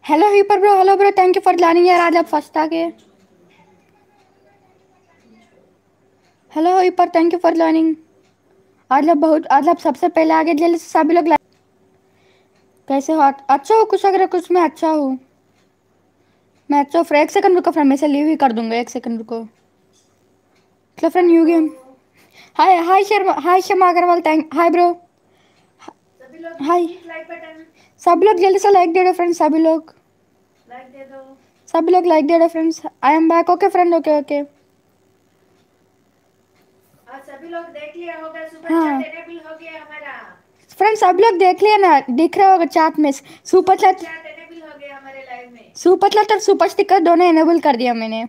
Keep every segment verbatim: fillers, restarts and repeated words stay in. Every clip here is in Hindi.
Hello Hyper bro, hello bro, thank you for joining यार। आज आप फर्स्ट आ गए। Hello Hyper, thank you for joining. आज आप बहुत आज आप सबसे पहले आगे, जल्दी से सभी लोग like- कैसे हो आप? अच्छा हो? कुछ अगर कुछ मैं अच्छा हूँ। मैं अच्छा हूँ। फ्रेंड एक सेकंड रुको, फ्रेंड मैं से लीव ही कर दूंगा। एक सेकंड रुको। चलो friend new game. Hi hi Sharma, hi Sharma Agarwal, thank hi bro. Hi. सभी लोग जल्दी से लाइक दे दो फ्रेंड्स। सभी लोग सभी लोग लाइक दे दो friends. I am back. Okay friend, okay okay. सभी लोग देख लिया होगा, सुपर चैट एनेबल हो गया हमारा। फ्रेंड्स सब लोग देख लिया ना, दिख रहा होगा चैट में। सुपर चैट एनेबल हो गया हमारे लाइव में। सुपर चैट और सुपर स्टिकर दोनों एनेबल कर दिया मैंने।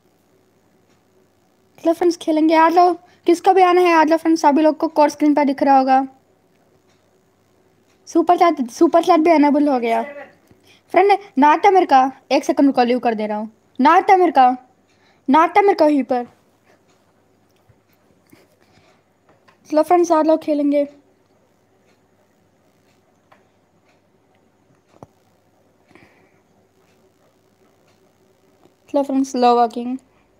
चलो फ्रेंड्स खेलेंगे, आ जाओ। किसको भी आना है आ जाओ फ्रेंड्स। सभी लोग को कोर स्क्रीन पर दिख रहा होगा। सुपर चैट सुपर चैट भी एनेबल हो गया फ्रेंड। North America. एक सेकंड को लीव कर दे रहा हूँ। नॉर्थ अमेरिका, नॉर्थ अमेरिका ही पर। चलो फ्रेंड्स आ जाओ खेलेंगे। चलो फ्रेंड्स स्लो वॉकिंग।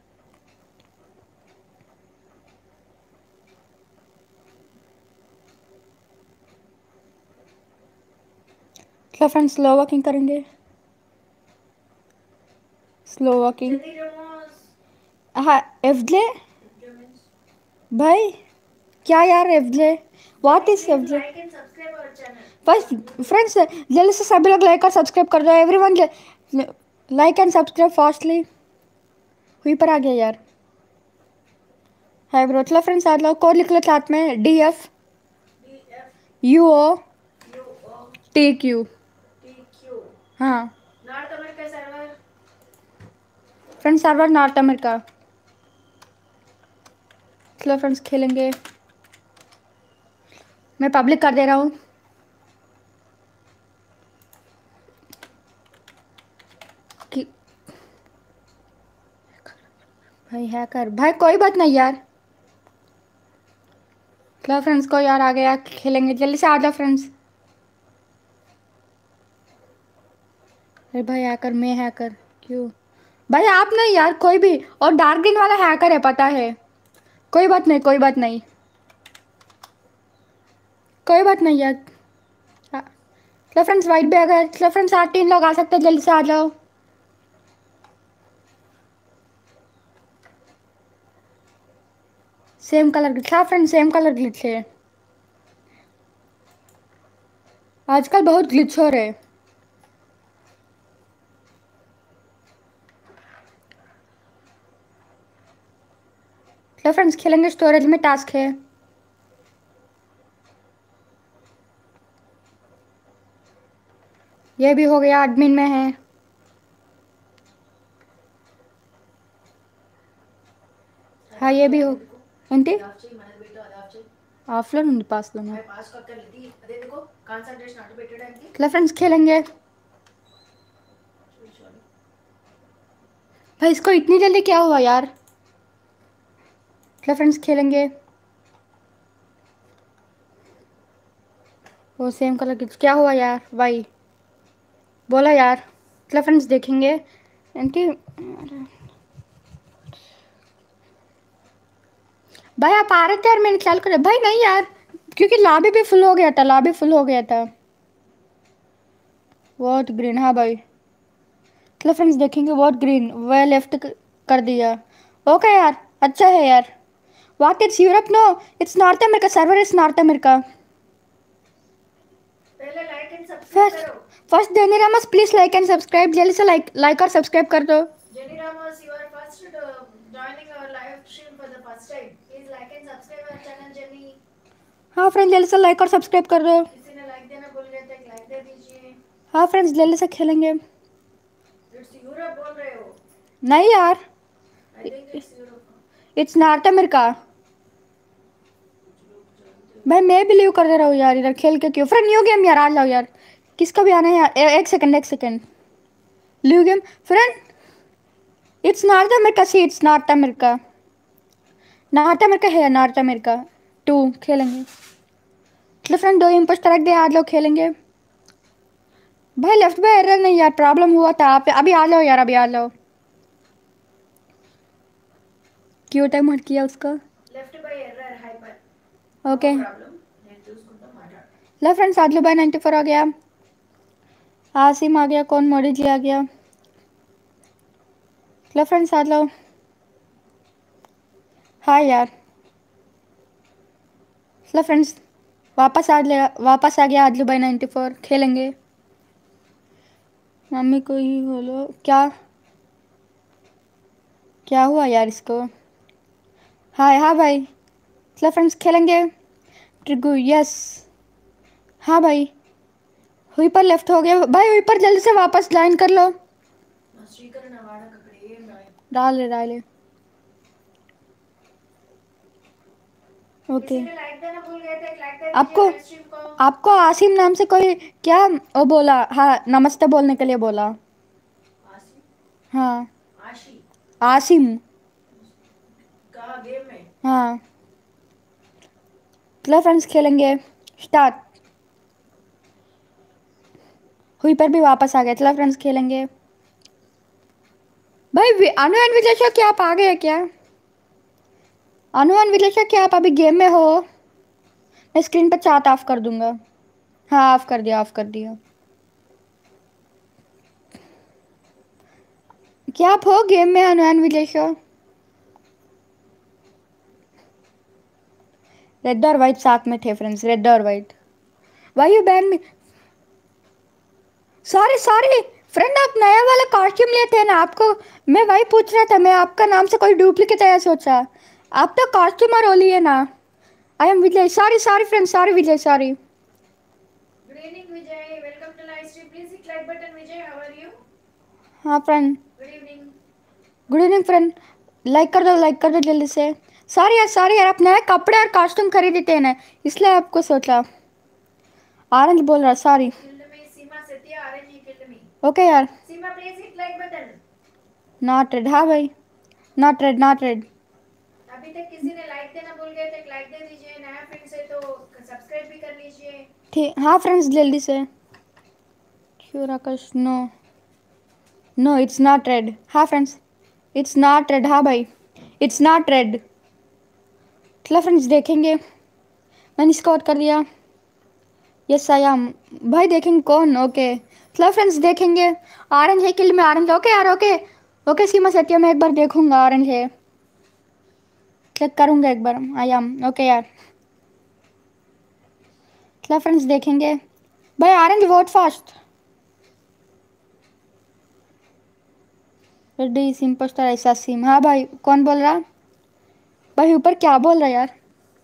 चलो फ्रेंड्स स्लो वॉकिंग करेंगे। Slow walking. हाँ एफजे भाई। क्या यार एफजे? What is FJ? बस फ्रेंड्स जल्दी से सभी लोग लाइक और सब्सक्राइब कर दो। Everyone like and subscribe fastly. हुई पर आ गया यार। Hi bro. चलो फ्रेंड्स आ जाओ। कोड लिख लो साथ में। D F U O T Q. हाँ फ्रेंड्स सर्वर नॉर्थ अमेरिका। चलो फ्रेंड्स खेलेंगे। मैं पब्लिक कर दे रहा हूँ। कि भाई हैकर भाई, कोई बात नहीं यार। चलो फ्रेंड्स को यार आ गया, खेलेंगे जल्दी से आ जाओ फ्रेंड्स। अरे भाई हैकर, मैं हैकर क्यों? भाई आप नहीं यार, कोई भी। और डार्क ग्रीन वाला हैकर है पता है। कोई बात नहीं, कोई बात नहीं, कोई बात नहीं यार। हाँ। चलो फ्रेंड्स वाइट भी आ गए। चलो फ्रेंड्स आठ तीन लोग आ सकते हैं, जल्दी से आ जाओ। Same colour glitch. हाँ फ्रेंड्स सेम कलर ग्लिच है। आजकल बहुत ग्लिच हो रहे हैं। चलो फ्रेंड्स खेलेंगे। स्टोरेज में टास्क है। ये भी हो गया, एडमिन में है। हाँ ये भी हो। ఏంటి ఆఫ్లో నుండి పాస్లోనా? चलो फ्रेंड्स खेलेंगे। भाई इसको इतनी जल्दी क्या हुआ यार? चलो फ्रेंड्स खेलेंगे। वो सेम कलर की क्या हुआ यार भाई? बोला यार। चलो फ्रेंड्स देखेंगे। ఏంటి भाई आप आ रहे थे यार, मैंने ख्याल कर भाई नहीं यार। क्योंकि लॉबी भी फुल हो गया था, लॉबी फुल हो गया था। वॉट ग्रीन, हाँ भाई। चलो फ्रेंड्स देखेंगे। वॉट ग्रीन वह लेफ्ट कर दिया। ओके यार, अच्छा है यार। What it's Europe? No it's north America. Server is north America. First first Jenny Ramos please like and subscribe. जल्दी से लाइक लाइक और सब्सक्राइब कर दो। Jenny Ramos you are first joining our live stream for the first time. Please like and subscribe our channel Jenny. हाँ फ्रेंड्स जल्दी से लाइक और सब्सक्राइब कर दो। किसी ने लाइक देना भूल गया था, लाइक दे दीजिए। हाँ फ्रेंड्स जल्दी से खेलेंगे। इट्स यूरोप बोल रहे हो? नहीं यार, I think it's Europe. It's north America. भाई मैं बिलीव कर दे रहा हूँ यार, इधर खेल के क्यों? फ्रेंड न्यू गेम यार, आ जाओ यार। किसका भी आना है यार? ए, एक सेकंड, एक second. New game friend. It's north America. See it's north America. North America है, नॉर्थ अमेरिका। टू खेलेंगे। चलो फ्रेंड दो इम्पोस्टर रख दे, आज लोग खेलेंगे। भाई लेफ्ट बाय एरर नहीं यार, प्रॉब्लम हुआ था। आप अभी आ जाओ यार, अभी आ जाओ। क्यों टाइम हट किया उसका? Left by error Hyper okay no problem నేను చూసుకుంటా మాట్లాడు लो फ्रेंड्स, आदलू बाय नाइन्टी फोर आ गया, आसिम आ गया, कौन मोडी जी आ गया। लो फ्रेंड्स आ लो। हाँ यार। लो फ्रेंड्स, वापस आ गया, वापस आ गया आदलू बाय नाइन्टी फोर, खेलेंगे। मम्मी को ही बोलो। क्या क्या हुआ यार इसको? हाँ हाँ भाई। चलो फ्रेंड्स खेलेंगे। ट्रिगू यस। हाँ भाई, हुई पर लेफ्ट हो गया भाई, हुई पर जल्दी से वापस ज्वाइन कर लो। నా స్పీకర్ నా వాడక అక్కడ ఏం రాయ్ डाले डाले ओके। किसी ने लाइक देना भूल गए थे लाइक दे दीजिए आपको लाइव स्ट्रीम को आपको आसिम नाम से कोई क्या वो बोला? हाँ, नमस्ते बोलने के लिए बोला। आशी हाँ आशी आसिम। कहा गेम में हाँ चलो फ्रेंड्स खेलेंगे, स्टार्ट। हुई पर भी वापस आ गया। चलो फ्रेंड्स खेलेंगे। भाई वि- अनु एंड विलेशा, क्या आप आ गए क्या? अनु एंड विलेशा, क्या आप अभी गेम में हो? मैं स्क्रीन पर चार्ट ऑफ कर दूंगा। हाँ ऑफ कर दिया, ऑफ कर दिया। क्या आप हो गेम में अनु एंड विलेशा? रेड और व्हाइट साथ में थे फ्रेंड्स, रेड और white. Why you ban me? Sorry sorry friend, आप नया वाला कॉस्ट्यूम लिए थे ना आपको। मैं वही पूछ रहा था, मैं आपका नाम से कोई डुप्लीकेट आया सोचा। आप तो कॉस्ट्यूमर हो लिए ना। I am Vijay, sorry sorry friend, sorry Vijay, sorry. Good evening Vijay welcome to live stream please hit like button Vijay how are you हाँ friend, good evening good evening friend. Like कर दो, लाइक कर दो जल्दी से। सॉरी यार, सॉरी यार, आप नए कपड़े और कॉस्ट्यूम खरीदते हैं ना, इसलिए आपको सोचा। ऑरेंज बोल रहा, sorry. Killed me Seema Satya RN ही किल्ड मी ओके यार। Seema please hit like button not red, हाँ भाई, नॉट रेड नॉट रेड। अभी तक किसी ने लाइक देना भूल गए थे लाइक दे दीजिए नया फ्रेंड्स है तो सब्सक्राइब भी कर लीजिए ठीक, हाँ फ्रेंड्स जल्दी से। क्यों Rakesh? No no it's not red. हाँ फ्रेंड्स, इट्स नॉट रेड, हाँ भाई, इट्स नॉट रेड। चलो फ्रेंड्स देखेंगे। मैंने इसको आउट कर दिया। Yes I am. भाई देखेंगे कौन। ओके चलो फ्रेंड्स देखेंगे। ऑरेंज है किल में, ऑरेंज। ओके यार, ओके ओके सीमा सत्या, मैं एक बार देखूंगा ऑरेंज है, चेक करूंगा एक बार। आई एम ओके यार। चलो फ्रेंड्स देखेंगे। भाई ऑरेंज वोट फास्ट। रेडी सिंपस्टर ऐसा सिम। हाँ भाई, कौन बोल रहा? भाई ऊपर क्या बोल रहा यार?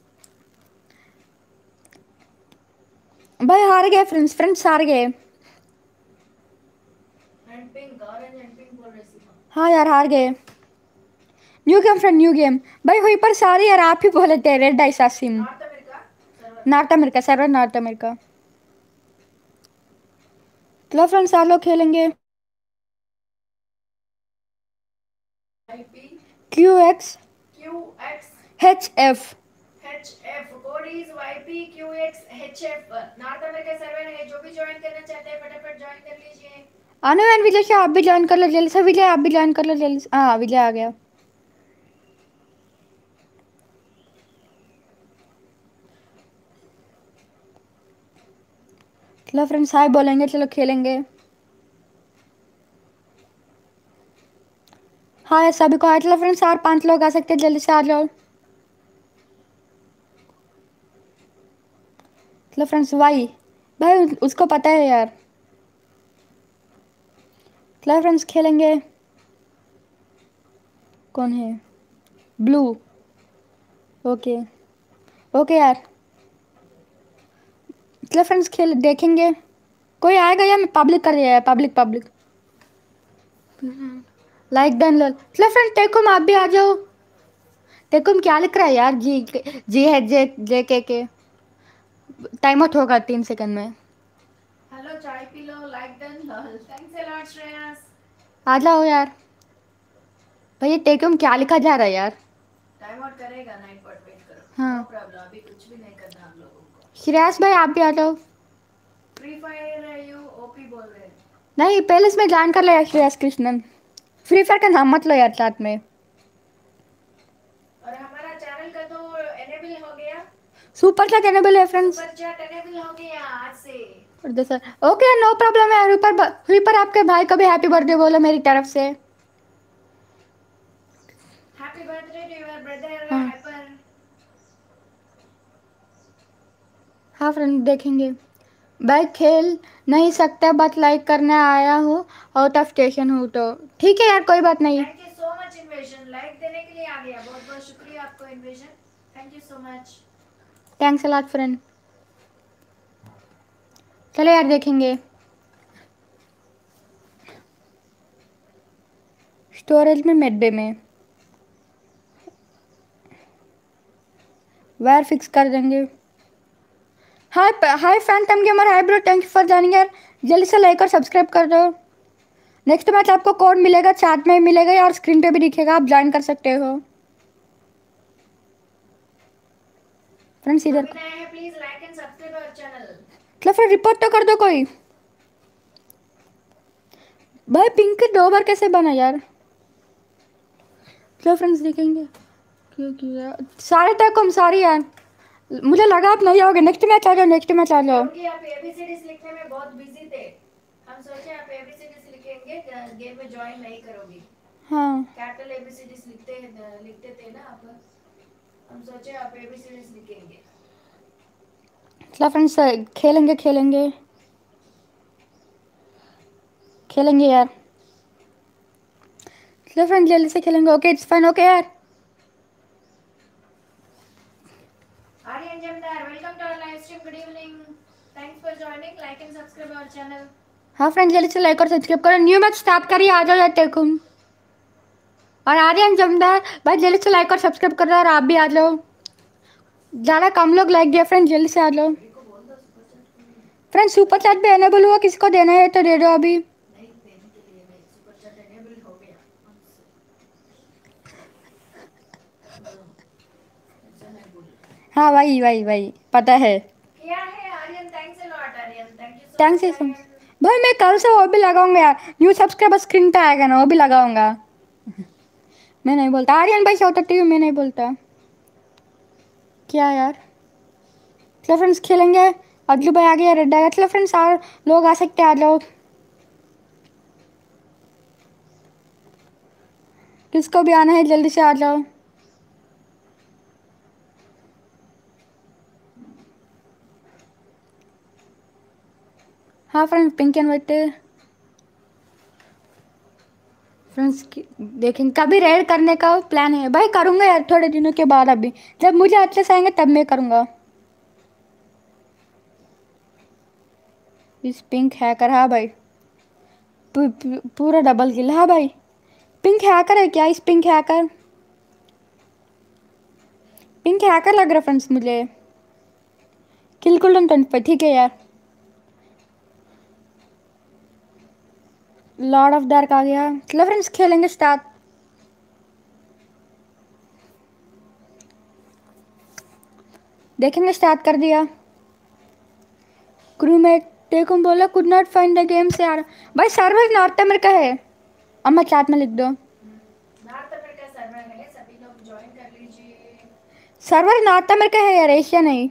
भाई हार गए फ्रेंड्स, फ्रेंड्स हार गए। And pink orange and pink बोल रहे सीमा हाँ यार हार गए। New game friend, new game. भाई हुई पर सारे यार आप ही बोले थे, रेड ऐसा सिम। North America server north America server, north America. चलो फ्रेंड्स आप लोग खेलेंगे। IP Q X QX H F. HF code is YPQXHF North America server है जो भी ज्वाइन करना चाहते हैं फटाफट ज्वाइन कर लीजिए आनो एंड विजय शाह, आप भी ज्वाइन कर लो जल्दी से। विजय आप भी ज्वाइन कर लो जल्दी से। हाँ विजय आ गया। चलो फ्रेंड्स हाय बोलेंगे, चलो खेलेंगे। हाँ सभी को हाय। चलो फ्रेंड्स और पांच लोग आ सकते हैं, जल्दी से आ जाओ। चलो फ्रेंड्स वाई, भाई उसको पता है यार। चलो फ्रेंड्स खेलेंगे। कौन है? ब्लू। ओके ओके यार। चलो फ्रेंड्स खेल देखेंगे। कोई आएगा या मैं पब्लिक कर दिया है, पब्लिक पब्लिक। लाइक डन लो। चलो फ्रेंड्स टेकुम आप भी आ जाओ। टेकुम क्या लिख रहा है यार? जी जी है, जे जे के के। टाइम आउट होगा तीन सेकंड में। हेलो चाय पी लो like done lol thanks a lot Shreyas आ जाओ यार। भैया टेकुम क्या लिखा जा रहा है यार? टाइम आउट करेगा नाइट बट वेट करो हाँ नो प्रॉब्लम अभी कुछ भी नहीं करना हम लोगों को श्रेयस भाई आप भी आ जाओ। फ्री फायर यू ओपी बोल रहे नहीं पहले इसमें ज्वाइन कर लो यार श्रेयस कृष्णन। फ्री फायर का नाम मत लो यार साथ में। और हमारा चैनल का तो एनेबल हो गया। सुपर चैट एनेबल है फ्रेंड्स। सुपर चैट एनेबल हो गया आज से। ओके नो प्रॉब्लम है। ऊपर ऊपर आपके भाई को भी हैप्पी बर्थडे बोलो मेरी तरफ से। Happy birthday to your brother हाँ हाइपर। हाँ फ्रेंड देखेंगे। भाई खेल नहीं सकता बट लाइक करने आया हूँ आउट ऑफ स्टेशन हूँ तो ठीक है यार कोई बात नहीं। थैंक यू सो मच इन्वेशन लाइक देने के लिए आ गया। बहुत बहुत शुक्रिया आपको इन्वेशन। Thank you so much. Thanks a lot friend. चलो यार देखेंगे। स्टोरेज में मेडबे में वायर फिक्स कर देंगे। Hi hi phantom gamer hi bro thank you for joining यार। जल्दी से लाइक और सब्सक्राइब कर दो। नेक्स्ट मैच आपको कोड मिलेगा चैट में मिलेगा या और स्क्रीन पे भी दिखेगा आप ज्वाइन कर सकते हो। फ्रेंड्स जो इधर भी नए हैं please like and subscribe our channel. मतलब फिर रिपोर्ट तो कर दो कोई। भाई पिंक दो बार कैसे बना यार। चलो फ्रेंड्स देखेंगे क्यों किया सारे टैग हम सारी यार। मुझे लगा आप नहीं आओगे। नेक्स्ट मैच आ जाओ नेक्स्ट मैच आ जाओ। क्योंकि आप एबीसीडीज लिखने में बहुत बिजी थे। हम सोचे आप एबीसीडीज लिखेंगे गेम में ज्वाइन नहीं करोगी। हाँ कैपिटल एबीसीडीज लिखते लिखते थे ना आप। हम सोचे आप एबीसीडीज लिखेंगे। चलो फ्रेंड्स खेलेंगे खेलेंगे खेलेंगे यार। चलो फ्रेंड्स जल्दी से खेलेंगे। ओके इट्स फाइन ओके यार। Aryan Zamindar welcome to our live stream. Good evening. Thanks for joining like and subscribe our channel. हाँ फ्रेंड्स जल्दी से लाइक और सब्सक्राइब करो। न्यू मैच स्टार्ट करिए आ जाओ यार टेकुम। और आर्यन जमदार भाई जल्दी से लाइक और सब्सक्राइब कर दो और आप भी आ जाओ। ज़्यादा कम लोग लाइक दिया फ्रेंड्स जल्दी से आ जाओ। को बोल दो सुपर चैट के लिए। फ्रेंड्स सुपर चैट भी एनेबल हुआ किसको देना है तो दे दो अभी। नहीं देने के लिए नहीं सुपर चैट एनेबल हो गया। ऐसा नहीं बोल। हाँ भाई भाई भाई पता है। क्या है Aryan. Thanks a lot Aryan. Thank you so thanks much you so much. Aryan. भाई मैं कल से वो भी लगाऊंगा यार। न्यू सब्सक्राइबर स्क्रीन पे आएगा ना वो भी लगाऊंगा। मैं नहीं बोलता आर्यन भाई से होता टीवी मैं नहीं बोलता। क्या यार। चलो फ्रेंड्स खेलेंगे। अगलू भाई आ गया रेड आएगा। चलो फ्रेंड्स और लोग आ सकते हैं आ जाओ। किसको भी आना है जल्दी से आ जाओ। हाँ friends pink and white friends देखेंगे कभी रेड करने का प्लान है भाई करूँगा यार थोड़े दिनों के बाद। अभी जब मुझे अच्छे से आएंगे तब मैं करूँगा। इस पिंक हैकर हाँ भाई पू, पू, पूरा डबल किल हाँ भाई। पिंक हैकर है क्या इस पिंक हैकर। पिंक हैकर लग रहा फ्रेंड्स मुझे। किल कुल ट्वेंटी फाइव ठीक है यार। लॉर्ड ऑफ डार्क आ गया। चलो फ्रेंड्स खेलेंगे स्टार्ट। देखेंगे स्टार्ट कर दिया। क्रू में टेको बोला could not find the game से यार। भाई सर्वर नॉर्थ अमेरिका है। अम्मा चैट में लिख दो। नॉर्थ अमेरिका सर्वर है सभी लोग ज्वाइन कर लीजिए। सर्वर नॉर्थ अमेरिका है यार एशिया नहीं।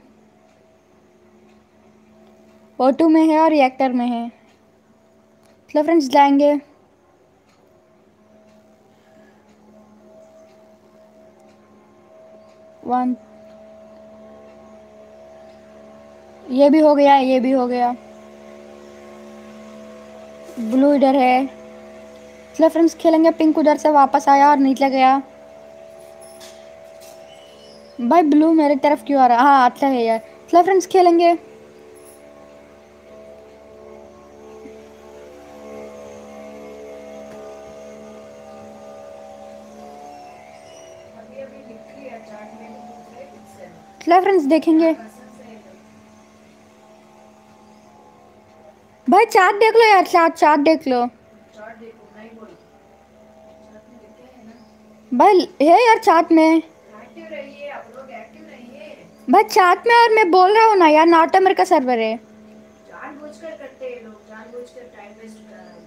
ओ टू में है और रिएक्टर में है। चलो फ्रेंड्स जाएंगे। वन ये भी हो गया ये भी हो गया। ब्लू इधर है। चलो फ्रेंड्स खेलेंगे। पिंक उधर से वापस आया और नीचे गया। भाई ब्लू मेरे तरफ क्यों आ रहा हाँ अच्छा है यार। चलो फ्रेंड्स खेलेंगे। अभी अभी लिख लिया चैट में दूसरे पिक्सल। चलो फ्रेंड्स क्या देखेंगे। कसम से भाई चार्ट देख लो यार चार्ट चार्ट देख लो। चैट देखो नहीं बोल। चैट में लिखे है ना। भाई है यार चार्ट में। एक्टिव रहिए आप लोग एक्टिव रहिए। भाई चार्ट में और मैं बोल रहा हूँ ना यार नॉर्थ अमेरिका सर्वर है। जानबूझकर करते हैं लोग जानबूझकर टाइम वेस्ट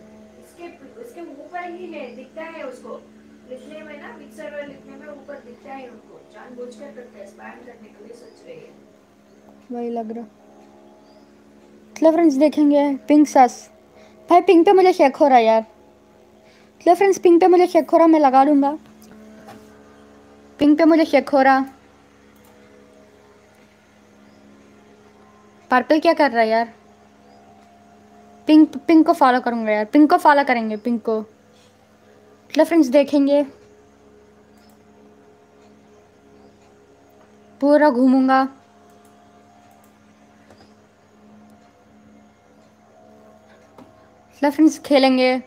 दिखता है उसको लिखने में ना, बिग सर्वर लिखने में ऊपर दिखता है उनको, जानबूझकर करते हैं, स्पैम करने के लिए सोच रही है। वही लग रहा। चलो फ्रेंड्स देखेंगे पिंक सस। भाई पिंक पे मुझे शेक हो रहा है यार। चलो फ्रेंड्स पिंक पे मुझे शेक हो रहा, मैं लगा दूंगा। पिंक पे मुझे शेक हो रहा। पर्पल क्या कर रहा है यार? पिंक पिंक को फॉलो करूंगा यार, पिंक को फॉलो करेंगे पिंक को। चलो फ्रेंड्स देखेंगे, पूरा घूमूंगा। चलो फ्रेंड्स खेलेंगे।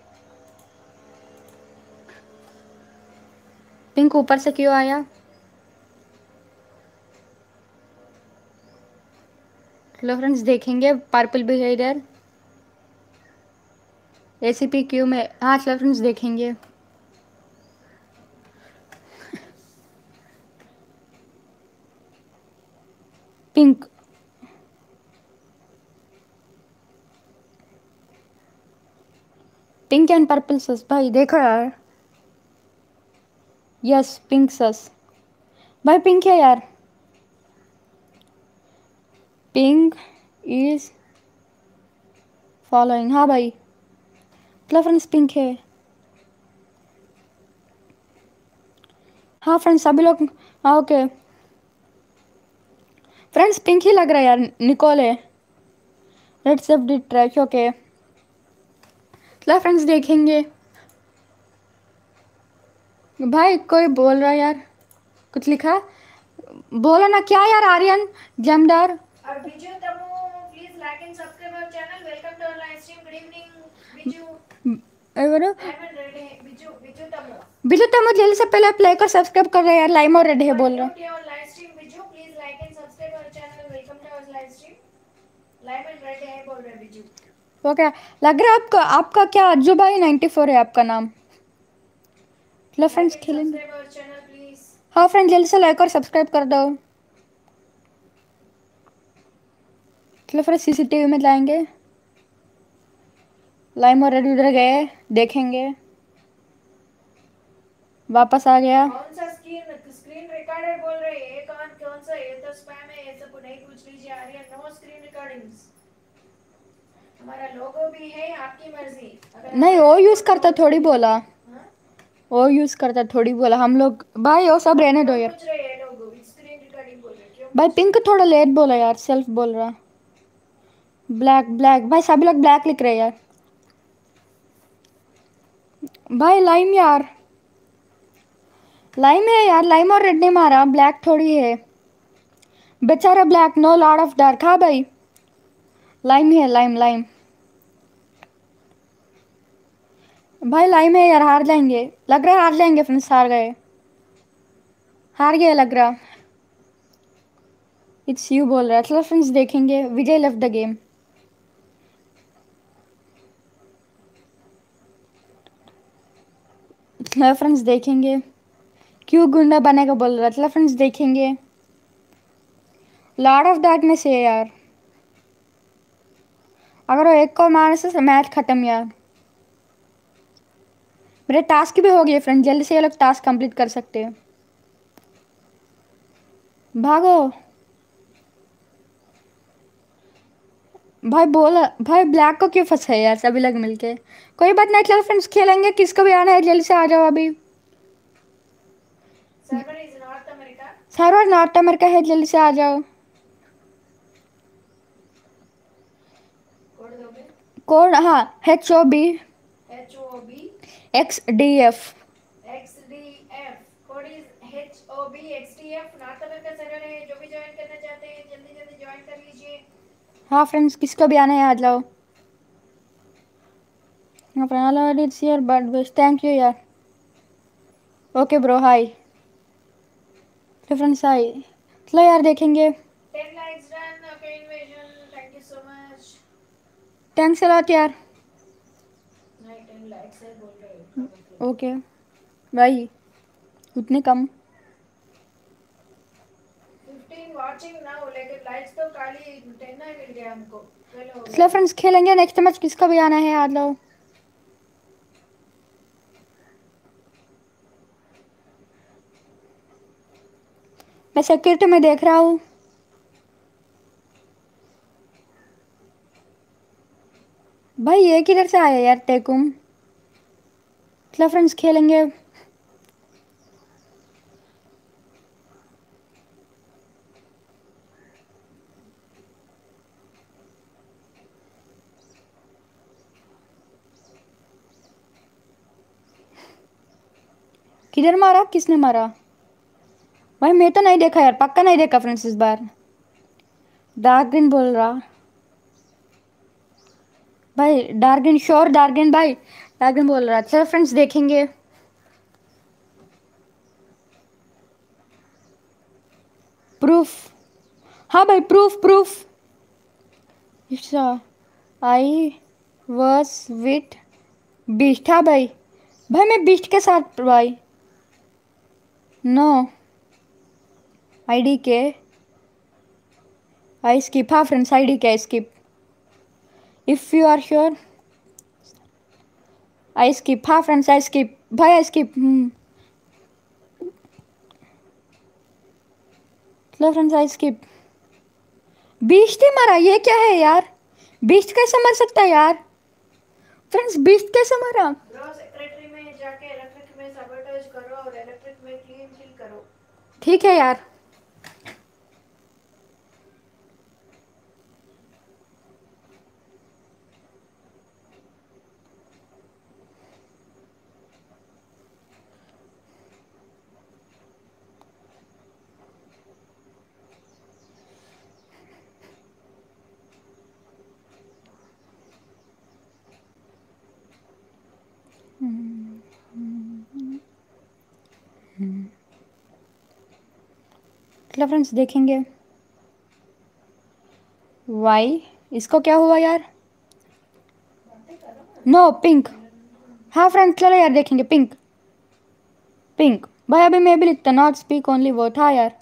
पिंक ऊपर से क्यों आया? चलो फ्रेंड्स देखेंगे, पर्पल भी है इधर। एसीपी क्यू में, हाँ चलो फ्रेंड्स देखेंगे। Pink, pink and purple sus भाई देखो यार। यस पिंक सस भाई, पिंक है यार। पिंक इज फॉलोइंग, हाँ भाई। चलो फ्रेंड्स पिंक है। हाँ फ्रेंड्स सभी लोग, हाँ ओके फ्रेंड्स पिंक ही लग रहा है यार, निकोल है। Let's save the trash, okay. चलो फ्रेंड्स देखेंगे। भाई कोई बोल रहा है यार, कुछ लिखा बोला ना क्या यार? आर्यन जमदार और बिजू तमो please like and subscribe our channel, welcome to our live stream, good evening Biju. ఎవరు? डायमंड रेड है बिजू, बिजू तमो। बिजू तमो जल्दी से पहले प्ले कर सब्सक्राइब कर रहे हैं यार, लाइम और रेड है बोल रहा। New to our live stream Biju, please like and subscribe our channel, welcome to our live stream, diamond red है बोल रहे बिजू। वो क्या लग रहा है आपका? आपका क्या अज्जू भाई नाइन्टी फोर है आपका नाम? चलो फ्रेंड्स खेलेंगे। Subscribe our channel please. हाँ फ्रेंड्स जल्दी से लाइक और सब्सक्राइब कर दो। चलो फ्रेंड्स सीसीटीवी में जाएंगे। लाइम और रेड उधर गए, देखेंगे। वापस आ गया। कौन सा स्क्रीन स्क्रीन रिकॉर्डर बोल रहे हैं? ये कौन कौन सा? ये तो स्पैम है, ये सब नहीं पूछ लीजिए। आ रही है नो स्क्रीन रिकॉर्डिंग्स। हमारा लोगो भी है, आपकी मर्जी। अगर नहीं वो यूज करता थोड़ी बोला, हाँ? वो यूज करता थोड़ी बोला हम लोग। भाई वो सब रहने दो क्यों यार। पूछ रहे हैं लोगो? स्क्रीन रिकॉर्डिंग बोल रहे क्यों भाई पूछ पिंक रहे? थोड़ा लेट बोला यार, सेल्फ बोल रहा। ब्लैक ब्लैक भाई सभी लोग ब्लैक लिख रहे हैं यार। भाई लाइम यार, लाइम है यार, लाइम और रेड ने मारा, ब्लैक थोड़ी है बेचारा। Black no lord of dark, हाँ भाई लाइम है, लाइम लाइम भाई लाइम है यार। हार जाएंगे लग रहा है, हार जाएंगे फ्रेंड्स, हार गए, हार गए लग रहा। इट्स यू बोल रहा है। चलो फ्रेंड्स देखेंगे, विजय लेफ्ट द गेम। चलो फ्रेंड्स देखेंगे, क्यों गुंडा बनेगा बोल रहा। चलो फ्रेंड्स देखेंगे, लॉर्ड ऑफ डार्कनेस है यार। अगर वो एक को मारने से मैच खत्म यार। मेरे टास्क भी हो गए फ्रेंड, जल्दी से ये लोग टास्क कंप्लीट कर सकते हैं। भागो भाई, बोला भाई ब्लैक को क्यों फंसा है यार सभी लोग मिलके। कोई बात नहीं, चलो फ्रेंड्स खेलेंगे, किसको भी आना है जल्दी से आ जाओ अभी। Server is north America. Server north America है, जल्दी से आ जाओ। कोड दोगे? कोड हाँ, H O B H O B X D F. X D F. Code is H O B X D F. North America server है, जो भी ज्वाइन करना चाहते हैं जल्दी जल्दी ज्वाइन कर लीजिए। हाँ फ्रेंड्स किसको भी आना है आ जाओ। It's your but best, thank you यार। Okay bro hi. तो फ्रेंड्स हाय। चलो यार देखेंगे। Ten likes done. Okay invasion, thank you so much. Thanks a lot यार। नहीं टेन लाइक्स है बोल रहे हो, इसका मतलब ओके भाई उतने कम। फिफ्टीन वाचिंग नाउ, लेकिन लाइक्स तो खाली टेन ही मिल गया हमको, चलो हो गया। चलो फ्रेंड्स खेलेंगे नेक्स्ट मैच, किसको भी आना है आ जाओ। मैं सिक्योरिटी में देख रहा हूँ। भाई ये किधर से आया यार टेकुम। चलो फ्रेंड्स खेलेंगे। किधर मारा, किसने मारा? भाई मैं तो नहीं देखा यार, पक्का नहीं देखा फ्रेंड्स इस बार। डार्क ग्रीन बोल रहा भाई, dark green sure, dark green भाई, डार्क ग्रीन बोल रहा। चलो फ्रेंड्स देखेंगे। प्रूफ, हाँ भाई proof proof. I was with beast, हाँ भाई। भाई मैं बीस्ट के साथ भाई। नो आईडी के आई स्किप, हाँ फ्रेंड्स आईडी के I skip. If you are sure I skip, हाँ फ्रेंड्स आई स्किप भाई, आई स्किप। चलो फ्रेंड्स आई स्किप। बीस्ट ही मरा, ये क्या है यार? बीस्ट कैसे मर सकता है यार? फ्रेंड्स बीस्ट कैसे मरा? ब्रो सेक्रेटरी में जाके इलेक्ट्रिक में सबोटेज करो और इलेक्ट्रिक में क्लीन किल करो। ठीक है यार। चलो फ्रेंड्स देखेंगे। वाई, इसको क्या हुआ यार? नो पिंक, हाँ फ्रेंड्स चलो यार देखेंगे। पिंक पिंक भाई, अभी मैं भी लिखता नॉट स्पीक ओनली वोट, हाँ यार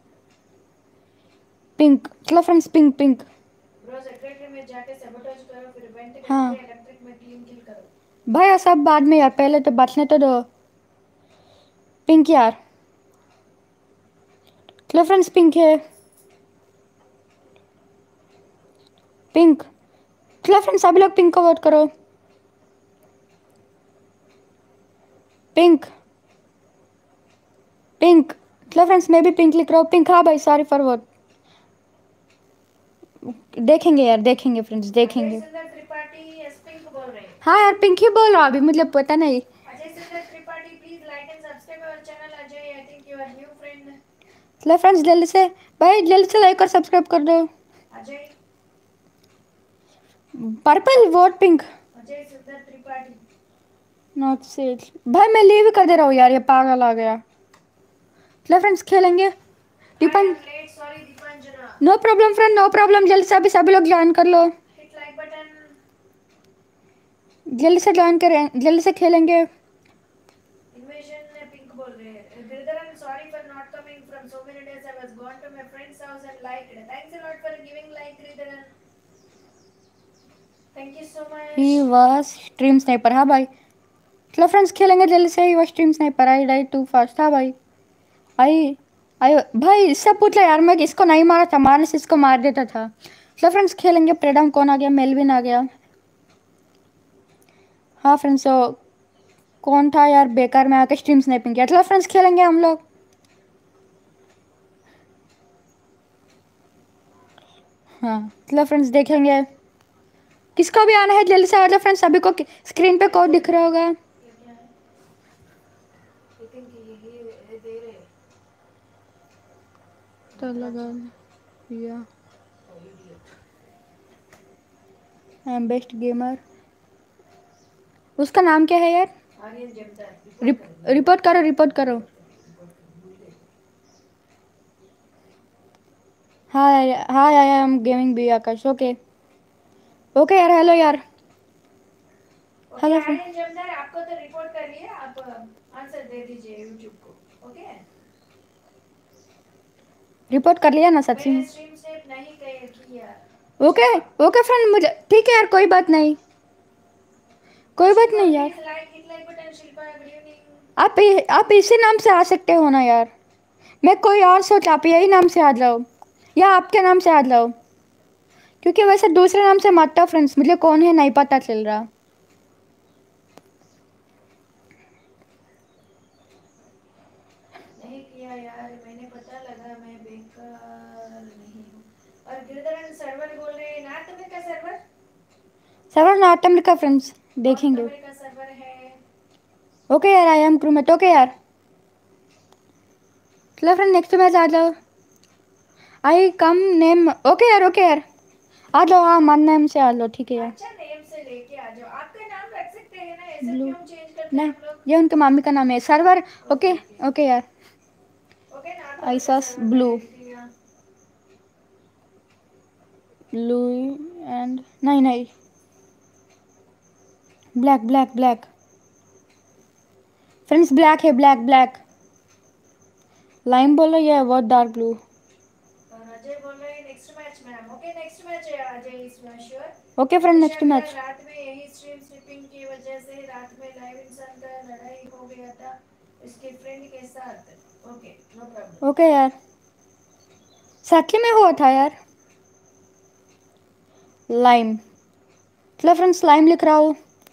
पिंक। चलो friends pink pink. Bro secretary में जाके सबोटेज करो, फिर वेंट करके हाँ इलेक्ट्रिक में क्लीन किल करो। भाई ये सब बाद में यार, पहले तो बचने तो दो। पिंक यार। चलो फ्रेंड्स पिंक है, पिंक। चलो फ्रेंड्स सभी लोग पिंक को वोट करो। Pink pink. चलो फ्रेंड्स मैं भी पिंक लिख रहा हूँ। पिंक, हाँ भाई सॉरी फॉर वोट। देखेंगे यार देखेंगे फ्रेंड्स देखेंगे। अजय सुंदर त्रिपाठी यस पिंक बोल रहे हैं। हाँ यार पिंक ही बोल रहा हूँ अभी, मतलब पता नहीं। Ajay Sundar Tripathi please like and subscribe our channel. Ajay I think you are new friend. चलो फ्रेंड्स जल्दी से भाई, जल्दी से लाइक और सब्सक्राइब कर दो। Ajay purple vote pink. Ajay Sundar Tripathi. Not set भाई, मैं लीव कर दे रहा हूँ यार, ये पागल आ गया। चलो फ्रेंड्स खेलेंगे। I Deepan, am late sorry Dipanjana. No problem friend no problem, जल्दी से अभी सभी लोग ज्वाइन कर लो। Hit like button. जल्दी से ज्वाइन करें, जल्दी से खेलेंगे। इन्वेजन ने पिंक बोल रहे हैं। Girdharan sorry for not coming from so many days. I was gone to my friends house and liked. Thanks a lot for giving like Girdharan. Thank you so ही मच। वाज स्ट्रीम स्नाइपर, हाँ भाई। चलो फ्रेंड्स खेलेंगे जल्दी से। He was stream sniper, I die too fast, हाँ भाई। आई आई भाई, इससे पूछ लो यार, मैं इसको नहीं मारा था, मारने से इसको मार देता था। चलो फ्रेंड्स खेलेंगे। प्रेडम कौन आ गया? मेलविन आ गया। हाँ फ्रेंड्स कौन था यार बेकार में आके स्ट्रीम स्नाइपिंग किया। चलो फ्रेंड्स खेलेंगे हम लोग। हाँ चलो फ्रेंड्स देखेंगे। किसको भी आना है जल्दी से आ जाओ फ्रेंड्स, सभी को स्क्रीन पे कोड दिख रहा होगा। ये क्या है? आई थिंक ये ये दे रहे हैं। तो लगा या आई एम बेस्ट गेमर। उसका नाम क्या है यार? आर्यन जमदार। रिप, रिपोर्ट करो रिपोर्ट करो। Hi hi I am gaming B Akash. Okay okay यार, हेलो यार। Okay hello friend, Aryan Jamdar, आपको तो रिपोर्ट कर लिए, आप आंसर दे दीजिए यूट्यूब को। ओके रिपोर्ट कर लिया ना सच्ची मैंने में? स्ट्रीम स्नेप नहीं कह- किया। ओके ओके फ्रेंड, मुझे ठीक है यार, कोई बात नहीं, कोई बात शिल्पा नहीं यार। Please like hit like button. Shilpa good evening. आप आप इसी नाम से आ सकते हो ना यार। मैं कोई और सोच, आप यही नाम से याद लो या आपके नाम से याद लो, क्योंकि वैसे दूसरे नाम से मत हो फ्रेंड्स, मुझे कौन है नहीं पता चल रहा। नहीं किया यार, मैंने पता लगा मैं बेकार नहीं हूँ। और गिरधरन सर्वर बोल रहे हैं North America server. Server north America friends, North देखेंगे। अमेरिका सर्वर है। ओके यार, आई एम क्रूमेट। ओके यार, चलो फ्रेंड नेक्स्ट मैच आ जाओ। I come name. ओके यार, ओके यार आ जाओ। हाँ मन नेम से आ लो, ठीक है यार। अच्छा नेम से लेके आ जाओ, आपका नाम रख सकते हैं ना, ऐसे ब्लू, क्यों चेंज करते हैं नहीं हम लोग। ये उनके मामी का नाम है सर्वर। ओके ओके यार। Okay North I America sauce server blue, मैंने लिख लिया। ब्लू एंड नहीं नहीं black black black friends, black है, ब्लैक ब्लैक। लाइम बोल रही है बहुत डार्क ब्लू। और अजय बोल रहे हैं next match ma'am. Okay next match है Ajay, is sure. Okay friend Nisha next कल मैच। रात में यही स्ट्रीम स्निपिंग की वजह से रात में लाइव इंसान का लड़ाई हो गया था इसके फ्रेंड के साथ। Okay no problem. ओके यार, सच में हुआ था यार। लाइम, चलो फ्रेंड्स लाइम लिख रहा हूँ।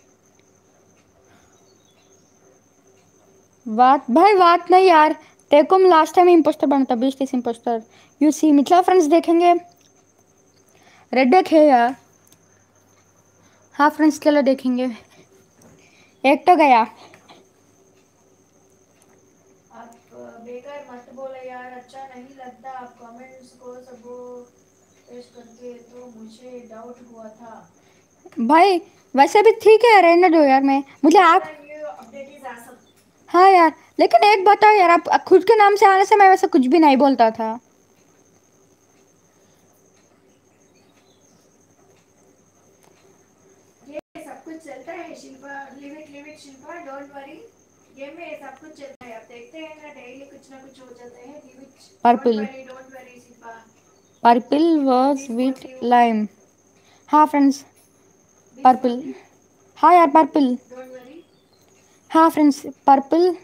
बात भाई, बात नहीं यार, देखो हम लास्ट टाइम इम्पोस्टर बना था, बीस तीस impostor. You see Mithila friends, देखेंगे। रेड डेक है यार। हाँ फ्रेंड्स चलो देखेंगे। एक तो गया। आप बेकार मत बोले यार, अच्छा नहीं लगता आप कमेंट्स को सब पेश करके, तो मुझे डाउट हुआ था। भाई वैसे भी ठीक है, रहने दो यार। मैं मुझे आप, न्यू अपडेट इज आसम। हाँ यार, लेकिन एक बताओ यार, आप खुद के नाम से आने से मैं वैसे कुछ भी नहीं बोलता था। ये सब कुछ चलता है Shilpa, leave it leave it Shilpa, don't worry. Game में सब कुछ चलता है, आप देखते हैं ना डेली कुछ ना कुछ हो जाता है। Leave it, don't purple, worry don't worry Shilpa. Purple was be with sportive, lime. हाँ फ्रेंड्स, बी पर्पल। स्पोर्टिव, हाँ यार पर्पल। Don't worry. हाँ friends purple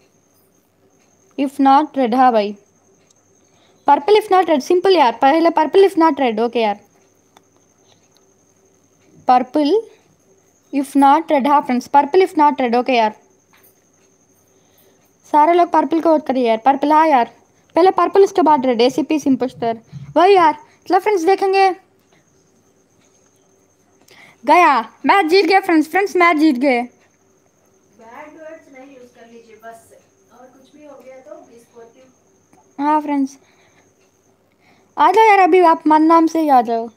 if not red. हाँ भाई, purple if not red, simple यार, पहले purple if not red. Okay यार, पर्पल इफ नॉट रेड। हाँ friends, purple if not red. Okay यार, सारे लोग पर्पल को वोट करिए यार। पर्पल, हाँ यार, पहले पर्पल उसके बाद रेड। एसीपी सिंपोस्टर वही यार। चलो फ्रेंड्स देखेंगे। गया, मैच जीत गए फ्रेंड्स। फ्रेंड्स मैच जीत गए। बैड वर्ड्स नहीं यूज कर लीजिए बस, और कुछ भी हो गया तो बी स्पोर्टिव। हाँ फ्रेंड्स आ जाओ यार, अभी आप मन नाम से ही आ जाओ,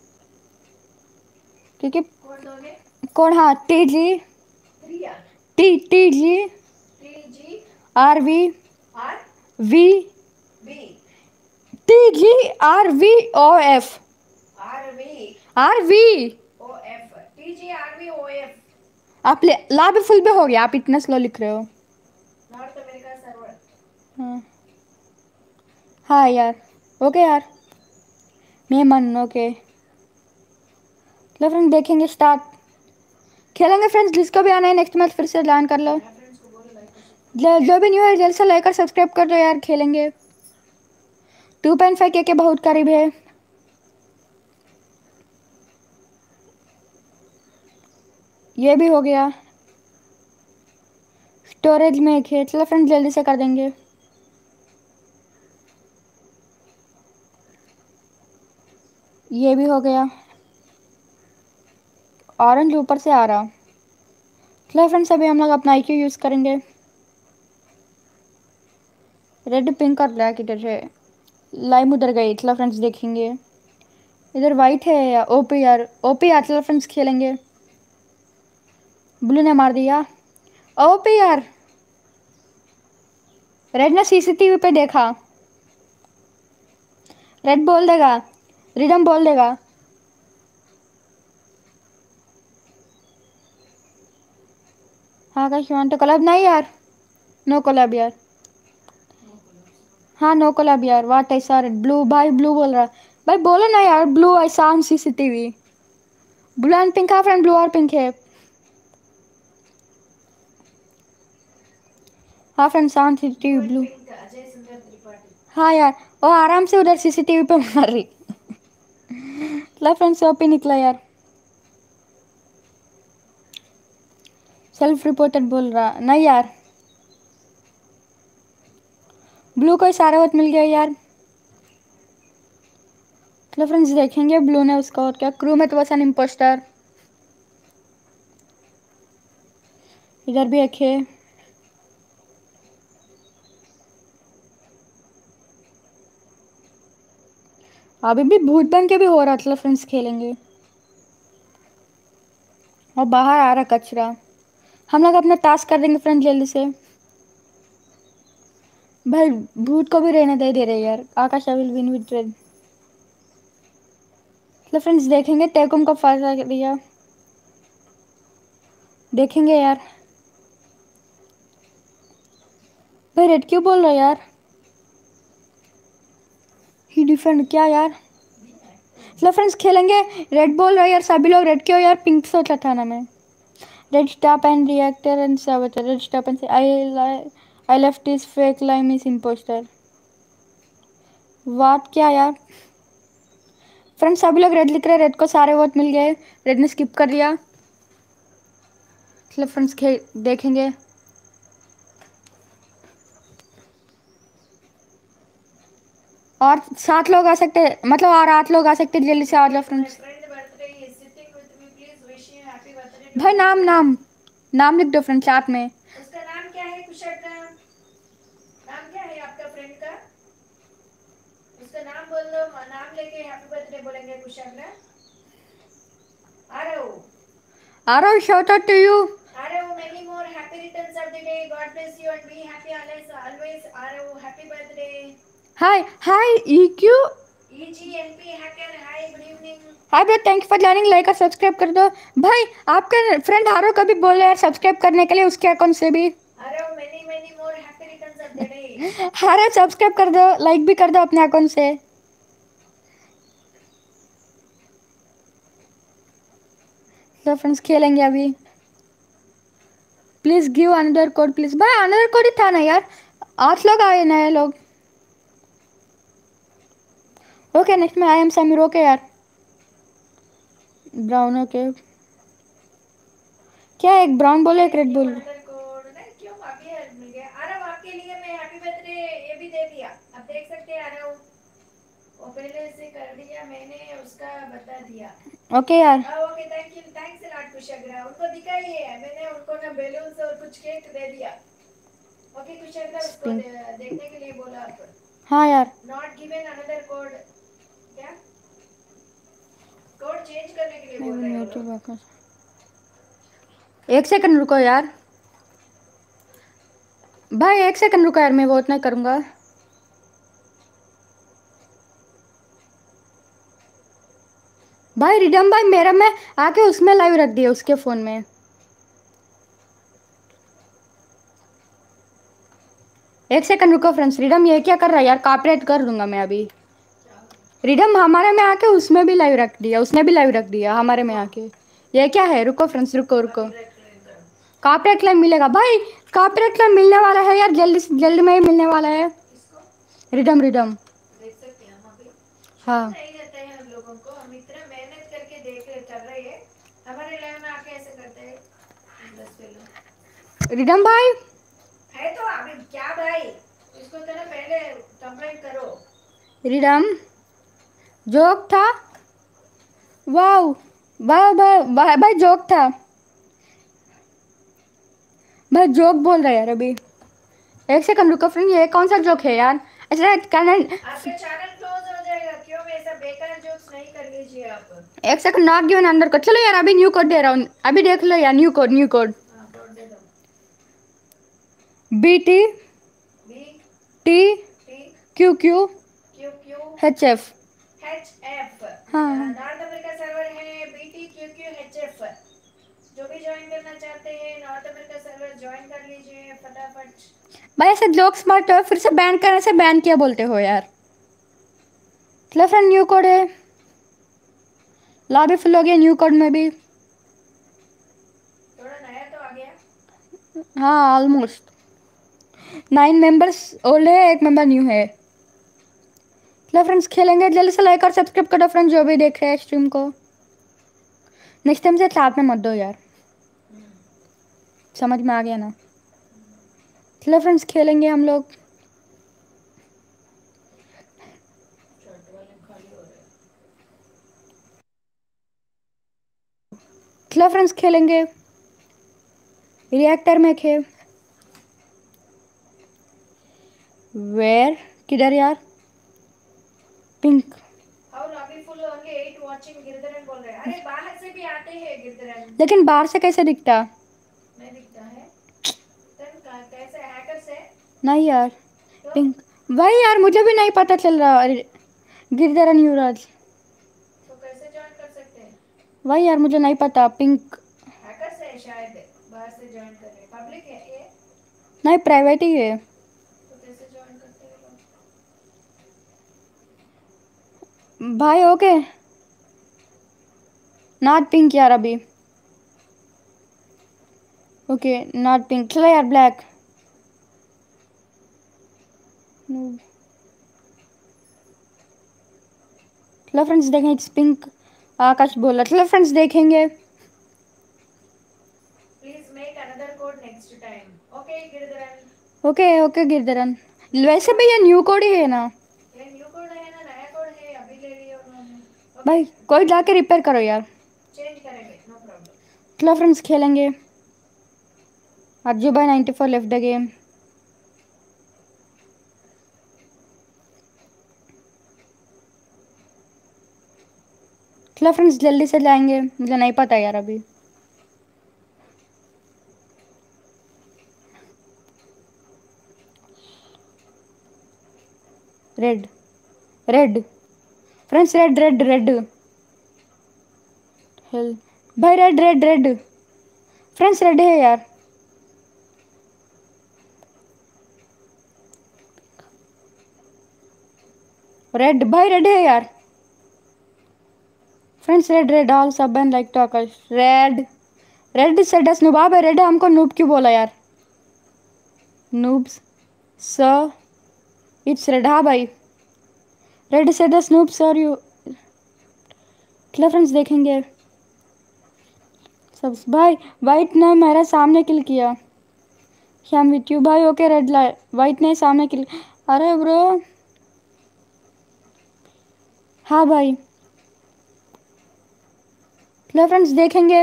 क्योंकि कौन दोगे। कौन, हाँ T G, Priya, T T G T G R V R V, B, T G R V O F, R V R V. O F, T G R V O F. आप ले ला भी फुल भी हो गया, आप इतना स्लो लिख रहे हो। North America server. हाँ हाँ यार, ओके यार, मैं मन। ओके चलो फ्रेंड देखेंगे, स्टार्ट खेलेंगे फ्रेंड्स। जिसको भी आना है नेक्स्ट मैच फिर से ज्वाइन कर लो। मेरा फ्रेंड्स को बोलो लाइक और सब्सक्राइब। जो जो भी न्यू है जल्द से लाइक और सब्सक्राइब कर दो यार, खेलेंगे। टू पॉइंट फाइव के के बहुत करीब है। ये भी हो गया, स्टोरेज में एक है। चलो फ्रेंड जल्दी से कर देंगे। ये भी हो गया, ऑरेंज ऊपर से आ रहा। चलो फ्रेंड्स अभी हम लोग अपना आई क्यू यूज़ करेंगे। रेड पिंक और ब्लैक इधर है, लाइम उधर गई। चलो फ्रेंड्स देखेंगे, इधर वाइट है या ओपी यार, ओपी यार। चलो फ्रेंड्स खेलेंगे। ब्लू ने मार दिया, ओपी यार। रेड ने सीसीटीवी पे देखा, रेड बोल देगा, रिडम बोल देगा। हाँ का शिवान तो कोलैब नहीं यार, नो कोलैब यार। हाँ नो कोलैब यार। वाट ऐसा रेड ब्लू, भाई ब्लू बोल रहा। भाई बोलो ना यार, ब्लू ऐसा on CCTV. Blue and pink, हाँ फ्रेंड ब्लू और पिंक है। हाँ friends on blue CCTV and blue. Pink, Ajay Sundar Tripathi. हाँ यार, वो आराम से उधर सीसीटीवी पे मार रही। ला फ्रेंड्स ओपी निकला यार, सेल्फ रिपोर्टेड बोल रहा नहीं यार। ब्लू को सारा वक्त मिल गया यार। चलो फ्रेंड्स देखेंगे ब्लू ने उसका और क्या। क्रू में तो बस एन इम्पोस्टर। इधर भी एक है। अभी भी भूत बन के भी हो रहा। चलो फ्रेंड्स खेलेंगे। और बाहर आ रहा कचरा। हम लोग अपना टास्क कर देंगे फ्रेंड जल्दी से। भाई भूत को भी रहने दे दे रहे यार। Akash will win with red. चलो फ्रेंड्स देखेंगे टेकुम को फायदा दिया। देखेंगे यार। भाई रेड क्यों बोल रहा है यार। ही डिफेंड क्या यार। चलो फ्रेंड्स खेलेंगे। रेड बोल रहा है यार सभी लोग। रेड क्यों यार। पिंक सोचा था ना मैं। Red stop and reactor and saboteur. Red stop and I I left is fake lime is impostor. What क्या यार। फ्रेंड्स सभी लोग रेड लिख रहे हैं। रेड को सारे वोट मिल गए। रेड ने स्किप कर दिया। चलो फ्रेंड्स खे देखेंगे। और सात लोग आ सकते हैं, मतलब और आठ लोग आ सकते हैं। जल्दी से आ जाओ फ्रेंड्स। भाई नाम नाम नाम लिख दो फ्रेंड्स साथ में। उसका नाम क्या है कुशल? नाम क्या है आपका फ्रेंड का? उसका नाम बोल दो। नाम लेके हैप्पी बर्थडे बोलेंगे Kushal. Arav Arav shout out to you. Arav, many more happy returns of the day. God bless you and be happy always. Always, Arav, happy birthday. Hi hi EQ E G N P hacker, hi, good evening. Hi bro, thank you for joining. Like और सब्सक्राइब कर दो भाई। आपका फ्रेंड आरव कभी बोले यार सब्सक्राइब करने के लिए उसके अकाउंट से भी। Arav, many many more happy returns of the day. Arav subscribe कर दो, लाइक भी कर दो अपने अकाउंट से। तो फ्रेंड्स खेलेंगे अभी। Please give another code please. भाई अनदर कोड ही था ना यार। आठ लोग आए नए लोग। ओके नेक्स्ट में आई एम समीर। ओके यार ब्राउन। ओके क्या एक ब्राउन बोले एक रेड बोले। Another code नहीं क्यों अभी मिल गया। Arav, आपके लिए मैं हैप्पी बर्थडे ये भी दे दिया। आप देख सकते हैं Arav, वो पहले से कर दिया मैंने, उसका बता दिया। ओके यार। Okay thank you. Thanks a lot Kushal. उनको दिखाइए मैंने उनको ना बैलून्स और कुछ केक दे दिया। ओके कुशल, उसको दे, देखने के लिए बोला आप। हाँ यार। Not given another code. क्या कोड चेंज करने के लिए बोल रहे हो? एक सेकंड रुको यार। भाई एक सेकंड रुको यार, मैं वो उतना करूंगा। भाई रिडम भाई मेरा में आके उसमें लाइव रख दिया उसके फोन में। एक सेकंड रुको फ्रेंड्स। रिडम ये क्या कर रहा है यार। कॉपीराइट कर दूंगा मैं अभी। रिडम हमारे में आके उसमें भी लाइव रख दिया। उसने भी लाइव रख दिया हमारे में आके। ये क्या है। रुको फ्रेंड्स रुको रुको। कॉपीराइट क्लेम मिलेगा भाई। कॉपीराइट क्लेम मिलने वाला है यार। जल्दी जल्दी में ही मिलने वाला है। रिडम रिडम देख सकते हैं हम अभी। हाँ नहीं देते हैं हम लोगों को। हम इतना मेहनत करके देख रहे कर रहे हैं। हमारे लाइव में आके ऐसे करते हैं दस लोग। रिडम भाई है तो अभी क्या भाई, इसको तो ना पहले कंप्लेंट करो। रिडम जोक था। वाह वाह भाई भाई भाई जोक था। भाई जोक बोल रहा है यार अभी। एक सेकंड रुको फ्रेंड। ये कौन सा जोक है यार। अच्छा कैनन। आपका चैनल क्लोज हो जाएगा। क्यों ऐसा बेकार जोक्स नहीं कर लीजिए आप। एक सेकंड नॉट गिवन अंदर को। चलो यार अभी न्यू कोड दे रहा हूँ। अभी देख लो यार न्यू कोड न्यू कोड। हाँ कोड दे दो। B T B T T Q Q Q Q H F. H F. हाँ नॉर्थ अमेरिका सर्वर है B T Q Q H F. जो भी ज्वाइन करना चाहते हैं नॉर्थ अमेरिका सर्वर ज्वाइन कर लीजिए फटाफट। भाई ऐसे जोक्स मत फिर से बैन करने से बैन किया बोलते हो यार। चलो फ्रेंड न्यू कोड है। लॉबी फुल हो गया न्यू कोड में भी। थोड़ा नया तो आ गया। हाँ ऑलमोस्ट। नाइन मेंबर्स ओल्ड है एक मेंबर न्यू है। चलो फ्रेंड्स खेलेंगे, जल्दी से लाइक और सब्सक्राइब करो फ्रेंड्स जो भी देख रहे हैं स्ट्रीम को। नेक्स्ट टाइम से साथ में मत दो यार, समझ में आ गया ना। चलो फ्रेंड्स खेलेंगे हम लोग। शर्ट वाले खाली हो रहे हैं। चलो फ्रेंड्स खेलेंगे रिएक्टर में खेल। वेयर किधर यार? पिंक। और अभी फुल होंगे एट वाचिंग गिरधरन बोल रहे हैं। अरे बाहर से भी आते हैं गिरधरन। लेकिन बाहर से कैसे दिखता? नहीं दिखता है तन का कैसे हैकर से? नहीं यार तो पिंक। वही यार मुझे भी नहीं पता चल रहा। अरे गिरधरन युवराज तो कैसे ज्वाइन कर सकते हैं? वही यार मुझे नहीं पता। पिंक हैकर से शायद बाहर से ज्वाइन कर रहे हैं। पब्लिक है ये नहीं प्राइवेट ही है। तो कैसे ज्वाइन करते हैं लोग? भाई ओके नॉट पिंक यार अभी। Okay not pink. चलो यार ब्लैक। चलो फ्रेंड्स देखें इट्स पिंक। आकाश बोला चलो फ्रेंड्स देखेंगे। Please make another code next time. Okay Girdharan. Okay okay Girdharan वैसे भी ये न्यू कोड ही है ना ये न्यू कोड है ना नया कोड है अभी ले लिया उन्होंने। भाई। ओके कोई जाके रिपेयर करो यार। चेंज करेंगे नो प्रॉब्लम। चलो फ्रेंड्स खेलेंगे। अर्जू भाई ninety four left the game. चलो फ्रेंड्स जल्दी से जाएंगे, मुझे नहीं पता यार अभी। Red red friends red red red hell भाई red red red friends red है यार। रेड भाई रेड है यार। फ्रेंड्स रेड रेड ऑल सब and like to Akash. Red red से डस नुबाब है। रेड हमको नूब क्यों बोला यार? Noobs sir it's red. हाँ भाई रेड से दस नूब सर यू। चलो फ्रेंड्स देखेंगे सब। भाई वाइट ने मेरा सामने किल किया। हम विथ यू भाई। ओके रेड लाइट वाइट ने सामने किल। अरे ब्रो हाँ भाई। चलो फ्रेंड्स देखेंगे।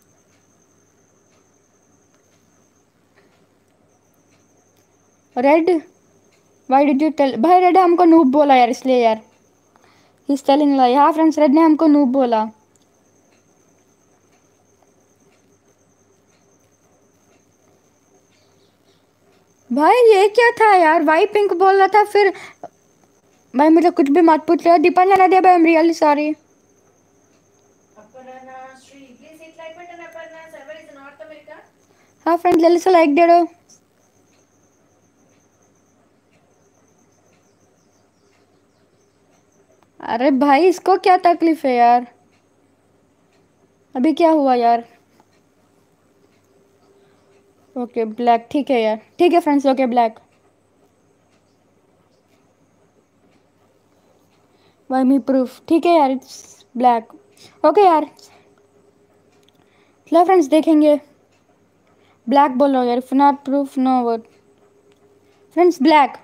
Red why did you tell भाई? रेड हमको नूब बोला यार इसलिए यार ही इज टेलिंग लाई। हाँ फ्रेंड्स रेड ने हमको नूब बोला। भाई ये क्या था यार? वाई पिंक बोल रहा था फिर। भाई मुझे कुछ भी मत पूछ रहे। दीपन जाना दिया भाई I am really sorry. Aparna Shri please hit like button. Aparna server is north America. हाँ फ्रेंड्स जल्दी से लाइक दे दो। अरे भाई इसको क्या तकलीफ है यार? अभी क्या हुआ यार? ओके ब्लैक ठीक है यार। ठीक है friends okay black. Why me proof ठीक है यार इट्स ब्लैक। ओके यार चलो फ्रेंड्स देखेंगे। ब्लैक बोलो यार। If not proof no word. Friends black.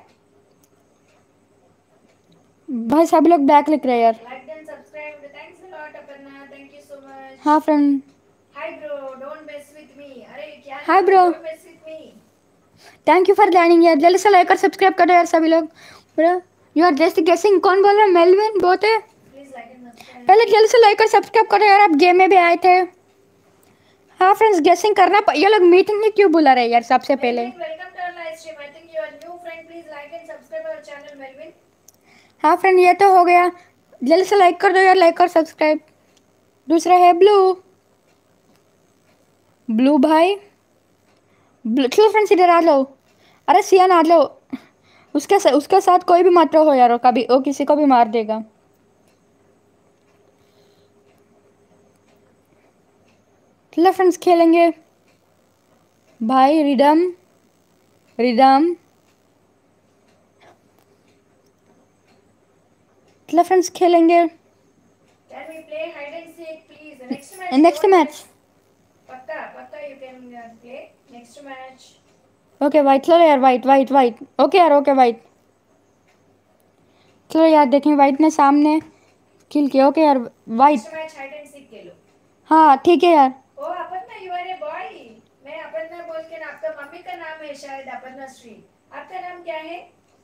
भाई सभी लोग ब्लैक लिख रहे हैं यार। Like and subscribe thanks a lot Aparna thank you so much. हाँ friend hi bro don't mess with me. अरे क्या हाय नाम है? Bro don't mess with me. Thank you for joining यार। जल्दी से लाइक और सब्सक्राइब करो यार सभी लोग। Bro you are just guessing. कौन बोल रहा है? मेलविन बहुत है। Please like and subscribe. पहले जल्दी से लाइक और सब्सक्राइब करो यार। आप गेम में भी आए थे। हाँ फ्रेंड्स गेसिंग करना प- ये लोग मीटिंग में क्यों बुला रहे हैं यार सबसे पहले? Melvin welcome to our live stream. I think you are new friend. Please like and subscribe our channel Melvin. हाँ फ्रेंड ये तो हो गया। जल्दी से लाइक कर दो यार। लाइक और सब्सक्राइब। दूसरा है ब्लू। ब्लू भाई ब्लू। चलो फ्रेंड्स इधर आ जाओ। अरे सियान आ जाओ। उसके सा, उसके साथ कोई भी मत रहो यार। वो कभी वो किसी को भी मार देगा। चलो फ्रेंड्स खेलेंगे। भाई रिडम रिडम चलो फ्रेंड्स खेलेंगे Can we play hide and seek, please? Next match, next don't match. miss. Pakka, pakka, you can uh, play next match. Okay white, चलो यार वाइट वाइट वाइट. ओके यार, ओके वाइट. चलो यार देखें, वाइट ने सामने किल किया. ओके यार white. Next match hide and seek खेलो. हाँ ठीक है यार. ओ Aparna, you are a boy. मैं अपर्णा बोल के ना, आपका मम्मी का नाम है शायद अपर्णा श्री. आपका नाम क्या है?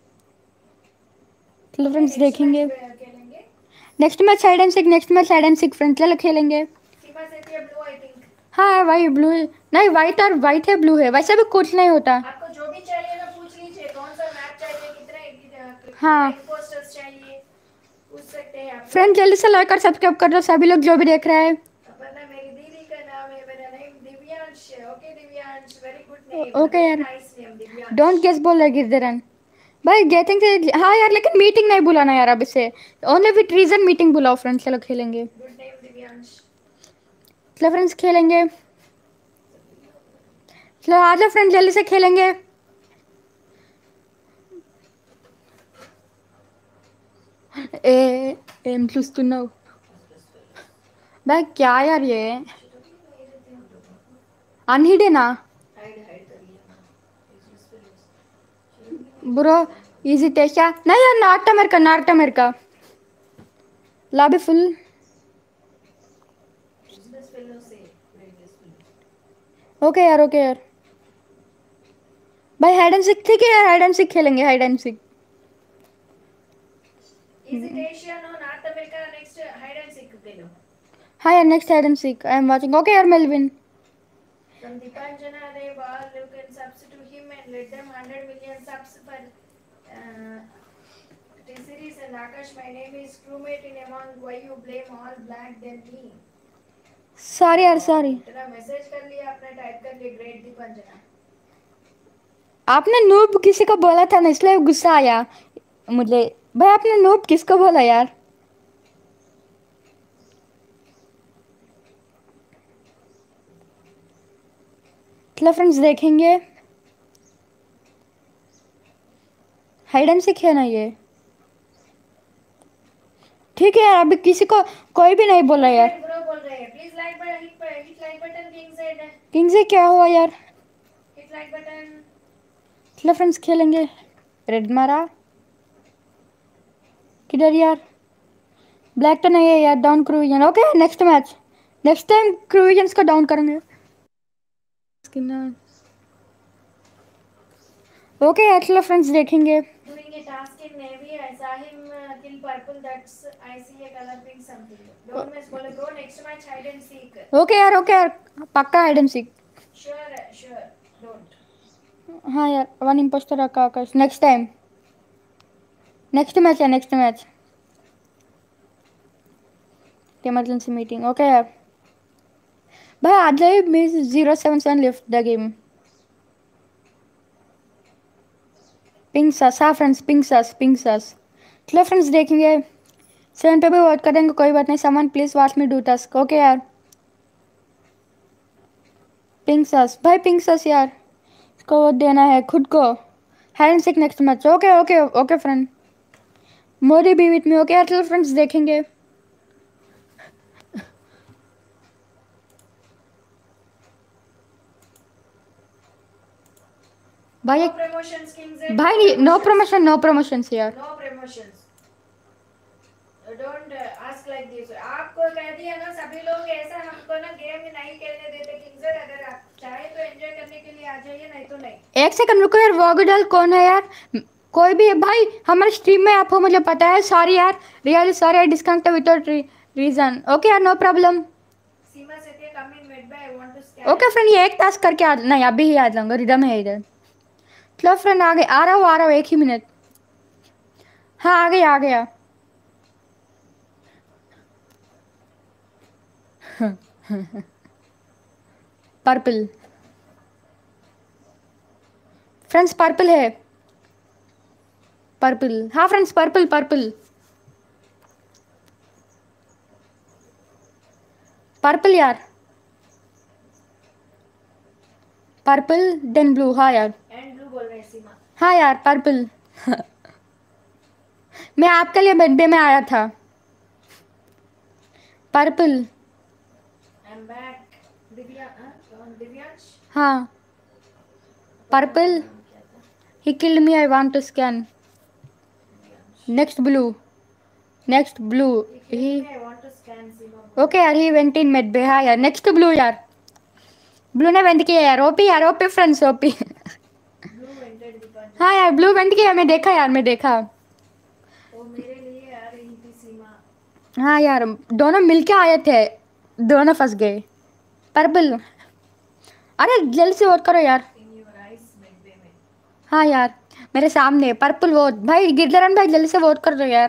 चलो फ्रेंड्स Next देखेंगे. match पे खेलेंगे. Next match hide and seek. Next match hide and seek friends, चलो खेलेंगे. सीमा से थी ब्लू, I think. हाँ भाई ब्लू है. नहीं वाइट और वाइट है, ब्लू है. वैसे भी कुछ नहीं होता. आपको जो भी चाहिए ना पूछ लीजिए. कौन सा मैप चाहिए, कितने कितने हाँ इम्पोस्टर्स चाहिए, पूछ सकते हैं आप. फ्रेंड जल्दी से लाइक और सब्सक्राइब कर दो सभी लोग जो भी देख रहे हैं. अपर्णा मेरी दीदी का नाम है. मेरा name Divyansh. Okay Divyansh, very good name. Okay very यार. Nice name Divyansh. Don't guess बोल रहे गिरधरन भाई. गेटिंग से हाँ यार, लेकिन मीटिंग नहीं बुलाना यार अब इसे. ओनली विथ रीजन मीटिंग बुलाओ फ्रेंड्स. चलो खेलेंगे. Good name Divyansh. चलो फ्रेंड्स खेलेंगे. चलो आ जाओ फ्रेंड्स, जल्दी से खेलेंगे. ए एम చూస్తున్నావు भाई क्या यार ये अनहिडन हाइड हाइड कर लिया. ब्रो. इजी टेशा नहीं यार. North America, north America. Lobby full. Business fellow से बिजनेस फेलो. ओके यार, ओके यार. भाई हाइड एंड सीक. ठीक है यार, हाइड एंड सीक खेलेंगे. Hide and seek. Is it Asia? No, North America. Next hide and seek खेलो. हाँ यार next hide and seek I am watching. Okay यार Melvin. From Dipanjana Rewal, you can subs to him and let them one hundred million subs for uh, T-Series and Akash. My name is crewmate in among. Why you blame all black than me? Sorry यार सॉरी. इतना मैसेज कर लिया आपने, टाइप कर लिया. ग्रेट दीपंजना. आपने नूब किसी को बोला था ना, इसलिए गुस्सा आया मुझे. भाई आपने नूब किसको बोला यार? चलो फ्रेंड्स देखेंगे. हाइड एंड सीक है ना ये. ठीक है यार, अभी किसी को कोई भी नहीं बोला यार. ब्रो बोल रहे हैं. Please like button, hit hit like button. King side king से क्या हुआ यार? Hit like button. चलो फ्रेंड्स खेलेंगे. रेड मारा किधर यार? ब्लैक तो नहीं है यार. डाउन क्रूविजन. Okay next match. Next time क्रूविजन्स को डाउन करेंगे. ओके यार चलो फ्रेंड्स देखेंगे. Doing a task in Navy, I saw him uh, kill purple. That's I see a color pink something. Don't miss. बोले bro, next match hide and seek. Okay यार, ओके यार. पक्का hide and seek. Sure, sure. Don't. हाँ यार वन इम्पोस्टर रखा Akash. Next time. Next match है, next match. Emergency meeting. Okay यार. भाई आज ही miss zero seven seven left the game. Pink sus. हाँ friends pink sus, pink sus. चलो फ्रेंड्स देखेंगे. सेवन पे भी वोट कर देंगे, कोई बात नहीं. Someone please watch me do task. Okay यार. पिंक सस भाई, पिंक सस यार. इसको वोट देना है खुद को. Hide and seek next match. Okay okay okay friend. Modi be with me. Okay यार चलो फ्रेंड्स देखेंगे. भाई No promotions, Kings. भाई नो प्रमोशन, नो प्रमोशन यार. No promotions. Don't uh, ask like this. आपको कह दिया ना सभी लोग ऐसा, हमको ना गेम नहीं खेलने देते. किंग्स अगर आप चाहे तो एंजॉय करने के लिए आ जाइए, नहीं तो नहीं. एक सेकंड रुको यार. वॉगडल कौन है यार? कोई भी है भाई हमारे स्ट्रीम में. आपको मुझे पता है. सॉरी यार, really sorry. I disconnect without reason. Okay यार नो प्रॉब्लम. सीमा से के come in med bay. I want to scan. Okay friend ये एक टास्क करके आ. नहीं अभी ही आ जाऊंगा. रिदम है इधर. चलो फ्रेंड आ गए. आ रहा हूँ आ रहा हूँ एक ही मिनट. हाँ आ गया आ गया. Purple friends. पर्पल है. पर्पल. हाँ फ्रेंड्स पर्पल पर्पल पर्पल यार. Purple then blue. हाँ यार. एंड ब्लू बोल रहे हैं सीमा. हाँ यार पर्पल. मैं आपके लिए बर्थडे में आया था। Purple. I am back. Divya, हाँ, कौन? दिव्यांश? हाँ। पर्पल का पर्पल। नाम क्या था? He killed me, I want to scan. Divyansh. Next blue. Next blue. He he killed me, I want to scan Sima बोला। ओके यार, he went in med bay. हाँ यार, नेक्स्ट ब्लू यार। ब्लू ने वेंट किया यार। ओपी यार, OP friends, OP. Blue vented हाँ दीपांजन। यार, ब्लू वेंट किया, मैं देखा यार, मैं देखा। वो मेरे लिए आ रही थी सीमा। हाँ यार, दोनों मिलके आए थे, दोनों फंस गए। पर्पल। अरे जल्दी से वोट करो यार। इन योर आइज मिडवे में। हाँ यार, मेरे सामने पर्पल वोट। भाई गिरधरन भाई, जल्दी से वोट कर दो यार।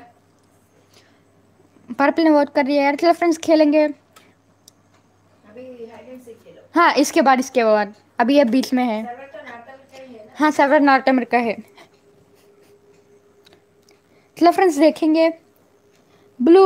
पर्पल ने वोट कर दिया यार। चलो फ्रेंड्स, खेलेंगे। अभी हाइड एंड सीक खेलो। हाँ, इसके बाद इसके बाद अभी ये बीच में है। सर्वर तो नाटक का ही है ना? हाँ, सर्वर नॉर्थ अमेरिका है। चलो फ्रेंड्स, देखेंगे। ब्लू।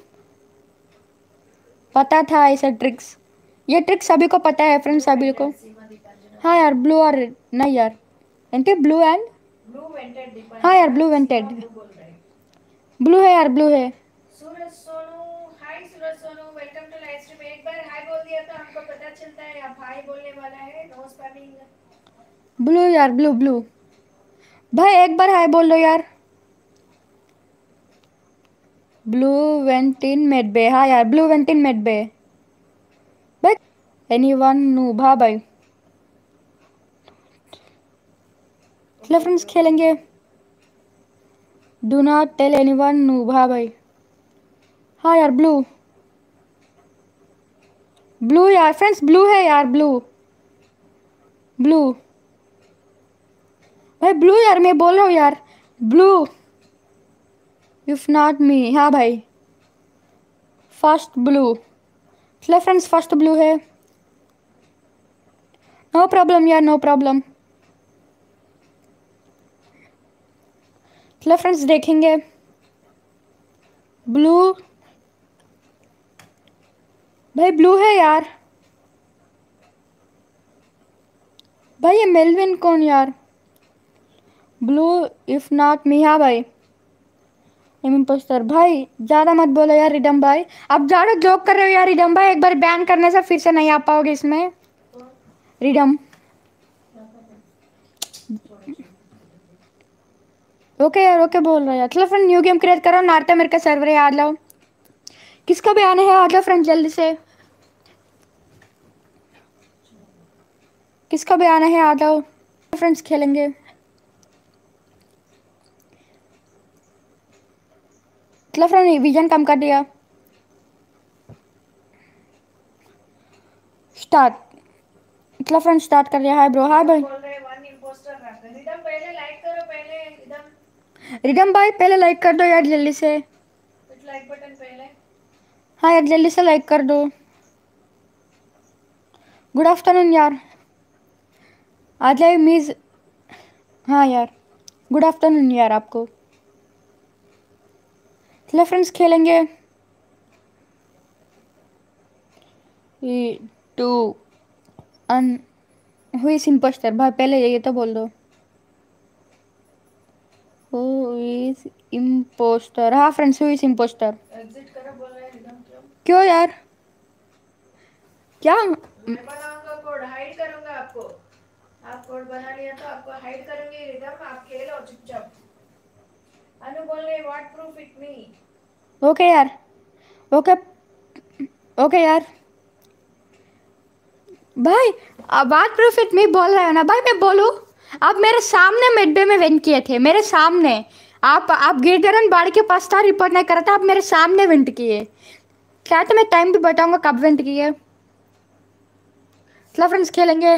पता था ऐसा ट्रिक्स, ये ट्रिक सभी को पता है फ्रेंड्स, ब्लू सभी को। वेंटेड सीमा दीपांजन हाँ बोला। यार, ब्लू और नहीं यार, anti blue and. Blue vented हाँ यार, Dipanjana, blue Seema vented. Blue बोल रहे हैं। ब्लू है यार, ब्लू है। Suraj Sonu, hi Suraj Sonu, welcome to live stream. एक बार हाय बोल दिया तो हमको पता चलता है आप हाय बोलने वाला है। No spamming. ब्लू यार, ब्लू ब्लू। भाई एक बार हाय बोल दो यार। Blue vent in med bay. हाँ यार, blue vent in med bay. भाई एनी वन नूब। हाँ भाई। चलो ओके फ्रेंड्स, ब्रो। खेलेंगे। Do not tell anyone noob. हाँ भाई। हाँ यार, ब्लू। ब्लू यार फ्रेंड्स, ब्लू है यार, ब्लू। ब्लू। भाई ब्लू यार, मैं बोल रहा हूँ यार, ब्लू। If not me. हाँ भाई, फर्स्ट ब्लू। चलो फ्रेंड्स, फर्स्ट ब्लू है। नो प्रॉब्लम यार, नो प्रॉब्लम। चलो फ्रेंड्स, देखेंगे। ब्लू। भाई ब्लू है यार। भाई ये मेलविन कौन यार? ब्लू। If not me. हाँ भाई, इम्पोस्टर। भाई ज्यादा मत बोलो यार रिडम भाई, आप ज्यादा जोक कर रहे हो यार रिडम भाई। एक बार बैन करने से फिर से नहीं आ पाओगे इसमें। कौन? रिडम। क्या था? छोड़ो छोड़ो। ओके यार, ओके बोल रहा है यार। चलो फ्रेंड, न्यू गेम क्रिएट करो, नॉर्थ अमेरिका सर्वर है, आ जाओ। किसका भी आना है आ जाओ फ्रेंड, जल्दी से। किसका भी आना है आ जाओ फ्रेंड्स, खेलेंगे। चलो फ्रेंड, विजन कम कर दिया। स्टार्ट। चलो फ्रेंड, स्टार्ट कर दिया। हाय ब्रो। हाय रिदम भाई। बोल रहे वन इम्पोस्टर रहा। रिदम पहले लाइक करो, पहले रिदम। रिडम भाई पहले लाइक कर दो यार, जल्दी से। कुछ लाइक बटन पहले। हाँ यार, जल्दी से लाइक कर दो। गुड आफ्टरनून यार। आ जाए मीज। हाँ यार, गुड आफ्टरनून यार आपको। चलो फ्रेंड्स, खेलेंगे। टू अन हु इज इम्पोस्टर। भाई पहले ये तो बोल दो, हु इज इम्पोस्टर। हाँ friends, who is impostor. Exit करो बोल रहे हैं रिदम। क्यों? क्यों यार? क्या? मैं बनाऊंगा कोड, हाइड करूंगा आपको। आप कोड बना लिया तो आपको हाइड करूंगी रिदम, आप खेलो चुपचाप। अनु बोल रहे what proof it me. Okay यार, ओके। ओके यार। भाई अब बात प्रूफ में बोल रहे हो ना भाई, मैं बोलूं? आप मेरे सामने मिडबे में वेंट किए थे, मेरे सामने। आप आप गिरधरन बाड़ के पास था, रिपोर्ट नहीं करा था, आप मेरे सामने वेंट किए। क्या तो मैं टाइम भी बताऊंगा कब वेंट किए। चलो फ्रेंड्स, खेलेंगे।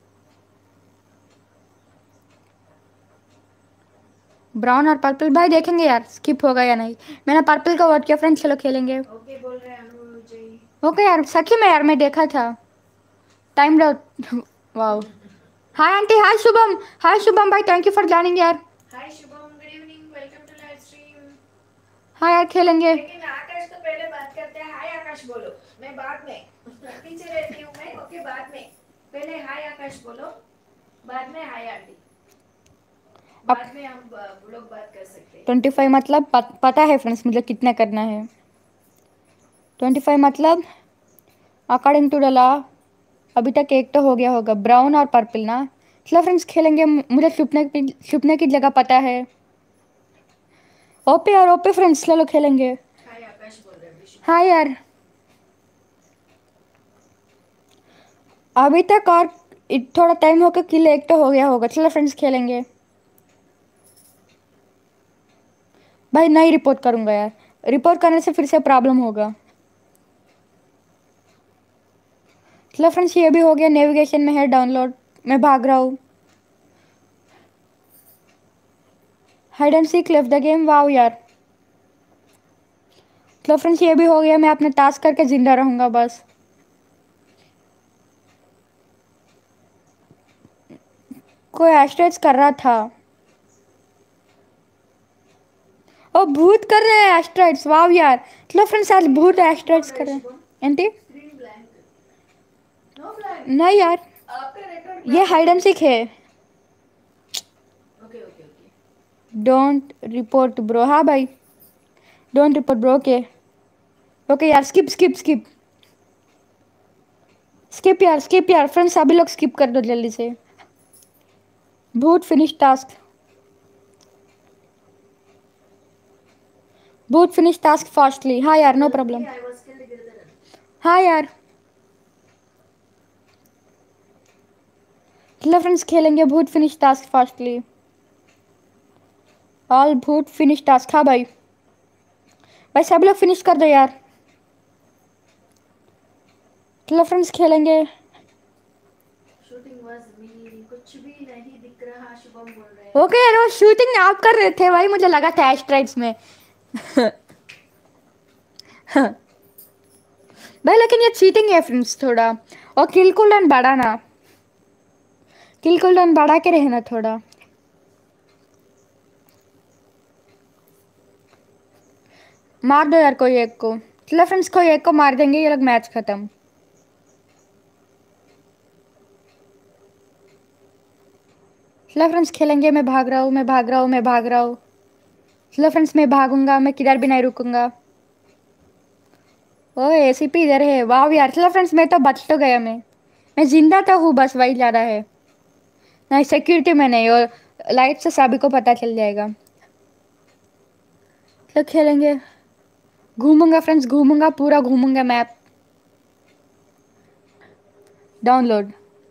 ब्राउन और पर्पल। भाई देखेंगे यार स्किप होगा या नहीं। मैंने पर्पल का वोट किया फ्रेंड्स, चलो खेलेंगे। ओके बोल रहे हैं अनु जी। ओके यार, सच में यार, मैं देखा था। Time doubt. Wow. Hi aunty, hi Shubham. Hi Shubham भाई, थैंक यू फॉर ज्वाइनिंग यार। Hi Shubham, good evening, welcome to live stream. हाँ यार, खेलेंगे। लेकिन आकाश तो पहले बात करते हैं। हाय आकाश बोलो, मैं बाद में पीछे रहती हूँ मैं। ओके बाद में, पहले हाय आकाश बोलो, बाद में हाय आंटी। बाद में हम ब- लोग बात कर सकते हैं। ट्वेंटी फाइव मतलब पत, पता है फ्रेंड्स मुझे कितना करना है। ट्वेंटी फाइव मतलब अकॉर्डिंग टू द लॉ अभी तक एक तो हो गया होगा, ब्राउन और पर्पल ना। चलो फ्रेंड्स खेलेंगे, मुझे छुपने की छुपने की जगह पता है। ओपे और ओपे फ्रेंड्स, चलो खेलेंगे। हाय आकाश बोल रहे हैं विशु। हाँ यार, अभी तक और इत- थोड़ा टाइम होकर किल एक तो हो गया होगा। चलो फ्रेंड्स खेलेंगे। भाई नहीं रिपोर्ट करूंगा यार, रिपोर्ट करने से फिर से प्रॉब्लम होगा। चलो फ्रेंड्स ये भी हो गया, नेविगेशन में है डाउनलोड। मैं भाग रहा हूँ। Hide and seek left the game, wow यार। चलो फ्रेंड्स ये भी हो गया, मैं अपने टास्क करके जिंदा रहूंगा बस। कोई एस्ट्रेट्स कर रहा था। ओ भूत कर रहे हैं एस्ट्रेट्स, वाओ यार। चलो फ्रेंड्स आज भूत एस्ट्रेट्स कर रहे हैं। Anti screen blank, no blank. नहीं यार, आपका नेटवर्क ये ब्लैंक हाइड एंड है। सीक है। Okay okay okay. Don't report bro, हाँ भाई don't report bro. Okay okay यार, स्किप स्किप स्किप स्किप यार, स्किप यार फ्रेंड्स, सभी लोग स्किप कर दो जल्दी से। भूत फिनिश टास्क, भूत फिनिश टास्क फास्टली। हाँ यार no problem. I was killed Girdhar. हाँ यार, चलो फ्रेंड्स खेलेंगे भूत फिनिश टास्क फास्टली। ऑल भूत फिनिश टास्क, हाँ भाई भाई सब लोग फिनिश कर दो यार। चलो फ्रेंड्स खेलेंगे। शूटिंग वाज मी, कुछ भी नहीं दिख रहा, शुभम बोल रहे हैं। ओके यार, वो शूटिंग आप कर रहे थे भाई, मुझे लगा था एस्ट्राइड्स में। भाई लेकिन ये चीटिंग है फ्रेंड्स थोड़ा। और किल कूलडाउन बढ़ाना, किल कूलडाउन बढ़ा के रहना थोड़ा। मार दो यार कोई एक को। चलो फ्रेंड्स कोई एक को मार देंगे, ये लोग मैच खत्म। चलो फ्रेंड्स खेलेंगे, मैं भाग रहा हूँ, मैं भाग रहा हूँ, मैं भाग रहा हूँ। चलो फ्रेंड्स मैं भागूंगा, मैं किधर भी नहीं रुकूंगा। ओए एसीपी इधर है, वाह यार। चलो फ्रेंड्स मैं तो बच तो गया, मैं मैं जिंदा तो हूँ बस, वही ज़्यादा है। नहीं सिक्योरिटी में नहीं, और लाइट से सभी को पता चल जाएगा। चलो खेलेंगे, घूमूंगा फ्रेंड्स, घूमूंगा पूरा, घूमूंगा मैप। डाउनलोड,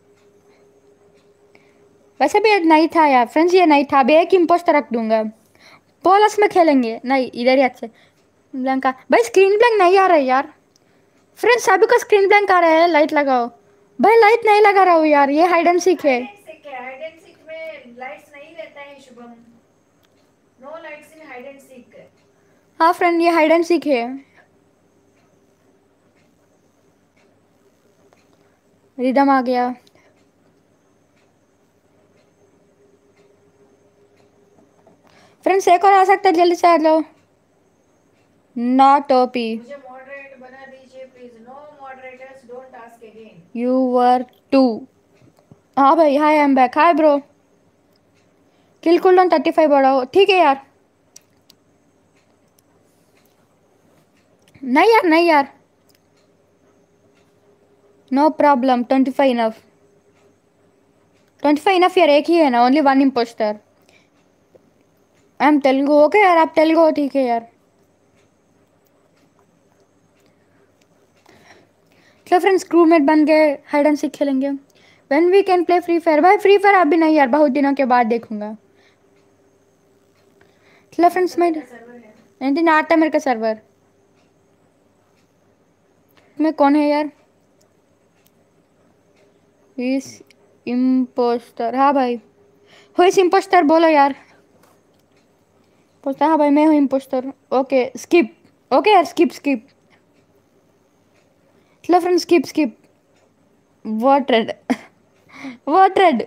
वैसे भी ये नहीं था यार फ्रेंड्स, ये नहीं था। अभी एक इम्पोस्टर रख दूंगा। पोलस में खेलेंगे, नहीं इधर ही अच्छे। ब्लैंक का भाई, स्क्रीन ब्लैंक नहीं आ रहा है यार। फ्रेंड्स सभी को स्क्रीन ब्लैंक आ रहा है, लाइट लगाओ। भाई लाइट नहीं लगा रहा हूँ यार, ये हाइड एंड सीक है। हाइड एंड सीक है, हाइड एंड सीक में लाइट्स नहीं रहता है Shubham. No lights in hide and seek. हाँ फ्रेंड, ये हाइड एंड सीक है। रिदम आ गया। फ्रेंड्स एक और आ सकता है, जल्दी से आ जाओ। नॉट ओपी, मुझे मॉडरेट बना दीजिए please. No moderators, don't ask again. You were too. हाँ भाई, hi I am back, hi bro. Kill cooldown thirty five बढ़ाओ, ठीक है यार। नहीं यार, नहीं यार, no problem. Twenty five enough, twenty five enough यार, एक ही है ना, only one impostor. I am Telugu, okay यार आप तेलुगु हो, ठीक है यार। चलो फ्रेंड्स क्रूमेट बन गए, हाइड एंड सीक खेलेंगे। When we can play free fire, भाई फ्री फायर अभी नहीं यार, बहुत दिनों के बाद देखूंगा। चलो फ्रेंड्स मैं का सर्वर है। नाइनटीन आता मेरे का सर्वर में कौन है यार। इस इम्पोस्टर, हाँ भाई हो इस इम्पोस्टर, बोलो यार। पूछता हाँ भाई मैं हूँ इम्पोस्टर। ओके स्किप, ओके यार स्किप स्किप। चलो friends skip skip. What red, what red,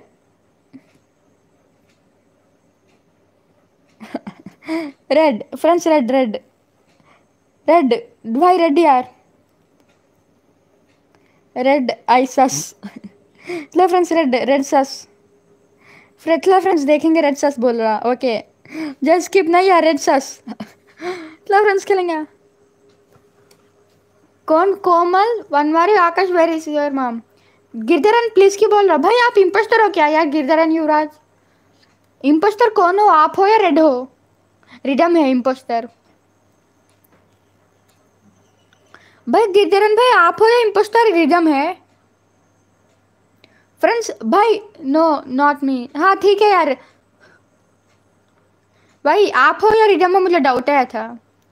red friends, red red red, भाई रेड यार, रेड आई सस। चलो फ्रेंड्स रेड, रेड सस फ्रेटला फ्रेंड्स देखेंगे रेड सस बोल रहा ओके जस्ट स्किप नहीं यार रेड सस चलो फ्रेंड्स खेलेंगे कौन Komal Banwari Akash where is your mom Girdharan please क्यों बोल रहा भाई आप इम्पोस्टर हो क्या यार गिरधरन युवराज इम्पोस्टर कौन हो आप हो या रेड हो रिडम है इम्पोस्टर भाई गिरधरन भाई आप हो या इम्पोस्टर रिडम है फ्रेंड्स भाई नो नॉट मी हाँ ठीक है यार भाई आप हो या रिडम हो मुझे डाउट आया था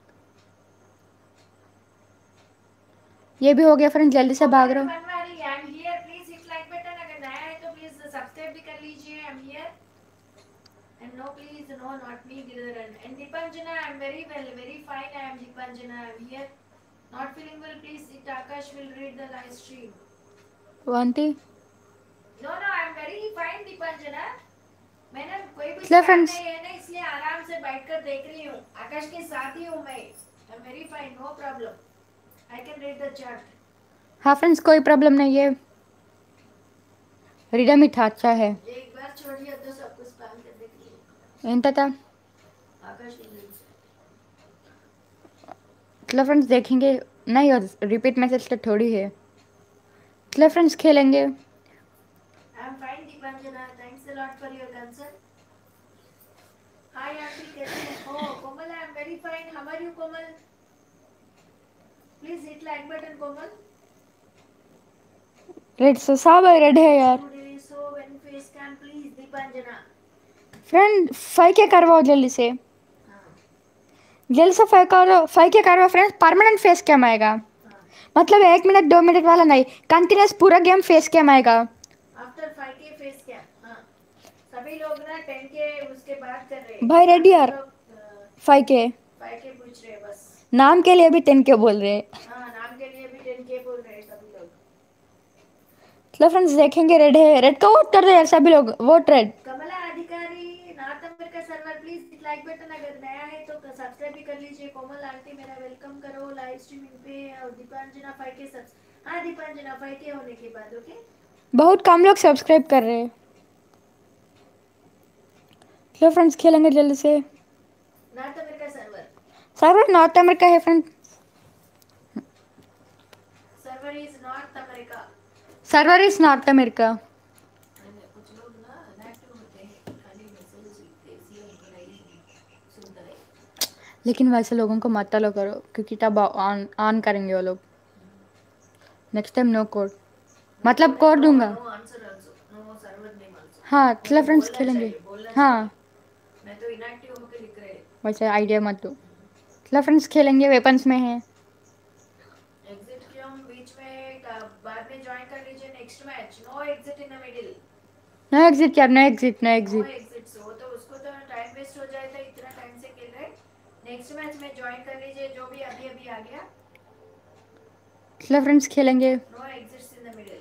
ये भी हो गया फ्रेंड्स जल्दी से भाग रहा हूँ Banwari I am here please hit like button अगर नया है तो प्लीज सब्सक्राइब भी कर लीजिए I am here and no please no not me Girdharan and Dipanjana I am very well very fine I am Dipanjana I am here not feeling well please it Akash will read the live stream वांटी no no I am very fine Dipanjana मैंने कोई भी चलो काम फ्रेंड्स नहीं है ना इसलिए आराम से बैठकर देख रही हूँ आकाश के साथ ही हूँ मैं I am very fine no problem I can read the chat हाँ फ्रेंड्स कोई प्रॉब्लम नहीं है रिडम ही था अच्छा है एक बार छोड़िए तो सब कुछ काम कर देगी एंत था आकाश इंग्लिश चलो फ्रेंड्स देखेंगे नहीं और रिपीट मैसेज तो थोड़ी है चलो फ्रेंड्स खेलेंगे I am fine Dipanjana thanks a lot for your concern hi aunty कैसे हो Komal I am very fine how are you Komal please hit like button Komal red से सब रेड है यार today so when face cam please Dipanjana friend five K करवाओ जल्दी से जल्दी से फाइव करो फाइव के करवाओ फ्रेंड्स परमानेंट फेस कैम आएगा मतलब एक मिनट दो मिनट वाला नहीं कंटिन्यूस पूरा गेम फेस कैम आएगा after five K face cam हां सभी लोग ना टेन के उसके बाद कर रहे हैं भाई रेडी यार फाइव के फाइव के पूछ रहे हैं बस नाम के लिए भी टेन के बोल रहे हैं हां नाम के लिए भी टेन के बोल रहे हैं सभी लोग चलो फ्रेंड्स देखेंगे रेड है रेड का वोट कर दो यार सभी लोग vote red Kamla Adhikari north America server please like button अगर नया है तो सब्सक्राइब भी कर लीजिए कोमल आंटी मेरा वेलकम करो लाइव स्ट्रीमिंग पे और दीपांजना फाइव के सब्स हाँ दीपांजना फाइव के होने के बाद ओके बहुत कम लोग सब्सक्राइब कर रहे हैं चलो फ्रेंड्स खेलेंगे जल्दी से north America server server north America है friend server is north America server is north America कुछ लोग ना इनएक्टिव होते हैं खाली मैसेज लिखते हैं इसलिए नहीं सुनता है लेकिन वैसे लोगों को मत लो करो क्योंकि तब ऑन ऑन करेंगे वो लोग नेक्स्ट टाइम नो कोड मतलब कोड दूंगा no answer also no server name also हाँ चलो फ्रेंड्स खेलेंगे हाँ मैं तो इनएक्टिव होके लिख रहे हैं वैसे आइडिया मत दो चलो फ्रेंड्स खेलेंगे वेपन्स में है एग्जिट क्यों बीच में बाद में ज्वाइन कर लीजिए next match no exit in the middle no exit यार no exit no no exit exit हो तो उसको तो टाइम वेस्ट हो जाएगा इतना टाइम से खेल रहे नेक्स्ट मैच में ज्वाइन कर लीजिए जो भी अभी अभी आ गया चलो फ्रेंड्स खेलेंगे no exits in the middle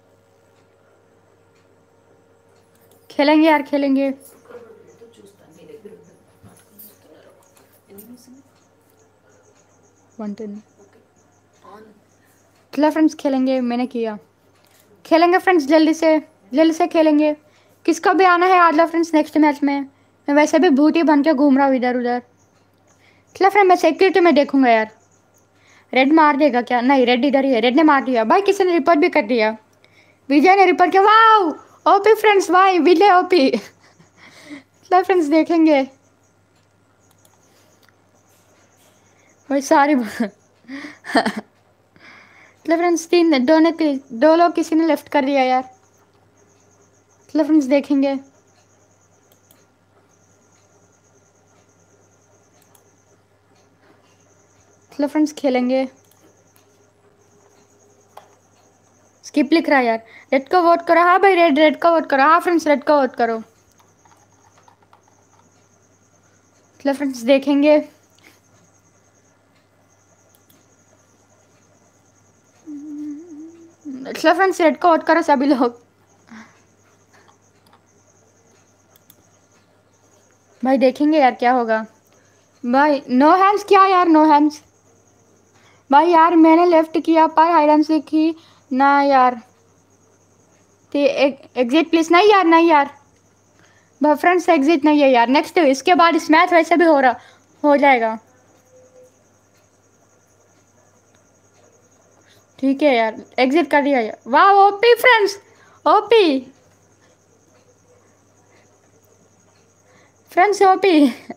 खेलेंगे यार खेलेंगे तो చూస్తాను మీ దగ్గర చూస్తున్నారు ఎన్ని minutes one ten okay on चलो फ्रेंड्स खेलेंगे मैंने किया खेलेंगे फ्रेंड्स जल्दी से जल्दी से खेलेंगे किसको भी आना है आ जाओ फ्रेंड्स नेक्स्ट मैच में मैं वैसे भी भूत ही बन के घूम रहा हूँ इधर उधर चलो फ्रेंड मैं सिक्योरिटी में देखूंगा यार रेड मार देगा क्या नहीं रेड इधर ही है रेड ने मार दिया भाई किसी ने रिपोर्ट भी कर दिया विजय ने रिपोर्ट किया वाह ओपी फ्रेंड्स भाई विजय ओपी चलो फ्रेंड्स देखेंगे भाई सारी चलो फ्रेंड्स तीन दो ने दो लोग किसी ने लेफ्ट कर दिया यार चलो फ्रेंड्स देखेंगे चलो फ्रेंड्स खेलेंगे स्किप लिख रहा है यार रेड को वोट करो हाँ भाई रेड रेड का वोट करो हाँ फ्रेंड्स रेड का वोट करो चलो फ्रेंड्स देखेंगे चलो फ्रेंड्स रेड का वोट करो सभी लोग भाई देखेंगे यार क्या होगा भाई नो हैंड्स क्या यार नो हैंड्स भाई यार मैंने लेफ्ट किया पर हाइड एंड सीक ही ना यार ते एग्जिट प्लीज नहीं यार नहीं यार फ्रेंड्स एग्जिट नहीं है यार, नेक्स्ट इसके बाद इस मैच वैसे भी हो रहा हो जाएगा। ठीक है यार, एग्जिट कर दिया यार। वाह OP friends, OP friends, OP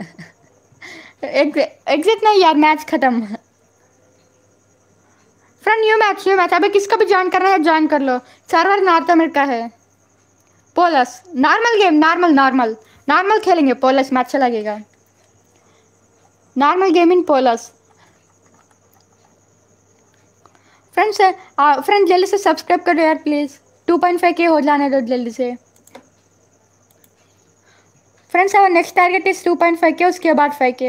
exit नहीं यार, मैच खत्म। Friend new match, new match, अभी किसका भी ज्वाइन करना है ज्वाइन कर लो। सर्वर नॉर्थ अमेरिका है। Polus normal game, normal normal normal खेलेंगे पोलस में, अच्छा लगेगा। Normal game in Polus. Friends friend जल्दी से सब्सक्राइब करो यार प्लीज, टू पॉइंट फाइव के हो जाने दो जल्दी से। Friends our next target is two point five K, उसके बाद five K.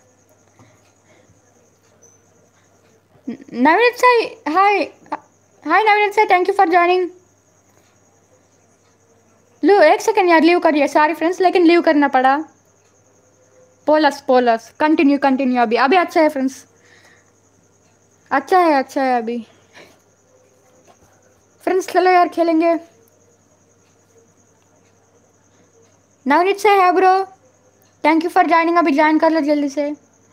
Navneet Sai hi, hi Navneet Sai, thank you for joining. लो एक सेकंड यार, लीव करिए, सॉरी फ्रेंड्स लेकिन लीव करना पड़ा। पोलस पोलस कंटिन्यू कंटिन्यू, अभी अभी अच्छा है फ्रेंड्स, अच्छा है अच्छा है अभी। फ्रेंड्स चलो यार खेलेंगे। नवनीत से है bro, thank you for joining, अभी ज्वाइन कर लो जल्दी से।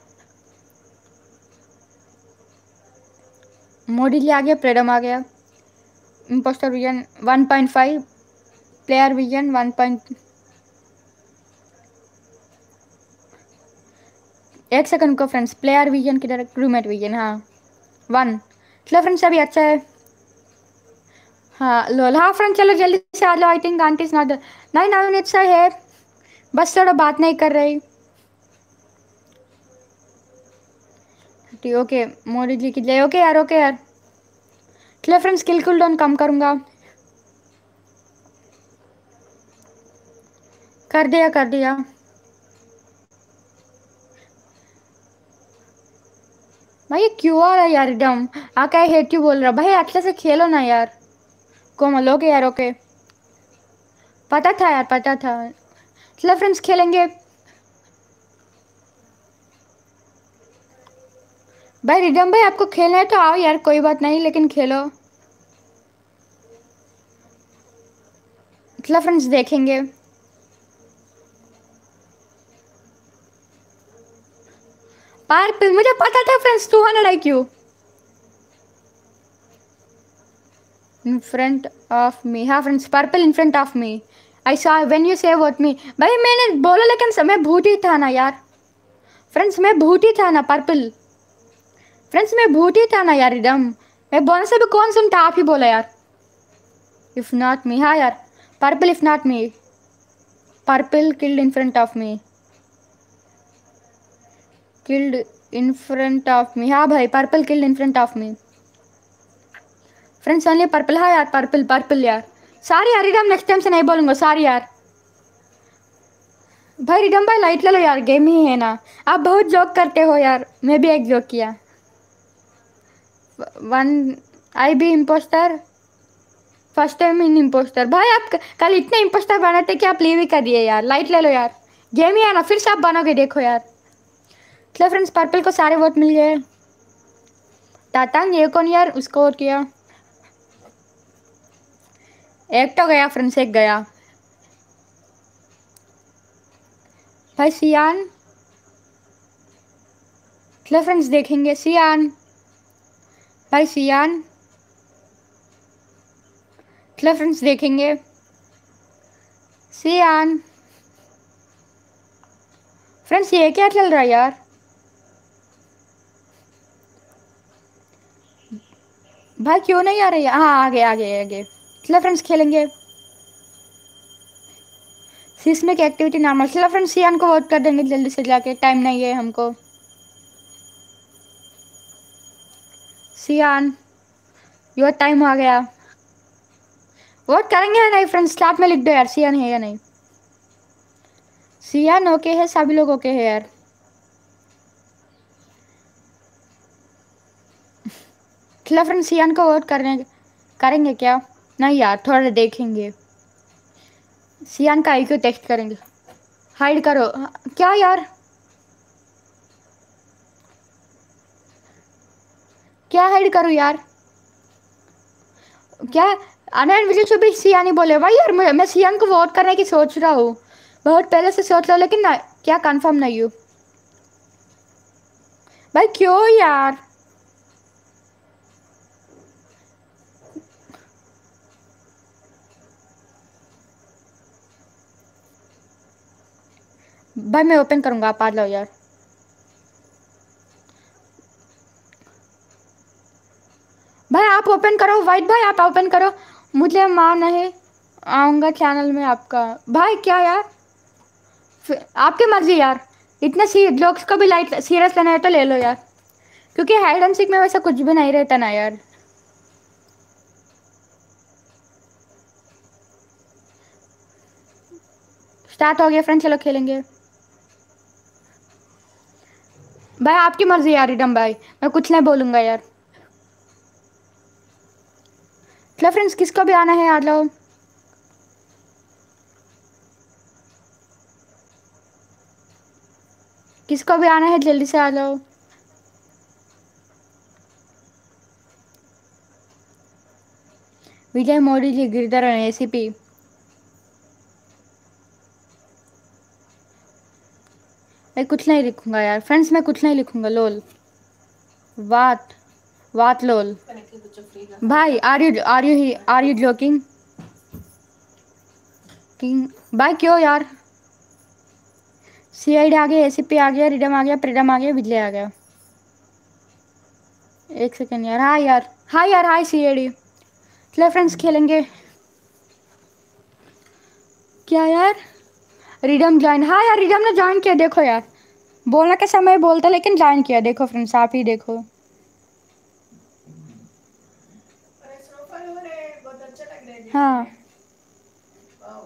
मोडी जी आ गया, प्रेडम आ गया। Impostor vision one point five, player vision one point. एक सेकंड को फ्रेंड्स, प्लेयर विजन किधर, क्रूमेट विजन, हाँ वन। चलो फ्रेंड्स अभी अच्छा है। हाँ लोल, हाँ फ्रेंड चलो जल्दी से आ जाओ। I think aunty is not, नहीं नवनीत से है, बस थोड़ा बात नहीं कर रही। ठीक ओके, मोदी जी की जय। ओके यार, ओके यार। चलो फ्रेंड्स किल कुल डाउन कम करूँगा, कर दिया कर दिया। भाई ये क्यों आ रहा है यार एकदम आके, आई हेट यू बोल रहा। भाई अच्छे से खेलो ना यार, कोमल। ओके यार ओके, पता था यार पता था। चलो फ्रेंड्स खेलेंगे। भाई रिडम भाई आपको खेलना है तो आओ यार, कोई बात नहीं, लेकिन खेलो। चलो फ्रेंड्स देखेंगे। पार्पल, मुझे पता था friends, two hundred I Q in front of me. हाँ friends, purple in front of me, I saw when you say what me. भाई मैंने बोला लेकिन मैं भूत ही था ना यार। फ्रेंड्स मैं भूत ही था ना, पर्पल। फ्रेंड्स मैं भूत ही था ना यार एकदम, मैं बोलने से भी कौन सुनता, आप ही बोला यार। इफ नॉट मी, हाँ यार purple, if not me. Purple killed in front of me, killed in front of me. हाँ भाई purple killed in front of me. Friends only purple, हाँ यार पर्पल पर्पल यार। सॉरी यार रिडम, नेक्स्ट टाइम से नहीं बोलूँगा, सॉरी यार। भाई रिडम भाई लाइट ले लो यार, गेम ही है ना। आप बहुत जोक करते हो यार, मैं भी एक जोक किया। One I be impostor, first time in impostor. भाई आप कल इतने इम्पोस्टर बनाते कि आप लीव ही कर दिए यार। लाइट ले लो यार, गेम ही है ना, फिर से आप बनोगे देखो यार। चलो फ्रेंड्स पर्पल को सारे वोट मिल गए। तातांग ये कौन यार, उसको वोट किया। एक तो गया फ्रेंड्स, एक गया। भाई सियान, चलो फ्रेंड्स देखेंगे। सियान, भाई सियान, चलो फ्रेंड्स देखेंगे। सियान, फ्रेंड्स ये क्या चल रहा है यार। भाई क्यों नहीं आ रही है, हाँ आगे आगे आगे। चलो फ्रेंड्स खेलेंगे। Seismic activity normal. चलो फ्रेंड्स सियान को वोट कर देंगे जल्दी से जाके, टाइम नहीं है हमको। सियान योर टाइम आ गया, वोट करेंगे या नहीं फ्रेंड्स, स्टार्ट में लिख दो यार, सियान है या नहीं। सियान ओके है, सभी लोग ओके है यार। चलो फ्रेंड्स सियान को वोट करने करेंगे क्या, नहीं यार थोड़ा देखेंगे। सियान का आईक्यू टेस्ट करेंगे। हाइड करो, क्या यार, क्या हाइड करूँ यार, क्या अनैन विजय भी सियान ही बोले। भाई यार मैं, मैं सियान को वोट करने की सोच रहा हूँ, बहुत पहले से सोच लो, लेकिन ना क्या कंफर्म नहीं हूँ भाई। क्यों यार? भाई मैं ओपन करूंगा, आप आ जाओ यार। भाई आप ओपन करो, वाइट भाई आप ओपन करो। मुझे मान है, आऊंगा चैनल में आपका। भाई क्या यार, फिर आपकी मर्जी यार। इतने सी जोक्स को भी लाइट सीरियस लेना है तो ले लो यार, क्योंकि हाइड एंड सीक में वैसा कुछ भी नहीं रहता ना यार। स्टार्ट हो गया फ्रेंड, चलो खेलेंगे। भाई आपकी मर्जी यार रिडम भाई, मैं कुछ नहीं बोलूंगा यार। चलो फ्रेंड्स, किसको भी आना है आ जाओ। किसको भी आना है जल्दी से आ जाओ। विजय मोदी जी, गिरधर एसीपी। मैं कुछ नहीं लिखूंगा यार फ्रेंड्स, मैं कुछ नहीं लिखूंगा। लोल वाट वाट लोल। भाई are you are you are you joking king? भाई क्यों यार? सीआईडी आ गया, एसीपी आ गया, रिडम आ गया, प्रीडम आ गया, विजय आ गया। एक सेकेंड यार। हाँ यार, हाँ यार, हाय सीआईडी। चलो फ्रेंड्स खेलेंगे। क्या यार? Rhythm join? हाँ यार, रिडम ने ज्वाइन किया, देखो यार। बोलने के समय बोलता लेकिन ज्वाइन किया, देखो फ्रेंड्स, आप ही देखो। अरे स्नोफॉल हो रहे हैं, बहुत अच्छा लग रहा है देखने हाँ। में। वाओ।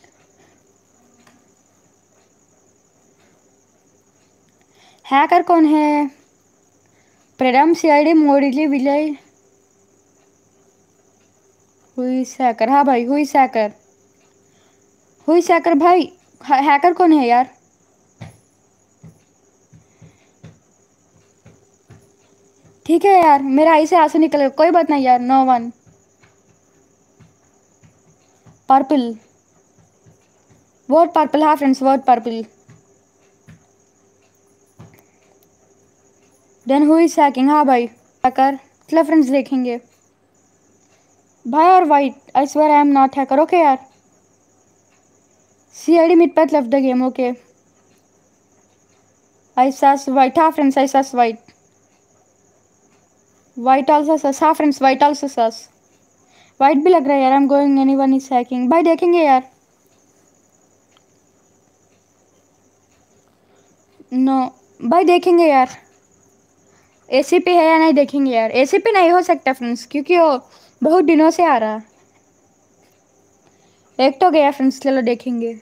हैकर कौन है? प्रीडम, सीआईडी, मोदी जी, विजय। हुई हैकर? हाँ भाई, हुई हैकर, हुई हैकर भाई। हैकर कौन है यार? ठीक है यार, मेरा आई से आंसू निकल गया, कोई बात नहीं यार। No one. Purple, vote purple. हाँ friends, vote purple. Then who is hacking? हाँ भाई हैकर। चलो फ्रेंड्स देखेंगे। भाई और white, I swear I am not hacker. Okay यार। CID mid path left the game. Okay. I sus white. हाँ friends, I sus white. White also sus. हाँ friends, white also sus. White भी लग रहा है यार। I am going anyone is hacking. भाई देखेंगे यार। नो भाई, देखेंगे यार। एसीपी है या नहीं देखेंगे यार। एसीपी नहीं हो सकता फ्रेंड्स, क्योंकि वो बहुत दिनों से आ रहा है। एक तो गया फ्रेंड्स, चलो देखेंगे।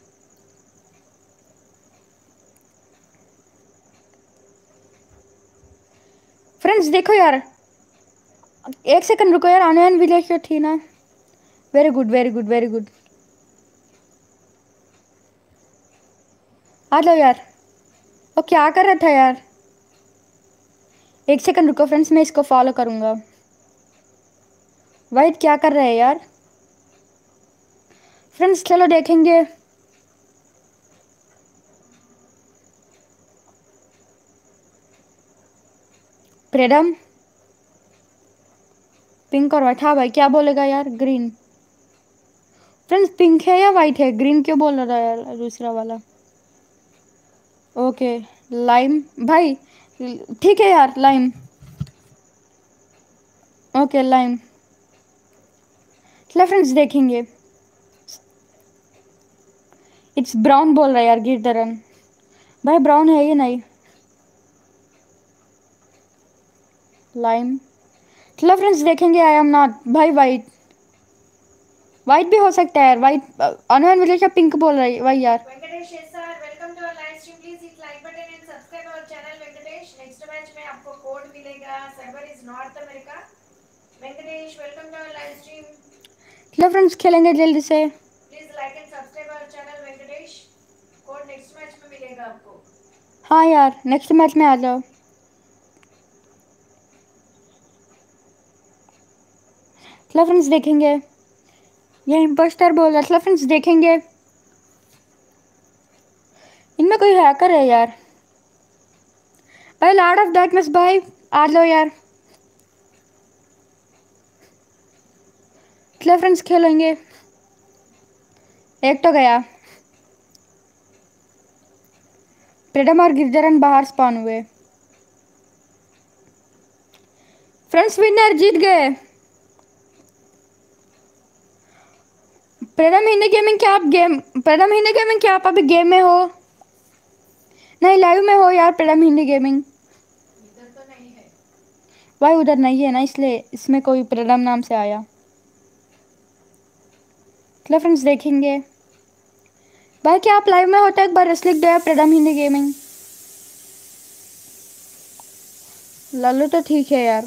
फ्रेंड्स देखो यार, एक सेकंड रुको यार। आनंद विलेज तो थी ना। Very good, very good, very good. आ जाओ यार। वो क्या कर रहा था यार? एक सेकंड रुको फ्रेंड्स, मैं इसको फॉलो करूंगा। वाइट क्या कर रहा है यार? फ्रेंड्स चलो देखेंगे। प्रेडम, पिंक और वाइट। हाँ भाई, क्या बोलेगा यार? ग्रीन। फ्रेंड्स पिंक है या वाइट है? ग्रीन क्यों बोल रहा है यार दूसरा वाला? ओके। लाइम भाई, ठीक है यार, लाइम। Okay lime. चलो फ्रेंड्स देखेंगे। इट्स ब्राउन बोल रहा है यार, गिरधरन। भाई ब्राउन है ये नहीं। लाइम। चलो फ्रेंड्स देखेंगे। आई एम नॉट भाई। वाइट, वाइट भी हो सकता है यार। वाइट अनवन विलेज पिंक बोल रही है भाई यार। Venkatesh sir, welcome to our live stream. Please hit like button and subscribe our channel Venkatesh. Next match में आपको कोड मिलेगा। Server is north America. Venkatesh, welcome to our live stream. चलो फ्रेंड्स खेलेंगे जल्दी से। Please like and subscribe our channel Venkatesh. Code next match में मिलेगा आपको। हाँ यार, नेक्स्ट मैच में आ जाओ। चलो फ्रेंड्स देखेंगे। ये इम्पोस्टर बोल रहा। चलो फ्रेंड्स देखेंगे। इनमें कोई हैकर है यार। भाई लॉर्ड ऑफ डार्कनेस भाई आ लो यार। चलो फ्रेंड्स खेलेंगे। एक तो गया। प्रेडम और गिरजरन बाहर स्पॉन हुए। फ्रेंड्स विनर जीत गए। प्रेडम हिंदी गेमिंग क्या आप गेम प्रेडम हिंदी गेमिंग क्या आप अभी गेम में हो? नहीं लाइव में हो यार प्रेडम हिंदी गेमिंग। इधर तो नहीं है। भाई उधर नहीं है ना इसलिए इसमें कोई प्रेडम नाम से आया। चलो फ्रेंड्स देखेंगे। भाई क्या आप लाइव में होते एक बार रस लिख दो यार प्रेडम हिंदी गेमिंग। लालू तो ठीक है यार।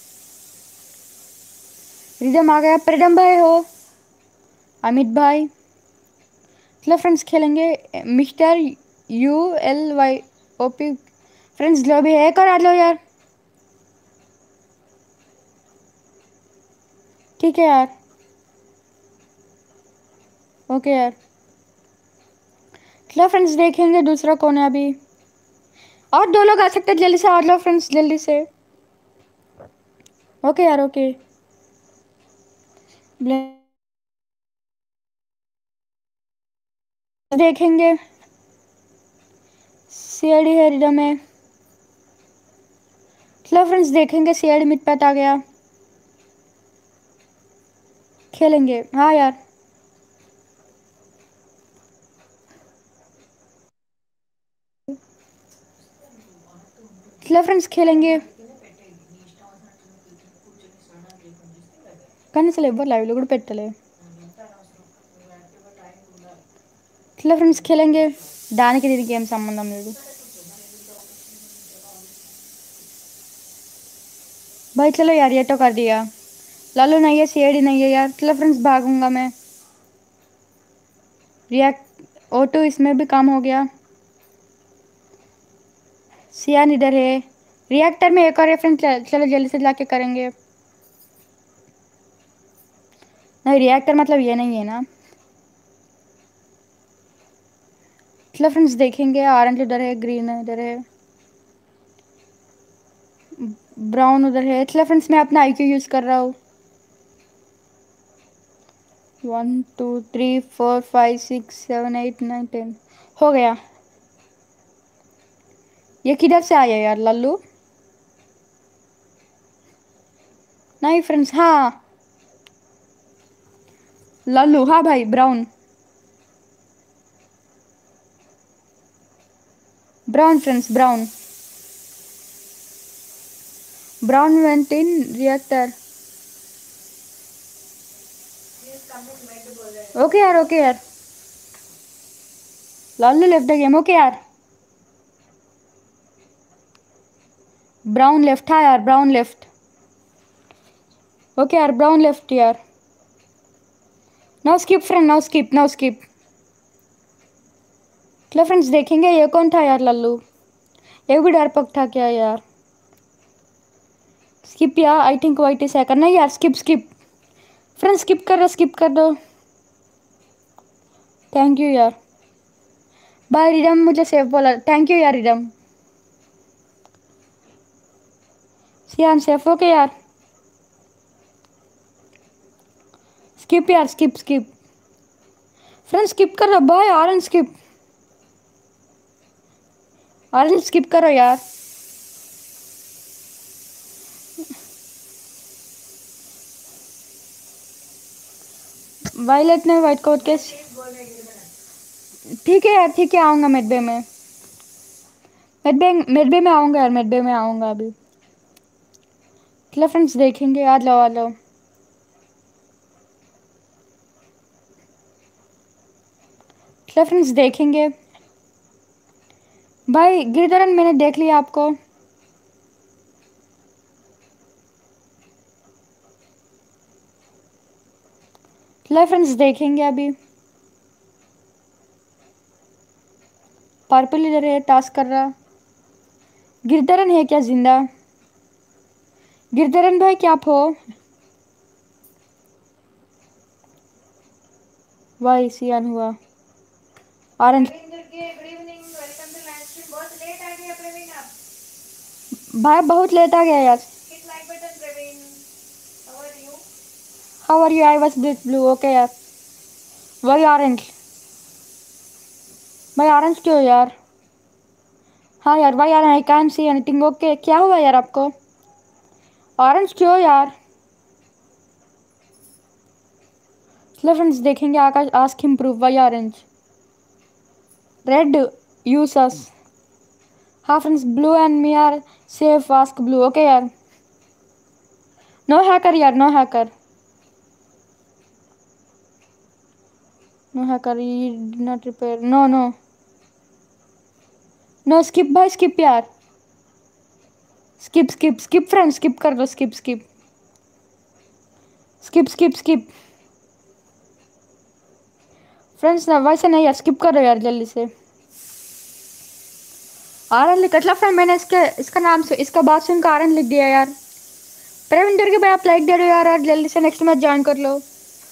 रिदम आ गया। प्रेडम भाई हो? अमित भाई। चलो फ्रेंड्स खेलेंगे। Mister U L Y O P. Friends लो भी है और आ लो यार। ठीक है यार। ओके यार। चलो फ्रेंड्स देखेंगे दूसरा कौन है अभी। और दो लोग आ सकते हैं जल्दी से आ लो फ्रेंड्स जल्दी से। ओके यार ओके। देखेंगे। सीआईडी है रिदम में। चलो फ्रेंड्स देखेंगे। सीआईडी मिड पैट आ गया। खेलेंगे हाँ यार। चलो फ्रेंड्स खेलेंगे। కానీ అసలు ఎవ్వరు లైవ్లో కూడా పెట్టలే. చలో ఫ్రెండ్స్ खेलेंगे. దానికి దీనికి ఏం సంబంధం లేదు. भाई चलो यार ये तो कर दिया. लालू नहीं है सीआईडी नहीं है यार. चलो फ्रेंड्स भागूंगा मैं. रिएक्ट ओ टू इसमें भी काम हो गया. सियान इधर है. रिएक्टर में एक और फ्रेंड्स चलो जल्दी से जाके करेंगे. नहीं रिएक्टर मतलब ये नहीं है ना. चलो फ्रेंड्स देखेंगे. ऑरेंज उधर है ग्रीन इधर है ब्राउन उधर है. चलो फ्रेंड्स मैं अपना आईक्यू यूज़ कर रहा हूँ. One two three four five six seven eight nine ten हो गया. ये किधर से आया यार लल्लू? नहीं फ्रेंड्स हाँ लल्लू हाँ भाई brown brown friends brown brown went in reactor. Okay यार ओके यार. Lallu left the game. Okay यार. ब्राउन लेफ्ट हाँ यार ब्राउन लेफ्ट. ओके यार ब्राउन लेफ्ट यार. Now skip friend now skip now skip. चलो फ्रेंड्स देखेंगे. ये कौन था यार लल्लू? ये भी डरपोक था क्या यार? स्किप यार I think white is hacker. नहीं यार स्किप स्किप. फ्रेंड्स स्किप कर दो स्किप कर दो. थैंक यू यार. बाय रिदम मुझे सेफ बोला. थैंक यू यार रिदम. सियान सेफ ओके यार. स्किप यार स्किप स्किप. फ्रेंड्स स्किप कर दो. By orange skip. Orange skip करो यार. वायलेट ने वाइट कोट के. ठीक है यार ठीक है आऊँगा मिडबे में. मिडबे मिडबे में आऊँगा यार मिडबे में आऊँगा अभी. चलो फ्रेंड्स देखेंगे. आ जाओ आ जाओ. चलो फ्रेंड्स देखेंगे. भाई गिरधरन मैंने देख लिया आपको. चलो फ्रेंड्स देखेंगे अभी. पर्पल इधर है टास्क कर रहा. गिरधरन है क्या जिंदा? गिरधरन भाई क्या आप हो? वाई सियान हुआ. Orange Praveen up. भाई बहुत लेट आ गया यार। Hit like button Praveen. How are you? How are you? I was this blue. Okay यार। वही ऑरेंज। भाई ऑरेंज क्यों यार? हाँ यार भाई यार I can see anything. Okay क्या हुआ यार आपको? ऑरेंज क्यों यार? चलो फ्रेंड्स देखेंगे। Akash ask him proof why orange. Red use us. हाँ friends blue and me are safe. Ask blue. Okay यार। नो हैकर यार, no hacker, no hacker. He did not repair. No no no. Skip भाई स्किप यार। Skip skip skip friend, skip कर दो। Skip skip skip skip skip friends ना वैसे नहीं यार, स्किप करो यार जल्दी से। आरन लिख मतलब फ्रेंड मैंने इसके इसका नाम से इसका बात सुनकर आरन लिख दिया यार। प्रविंदर के भाई आप लाइक दे रहे हो यार, यार जल्दी से नेक्स्ट मैच ज्वाइन कर लो।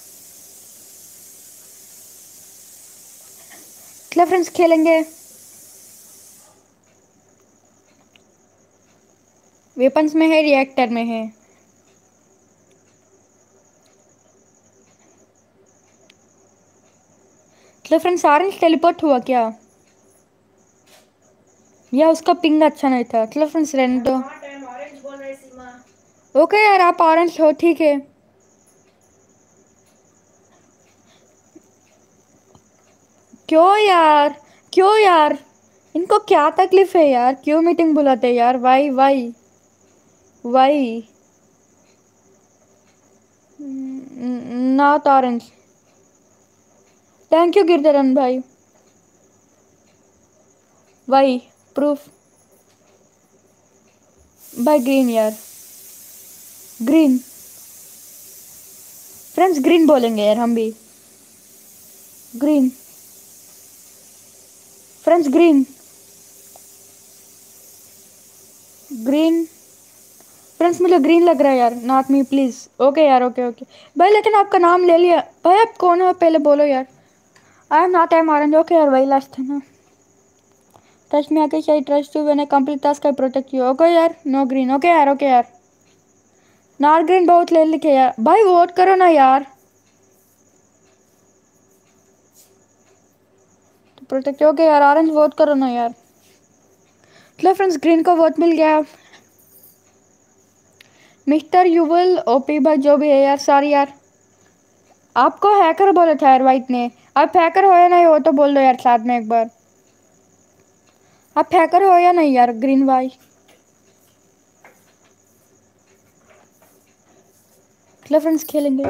चलो फ्रेंड्स खेलेंगे। वेपन्स में है, रिएक्टर में है। चलो फ्रेंड्स ऑरेंज टेलीपोर्ट हुआ क्या? या उसका पिंग अच्छा नहीं था। चलो फ्रेंड्स रहने दो। Not I'm orange बोल रहे सीमा. ओके यार आप ऑरेंज हो ठीक है। क्यों यार? क्यों यार? इनको क्या तकलीफ है यार? क्यों मीटिंग बुलाते हैं यार? Why why why not orange. Thank you Girdharan भाई। वाई प्रूफ भाई ग्रीन यार। ग्रीन फ्रेंड्स ग्रीन बोलेंगे यार हम भी। Green friends green green friends मुझे ग्रीन लग रहा है यार। Not me please. ओके यार ओके ओके भाई लेकिन आपका नाम ले लिया भाई। आप कौन हो पहले बोलो यार। I am not am orange. Okay यार वही लास्ट था ना। Trust me okay I trust you when I complete task I protect you. Okay यार नो ग्रीन। ओके यार ओके यार नॉट ग्रीन बहुत ले लिखे यार। भाई वोट करो ना यार। तो प्रोटेक्ट ओके यार ऑरेंज वोट करो ना यार। चलो फ्रेंड्स ग्रीन को वोट मिल गया। मिस्टर यूवल ओपी भाई जो भी है यार सॉरी यार। आपको हैकर बोला था यार वाइट ने। आप हैकर हो या नहीं हो तो बोल दो यार साथ में एक बार। आप हैकर हो या नहीं यार ग्रीन भाई। चलो फ्रेंड्स खेलेंगे।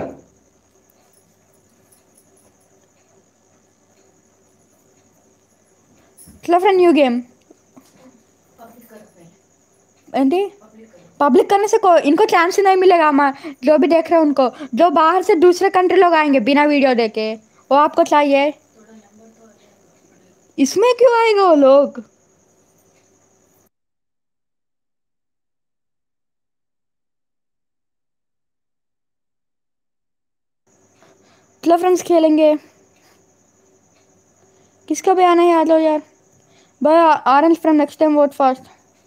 चलो फ्रेंड न्यू गेम। ఏంటి पब्लिक करने से को इनको चांस ही नहीं मिलेगा। मैं जो भी देख रहे हैं उनको, जो बाहर से दूसरे कंट्री लोग आएंगे बिना वीडियो देखे वो आपको चाहिए। इसमें क्यों आएंगे वो लोग? चलो फ्रेंड्स खेलेंगे। किसका भी आना है आ जाओ यार। भाई orange friend next time vote fast.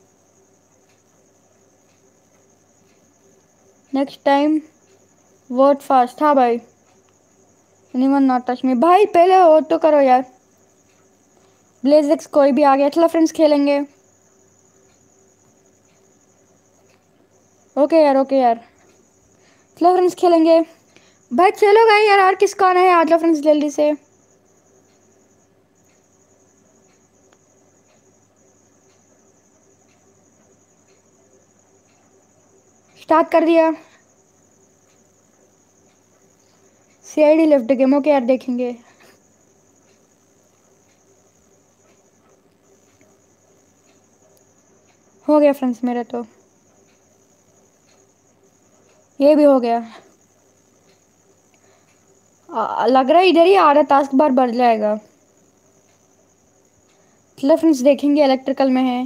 Next time vote fast. हाँ भाई एनीवन नॉट टच मी। भाई पहले वोट तो करो यार। ब्लेजेक्स कोई भी आ गया। चलो फ्रेंड्स खेलेंगे। ओके यार ओके यार चलो फ्रेंड्स खेलेंगे। भाई चलो भाई यार और किसको आना है आ जाओ फ्रेंड्स जल्दी से। स्टार्ट कर दिया। CID left game. ओके यार देखेंगे। हो गया फ्रेंड्स मेरा तो ये भी हो गया। आ, लग रहा है इधर ही आधा टास्क बार बढ़ जाएगा। चलो फ्रेंड्स देखेंगे। इलेक्ट्रिकल में है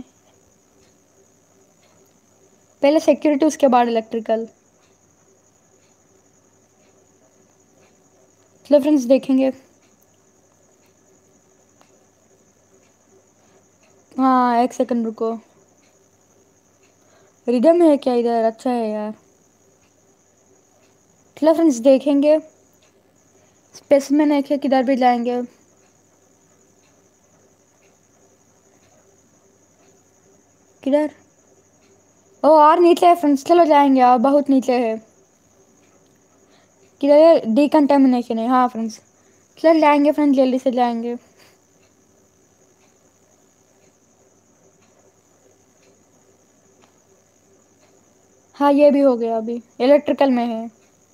पहले सिक्योरिटी उसके बाद इलेक्ट्रिकल। चलो फ्रेंड्स देखेंगे। हाँ हाँ एक सेकंड रुको, रिदम है क्या इधर? अच्छा है यार। चलो फ्रेंड्स देखेंगे, स्पेसिमेन एक है, किधर भी जाएंगे। किधर? ओ और नीचे है फ्रेंड्स, चलो जाएंगे, और बहुत नीचे है। किधर है? डिकंटामिनेशन है, हाँ फ्रेंड्स चलो जाएंगे फ्रेंड्स, जल्दी से जाएंगे। हाँ ये भी हो गया, अभी इलेक्ट्रिकल में है,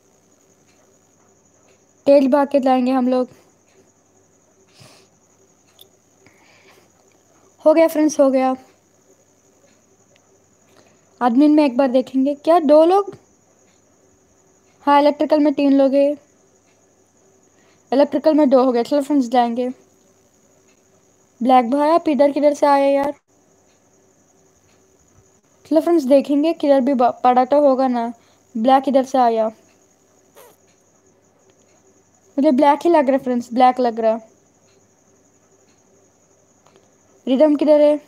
तेज भाग के जाएंगे हम लोग। हो गया फ्रेंड्स, हो गया। एडमिन में एक बार देखेंगे, क्या दो लोग? हाँ इलेक्ट्रिकल में तीन लोग हैं, इलेक्ट्रिकल में दो हो गए। चलो फ्रेंड्स जाएंगे। ब्लैक भाई आप इधर किधर से आए यार? चलो फ्रेंड्स देखेंगे, किधर भी ब- पड़ा तो होगा ना। ब्लैक इधर से आया, मुझे ब्लैक ही लग रहा है फ्रेंड्स, ब्लैक लग रहा। रिदम किधर है?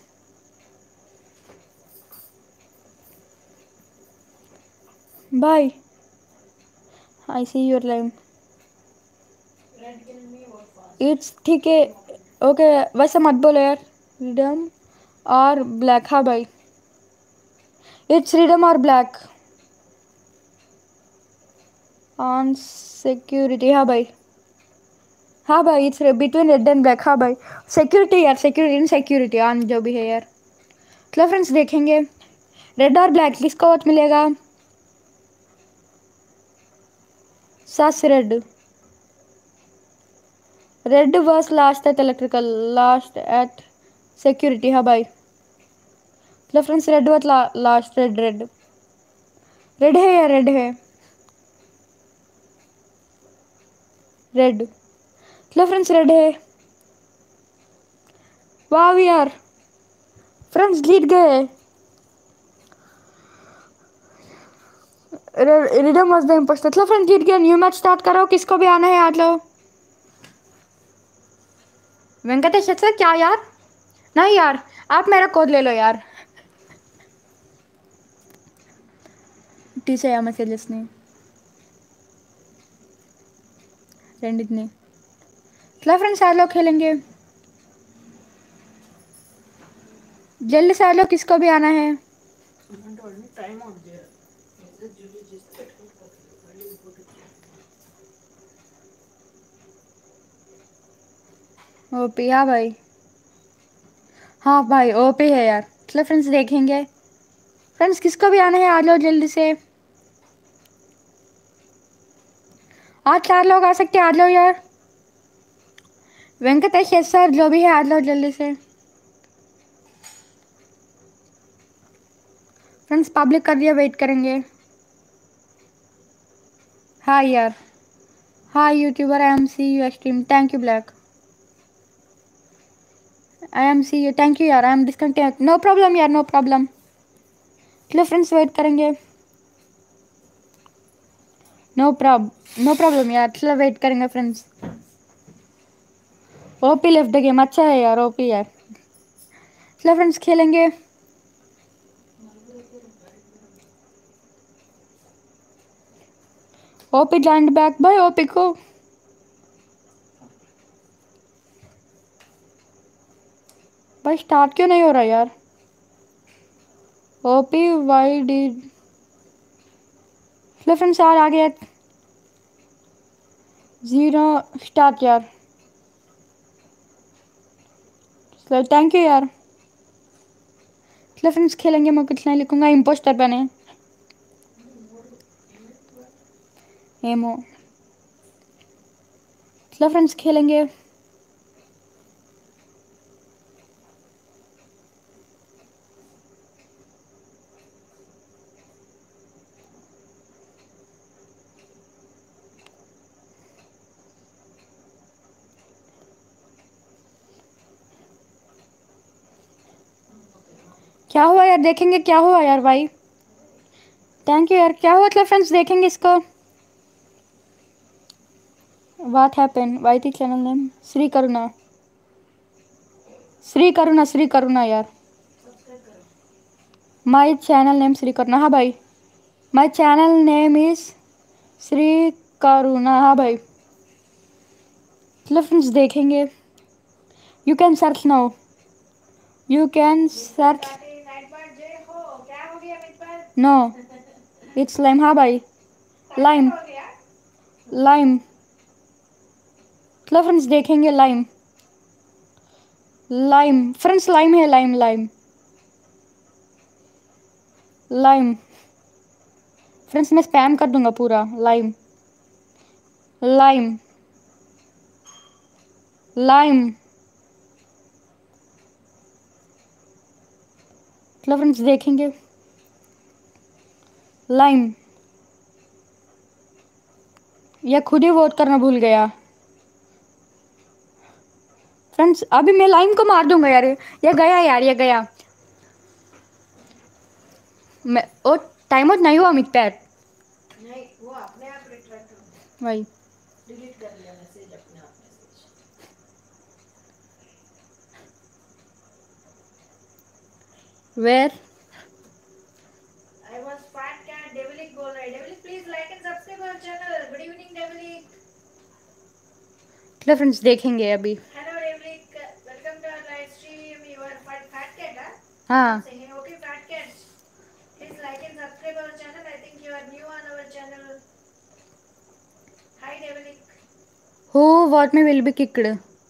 भाई I see your line. Red kill me or fast. It's ठीक है, ओके वैसे मत बोलो यार। रिदम और ब्लैक, हाँ भाई इट्स रिदम और ब्लैक ऑन सिक्योरिटी। हाँ भाई, हाँ भाई it's between red and black. हाँ भाई सिक्योरिटी यार, सिक्योरिटी इन सिक्योरिटी ऑन जो भी है यार। चलो फ्रेंड्स देखेंगे, रेड और ब्लैक किसको वोट मिलेगा? Sus red, red was last at electrical, last at security. हाँ भाई चलो friends, red was last, red red red है या रेड है? रेड, चलो फ्रेंड्स रेड है। वाह यार फ्रेंड्स जीत गए। Rhythm was the impostor. चलो फ्रेंड्स जीत गए, न्यू मैच स्टार्ट करो, किसको भी आना है आ जाओ। वेंकटेश सर क्या यार? नहीं यार, आप मेरा कोड ले लो यार। टीचर या मैसेजेस नहीं రెండింటిని। चलो फ्रेंड्स आ लो खेलेंगे, जल्दी से आ लो, किसको भी आना है। Time out there. ओपी, हाँ भाई, हाँ भाई ओपी है यार। चलो फ्रेंड्स देखेंगे, फ्रेंड्स किसको भी आना है आ जाओ जल्दी से। आज चार लोग आ सकते हैं, आ जाओ यार। वेंकटेश यस सर, जो भी है आ जाओ जल्दी से। फ्रेंड्स पब्लिक कर दिया, वेट करेंगे। हाँ यार, हाँ YouTuber I am see you stream, thank you black, I am see you, thank you यार, I am disconnect, no problem यार, नो प्रॉब्लम। चलो फ्रेंड्स वेट करेंगे, नो प्रॉब नो प्रॉब्लम यार, चलो वेट करेंगे friends. OP left the game, अच्छा है यार ओपी यार। चलो फ्रेंड्स खेलेंगे। ओपी जॉइंट बैक भाई, ओपी को भाई स्टार्ट क्यों नहीं हो रहा यार? OP why D. चलो फ्रेंड्स यार आ गया, जीरो स्टार्ट यार। चलो थैंक यू यार। चलो फ्रेंड्स खेलेंगे, मैं कुछ नहीं लिखूंगा, इम्पोस्टर बने एमो। चलो फ्रेंड्स खेलेंगे, क्या हुआ यार, देखेंगे क्या हुआ यार भाई। थैंक यू यार, क्या हुआ? चलो फ्रेंड्स देखेंगे इसको। What happen? YT channel name Shri Karuna, Shri Karuna, Shri Karuna यार। My channel name Shri Karuna. हाँ भाई, my channel name is Shri Karuna. हाँ भाई, चलो फ्रेंड्स देखेंगे। You can search now, you can search. क्या हो गया मित्र? No, it's lime. हाँ भाई, लाइम हो गया? लाइम। चलो फ्रेंड्स देखेंगे। लाइम लाइम फ्रेंड्स, लाइम है, लाइम लाइम लाइम। फ्रेंड्स मैं स्पैम कर दूंगा पूरा। Lime lime lime. चलो फ्रेंड्स देखेंगे। लाइम, या खुद ही वोट करना भूल गया। फ्रेंड्स अभी मैं लाइम को मार दूंगा यार। ये गया यार, ये गया। मैं ओ टाइम आउट नहीं हुआ अमित पैट। नहीं, वो अपने आप रिट्रैक्ट हो भाई डिलीट कर लिया मैसेज अपने आप message. Where I was fat cat. Devilic बोल रहा है। Devilic please like and subscribe our channel. Good evening Devilic. चलो फ्रेंड्स देखेंगे अभी। Hello Devilic, welcome to our live stream. You are fat fat cat? हाँ, Saying okay fat cats. Please like and subscribe our channel. I think you are new on our channel. Hi Devilic. Who what me will be kicked,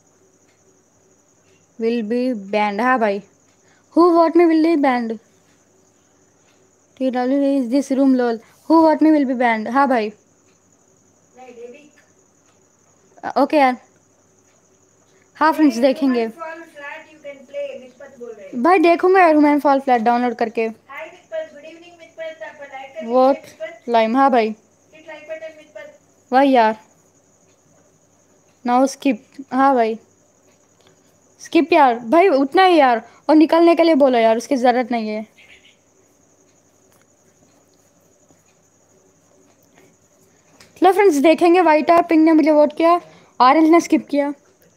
will be banned. हाँ भाई, who what me will be banned. T W is this room lol, who what me will be banned. हाँ भाई, नहीं डेविक। ओके यार। हाँ फ्रेंड्स देखेंगे। Fall flat you can play. मितपत बोल रहे। भाई देखूंगा यार, ह्यूमन फॉल फ्लैट डाउनलोड करके। हाय मितपत, गुड इवनिंग मितपत। आप लाइक कर लीजिए वोट मितपत। लाइम। हाँ भाई, हिट लाइक बटन मितपत। भाई यार नाउ स्किप। हाँ भाई स्किप यार, भाई उतना ही यार। और निकलने के लिए बोलो यार, उसकी ज़रूरत नहीं है। चलो फ्रेंड्स देखेंगे। वाइट और पिंक ने मुझे वोट किया, ऑरेंज ने स्किप किया।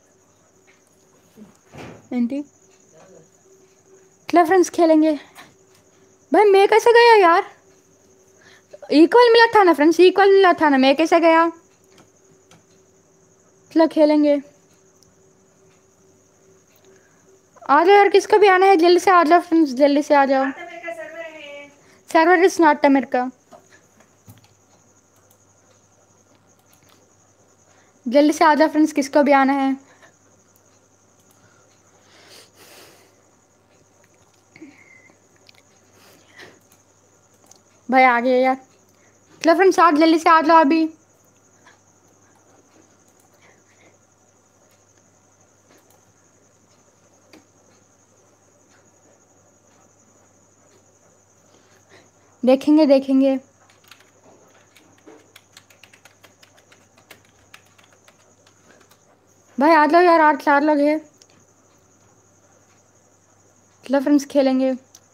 एंटी चलो फ्रेंड्स खेलेंगे। भाई मैं कैसे गया यार? इक्वल मिला था ना फ्रेंड्स, इक्वल मिला था ना, मैं कैसे गया? चलो खेलेंगे। आ जाओ यार, किसका भी आना है जल्दी से आ जाओ फ्रेंड्स, जल्दी से आ जाओ। नॉर्थ अमेरिका सर्वर है। Server is not America. जल्दी से आ जाओ फ्रेंड्स, किसको भी आना है। भाई आ गए यार। चलो फ्रेंड्स आज जल्दी से आ जाओ अभी। देखेंगे देखेंगे। भाई आ जाओ यार, आठ चार लोग हैं। चलो फ्रेंड्स खेलेंगे।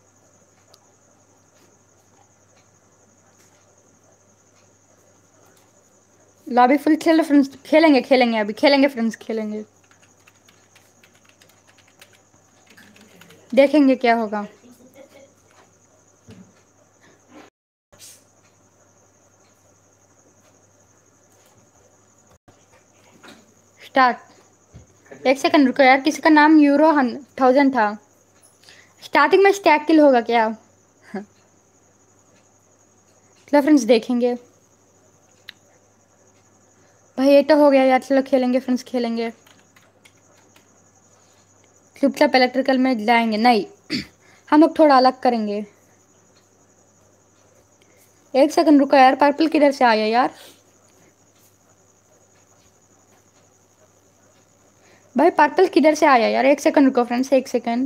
Lobby full. खेलो फ्रेंड्स, खेलेंगे खेलेंगे अभी, खेलेंगे फ्रेंड्स खेलेंगे। देखेंगे क्या होगा। स्टार्ट। एक सेकंड रुको यार, किसी का नाम यूरो थाउजेंड था। स्टार्टिंग में स्टैक किल होगा क्या? चलो फ्रेंड्स देखेंगे। भाई ये तो हो गया यार, चलो खेलेंगे फ्रेंड्स खेलेंगे। चुपचाप इलेक्ट्रिकल में जाएंगे नहीं, हम लोग थोड़ा अलग करेंगे। एक सेकंड रुको यार, पर्पल किधर से आया यार? भाई पर्पल किधर से आया यार? एक सेकंड रुको फ्रेंड्स, एक सेकंड।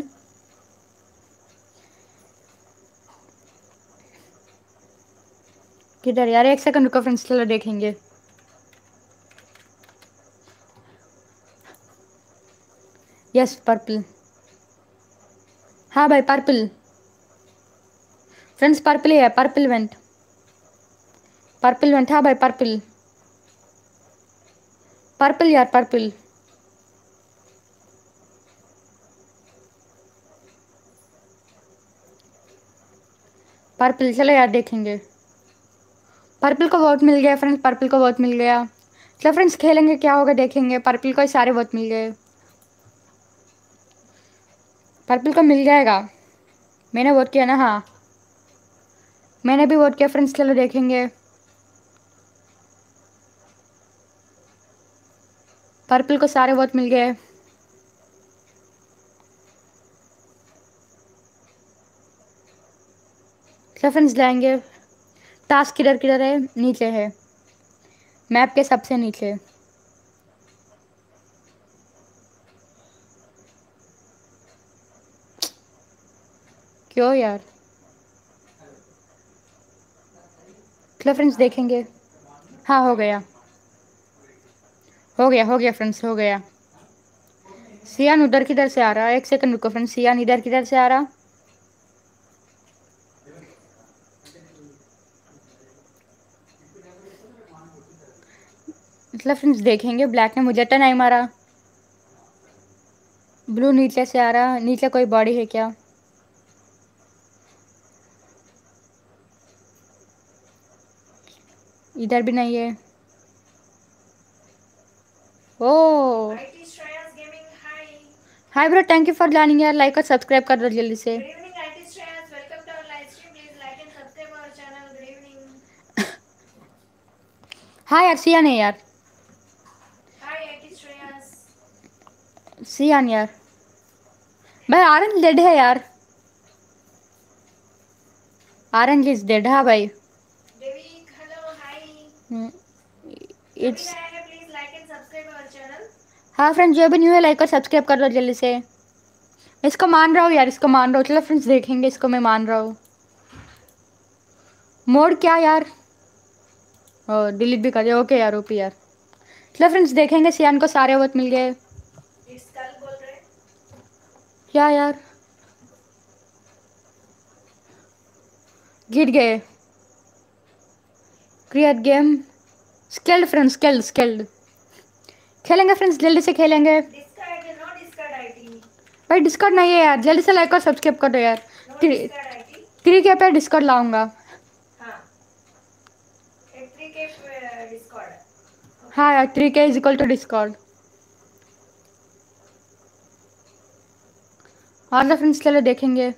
किधर यार? एक सेकंड रुको फ्रेंड्स, चलो देखेंगे। Yes purple. हाँ भाई पर्पल। फ्रेंड्स पर्पल ही है, पर्पल वेंट, पर्पल वेंट। हाँ भाई पर्पल, पर्पल यार पर्पल। पर्पल, चलो यार देखेंगे। पर्पल को वोट मिल गया फ्रेंड्स, पर्पल को वोट मिल गया। चलो फ्रेंड्स खेलेंगे, क्या होगा देखेंगे। पर्पल को ही सारे वोट मिल गए, पर्पल को मिल जाएगा। मैंने वोट किया ना, हाँ मैंने भी वोट किया फ्रेंड्स, चलो देखेंगे। पर्पल को सारे वोट मिल गए। चलो फ्रेंड्स जाएंगे। टास्क किधर किधर है? नीचे है, मैप के सबसे नीचे। क्यों यार? चलो फ्रेंड्स देखेंगे। हाँ हो गया, हो गया हो गया फ्रेंड्स, हो गया। सियान उधर किधर से आ रहा है? एक सेकंड रुको फ्रेंड्स, सियान इधर किधर से आ रहा? मतलब फ्रेंड्स देखेंगे। ब्लैक ने मुझे तो नहीं मारा। ब्लू नीचे से आ रहा, नीचे कोई बॉडी है क्या? इधर भी नहीं है। Oh I T Shreyas Gaming, hi. Hi bro, thank you for joining यार। लाइक और सब्सक्राइब कर दो जल्दी से। Good evening, I T Shreyas. Welcome to our live stream. Please like and subscribe our channel. Good evening. हाँ यार सियान है यार, Hi, I T Shreyas. सियान यार। भाई ऑरेंज डेड है यार, ऑरेंज इज डेड। हाँ भाई Devik, hello, hi. जो भी इट्स। नया है, please like and subscribe our channel. हाँ फ्रेंड्स जो भी न्यू है लाइक और सब्सक्राइब कर दो जल्दी से। इसको मान रहा हूँ यार, इसको मान रहा हूँ। चलो फ्रेंड्स देखेंगे, इसको मैं मान रहा हूँ। मोड क्या यार? ओ डिलीट भी कर दिया, ओके यार, ओपी यार। चलो फ्रेंड्स देखेंगे। सियान को सारे वोट मिल गए। It's कल बोल रहे हैं. क्या यार? गिर गए। Create game Skeld friends, Skeld Skeld. खेलेंगे फ्रेंड्स, जल्दी से खेलेंगे। Discard, no discard I T. भाई डिस्कॉर्ड नहीं है यार, जल्दी से लाइक और सब्सक्राइब कर दो यार। No three discard I T. Three के पे डिस्कॉर्ड लाऊंगा। हाँ. At three K uh, Discord. हाँ यार, थ्री के इज इक्वल टू डिस्कॉर्ड। और तो फ्रेंड्स चलो देखेंगे।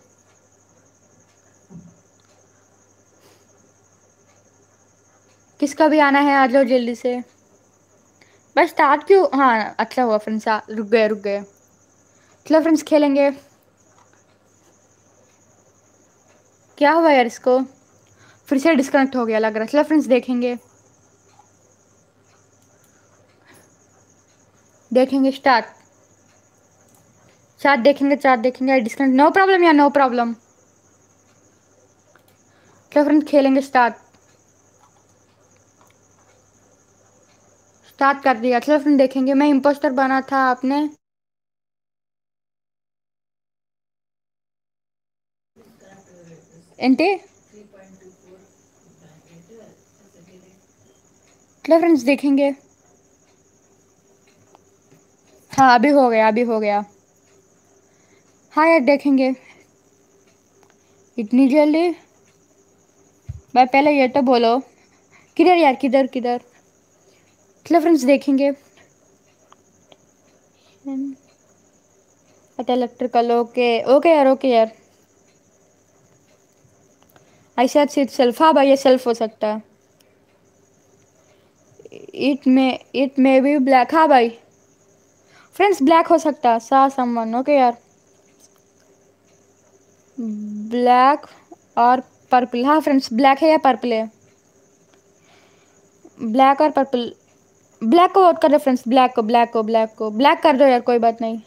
किसका भी आना है आ जाओ जल्दी से। बस स्टार्ट क्यों? हाँ अच्छा हुआ फ्रेंड्स, रुक गए रुक गए। चलो फ्रेंड्स खेलेंगे। क्या हुआ यार इसको? फिर से डिस्कनेक्ट हो गया लग रहा है। चलो फ्रेंड्स देखेंगे, देखेंगे स्टार्ट। चार्ट देखेंगे, चार्ट देखेंगे। डिस्कनेक्ट, नो प्रॉब्लम यार, नो प्रॉब्लम। चलो फ्रेंड्स खेलेंगे, स्टार्ट। स्टार्ट कर दिया। चलो फ्रेंड देखेंगे। मैं इम्पोस्टर बना था, आपने एंटे। चलो फ्रेंड्स देखेंगे। हाँ अभी हो गया, अभी हो गया। हाँ यार देखेंगे। इतनी जल्दी? भाई पहले ये तो बोलो किधर यार, किधर किधर। चलो फ्रेंड्स देखेंगे। अच्छा इलेक्ट्रिकल, ओके ओके यार, ओके यार। I said seat self. हाँ भाई ये सेल्फ हो सकता है। इट में इट में भी ब्लैक। हाँ भाई फ्रेंड्स ब्लैक हो सकता है। सा समवन, ओके यार। ब्लैक और पर्पल। हाँ फ्रेंड्स ब्लैक है या पर्पल है? ब्लैक और पर्पल। ब्लैक को वोट कर दो फ्रेंड्स, ब्लैक को ब्लैक को ब्लैक को ब्लैक कर दो यार, कोई बात नहीं।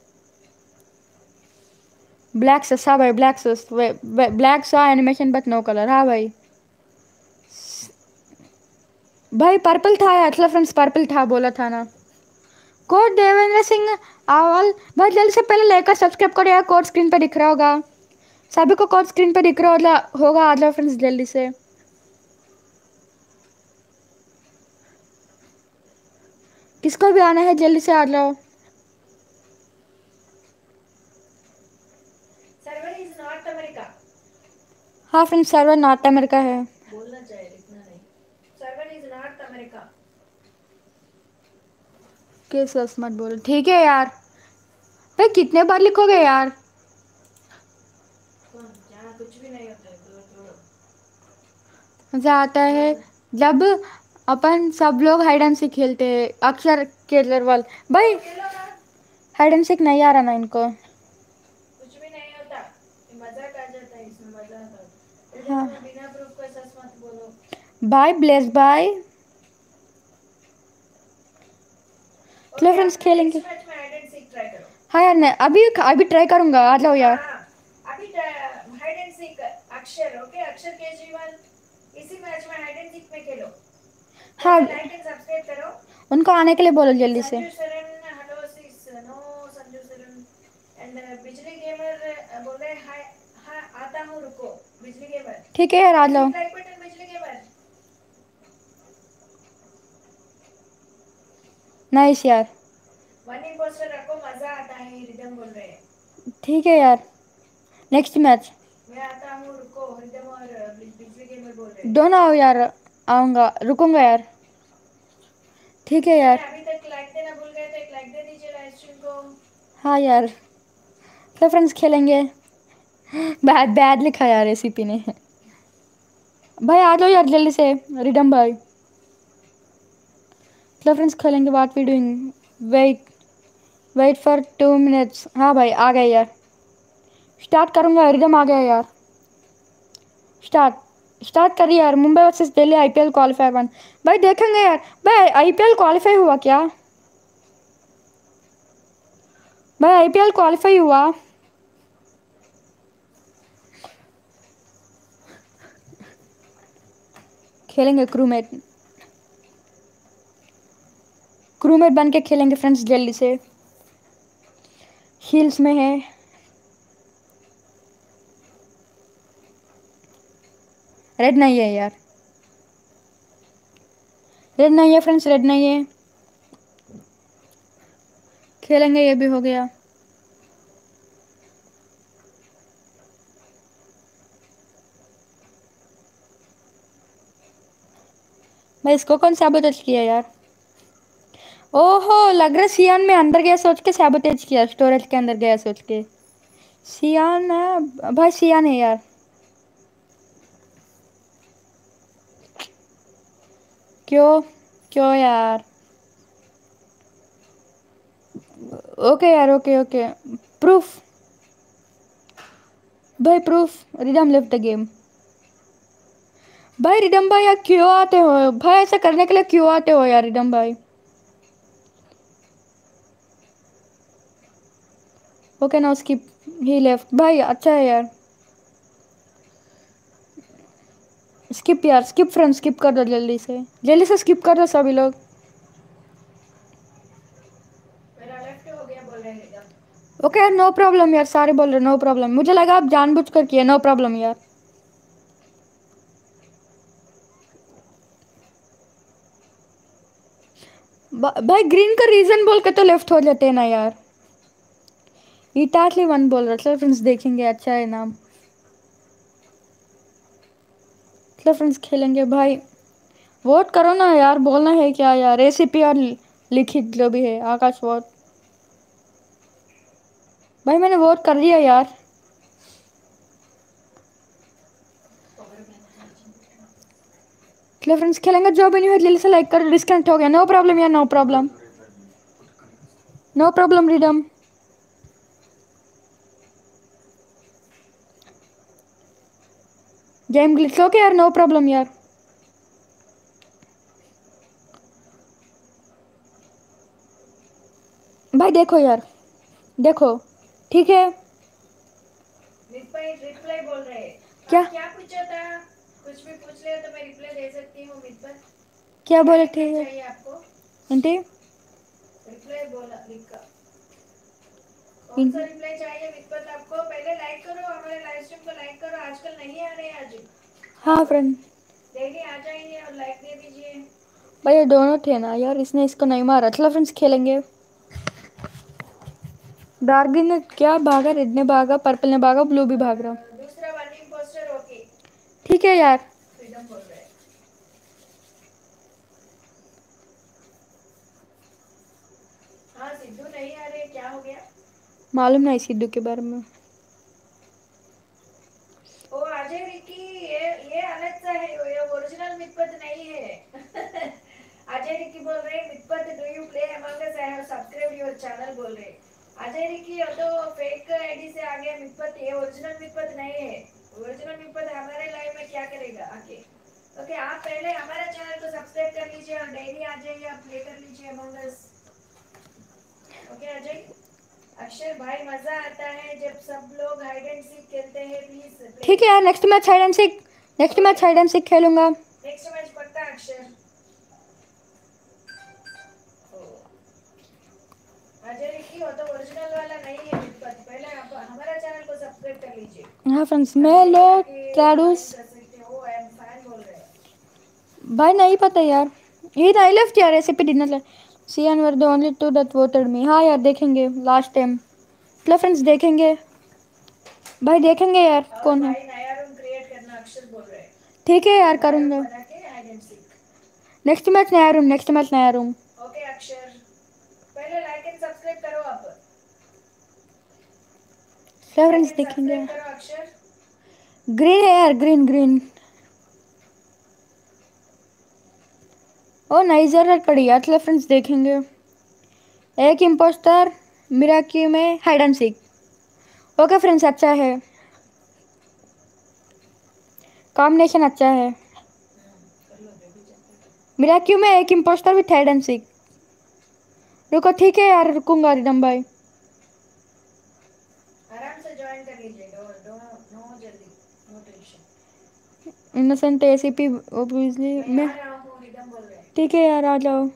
ब्लैक से हाँ भाई, ब्लैक से ब्लैक सा एनिमेशन बट नो कलर। हाँ भाई भाई पर्पल था यार। चलो फ्रेंड्स पर्पल था, बोला था ना। कोड देवेंद्र सिंह आवल। भाई जल्दी से पहले लाइक और सब्सक्राइब करो यार, कोड स्क्रीन पे दिख रहा होगा सभी को। कोड स्क्रीन पे दिख रहा होगा होगा आ जाओ फ्रेंड्स जल्दी से। किसको भी आना है जल्दी से आ जाओ। Server is North America. हाँ फ्रेंड्स, सर्वर नॉर्थ अमेरिका है। बोलना चाहिए, लिखना नहीं। Server is north America. Case मत बोलो, ठीक है यार। भाई कितने बार लिखोगे यार? कौन यहाँ कुछ भी नहीं होता है, तो छोड़ो। मजा आता है जब अपन सब लोग हाइड एंड सीक खेलते हैं, अक्षर केजरीवाल भाई। तो खेलो ना। हाइड एंड सीक नहीं आ रहा ना इनको। कुछ भी नहीं होता, ये मजाक आ जाता है, इसमें मजा आता है। फिर हाँ देखो बिना प्रूफ का सच मत बोलो। Bye bless bye. चलो ओके, फ्रेंड्स अपने खेलेंगे। नेक्स्ट मैच में हाइड एंड सीक ट्राई करो। हाँ यार, मैं अभी अभी ट्राई करूंगा, आ जाओ हाँ यार। हाँ, अभी hide and seek Akshar, okay, Akshar Kejriwal इसी मैच में हाइड एंड सीक में खेलो। हाँ, पहले लाइक एंड सब्सक्राइब करो। उनको आने के लिए बोलो जल्दी से। Sanju Saran, hello sis, no Sanju Saran and Bijli gamer बोल रहे हाय। हाँ आता हूँ, रुको। बिजली गेमर, ठीक है यार, आ जाओ। Hit like button Bijli gamer. Nice यार। वन पोस्टर रखो, मजा आता है, रिदम बोल रहे हैं। ठीक है यार, नेक्स्ट मैच। मैं आता हूँ, रुको, रिदम और बिजली गेमर बोल रहे हैं। दोनों आओ यार। आऊंगा, रुकूंगा यार। ठीक है जिन्होंने यार। अभी तक लाइक देना भूल गए तो एक लाइक दे दीजिए लाइव स्ट्रीम को। हाँ यार, तो फ्रेंड्स खेलेंगे। बैड बैड लिखा यार रेसिपी ने। भाई आ जाओ यार जल्दी से, रिडम भाई। चलो फ्रेंड्स खेलेंगे, what we doing. Wait wait for two minutes. हाँ भाई आ गए यार। स्टार्ट करूंगा, रिदम आ गया यार। स्टार्ट स्टार्ट करिए यार। Mumbai versus Delhi IPL qualifier one. भाई देखेंगे यार। भाई आईपीएल क्वालिफाई हुआ क्या? भाई आईपीएल क्वालिफाई हुआ। खेलेंगे क्रूमेट। क्रूमेट बन के खेलेंगे फ्रेंड्स जल्दी से। हील्स में है। रेड नहीं है यार। रेड नहीं है फ्रेंड्स, रेड नहीं है। खेलेंगे, ये भी हो गया। भाई इसको कौन सैबोटेज किया यार? ओहो, लग रहा सियान में अंदर गया सोच के सैबोटेज किया, स्टोरेज के अंदर गया सोच के। सियान है भाई, सियान है यार। क्यों क्यों यार? ओके यार, ओके ओके। प्रूफ भाई, proof. Rhythm left the game. भाई रिदम भाई यार क्यों आते हो भाई? ऐसा करने के लिए क्यों आते हो यार रिदम भाई? ओके ना, स्किप। ही लेफ्ट भाई, अच्छा है यार। स्किप यार, स्किप फ्रेंड, स्किप कर दो जल्दी से, जल्दी से स्किप कर दो सभी लोग। मेरा लेफ्ट हो गया बोल रहे हैं रिदम। ओके यार, नो प्रॉब्लम यार, सारे बोल रहे नो प्रॉब्लम। मुझे लगा आप जानबूझकर किए, नो प्रॉब्लम यार। भा- भाई ग्रीन का रीजन बोल के तो लेफ्ट हो जाते हैं ना यार। इटाटली वन बोल रहा। चलो फ्रेंड्स देखेंगे, अच्छा है नाम। चलो फ्रेंड्स खेलेंगे भाई। वोट करो ना यार, बोलना है क्या यार? रेसिपी और लिखित जो भी है, आकाश वोट। भाई मैंने वोट कर दिया यार। चलो फ्रेंड्स खेलेंगे, जो भी नहीं है जल्दी से लाइक करो। डिस्कनेक्ट हो गया, नो प्रॉब्लम यार, no problem. No problem Rhythm. Game glitch हो गया यार, नो प्रॉब्लम यार। भाई देखो यार, देखो, ठीक है। रिप्लाई रिप्लाई बोल रहे हैं। क्या आप क्या पूछा था? कुछ भी पूछ ले तो मैं रिप्लाई दे सकती हूँ मित पर। क्या क्या बोले? रिप्लाई ठीक है चाहिए आपको? आंटी। रिप्लाई बोला, लिखा। कौन सा रिप्लाई चाहिए मित पर आपको? पहले लाइक करो, हमारे लाइव स्ट्रीम को लाइक करो, आजकल नहीं आ रहे हैं आज हाँ आप फ्रेंड। डेली आ जाइए और लाइक दे दीजिए। भाई ये दोनों थे ना यार, इसने इसको नहीं मारा। चलो फ्रेंड्स खेलेंगे। डार्क ग्रीन ने क्या भागा, रेड ने भागा, पर्पल ने भागा, ब्लू भी भाग रहा। दूसरा वन पोस्टर, ओके। ठीक है यार। फ्रीडम बोल रहे हैं। हाँ सिद्धू नहीं आ रहे, क्या हो गया? मालूम नहीं सिद्धू के बारे में। ओ अजय रिकी, ये ये अलग सा है, ये ओरिजिनल मितपत नहीं है। अजय रिकी बोल रहे मितपत, do you play among us, I have subscribe your channel बोल रहे। अजय रिकी ये तो फेक आईडी से आ गया मितपत, ये ओरिजिनल मितपत नहीं है। ओरिजिनल मितपत हमारे लाइव में क्या करेगा आके? ओके आप पहले हमारे चैनल को सब्सक्राइब कर लीजिए और डेली आ जाइए, आप प्ले कर लीजिए अमंग अस। ओके अजय। अक्षर भाई मजा आता है जब सब लोग हाइड एंड सीक खेलते हैं, प्लीज प्ले। ठीक है यार, next match hide and seek, next match hide and seek खेलूंगा। नेक्स्ट मैच पक्का अक्षर। अजय रिकी हो तो ओरिजिनल वाला नहीं है मितपत, पहले आप हमारा चैनल को सब्सक्राइब कर लीजिए। हाँ फ्रेंड्स, मेलो ट्राडूस कर सकते हो, आई एम फैन बोल रहे हैं। भाई नहीं पता यार, ये आई लेफ्ट यार, recipe dinner C N were the only two that voted me. हाँ यार देखेंगे लास्ट टाइम, चलो फ्रेंड्स देखेंगे भाई, देखेंगे यार और कौन है। भाई नया रूम क्रिएट करना अक्षर बोल रहे हैं। ठीक है यार नया रूम करूँगा, बना के hide and seek. Next match नया रूम, नेक्स्ट मैच नया रूम। ओके अक्षर, पहले लाइक एंड सब्सक्राइब करो आप। चलो लाइक फ्रेंड्स एंड देखेंगे। सब्सक्राइब करो अक्षर। ग्रीन है यार, ग्रीन ग्रीन। ओ नई जरूरत पड़ी यार, चलो फ्रेंड्स देखेंगे। एक इम्पोस्टर मिराकी में hide and seek. Okay friends अच्छा है, कॉम्बिनेशन अच्छा है। मिराक्यू में एक impostor with hide and seek. रुको ठीक है यार, रुकूंगा रिदम भाई। आराम से ज्वाइन कर लीजिए, नो नो नो जल्दी, no tension. Innocent ACP obviously मैं मैं। आ रहा हूँ, रिदम बोल रहे हैं। ठीक है यार आ जाओ।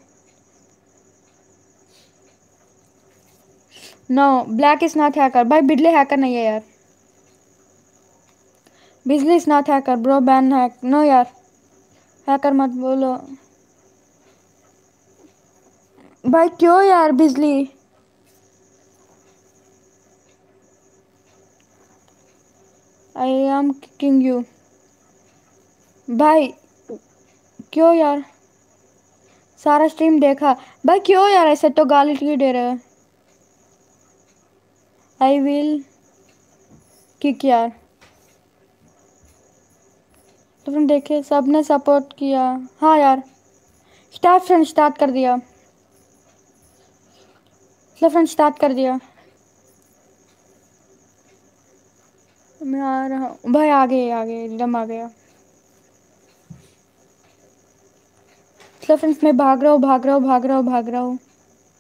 No black is not hacker भाई, बिजली हैकर नहीं है यार, Bijli is not hacker bro, ban hack no यार, हैकर मत बोलो भाई, क्यों यार बिजली। आई एम किकिंग यू भाई, क्यों यार, सारा स्ट्रीम देखा भाई, क्यों यार ऐसे तो गाली क्यों दे रहे हो। आई विल किक यार, तो तुम देखे सबने सपोर्ट किया। हाँ यार, स्टार्ट फ्रेंड स्टार्ट कर दिया, चलो फ्रेंड स्टार्ट कर दिया। मैं आ रहा हूँ भाई, आ गए आ गए एकदम आ गया। चलो फ्रेंड्स मैं भाग रहा हूँ भाग रहा हूँ भाग रहा हूँ भाग रहा हूँ।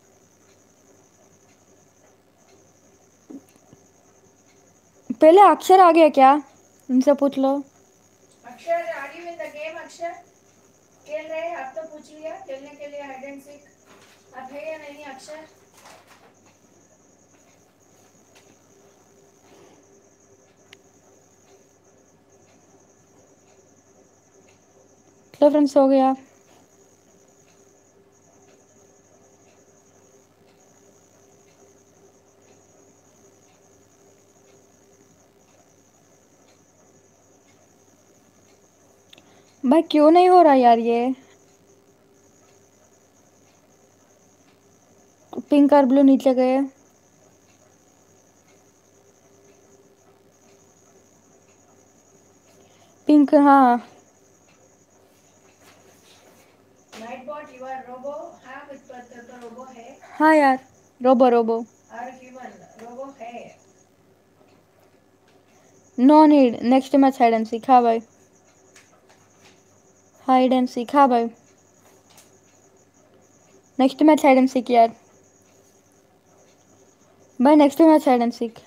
पहले अक्षर आ गया क्या, उनसे पूछ लो। Akshar are you in the game Akshar? खेल रहे हैं आप तो पूछ लिया, खेलने के लिए हाइड एंड सीक आप है या नहीं अक्षर? चलो फ्रेंड्स हो गया। भाई क्यों नहीं हो रहा यार ये, पिंक और ब्लू नीचे गए। पिंक हाँ। Nightbot you are robo, हाँ मितपत तो रोबो है। हाँ यार, रोबो रोबो। और ह्यूमन रोबो है। No need, next match hide and seek. हाँ भाई, हाइड एंड सीक हाँ भाई, next match hide and seek यार भाई, next match hide and seek,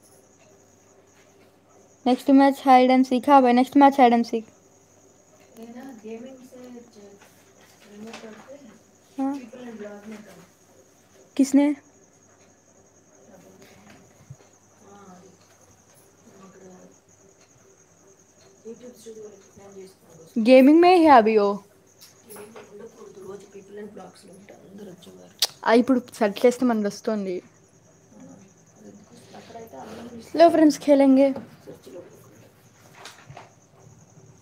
next match hide and seek. हाँ भाई next match hide and seek. ये ना गेमिंग से रिमूव करते हैं, हाँ पीपल इन ब्लॉग में कम। किसने। हाँ యూట్యూబ్ స్టూడియో ఎక్స్ప్లెయిన్ చేస్తున్నాడు, गेमिंग में ही है अभी वो। ఉండకూడదు రోజు పీపుల్ అండ్ బ్లాగ్స్లో ఉంటారు అందరు వచ్చేవారు। ఆ, ఇప్పుడు సెర్చ్ చేస్తే మనకు వస్తుంది। అక్కడైతే అందరూ लो फ्रेंड्स खेलेंगे। చర్చిలో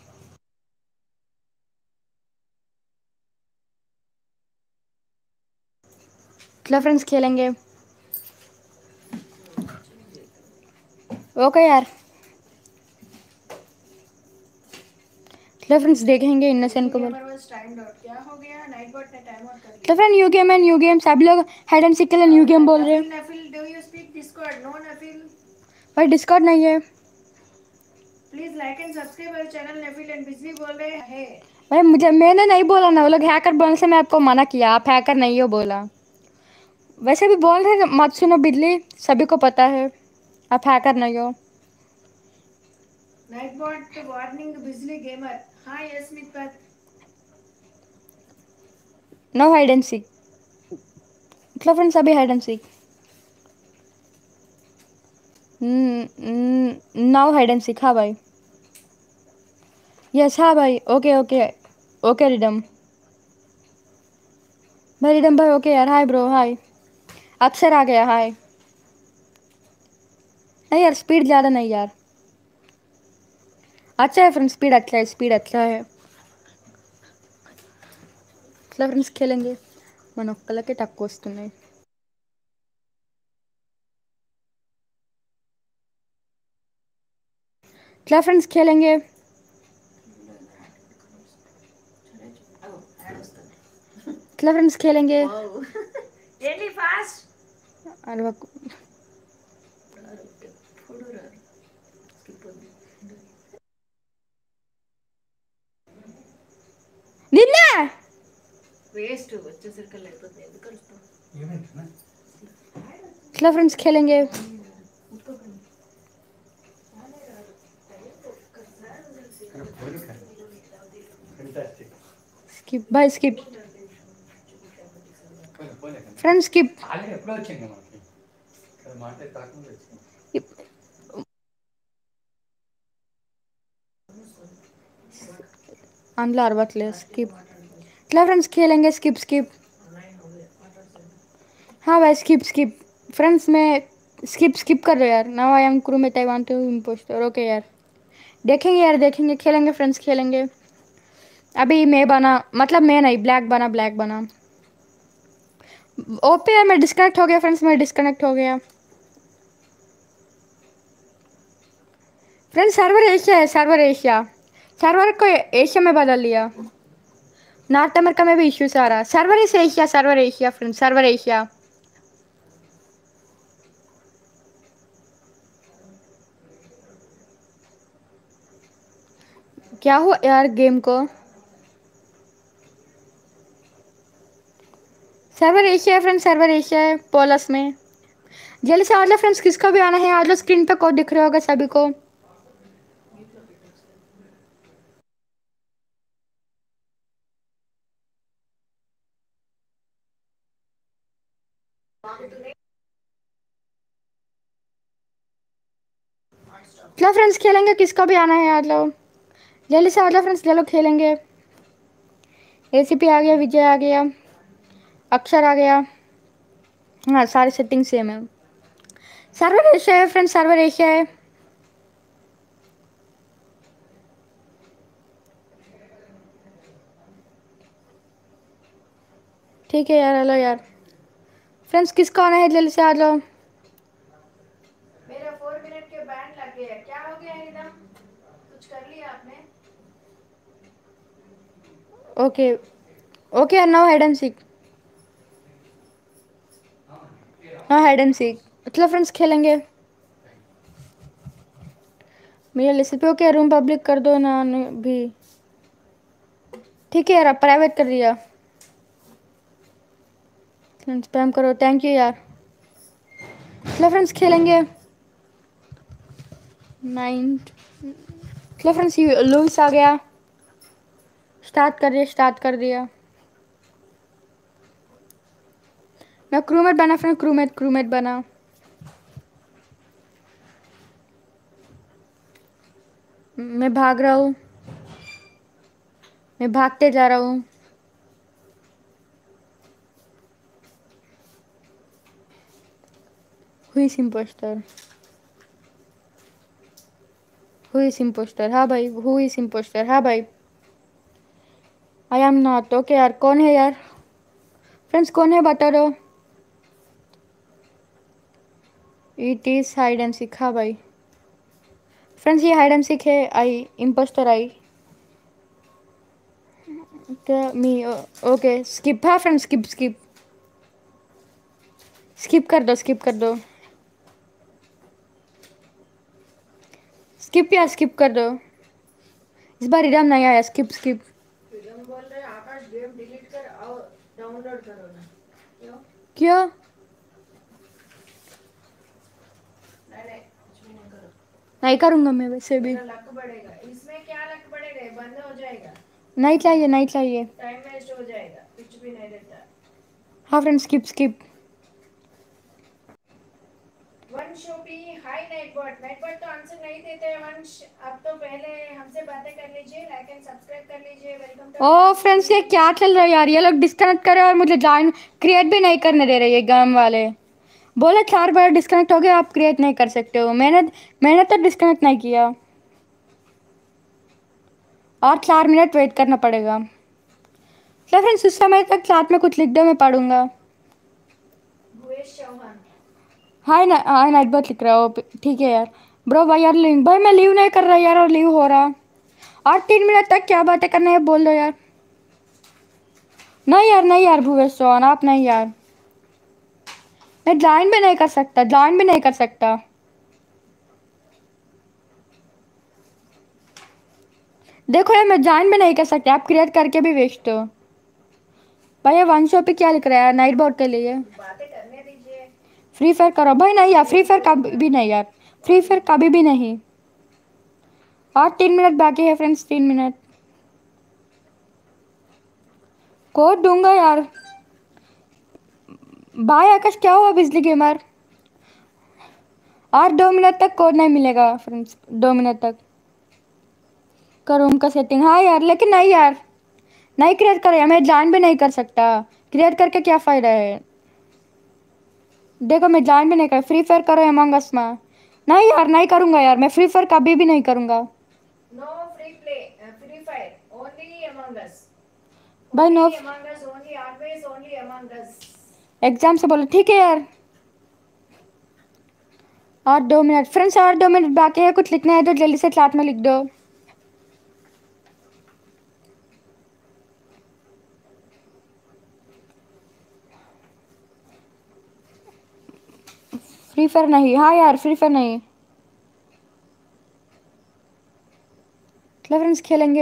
चलो फ्रेंड्स खेलेंगे। ओके यार, चलो फ्रेंड्स देखेंगे इनोसेंट को। टाइम डॉट क्या हो गया, नाइट बॉट ने टाइम आउट कर तो लिया। फ्रेंड न्यू गेम है, न्यू गेम सभी लोग हाइड एंड सीक के लिए न्यू गेम बोल रहे हैं। Nafil, do you speak Discord? No Nafil, भाई डिस्कॉर्ड नहीं है। Please like and subscribe our channel. Nafil and Bijli बोल रहे हैं। भाई मुझे, मैंने नहीं बोला ना, वो लोग हैकर बोलने से मैं आपको मना किया, आप हैकर नहीं हो बोला। वैसे भी बोल रहे मत सुनो बिजली, सभी को पता है आप हैकर नहीं हो। Nightbot warning Bijli gamer. हाँ यस मित्र, नो हाइड एंड सीक। चलो फ्रेंड्स अभी hide and seek, now hide and seek. हाँ भाई, यस हाँ भाई, ओके ओके ओके रिडम भाई, रिडम भाई ओके यार। हाय ब्रो, हाय अक्षर आ गया, हाय। नहीं यार स्पीड ज़्यादा नहीं यार, अच्छा है फ्रेंड्स, स्पीड अच्छा है, स्पीड अच्छा है। चलो फ्रेंड्स खेलेंगे, మన ఒక్కలకే తక్కువ వస్తున్నాయి। चलो फ्रेंड्स खेलेंगे। चलो फ्रेंड्स खेलेंगे। really fast. अरे वाह, నిన్న వేస్ట్ వచ్చే సర్కిల్ అయిపోతుంది ఎందుకు కలుస్తాం. चलो फ्रेंड्स खेलेंगे। स्किप भाई स्किप, फ्रेंड्स स्किप। అందులో అరవట్లేదు స్కిప్। चलो फ्रेंड्स खेलेंगे, स्किप स्किप। हाँ भाई स्किप स्किप, फ्रेंड्स मैं स्किप स्किप कर रहा हूँ यार। Now I am crewmate, I want to impostor. Okay यार देखेंगे यार, देखेंगे, खेलेंगे फ्रेंड्स खेलेंगे। अभी मैं बना, मतलब मैं नहीं, ब्लैक बना, ब्लैक बना। ओपे यार मैं डिस्कनेक्ट हो गया फ्रेंड्स, मैं डिस्कनेक्ट हो गया। फ्रेंड्स सर्वर एशिया है, सर्वर एशिया, सर्वर को एशिया में बदल लिया। नॉर्थ अमेरिका में भी इश्यूज आ रहा। Server is Asia, server Asia friends, server Asia. क्या हुआ यार गेम को? सर्वर एशिया है फ्रेंड्स, सर्वर एशिया है पोलस में। जल्दी से आ जाओ फ्रेंड्स, किसको भी आना है आ जाओ, स्क्रीन पे कोड दिख रहा होगा सभी को। चलो फ्रेंड्स खेलेंगे, किसको भी आना है आ जाओ, जल्दी से आ जाओ फ्रेंड्स, चलो खेलेंगे। एसीपी आ गया, विजय आ गया, अक्षर आ गया। हाँ सारी सेटिंग सेम है। सर्वर एशिया है फ्रेंड्स, सर्वर एशिया है। ठीक है यार, हेलो यार फ्रेंड्स, किसको आना है जल्दी से आ जाओ। मेरा फोर मिनट के बैंड लग गया, क्या हो गया एकदम, कुछ कर लिया आपने? ओके ओके यार, नाउ हाइड एंड सीक, हाँ हाइड एंड सीक। चलो फ्रेंड्स खेलेंगे। मेरा रेसिपी ओके, रूम पब्लिक कर दो ना भी, ठीक है यार, अब प्राइवेट कर दिया। स्पैम करो, थैंक यू यार। चलो फ्रेंड्स खेलेंगे। नाइन, चलो फ्रेंड्स लुइस आ गया, स्टार्ट कर दिया, स्टार्ट कर दिया। मैं क्रूमेट बना फ्रेंड, क्रूमेट क्रूमेट बना। मैं भाग रहा हूँ, मैं भागते जा रहा हूँ। Who is impostor, who is impostor, हाँ भाई हु इज इम्पोस्टर, हाँ भाई आई एम नॉट। ओके यार कौन है यार, फ्रेंड्स कौन है बता दो। It is hide and seek. हाँ भाई फ्रेंड्स ये हाइड एंड सीक है। I impostor I me. Okay skip. हाँ फ्रेंड्स स्किप स्किप स्किप कर दो स्किप कर दो स्किप यार स्किप कर दो। इस बार इराम नहीं आया। Skip skip. विक्रम बोल रहे आकाश गेम डिलीट कर आओ डाउनलोड करो ना। क्यों? क्यों? नहीं नहीं कुछ भी नहीं करो। नहीं करूँगा मैं वैसे भी। मेरा लक बढ़ेगा। इसमें क्या लक बढ़ेगा? बंद हो जाएगा। नहीं चाहिए नहीं चाहिए। टाइम वेस्ट हो जाएगा। कुछ भी नहीं रहता। हाँ friends skip skip. Vansh OP hi Nightbot. Nightbot तो आंसर नहीं देते हैं वंश। अब तो पहले हमसे बातें कर लीजिए। लाइक एंड सब्सक्राइब कर लीजिए। वेलकम टू ओ फ्रेंड्स ये क्या चल रहा है यार? ये लोग डिस्कनेक्ट करे और मुझे जॉइन क्रिएट भी नहीं करने दे रहे ये गेम वाले। बोले चार बार डिस्कनेक्ट हो गया आप क्रिएट नहीं कर सकते हो। मैंने मैंने तो डिस्कनेक्ट नहीं किया और चार मिनट वेट करना पड़ेगा। चलो फ्रेंड्स उस समय तक साथ में कुछ लिख दो मैं पढ़ूंगा। भुवेश चौहान। हाय ना हाय नाइट बहुत लिख रहा हो। ठीक है यार ब्रो भाई यार लिंक भाई मैं लीव नहीं कर रहा यार और लीव हो रहा। और तीन मिनट तक क्या बातें करना है बोल दो यार। नहीं यार नहीं यार भूवेश चौहान आप नहीं यार। मैं ज्वाइन भी नहीं कर सकता ज्वाइन भी नहीं कर सकता। देखो यार मैं ज्वाइन भी नहीं कर सकता। आप क्रिएट करके भी वेस्ट हो। भाई वन शो पे क्या लिख रहा है नाइट बोर्ड के लिए? बातें करने दीजिए। फ्री फायर करो भाई। नहीं यार फ्री फायर कभी भी नहीं यार। फ्री फायर कभी भी नहीं। और तीन मिनट बाकी है फ्रेंड्स। तीन मिनट कोड दूंगा यार। बाय आकाश क्या हुआ बिजली गेमर? और दो मिनट तक कोड नहीं मिलेगा फ्रेंड्स। दो मिनट तक करो उनका सेटिंग। हाँ यार लेकिन नहीं यार नहीं क्रिएट करो यार। मैं जान भी नहीं कर सकता। क्रिएट करके क्या फ़ायदा है? देखो मैं जान भी नहीं कर। फ्री फायर करो अमंग अस में। नहीं यार नहीं करूँगा यार। मैं फ्री फायर कभी भी नहीं करूँगा no free play free fire only among us. भाई। No only among us only always only among us. Exam से बोलो ठीक है यार। और दो मिनट फ्रेंड्स और दो मिनट बाकी है। कुछ लिखना है तो जल्दी से क्लास में लिख दो। फ्री फायर नहीं। हाँ यार फ्री फायर नहीं। चलो फ्रेंड्स खेलेंगे।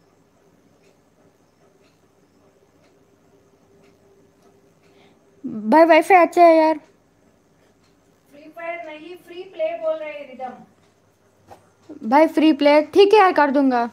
भाई वाईफाई अच्छा है यार। फ्री फायर नहीं फ्री प्ले बोल रहे हैं रिदम। भाई फ्री प्ले ठीक है यार कर दूंगा।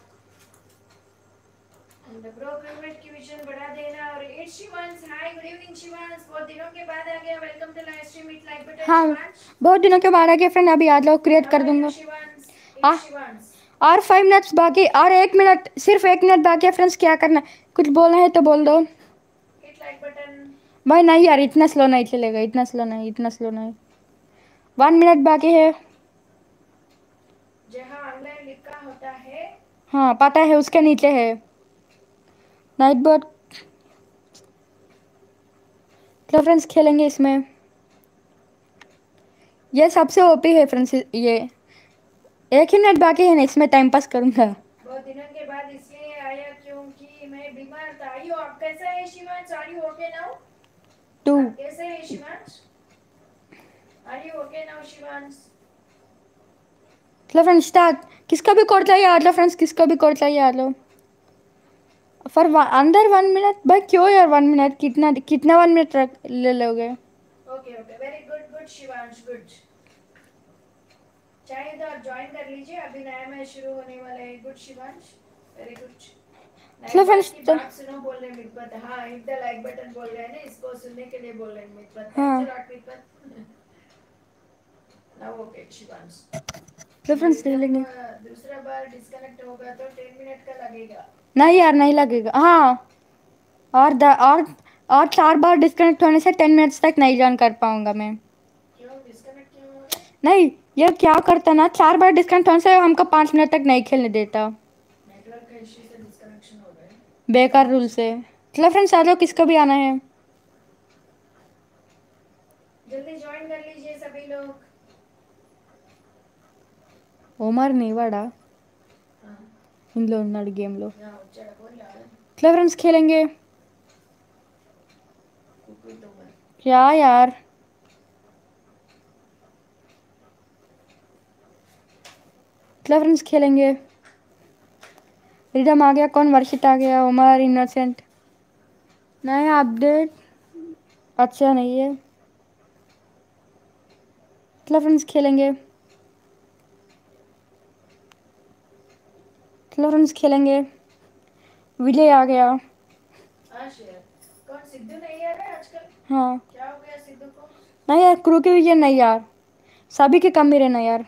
ब्रो क्रिकेट की विजन बढ़ा देना। और it's Shivansh hi good evening Shivansh. बहुत दिनों के बाद आ गया। Welcome to live stream. It like button हाँ शिवांश। बहुत दिनों के बाद आ गया फ्रेंड। अभी आ जाओ क्रिएट हाउ कर आर यू दूंगा। शिवांश? आ इट्स शिवांश। और फाइव मिनट्स बाकी और एक मिनट सिर्फ एक मिनट बाकी है फ्रेंड्स। क्या करना कुछ बोलना है तो बोल दो। Hit like button. भाई नहीं यार इतना स्लो नहीं चलेगा। इतना स्लो नहीं इतना स्लो नहीं। वन मिनट बाकी है। जहां ऑनलाइन लिखा होता है। हाँ पता है उसके नीचे है नाइट बोर्ड। तो फ्रेंड्स खेलेंगे इसमें। ये सबसे ओपी है फ्रेंड्स। ये एक ही मिनट बाकी है ना इसमें टाइम पास करूंगा। बहुत दिनों के बाद इसलिए आया क्योंकि मैं बीमार था। आयु आप कैसा है Shivansh? Are you okay now? Too. आप कैसे हैं Shivansh? Are you okay now Shivansh? चलो फ्रेंड्स स्टार्ट। किसका भी कोड चाहिए आ लो फ्रेंड्स। किसका भी कोड चाहिए आ लो। फॉर अंदर वन मिनट भाई क्यों यार? वन मिनट कितना कितना वन मिनट रख ले लोगे? Okay okay very good good Shivansh good. चाहे तो आप ज्वाइन कर लीजिए। अभी नया मैच शुरू होने वाला है। Good Shivansh very good. चलो लाइक फ्रेंड्स बटन की तो बात सुनो बोल रहे मितपत। हाँ हिट द लाइक बटन बोल रहे हैं ना। इसको सुनने के लिए बोल रहे हैं मितपत। थैंक्स हाँ अ लॉट मितपत। Now okay Shivansh. चलो फ्रेंड्स रिदम खेलेंगे। दूसरा बार डिस्कनेक्ट होगा तो टेन मिनट का लगेगा। नहीं यार नहीं लगेगा। हाँ और द और और चार बार डिस्कनेक्ट होने से टेन मिनट्स तक नहीं ज्वाइन कर पाऊंगा मैं। क्यों डिस्कनेक्ट क्यों हो रहा है? नहीं ये क्या करता ना चार बार डिस्कनेक्ट होने से हमको पाँच मिनट तक नहीं खेलने देता। नेटवर्क का इश्यू से डिस्कनेक्शन हो गया है। बेकार रूल से। चलो फ्रेंड्स आ जाओ किसको भी आना है। जल्दी ज्वाइन कर लीजिए सभी लोग। ఒమర్ నీవాడా ఆ, ఇందులో ఉన్నాడు గేమ్లో. యా వచ్చాడు పోయి ఆడ चलो फ्रेंड्स खेलेंगे. Cook with Umar. क्या यार. चलो फ्रेंड्स खेलेंगे. रिदम आ गया. कौन वर्षित आ गया. उमर इनोसेंट. नया अपडेट अच्छा नहीं है. चलो फ्रेंड्स खेलेंगे. चलो फ्रेंड्स खेलेंगे. विजय आ गया. हाँ शेयर. कौन सिद्धू नहीं आ रहा है आजकल. हाँ क्या हो गया सिद्धू को. नहीं यार. क्रू के विजय नहीं यार. सभी के कम ही रहना यार.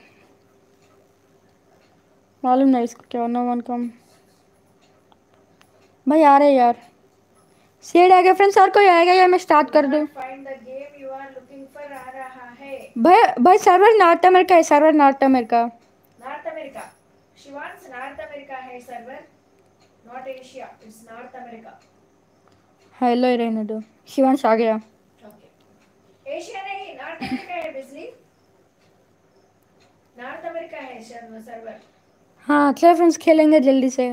मालूम नहीं इसको क्या. No one come. भाई आ रहे यार. शेड आ गया फ्रेंड्स. और कोई आएगा या मैं स्टार्ट कर दूं. Find the game you are looking for आ रहा है. भाई भाई सर्वर नॉर्थ अमेरिका है. Server north America. North America. Shivansh north America है server. Not Asia. It's north America. Hello ही रहने दो. शिवांश आ गया. ओके. एशिया नहीं नॉर्थ अमेरिका है बिजली. नॉर्थ अमेरिका है सर्वर. हाँ चलो फ्रेंड्स खेलेंगे जल्दी से.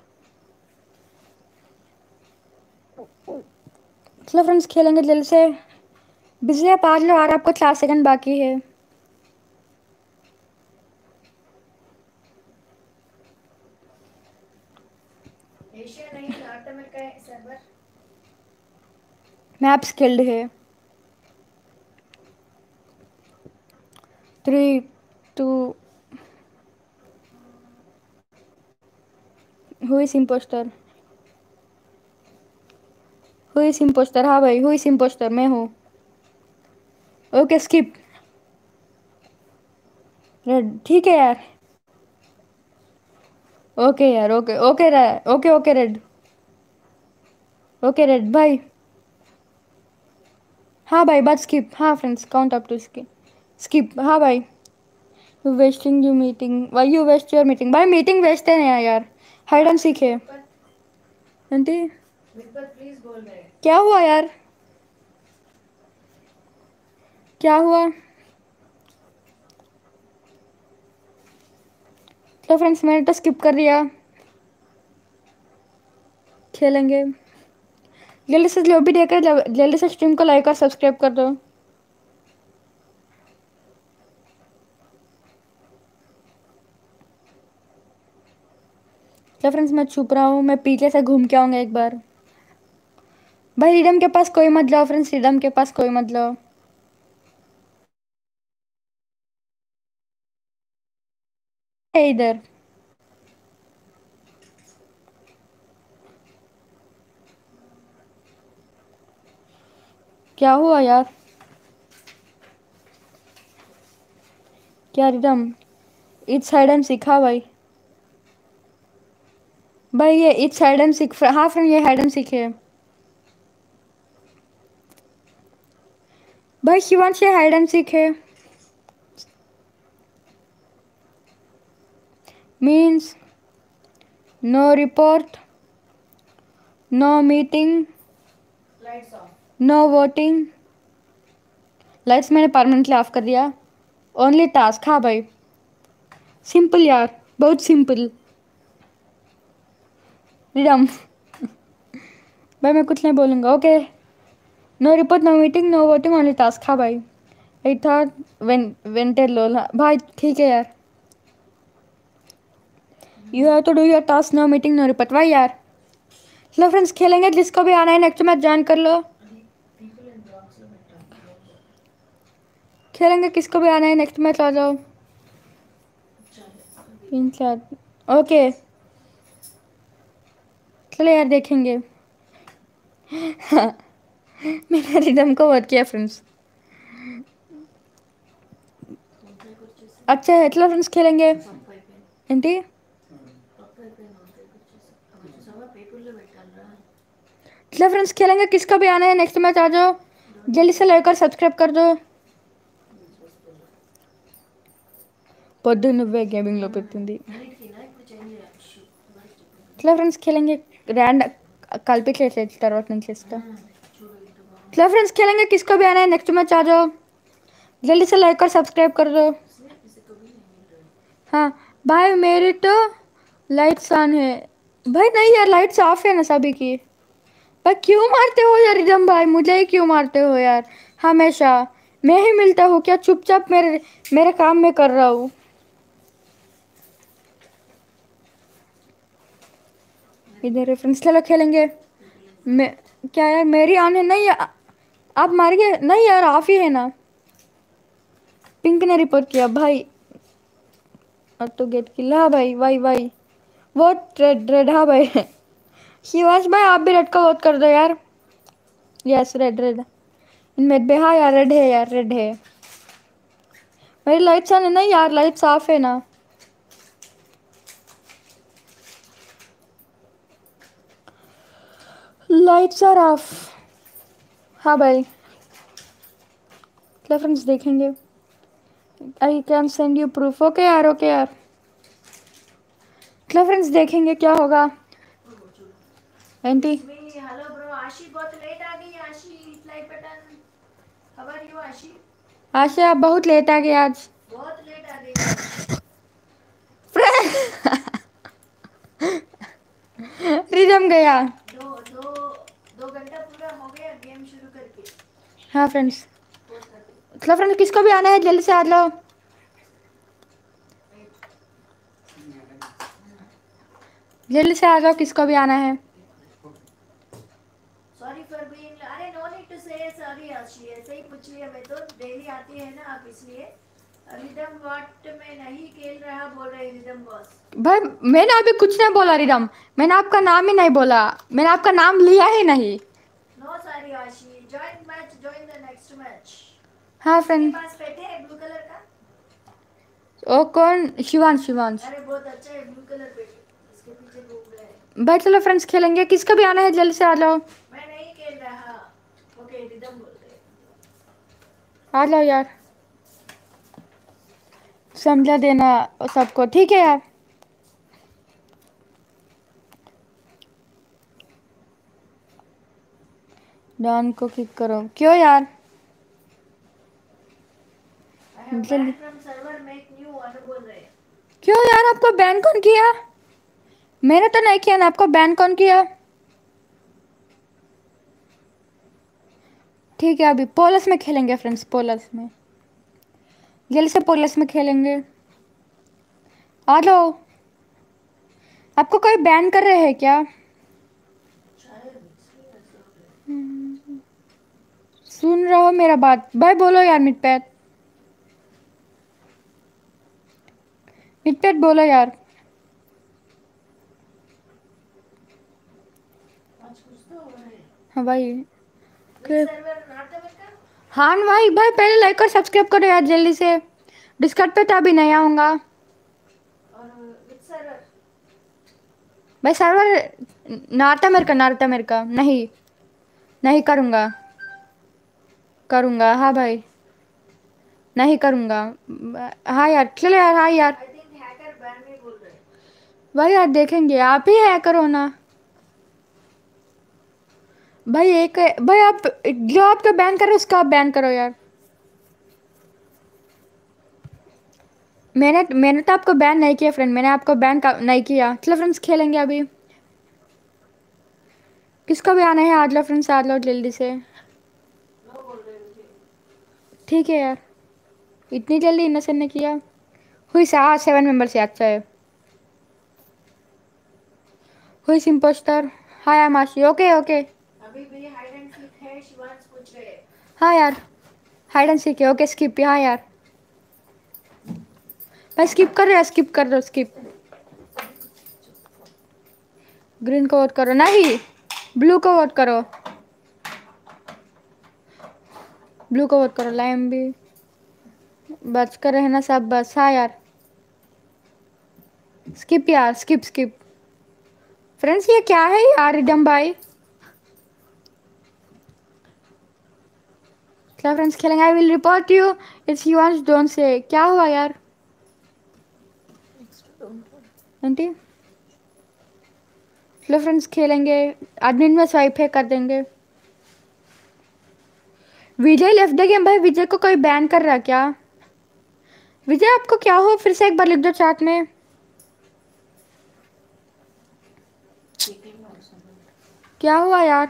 चलो फ्रेंड्स खेलेंगे जल्दी से. बिजली आप आ लो. और आपको चार सेकंड बाकी है. एशिया नहीं नॉर्थ अमेरिका है सर्वर. मैप स्किल्ड है. Three two. Who is impostor. Who is impostor. हाँ भाई हु इज इम्पोस्टर. मैं हूँ. Okay skip. रेड ठीक है यार. ओके यार. Okay okay okay okay red. Okay red भाई. हाँ भाई बस स्किप. हाँ friends count up to skip. Skip. हाँ भाई. You wasting you meeting. Why you waste your meeting. भाई मीटिंग वेस्ट है ना यार. हाइड एंड सीख है. आंटी विपत प्लीज बोल रहे. क्या हुआ यार. क्या हुआ. तो फ्रेंड्स मैंने तो स्किप कर दिया. खेलेंगे जल्दी से. जो भी देख रहे जल्दी से स्ट्रीम को लाइक और सब्सक्राइब कर दो. तो फ्रेंड्स मैं छुप रहा हूँ. मैं पीछे से घूम के आऊँगा एक बार. भाई रिडम के पास कोई मत जाओ फ्रेंड्स. रिडम के पास कोई मत जाओ. इधर क्या हुआ यार. क्या रिदम. इस साइड एंड सीखा भाई. भाई ये इस साइड एंड सीख. हाँ फ्रेंड ये हाइड एंड सीखे. भाई शिवांश ये hide and seek. Means no report. No meeting. Lights off. No voting. Lights मैंने परमानेंटली ऑफ कर दिया. Only task. हाँ भाई सिंपल यार. बहुत सिंपल. रिडम भाई मैं कुछ नहीं बोलूँगा. Okay. No report no meeting no voting only task. हाँ भाई I thought when vented lol. भाई ठीक है यार. You have to do your task. No meeting no report. भाई यार. चलो फ्रेंड्स खेलेंगे. जिसको भी आना है नेक्स्ट मैच ज्वाइन कर लो. पीपल इन ब्लॉक्स లో పెట్టాలి. खेलेंगे. किसको भी आना है नेक्स्ट मैच आ जाओ. तीन चार. ओके चलो यार देखेंगे. मैंने रिदम को वोट किया फ्रेंड्स. अच्छा है. चलो फ्रेंड्स खेलेंगे. ఏంటి चलो फ्रेंड्स खेलेंगे. किसका भी आना है नेक्स्ट मैच आ जाओ. जल्दी से लाइक और सब्सक्राइब कर दो. పొద్దు నువ్వే గేమింగ్లో పెట్టింది. चलो फ्रेंड्स खेलेंगे. रैंड కలిపి చేసేది తర్వాత నుంచి ఇస్తా. चलो फ्रेंड्स खेलेंगे. किसको भी आना है नेक्स्ट मैच आ जाओ. जल्दी से लाइक और सब्सक्राइब कर दो. हाँ भाई मेरे तो लाइट्स ऑन है। भाई नहीं यार, लाइट्स ऑफ है ना सभी की। भाई क्यों मारते हो यार रिदम भाई, मुझे ही क्यों मारते हो यार हमेशा। मैं ही मिलता हूँ क्या? चुपचाप मेरे मेरे काम में कर रहा हूँ। इधर रेफरेंस चलो खेलेंगे। मैं क्या यार, मेरी ऑन है नहीं या- आप मार गए नहीं यार, ऑफ ही है ना। पिंक ने रिपोर्ट किया भाई। और तो गेट किल, हाँ भाई भाई भाई। वो रेड रेड, हाँ भाई। शिवाश भाई आप भी रेड का वोट कर दो यार। Yes red red. इनमें भी हाँ यार, रेड है यार, रेड है। मेरी लाइट्स ऑन है ना यार, लाइट्स ऑफ है ना। Lights are off. हाँ भाई, क्या फ्रेंड्स देखेंगे। I can send you proof. Okay यार, ओके यार। क्या फ्रेंड्स देखेंगे क्या होगा। एंटी It's me. Hello, bro. Ashi, बहुत लेट आ गई. Ashi, flight button. How are you, आशी? आशा आप बहुत लेट आ गए आज। बहुत लेट आ गई आज. रिदम गया। दो दो दो घंटा पूरा हो गया गेम शुरू करके. हाँ फ्रेंड्स, फोर थर्टी. चलो फ्रेंड्स किसको भी आना है जल्दी से आ जाओ। जल्दी से आ जाओ, किसको भी आना है। Sorry for being. अरे no need to say sorry Ashi. ऐसे ही पूछ लिया. मैं तो डेली आती है ना आप, इसलिए. रिदम वाट में नहीं खेल रहा बोल रहे रिदम बॉस. भाई मैंने अभी कुछ नहीं बोला रिदम। मैंने आपका नाम ही नहीं बोला। मैंने आपका नाम लिया ही नहीं। No sorry Ashi. Join match. Join the next match. हाँ इसके फ्रेंड। पास पेट है ब्लू कलर का. ओ कौन? शिवांश शिवांश। अरे बहुत अच्छा है ब्लू कलर पेट. इसके पीछे घूम रहे हैं. भाई चलो फ्रेंड्स खेलेंगे, किसको भी आना है जल्दी से आ जाओ। मैं नहीं खेल रहा. ओके रिदम बोलते हैं. आ जाओ यार, समझा देना सबको, ठीक है यार। डॉन को किक करो, क्यों यार। आई हैव जल्दी। Ban from server make new Anu बोल रहे हैं. क्यों यार, आपको बैन कौन किया? मैंने तो नहीं किया ना, आपको बैन कौन किया? ठीक है, अभी पोलस में खेलेंगे फ्रेंड्स, पोलस में। जल्दी से पोलस में खेलेंगे। आ जाओ। आपको कोई बैन कर रहे हैं क्या? शायद इसलिए ऐसा हो गया. सुन रहे हो मेरा बात? भाई बोलो यार, मिटपैट मिटपैट बोलो यार। आज कुछ तो हो रहा है. हाँ भाई। Which server north America. हाँ भाई भाई पहले लाइक और सब्सक्राइब करो यार जल्दी से। डिस्कॉर्ड पे तो अभी नहीं आऊँगा। और विच सर्वर. भाई server north America, north America नहीं, नहीं करूँगा। करूँगा हाँ भाई, नहीं करूँगा। हाँ यार चलो यार, हाँ यार। आई थिंक हैकर बैन में बोल रहे हैं. भाई यार देखेंगे, आप ही है करो ना। भाई एक भाई, आप जो आपका बैन करो उसका आप बैन करो यार। मैंने मैंने तो आपको बैन नहीं किया फ्रेंड, मैंने आपको बैन का नहीं किया। चलो फ्रेंड्स खेलेंगे अभी। किसको भी आना है आ जाओ फ्रेंड्स, आ जाओ जल्दी से। नो बोल रहे मुझे. ठीक है यार, इतनी जल्दी इनोसेंट ने किया। हुई सा सेवन मेंबर से अच्छा है। हुई इम्पोस्टर। हाँ यार मासी, ओके ओके। अभी भी हाइड एंड सीक है. शिवांश पूछ रहे हैं. हाँ यार, हाइड एंड सीख है, ओके स्किप। हाँ यार, भाई स्किप कर रहे हो, स्किप कर दो स्किप। ग्रीन को वोट करो, नहीं ब्लू को वोट करो। ब्लू को वोट करो, लाइम भी बच कर रहना सब बस। हाँ यार, स्किप यार, स्किप स्किप। फ्रेंड्स ये क्या है यार रिदम भाई। क्या फ्रेंड्स खेलेंगे। I will report you it's you want don't say. क्या हुआ यार आंटी। चलो फ्रेंड्स खेलेंगे, एडमिन में स्वाइप है कर देंगे। Vijay left the game. भाई विजय को कोई बैन कर रहा क्या? विजय आपको क्या हो, फिर से एक बार लिख दो चैट में। क्या हुआ यार?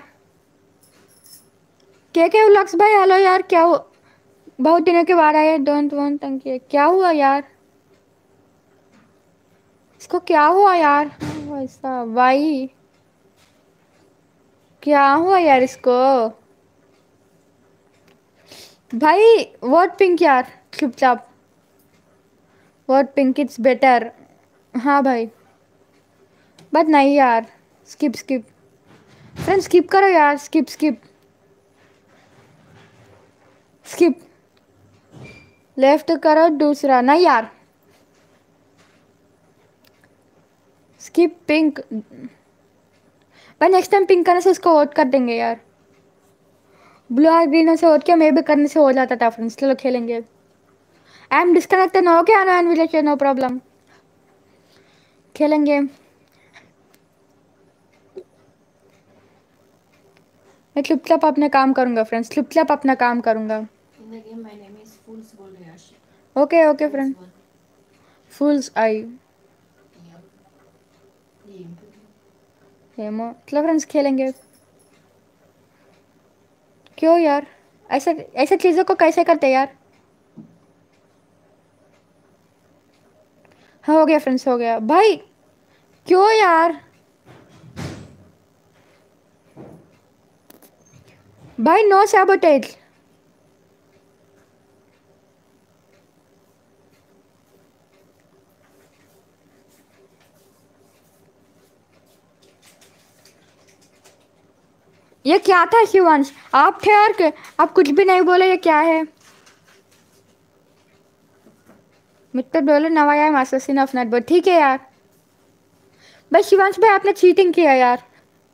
के के व्लॉग्स भाई हेलो यार, क्या हो? बहुत दिनों के बाद आए, डोंट वांट थैंक यू। क्या हुआ यार? इसको क्या हुआ यार? ऐसा भाई, क्या हुआ यार इसको? भाई व्हाट पिंक यार, चुपचाप। What pink it's better. हाँ भाई, बट नहीं यार, स्किप स्किप। फ्रेंड स्किप करो यार, स्किप स्किप स्किप। लेफ्ट करो दूसरा, नहीं यार, स्किप पिंक। भाई नेक्स्ट टाइम पिंक करने से उसको वोट कर देंगे यार। ब्लू और ग्रीन से वोट किया, मे भी करने से हो जाता था फ्रेंड्स। चलो खेलेंगे। आई एम डिस्कनेक्टेड, नो क्या नो विलेज, नो प्रॉब्लम। खेलेंगे। मैं चुपचाप अपने काम करूंगा फ्रेंड्स, चुपचाप अपना काम करूंगा। Okay okay friend. Fools I हेमो। चलो फ्रेंड्स खेलेंगे। क्यों यार, ऐसा ऐसे चीज़ों को कैसे करते यार? हाँ हो गया फ्रेंड्स, हो गया भाई। क्यों यार? भाई नो सैबोटेज। ये क्या था शिवांश? आप थे और के, आप कुछ भी नहीं बोले, ये क्या है? मिस्टर डोले नवाया मास्टरसिन ऑफ नेटबॉल, ठीक है यार। भाई शिवांश भाई, आपने चीटिंग किया यार।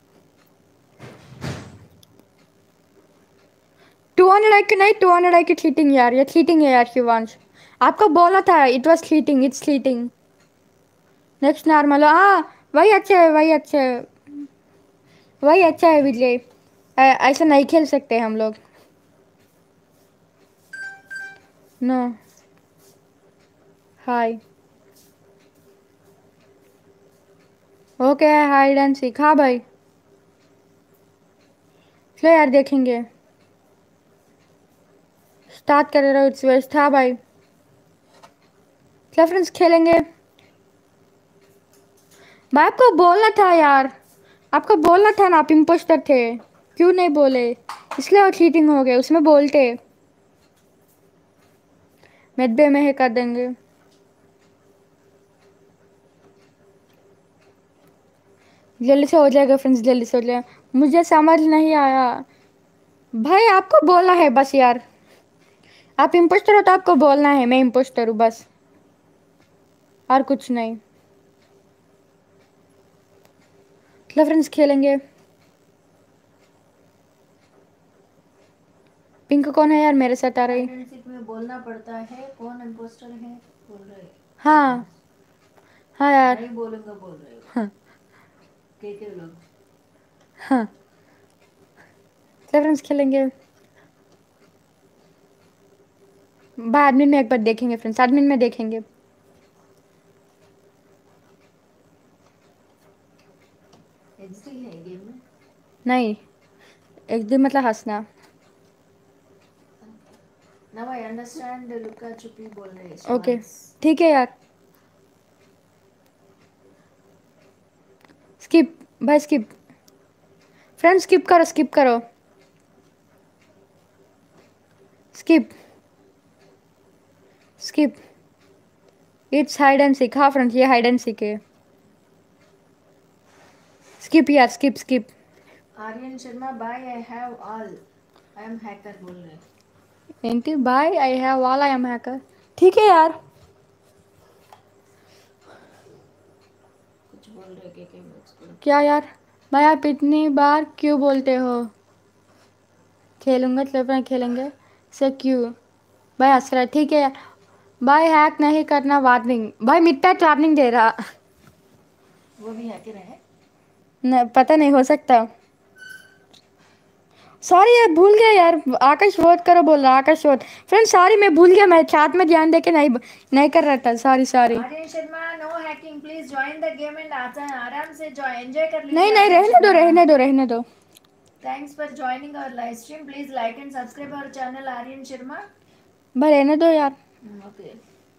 टू हंड्रेड आई की नहीं, टू हंड्रेड आई की चीटिंग यार, ये चीटिंग है यार शिवांश। आपको बोला था it was cheating, it's cheating. Next normal, हाँ वही अच्छा है, वही अच्छा है, वही अच्छा है विजय। ऐ- ऐसा नहीं खेल सकते हम लोग। No. Hi. Okay hide and seek, हाँ भाई। चलो यार देखेंगे। स्टार्ट कर रहा हूँ, इट्स वेस्ट, हाँ भाई। चलो फ्रेंड्स खेलेंगे। भाई आपको बोलना था यार, आपको बोलना था ना, आप इम्पोस्टर थे। क्यों नहीं बोले? इसलिए वो चीटिंग हो गए, उसमें बोलते मेदबे में ही कर देंगे। जल्दी से हो जाएगा फ्रेंड्स, जल्दी से हो जाएगा। मुझे समझ नहीं आया। भाई आपको बोलना है बस यार, आप इम्पोस्टर हो तो आपको बोलना है मैं इम्पोस्टर हूँ बस, और कुछ नहीं। चलो फ्रेंड्स खेलेंगे। पिंक कौन है यार मेरे साथ आ रही? में बोलना पड़ता है कौन इम्पोस्टर है, बोल रहे। हाँ हाँ यार। नहीं बोलूंगा बोल रहे हो। हाँ के के लोग। हाँ। चलो फ्रेंड्स खेलेंगे। बाद में एक बार देखेंगे फ्रेंड्स, एडमिन में देखेंगे। एचडी है गेम में। नहीं, एकदम मतलब हंसना। नाउ आई अंडरस्टैंड लुका छुपी बोल रहे ओके शिवांश। ठीक है यार। स्किप भाई स्किप। फ्रेंड्स स्किप करो, स्किप करो, skip skip. It's hide and seek, हाँ फ्रेंड्स ये हाइड एंड सीक है। स्किप यार, skip skip. Aryan Sharma bye I have all, I am hacker बोल रहे। एंटी bye I have all I am hacker, ठीक है यार। कुछ बोल रहे के के लोग। क्या यार? भाई आप इतनी बार क्यों बोलते हो? खेलूंगा तो अपना खेलेंगे से क्यों? भाई हंस रहा है, ठीक है यार। भाई हैक नहीं करना, वार्निंग। भाई मिट्टा वार्निंग दे रहा। वो भी हैकर है। न, पता नहीं, हो सकता। सॉरी यार, भूल गया यार, आकाश वोट करो बोल रहा, आकाश वोट। फ्रेंड सॉरी, मैं भूल गया, मैं चैट में ध्यान दे के नहीं नहीं कर रहा था, sorry sorry. Aryan Sharma no hacking, please join the game and आराम से एंजॉय कर लीजिए। नहीं नहीं, रहने दो रहने दो रहने दो। Thanks for joining our live stream, please like and subscribe our channel Aryan Sharma. भाई रहने दो यार। Okay,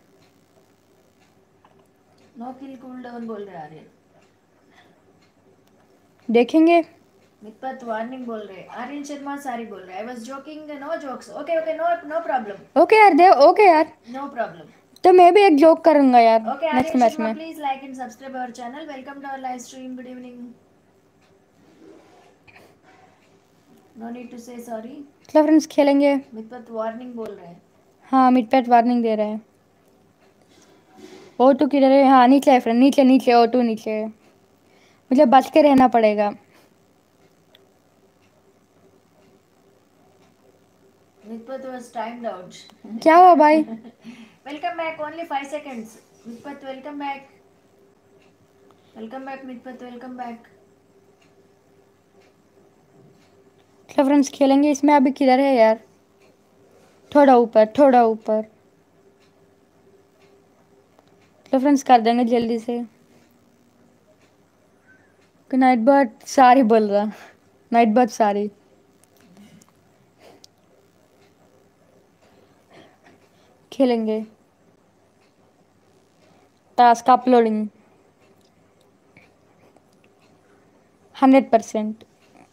no kill cool down बोल रहे आर्यन। देखेंगे। मितपत वार्निंग बोल रहे आर्यन शर्मा, सारी बोल रहे I was joking, no jokes. Okay okay, no no problem. Okay यार, दे ओके यार, नो प्रॉब्लम। तो मैं भी एक जोक करूंगा यार okay next Aryan match Sharma, में। Please like and subscribe our channel, welcome to our live stream, good evening. No need to say sorry. चलो फ्रेंड्स खेलेंगे। मितपत वार्निंग बोल रहे हैं। हाँ, मिड पैट वार्निंग दे रहे हैं। ओ टू किधर है? हाँ नीचे है फ्रेंड, नीचे नीचे ओ टू नीचे है। मुझे बच के रहना पड़ेगा। मितपत वाज टाइम्ड आउट। क्या हुआ भाई? Welcome back, only five seconds. मितपत वेलकम बैक, वेलकम बैक मितपत, वेलकम बैक। चलो फ्रेंड्स खेलेंगे इसमें। अभी किधर है यार? थोड़ा ऊपर, थोड़ा ऊपर। चलो फ्रेंड्स कर देंगे जल्दी से। नाइट बर्ड सारी बोल रहा, नाइट बर्ड सारी। खेलेंगे। Task uploading hundred percent.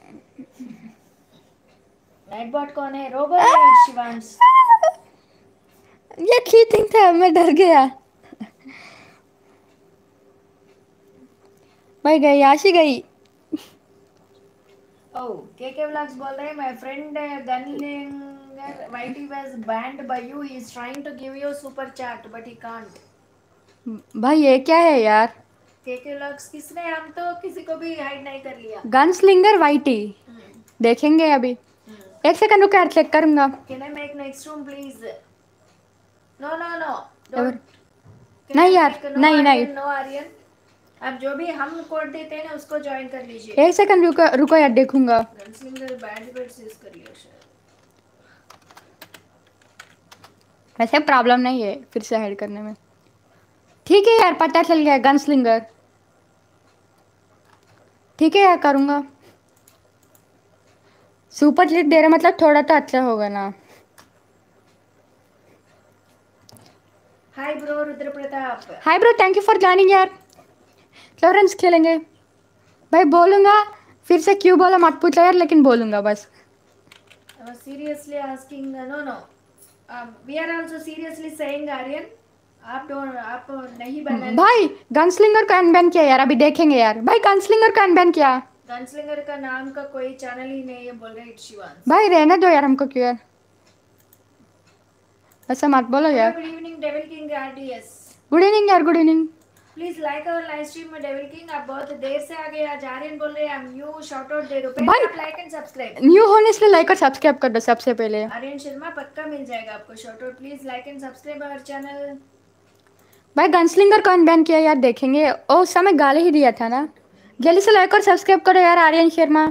Night bot कौन है? रोबो है शिवांश। ये चीटिंग था, मैं डर गया। मैं गई, आशी गई। Oh, K K Vlogs बोल रहे हैं, my friend Gunlinger Whitey was banned by you. He is trying to give you super chat, but he can't. भाई ये क्या है यार? K K Vlogs किसने? हम तो किसी को भी हाइड नहीं कर लिया। गनस्लिंगर वाइटी देखेंगे अभी। एक सेकंड रुक यार, चेक करूंगा। Can I make next room please? No no no, ever- don't. Can नहीं I यार, make no नहीं नहीं। Aryan, no Aryan. अब जो भी हम कोड देते हैं ना उसको ज्वाइन कर लीजिए। एक सेकंड रुको रुको यार, देखूंगा। गनस्लिंगर बैड बैड यूज कर लिया शायद। वैसे प्रॉब्लम नहीं है फिर से हाइड करने में। ठीक है यार, पता चल गया गनस्लिंगर। ठीक है यार, करूंगा। सुपर चैट दे रहा मतलब थोड़ा तो अच्छा होगा ना। Hi bro Rudra Pratap. Hi bro, thank you for joining यार। फ्लोरेंस खेलेंगे। भाई बोलूंगा, फिर से क्यों बोला मत पूछो यार, लेकिन बोलूंगा बस। Uh, seriously asking, uh, no no, um, we are also seriously saying Aryan, आप don't आप नहीं बनाने। भाई गनस्लिंगर को अनबैन किया यार, अभी देखेंगे यार। भाई गनस्लिंगर को अनबैन किया। गनस्लिंगर का नाम का कोई चैनल ही नहीं है बोल रहे इट्स शिवांश। भाई रहने दो यार हमको, क्यों यार ऐसा मत बोलो यार। Good evening devil king RDS. Good evening यार, good evening. Please like our live stream में डेविल किंग। आप बहुत देर से आ गए आज। आर्यन बोल रहे हैं हम न्यू शॉर्ट आउट दे दो, पहले भाई आप लाइक एंड सब्सक्राइब। न्यू होने से लाइक और सब्सक्राइब कर दो सबसे पहले। आर्यन शर्मा पक्का मिल जाएगा आपको shout out, please like and subscribe our channel. भाई गनस्लिंगर को अनबैन किया यार, देखेंगे। ओ उस समय गाली ही दिया था ना। जल्दी से लाइक और सब्सक्राइब करो यार आर्यन शर्मा।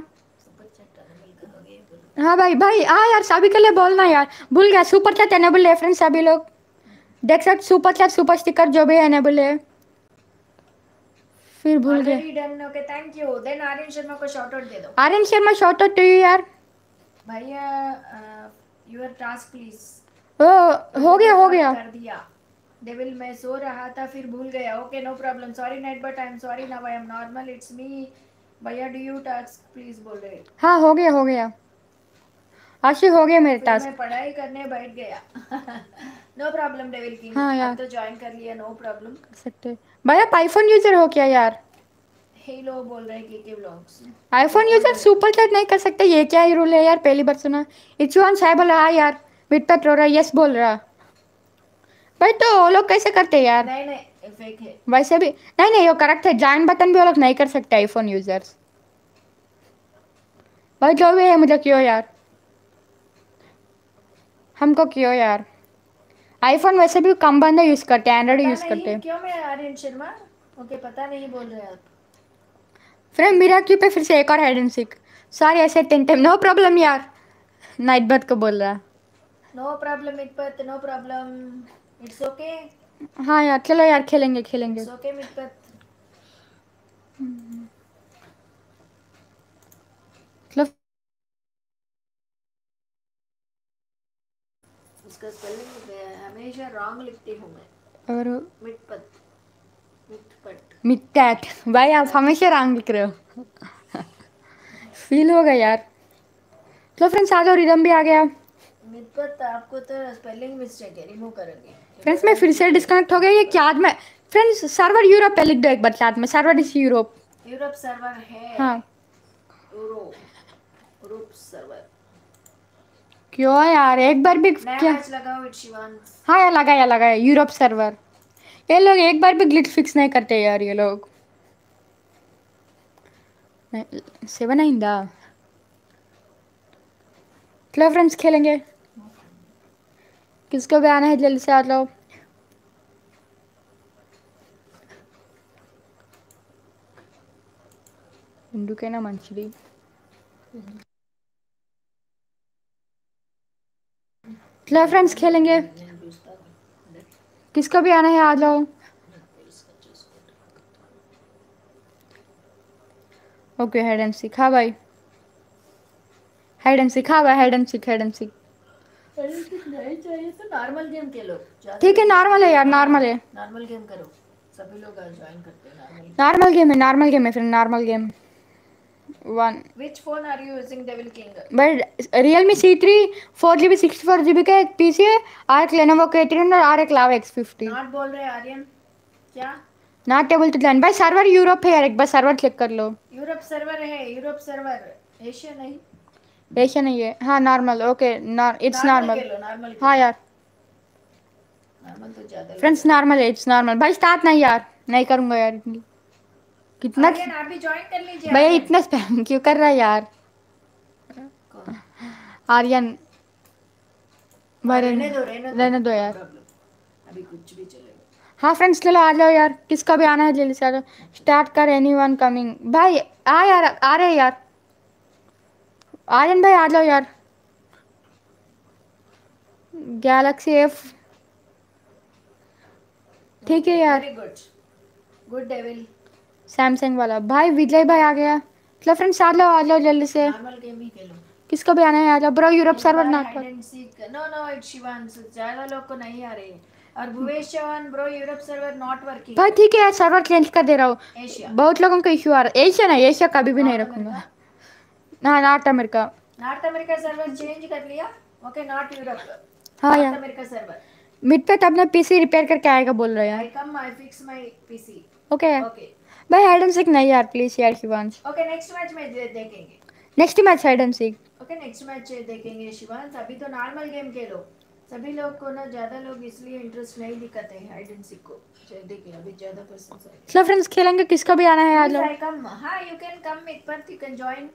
हाँ भाई भाई आ यार, सभी के लिए बोलना यार। भूल गया, सुपर चैट एनेबल है फ्रेंड्स, सभी लोग देख सकते। सुपर चैट सुपर स्टिकर जो भी एनेबल है। फिर भूल गया। Already done, okay thank you. Then Aryan Sharma को शॉर्ट आउट दे दो। Aryan Sharma shout out to you यार। भैया यूर टास्क प्लीज। ओ हो गया हो गया। कर दिया। डेविल मैं सो रहा था फिर भूल गया। Okay no problem, sorry night but I am sorry now, I am normal, it's me. भैया डू यू टास्क प्लीज बोल रहे। हाँ हो गया हो गया, आशी हो गया मेरे फिर टास्क। मैं पढ़ाई करने बैठ गया। नो प्रॉब्लम डेविल किंग, हाँ यार अब तो ज्वाइन कर लिया, नो प्रॉब्लम। कर सकते। भाई आप आईफोन यूजर हो क्या यार? हेलो बोल रहे हैं KK vlogs. IPhone user super chat नहीं कर सकते, ये क्या ही रूल है यार, पहली बार सुना। इचुआन साहब बोला हाँ यार। मिट पे रो रहा, यस बोल रहा। भाई तो वो लोग कैसे करते यार? नहीं नहीं फेक है। वैसे भी नहीं नहीं, वो करेक्ट है। जॉइन बटन भी वो लोग नहीं कर सकते आईफोन यूजर्स। भाई जो भी है, मुझे क्यों यार, हमको क्यों यार। आईफोन वैसे भी कम बंदे यूज करते हैं, एंड्रॉइड यूज करते हैं। क्यों मैं आर्यन शर्मा? ओके पता नहीं बोल रहे आप। फ्रेंड मेरा क्यों पे फिर से एक और हाइड एंड सीक। सॉरी ऐसे टेन टाइम नो प्रॉब्लम यार नाइट बर्थ को बोल रहा नो प्रॉब्लम मितपत नो प्रॉब्लम इट्स ओके हाँ यार चलो यार खेलेंगे खेलेंगे इट्स ओके मितपत चलो उसका स्पेलिंग हमेशा रॉन्ग लिखती हूँ मैं और मितपत मितपट मिटैट भाई आप हमेशा रंग लिख रहे हो फील होगा यार चलो फ्रेंड्स आ जाओ रिदम भी आ गया मितपत आपको तो स्पेलिंग मिस्टेक है रिमूव करेंगे फ्रेंड्स मैं फिर से डिस्कनेक्ट हो गया ये क्या में फ्रेंड्स सर्वर यूरोप पे लिख दो एक बार चैट में server is Europe Europe server है हाँ यूरो यूरोप सर्वर क्यों यार एक बार भी नया क्या मैच लगाओ इट शिवांश हाँ यार लगाया लगाया यूरोप सर्वर ये लोग एक बार भी ग्लिच फिक्स नहीं करते यार ये लोग सेवन आइंदा चलो फ्रेंड्स खेलेंगे किसको भी आना है जल्दी से आ जाओ ఎందుకైనా మంచిది चलो फ्रेंड्स खेलेंगे किसको भी आना है आ जाओ ओके हाइड एंड सीक हाँ भाई हाइड एंड सीक हाँ भाई hide and seek hide and seek नहीं चाहिए तो नॉर्मल गेम खेलो ठीक है नॉर्मल है यार नॉर्मल है नॉर्मल गेम करो सभी लोग ज्वाइन करते हैं नॉर्मल नॉर्मल गेम है नॉर्मल गेम है friend normal game one Which phone are you using Devil King? But Realme C three four G B sixty four G B का एक पी सी है और एक लेनोवो के एटीन और और एक लावा एक्स फिफ्टी नॉट बोल रहे आर्यन क्या नॉट एबल टू लर्न भाई सर्वर यूरोप है यार एक बार सर्वर चेक कर लो यूरोप सर्वर है यूरोप सर्वर एशिया नहीं एशिया नहीं है हाँ नॉर्मल ओके इट्स नॉर्मल खेलो नॉर्मल हाँ यार नॉर्मल तो ज्यादा फ्रेंड्स नॉर्मल है इट्स नॉर्मल भाई स्टार्ट नहीं यार नहीं करूँगा यार इतनी कितना आर्यन आप भी ज्वाइन कर लीजिए भैया आर्यन। इतना स्पैम क्यों कर रहा है यार कौन? आर्यन भाई रहने दो रहने दो रहने दो no यार problem। अभी कुछ भी चलेगा हाँ फ्रेंड्स चलो आ जाओ यार किसका भी आना है जल्दी से आ जाओ स्टार्ट कर एनी वन कमिंग भाई आ यार आ रहे यार आर्यन भाई आ जाओ यार गैलेक्सी एफ ठीक है यार very good good devil Samsung वाला भाई विजय भाई आ गया चलो फ्रेंड्स आ जाओ आ जाओ जल्दी से नॉर्मल गेम ही खेलो किसको भी आना है आ जाओ ब्रो यूरोप सर्वर ना hide and seek no no it Shivansh ज्यादा लोग को नहीं आ रहे और Bhuvesh Chauhan bro Europe server not working भाई ठीक है यार सर्वर चेंज कर दे रहा हूँ एशिया बहुत लोगों को इश्यू आ रहा है एशिया नहीं एशिया कभी भी नहीं नॉर्थ रखूंगा अमेरिका हाँ north America north America server change कर लिया ओके नॉट यूरोप हाँ नॉर्थ यार अमेरिका सर्वर मिड पे तो अपना पीसी रिपेयर करके आएगा बोल रहा है आई यार come I fix my PC okay यार ओके भाई हाइड एंड सीक नहीं यार प्लीज यार शिवांश ओके नेक्स्ट मैच में दे- देखेंगे next match hide and seek okay next match देखेंगे शिवांश अभी तो नॉर्मल गेम खेलो सभी लोग को ना ज्यादा लोग इसलिए इंटरेस्ट नहीं दिखाते हैं हाइड एंड सीक को चल देखिए अभी ज्यादा पर्सन है चलो फ्रेंड्स खेलेंगे किसको भी आना है आ प्लीज जाओ आई कम हाँ यू कैन कम मितपत यू कैन जॉइन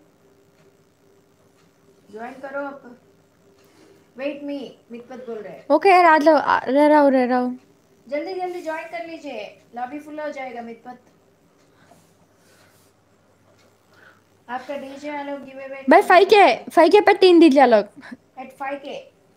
ज्वाइन करो आप वेट मी मितपत बोल रहे हैं ओके यार आ जाओ आ- रह रहा हूँ रह रहा हूँ जल्दी जल्दी ज्वाइन कर लीजिए लॉबी फुल हो जाएगा मितपत आपका डीजे वालों गिव अवे भाई फाइव के फाइव के पे तीन दीजिए अलग एट फाइव के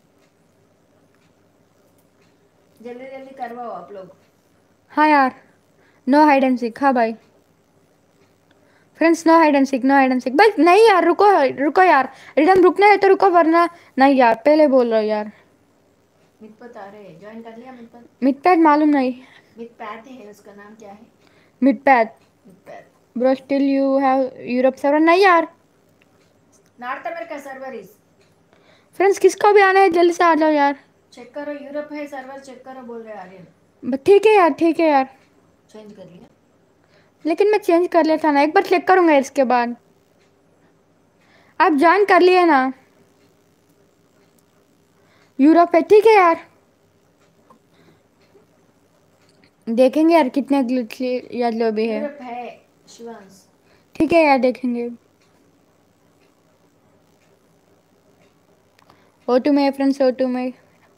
जल्दी जल्दी करवाओ आप लोग हाँ यार नो हाइड एंड सीक हाँ भाई friends no hide and seek no hide and seek भाई नहीं यार रुको रुको यार रिदम रुकना है तो रुको वरना नहीं यार पहले बोल रहा हूँ यार मितपत आ रहे हैं ज्वाइन कर लिया मितपत मिड पैड मालूम नहीं मितपैत है उसका नाम क्या है मिड पैड मितपैत bro still you have Europe server नहीं यार north America server is friends किसको भी आना है जल्दी से आ जाओ यार चेक करो यूरोप है सर्वर चेक करो बोल रहे आर्यन ब- ठीक है यार ठीक है यार चेंज कर लिया लेकिन मैं चेंज कर लेता ना एक बार चेक करूंगा इसके बाद आप ज्वाइन कर लिए ना यूरोप है ठीक है यार देखेंगे यार कितने ग्लिचली या जो भी है यूरोप है शिवांश ठीक है यार देखेंगे ओ टू में फ्रेंड्स ओ टू में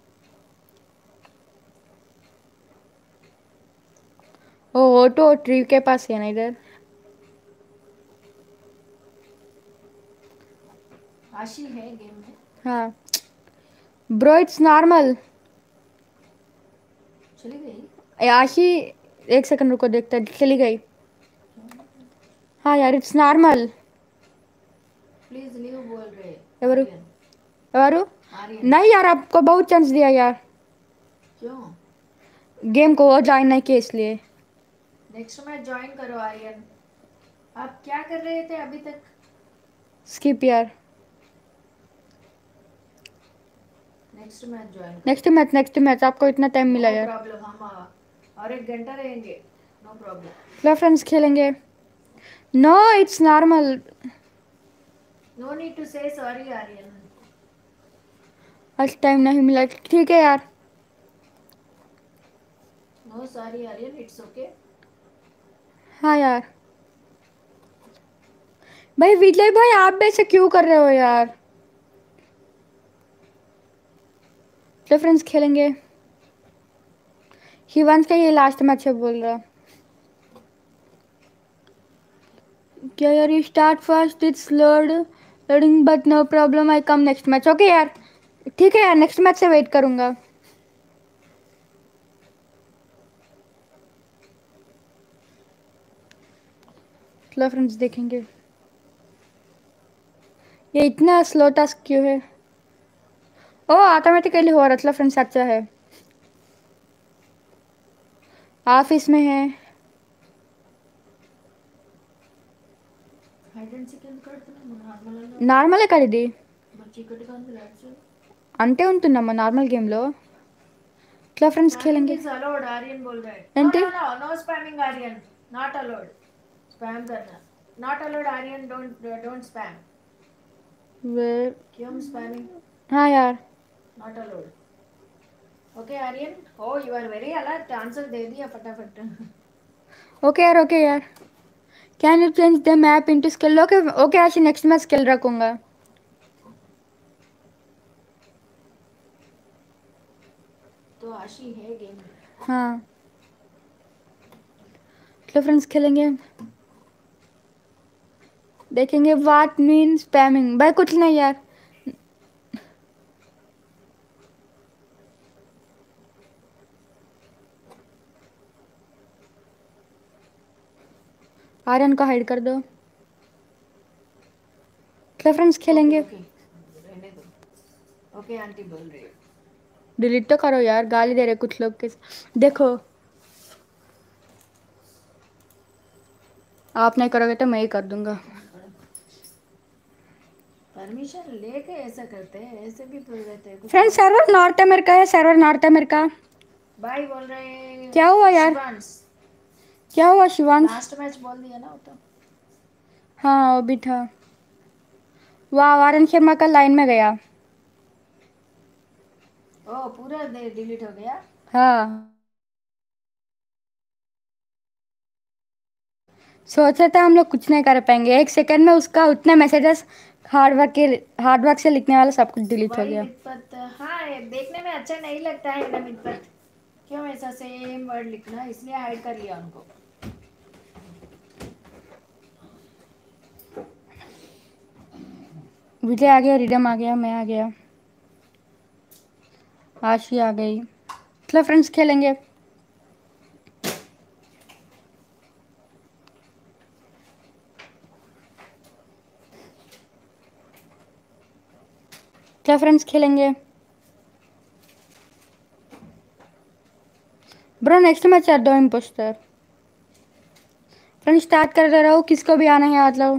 ओ ओ टू ट्री के पास है ना इधर आशी है गेम में। हाँ ब्रो इट्स नॉर्मल। चली गई। आशी एक सेकंड रुको, देखते चली गई। हाँ यार इट्स नॉर्मल। प्लीज लीव बोल रहे ఎవరు आर्यन। ఎవరు आर्यन नहीं यार, आपको बहुत चांस दिया यार, क्यों? गेम को वो ज्वाइन नहीं किया इसलिए। नेक्स्ट मैच ज्वाइन करो आर्यन। आप क्या कर रहे थे अभी तक? स्किप यार। नेक्स्ट मैच ज्वाइन करो। नेक्स्ट मैच नेक्स्ट मैच आपको इतना टाइम मिला नो यार। प्रॉब्लम, हम और एक घंटा रहेंगे। No problem. चलो फ्रेंड्स खेलेंगे। No it's normal. No need to say sorry Aryan. आज टाइम नहीं मिला, ठीक है यार। No sorry Aryan, it's okay. हाँ यार भाई विजय भाई, आप भी ऐसे क्यों कर रहे हो यार। चलो फ्रेंड्स खेलेंगे। हिवांश का ये लास्ट मैच है बोल रहा। क्या यार, you start fast it's load loading but no problem, I come next match. Okay यार ठीक है यार, नेक्स्ट मैच से वेट करूंगा। चलो फ्रेंड्स देखेंगे ये इतना स्लो टास्क क्यों है। ओ ऑटोमेटिकली हो रहा। चलो फ्रेंड्स अच्छा है। आप इसमें है। హైడ్ అండ్ సీక్ ఎందుకు ఆడుతున్నాం? నార్మల్ అలా నార్మలే కదా ఇది, మరి చీకటిగా ఉంది లైట్స్. అంటే ఉంటుందమ్మా నార్మల్ గేమ్లో। ఇట్లా ఫ్రెండ్స్ స్పామింగ్ खेलेंगे इज अलाउड आर्यन बोल रहा है। नो ఏంటి no no no spamming Aryan, not allowed. Spam करना not allowed Aryan, don't don't spam. वे- क्यों स्पैमिंग? हाँ यार not allowed. Okay Aryan, oh you are very alert, answer दे दिया फटाफट। ओके यार ओके यार। Can you change the map into skill. Okay okay आज नेक्स्ट मैं स्किल रखूंगा। तो आशी है गेम में। हाँ चलो फ्रेंड्स खेलेंगे, देखेंगे व्हाट मीन स्पैमिंग। भाई कुछ नहीं यार। आर्यन को हाइड कर दो। चलो फ्रेंड्स ओके खेलेंगे। ओके रहने दो। ओके आंटी बोल रही है। डिलीट तो करो यार, गाली दे रहे कुछ लोग के। देखो आप नहीं करोगे तो मैं ही कर दूंगा। परमिशन लेके ऐसा करते हैं, ऐसे भी बोल रहते हैं कुछ फ्रेंड लोग। सर्वर नॉर्थ अमेरिका है, सर्वर नॉर्थ अमेरिका। बाय बोल रहे हैं। क्या हुआ यार, शिवांश क्या हुआ शिवांश। लास्ट मैच बोल दिया ना वो तो। हाँ वो भी था। वाह आर्यन शर्मा का लाइन में गया। ओ पूरा डिलीट हो गया। हाँ सोचा था हम लोग कुछ नहीं कर पाएंगे, एक सेकंड में उसका उतने मैसेजेस हार्ड वर्क के हार्ड वर्क से लिखने वाला सब कुछ डिलीट हो भाई गया। मितपत, हाँ ये देखने में अच्छा नहीं लगता है ना मितपत। क्यों ऐसा सेम वर्ड लिखना, इसलिए हाइड कर लिया उनको। विजय आ गया, रिडम आ गया, मैं आ गया, आशी आ गई। चलो फ्रेंड्स खेलेंगे। चलो फ्रेंड्स खेलेंगे। ब्रो नेक्स्ट मैच यार दो इम्पोस्टर। फ्रेंड्स स्टार्ट कर दे रहा हूँ, किसको भी आना है आ जाओ।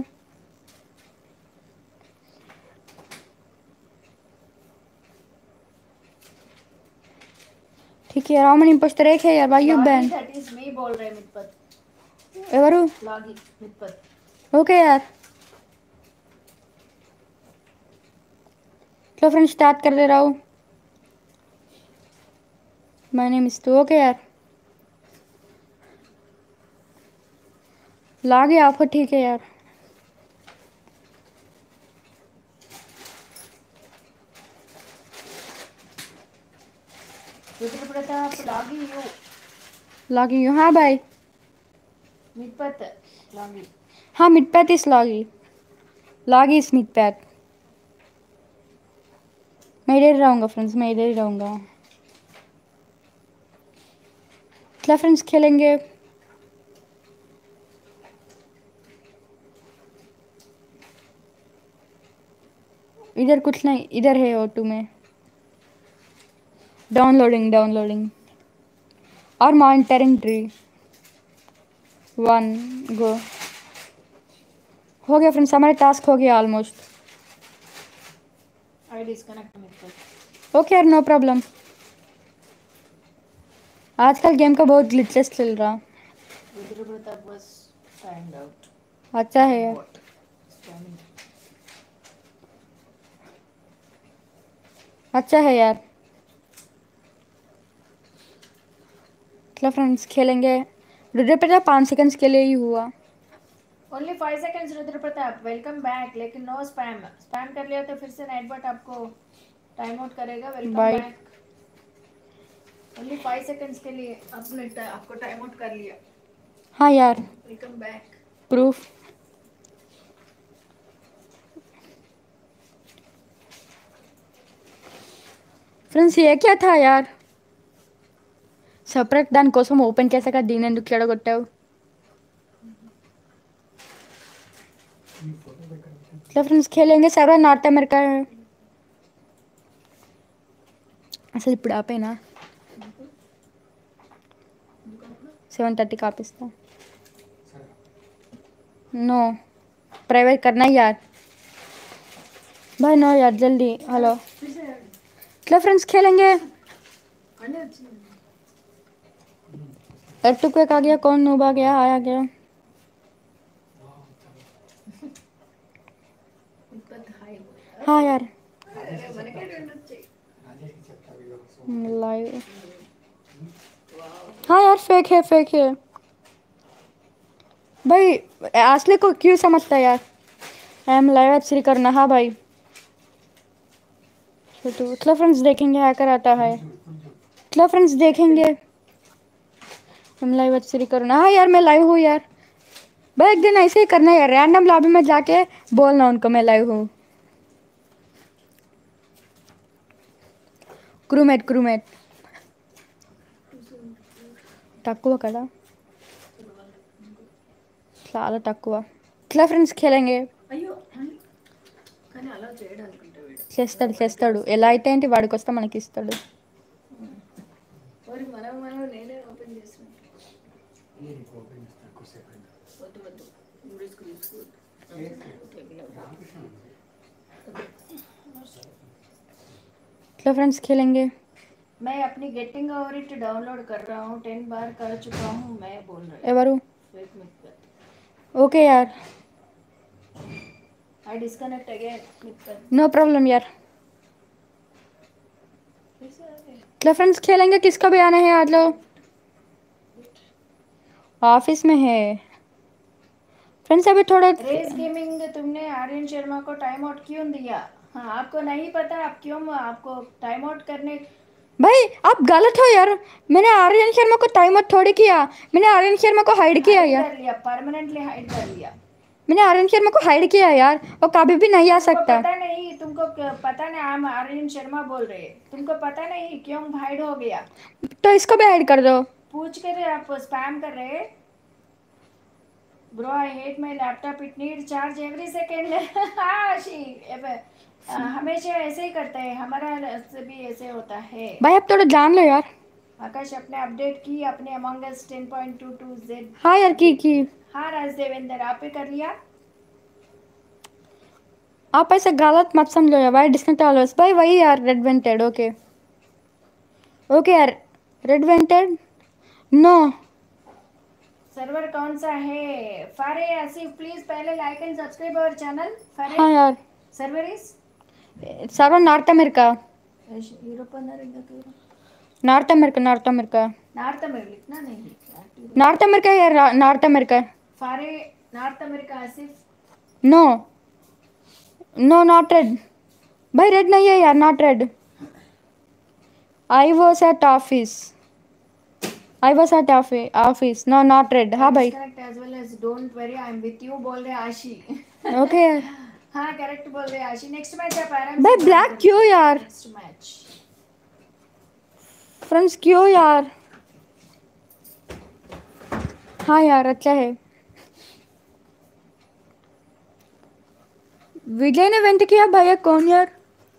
ठीक है रामन इम्पोस्टर एक है यार, भाई यू लॉगी बैन। दैट इज मी बोल रहे मितपत। ఎవరు लॉगी मितपत। ओके यार। चलो फ्रेंड्स स्टार्ट कर दे रहा हूँ। मैंने मिस तो ओके यार। ला गया आपको, ठीक है यार। रुद्र प्रताप लॉगी यू। लॉगिंग यू हाँ भाई। मितपत लॉगी। हाँ मिड पैथ इस लॉगी, लॉगी इस मिड पैथ। मैं इधर ही रहूँगा फ्रेंड्स, मैं इधर ही रहूँगा। चलो फ्रेंड्स खेलेंगे। इधर कुछ नहीं, इधर है ओ टू में। डाउनलोडिंग डाउनलोडिंग और मॉनिटरिंग ट्री। वन गो हो गया फ्रेंड्स, हमारे टास्क हो गया ऑलमोस्ट। आई डिस्कनेक्ट मित्र। ओके यार, नो प्रॉब्लम। आजकल गेम का बहुत ग्लिचेस चल रहा। Rudra Pratap was timed out. अच्छा है यार। Bot. Spamming. अच्छा है यार। चलो फ्रेंड्स खेलेंगे। रुद्र प्रताप पाँच सेकंड्स के लिए ही हुआ। Only five seconds Rudra Pratap, welcome back, लेकिन नो स्पैम। स्पैम कर लिया तो फिर से नाइट बट आपको टाइम आउट करेगा। Welcome bye. Back. Only five seconds के लिए आपने टा, आपको टाइम आउट कर लिया। हाँ यार। Welcome back. प्रूफ। फ्रेंड्स ये क्या था यार? సపరేట్ దానికోసం ఓపెన్ చేశాక దీని ఎందుకు చెడగొట్టావు? चलो फ्रेंड्स खेलेंगे। सर्वर नॉर्थ अमेरिका है। అసలు ఇప్పుడు ఆపేనా? సెవెన్ థర్టీకి ఆపిస్తా। नो प्राइवेट करना ही यार भाई। नो यार जल्दी। हेलो चलो फ्रेंड्स खेलेंगे। अर्थक्वेक आ गया। कौन नूब आ गया? आया गया। हाँ यार लाइव। हाँ यार फेक है, फेक है भाई। असली को क्यों समझता है यार? I am live at three करना। हाँ भाई। चलो फ्रेंड्स देखेंगे हैकर आता है। चलो फ्रेंड्स देखेंगे। हम लाइव एट श्री करना। हाँ यार मैं लाइव हूँ यार भाई। एक दिन ऐसे ही करना है यार, रैंडम लॉबी में जाके बोलना उनको मैं लाइव हूँ। क्रूमेट क्रूमेट తక్కువ కదా, చాలా తక్కువ। ఇట్లా ఫ్రెండ్స్ खेलेंगे। అయ్యో కానీ అలా చేయడం అనుకుంటా వీడు చేస్తాడు చేస్తాడు ఎలా అయితే ఏంటి, వాడికి వస్తే మనకి ఇస్తాడు। మరి మనం మనం నేనే ఓపెన్ చేసిన వద్దు వద్దు ఇంగ్లీష్ తీసుకో। चलो फ्रेंड्स खेलेंगे। मैं अपनी गेटिंग ओवर इट डाउनलोड कर रहा हूँ। टेन बार कर चुका हूँ मैं बोल रहा ఎవరు? वेट मित्र। ఓకే यार आई डिस्कनेक्ट अगेन मित्र। नो प्रॉब्लम यार। चलो फ्रेंड्स खेलेंगे। किसका भी आना है आज लो। ऑफिस में है फ्रेंड्स अभी थोड़ा। रेस गेमिंग तुमने आर्यन शर्मा को टाइम आउट क्यों दिया? हाँ आपको नहीं पता आप क्यों आपको टाइम आउट करने। भाई आप गलत हो यार। मैंने आर्यन शर्मा को टाइम आउट थोड़ी किया। मैंने आर्यन शर्मा को हाइड किया हाइड यार। कर लिया, परमानेंटली हाइड कर लिया। मैंने आर्यन शर्मा को हाइड किया यार, वो कभी भी नहीं आ तुमको सकता। पता नहीं, तुमको क- पता नहीं हम आर्यन शर्मा बोल रहे हैं। तुमको पता नहीं क्यों हाइड हो गया? तो इसको भी हाइड कर दो। पूछ कर आप स्पैम कर रहे हैं। Bro I hate my laptop, it need charge every second. Ashi हमेशा ऐसे ही करता है, हमारा से भी ऐसे होता है। भाई अब थोड़ा जान लो यार। आकाश अपने अपडेट की अपने Among Us ten point two two Z. हाँ यार की की हाँ राज देवेंद्र आप ही कर लिया। आप ऐसे गलत मत समझो यार। भाई डिस्कनेक्ट ऑलवेज भाई वही यार रेड वेंटेड। ओके ओके यार रेड वेंटेड नो। सर्वर कौन सा है? फारे आसिफ प्लीज पहले like and subscribe our channel. फारे हाँ यार server is server north America. Europe अंदर North America north America north America लिखना नहीं। नॉर्थ अमेरिका यार नॉर्थ अमेरिका। फारे North America Asif. No no not red भाई, रेड नहीं है यार, not red. I was at office I was at office no not red. हाँ भाई disconnect as well as don't worry I am with you बोल रहे आशी। ओके यार। हाँ करेक्ट बोल रहे आशी। नेक्स्ट मैच आप आराम भाई से ज्वाइन ब्लैक कर लो। क्यों यार? नेक्स्ट मैच फ्रेंड्स क्यों यार? हाँ यार अच्छा है। विजय ने वेंट किया भैया कौन यार?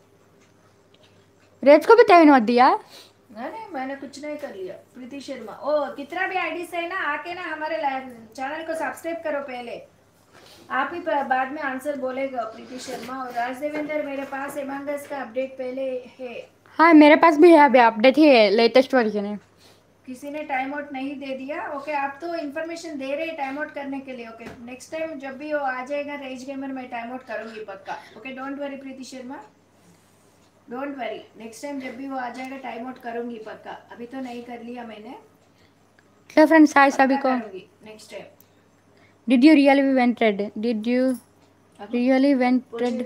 रेज को भी टाइम मत दिया। नहीं नहीं मैंने कुछ नहीं कर लिया। प्रीति शर्मा ओ कितना भी आईडी से है ना आके ना हमारे चैनल को सब्सक्राइब करो पहले। आप ही बाद में आंसर बोलेगा। प्रीति शर्मा और राज देवेंद्र मेरे पास एमंगस का अपडेट पहले है। हाँ मेरे पास भी है अभी अपडेट ही है लेटेस्ट वर्जन है। किसी ने टाइम आउट नहीं दे दिया। ओके आप तो इन्फॉर्मेशन दे रहे टाइम आउट करने के लिए। ओके नेक्स्ट टाइम जब भी वो आ जाएगा रेज गेमर मैं टाइम आउट करूंगी पक्का। Okay don't worry Preeti Sharma don't worry. Next time जब भी वो आ जाएगा टाइम आउट करूंगी पक्का। अभी तो नहीं कर लिया मैंने। हेलो फ्रेंड्स हाय सभी पक्का को। करूंगी next time. Did you really vent red? Did you really vent red?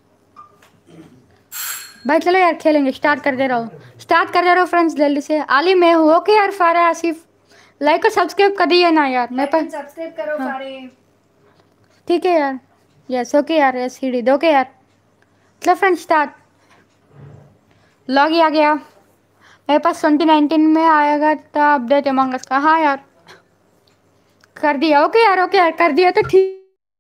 भाई चलो यार खेलेंगे। स्टार्ट कर दे रहा हूँ स्टार्ट कर दे रहा हूँ फ्रेंड्स जल्दी से। आली मैं हूँ। ओके यार फारे आसिफ लाइक और सब्सक्राइब कर दिए ना यार। मैं पर सब्सक्राइब करो हाँ फारे। ठीक है यार। यस ओके यार यस ही डिड ओके यार। चलो फ्रेंड्स स्टार्ट। लॉग ही आ गया मेरे पास। ट्वेंटी नाइनटीन में आएगा था अपडेट अमंग अस का। हाँ यार कर दिया। ओके यार ओके यार कर दिया तो ठीक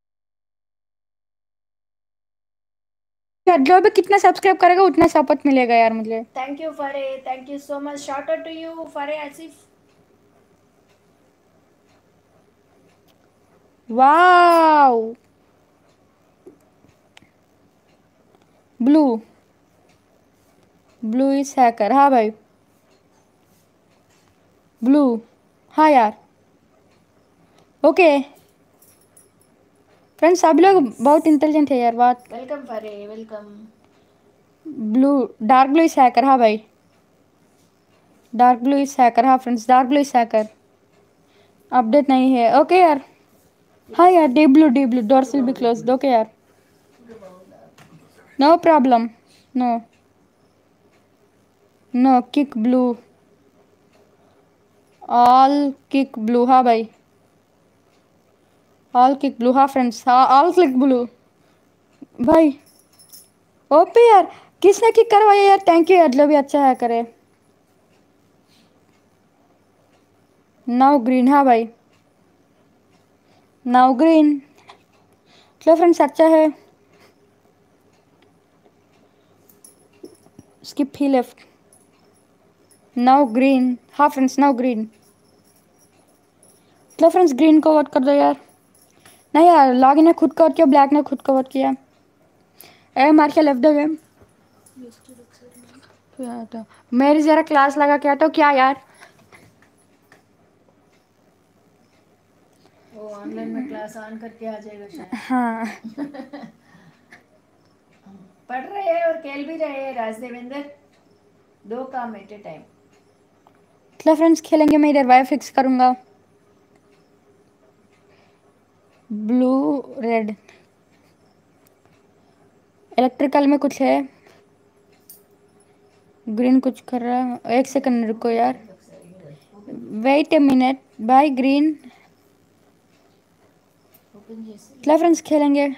यार। जो भी कितना सब्सक्राइब करेगा उतना सपोर्ट मिलेगा यार मुझे। थैंक यू फारे thank you so much. Shout out to you फारे Asif. Wow blue blue is hacker. हाँ भाई ब्लू। हाँ यार ओके फ्रेंड्स सभी लोग बहुत इंटेलिजेंट है यार। बात वेलकम फारे welcome. Blue dark blue is hacker. हाँ भाई डार्क ब्लू इज हैकर। हाँ friends dark blue is hacker. Update नहीं है ओके यार। हाँ यार the blue the blue doors will be closed okay यार। No problem no no kick blue all kick blue. हाँ भाई ऑल किक ब्लू। हाँ फ्रेंड्स हाँ ऑल क्लिक ब्लू भाई। ओपे यार किसने किक करवाया यार? थैंक यू यार जो भी अच्छा है करे। Now green. हाँ भाई नाउ ग्रीन। चलो फ्रेंड्स अच्छा है। स्किप ही लेफ्ट। Now green. हाँ फ्रेंड्स नाउ ग्रीन। चलो फ्रेंड्स ग्रीन को वोट कर दो यार। नहीं यार लॉगिन ने खुद को वोट किया ब्लैक ने खुद को वोट किया। ए मार के लेफ्ट द गेम। तो मेरी जरा क्लास लगा क्या तो क्या यार? वो ऑनलाइन में क्लास ऑन करके आ जाएगा शायद। हाँ पढ़ रहे हैं और खेल भी रहे हैं राज देवेंद्र। दो काम एट ए टाइम। चलो फ्रेंड्स खेलेंगे। मैं इधर वाई फिक्स करूँगा। ब्लू रेड इलेक्ट्रिकल में कुछ है। ग्रीन कुछ कर रहा है। एक सेकंड रुको यार। Wait a minute bye green. चलो फ्रेंड्स खेलेंगे।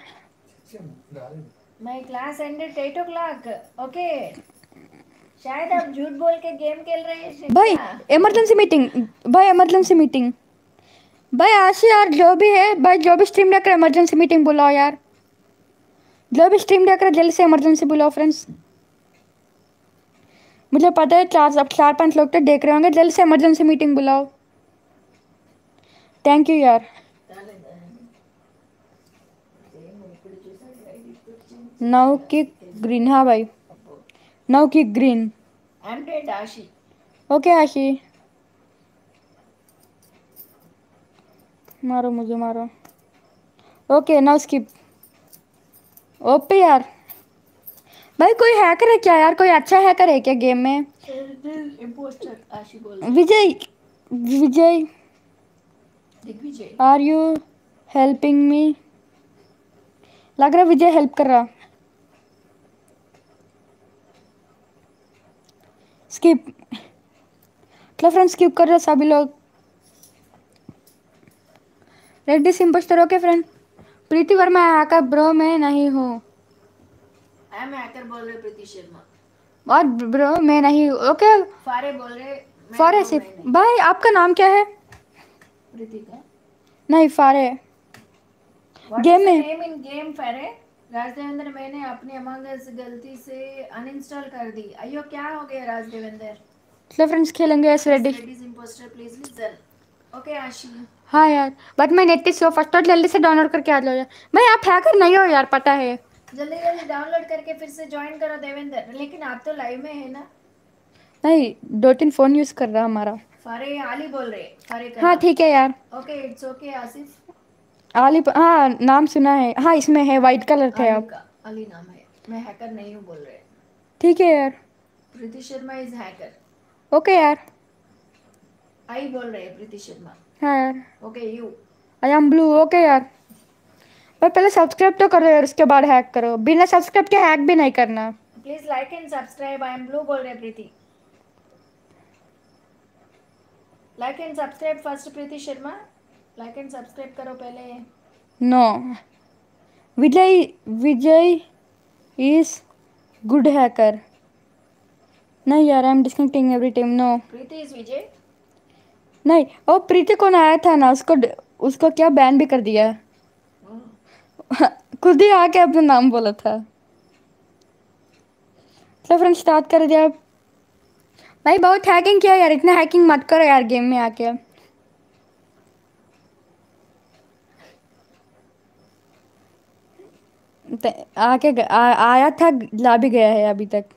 My class ended at o'clock. Okay शायद आप झूठ बोल के गेम खेल रहे हैं भाई क्या? इमरजेंसी मीटिंग भाई इमरजेंसी मीटिंग भाई आशी यार जो भी है भाई जो भी स्ट्रीम देख रहा है इमरजेंसी मीटिंग बुलाओ यार। जो भी स्ट्रीम देख रहा है जल्दी से इमरजेंसी बुलाओ फ्रेंड्स। मुझे पता है चार अब चार पांच लोग तो देख रहे होंगे। जल्दी से इमरजेंसी मीटिंग बुलाओ। थैंक यू यार। Now kick green. हाँ भाई now kick green. Android Ashi. Okay Ashi मारो मुझे मारो। Okay now skip. ओपे यार भाई कोई हैकर है क्या यार? कोई अच्छा हैकर है क्या गेम में? इम्पोस्टर आशी बोल रही। Vijay Vijay Digvijay. Are you helping me? लग रहा है विजय हेल्प कर रहा। स्किप। चलो फ्रेंड्स स्किप कर रहे सभी लोग। Red this impostor okay friend. Preeti Verma hacker bro मैं नहीं हूँ। आई एम हैकर बोल रहे प्रीति शर्मा। और ब्रो मैं नहीं हूँ। ओके फारे बोल रहे मैं फारे ब्रो सिर्फ। मैं नहीं। भाई आपका नाम क्या है? प्रीति का नहीं फारे। व्हाट गेम इज द में नेम इन गेम फारे? राजदेवेंद्र मैंने अपनी अमंग अस गलती से अनइंस्टॉल कर दी। अयो क्या हो गया राजदेवेंद्र? चलो फ्रेंड्स खेलेंगे एस Yes, ready. Reddy's imposter, please listen. Okay, आशी। हाँ यार बट मैं नेट से फर्स्ट और जल्दी से डाउनलोड करके आ जाओ यार। भाई आप हैकर नहीं हो यार पता है। जल्दी जल्दी डाउनलोड करके फिर से ज्वाइन करो देवेंद्र। लेकिन आप तो लाइव में है ना? नहीं दो तीन फोन यूज कर रहा हमारा। फारे आली बोल रहे फारे का हाँ नाम। ठीक है यार। Okay it's okay Asif. Ali हाँ नाम सुना है। हाँ इसमें है वाइट कलर थे आली आप। का अली नाम है। मैं हैकर नहीं हूँ बोल रहे। ठीक है यार। Preeti Sharma is hacker. Okay यार। आई बोल रहे प्रीति शर्मा। हाँ यार okay you. I am blue. Okay यार भाई पहले सब्सक्राइब तो करो यार उसके बाद हैक करो। बिना सब्सक्राइब के हैक भी नहीं करना। Please like and subscribe. I am blue बोल रहे Preeti. Like and subscribe first Preeti Sharma. Like and subscribe करो पहले। No Vijay Vijay is good hacker. नहीं यार I am disconnecting every time. No Preeti is Vijay. नहीं ओ प्रीति कौन आया था ना उसको उसको क्या बैन भी कर दिया। खुद ही आके अपना नाम बोला था। तो फ्रेंड स्टार्ट कर दिया। भाई बहुत हैकिंग किया यार। इतना हैकिंग मत करो यार गेम में आके। त- आके ग- आ, आया था ला भी गया है अभी तक।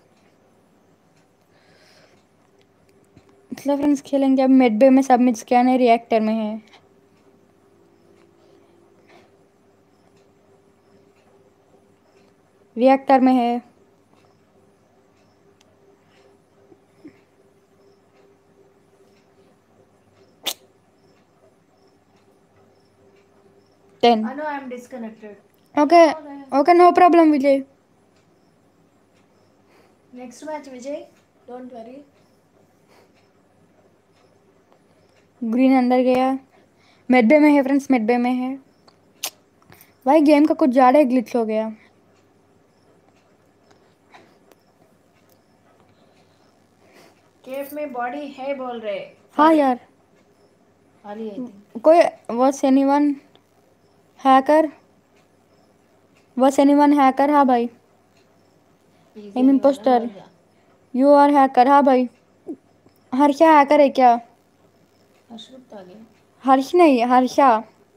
चलो फ्रेंड्स खेलेंगे अब। मिड बे में सबमिट स्कैन है रिएक्टर में है। रिएक्टर में है। Ten. I know I am disconnected. Okay No, no. Okay no problem Vijay. Next match, Vijay. Don't worry. Green अंदर गया। मिड बे में है फ्रेंड्स। मिड बे में है। भाई गेम का कुछ ज़्यादा ग्लिच हो गया। केफ में बॉडी है बोल रहे। हाँ यार Ali, I think. कोई was anyone hacker? Was anyone hacker? हाँ भाई Is am anyone? Impostor you are hacker. हाँ भाई हर्षा हैकर है क्या? अश्रुत आ गया। हर्ष नहीं हर्षा।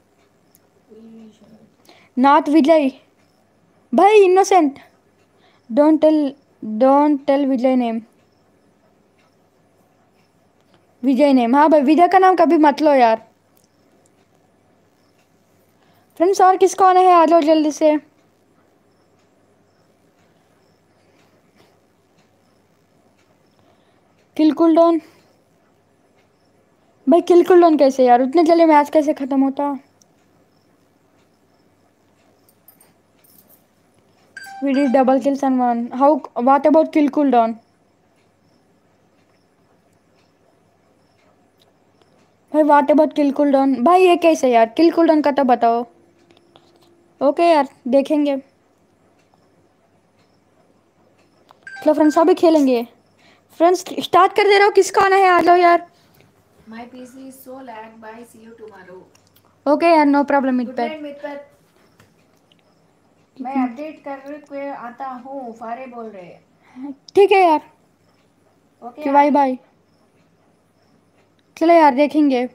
नॉट विजय। भाई innocent. Don't tell don't tell Vijay name. Vijay name. हाँ भाई विजय का नाम कभी मत लो यार। फ्रेंड्स और किस कौन है आ जाओ जल्दी से। Kill cool down. भाई किल कूल डाउन कैसे यार? उतने जल्दी मैच कैसे खत्म होता? We did double kills and one. How? What about kill cooldown? भाई व्हाट अबाउट किल कूलडाउन? भाई ये कैसे यार? किल कूलडाउन का तो बताओ। ओके यार देखेंगे। चलो फ्रेंड्स अभी खेलेंगे। फ्रेंड्स स्टार्ट कर दे रहा हूँ। किसका आना है आ जाओ यार। My P C is so lag. Bye. See you tomorrow. Okay यार नो प्रॉब्लम मिट Good पे। night, मित्र। मैं अपडेट करके आता हूँ। फारे बोल रहे। ठीक है यार। ओके कि बाय Ali. बाय। चलो यार देखेंगे।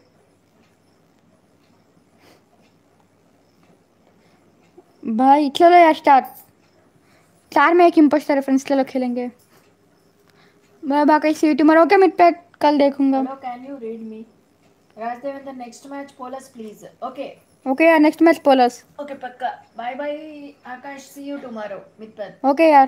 भाई चलो यार स्टार्ट। चार में एक इम्पोस्टर है फ्रेंड्स। चलो खेलेंगे। मैं बाकी सी टुमारो ओके मिट पे कल देखूंगा। Hello, can you read me? Rajdev, the next match, poll us please. Okay. Okay यार नेक्स्ट मैच पोलस। Okay, पक्का. Bye bye, Akash. See you tomorrow, मित्र। ओके यार।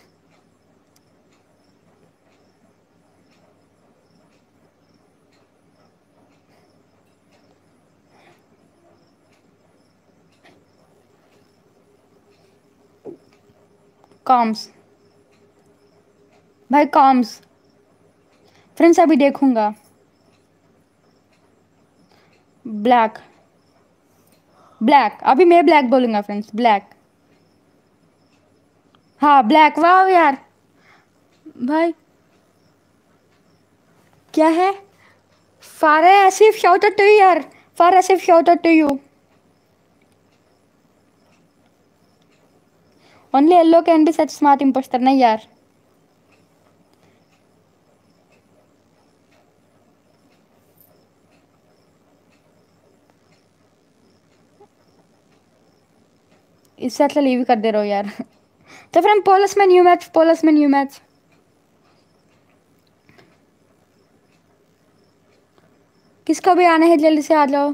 कॉम्स। भाई कॉम्स। फ्रेंड्स अभी देखूंगा। ब्लैक। ब्लैक, अभी मैं ब्लैक बोलूंगा फ्रेंड्स, ब्लैक। हाँ ब्लैक, वाह यार भाई। क्या है? फारे Asif shout out to you यार, फार Asif shout out to you. Only yellow can be such smart impostor, नहीं यार। इससे अच्छा लीव कर दे रहा हो यार। तो फिर हम पोलस में न्यू मैच, पोलस में न्यू मैच। किसको भी आना है जल्दी से आ जाओ।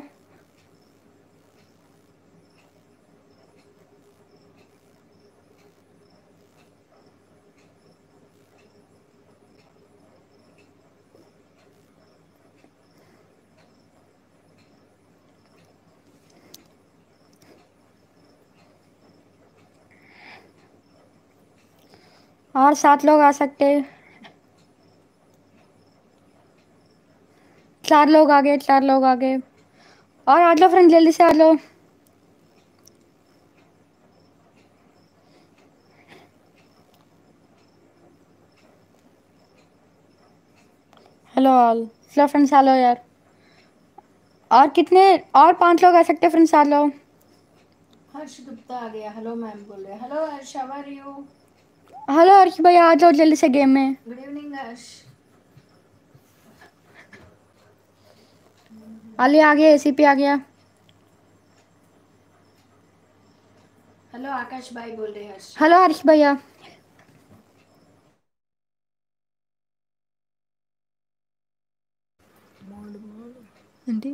और सात लोग आ सकते हैं। चार लोग आ गए, चार लोग आ गए। और आ जाओ फ्रेंड, जल्दी से आ जाओ। हेलो ऑल, चलो फ्रेंड्स आ लो यार। और कितने, और पांच लोग आ सकते हैं फ्रेंड्स, आ लो। हर्ष गुप्ता आ गया, हेलो मैम बोल रहे। Hello Harsh, how are you? Hello Harsh भाई, आ जाओ जल्दी से गेम में। Good evening Harsh. अली आ गया, एसीपी आ गया। हेलो आकाश भाई बोल रहे हर्ष। हेलो हर्ष भैया। आंटी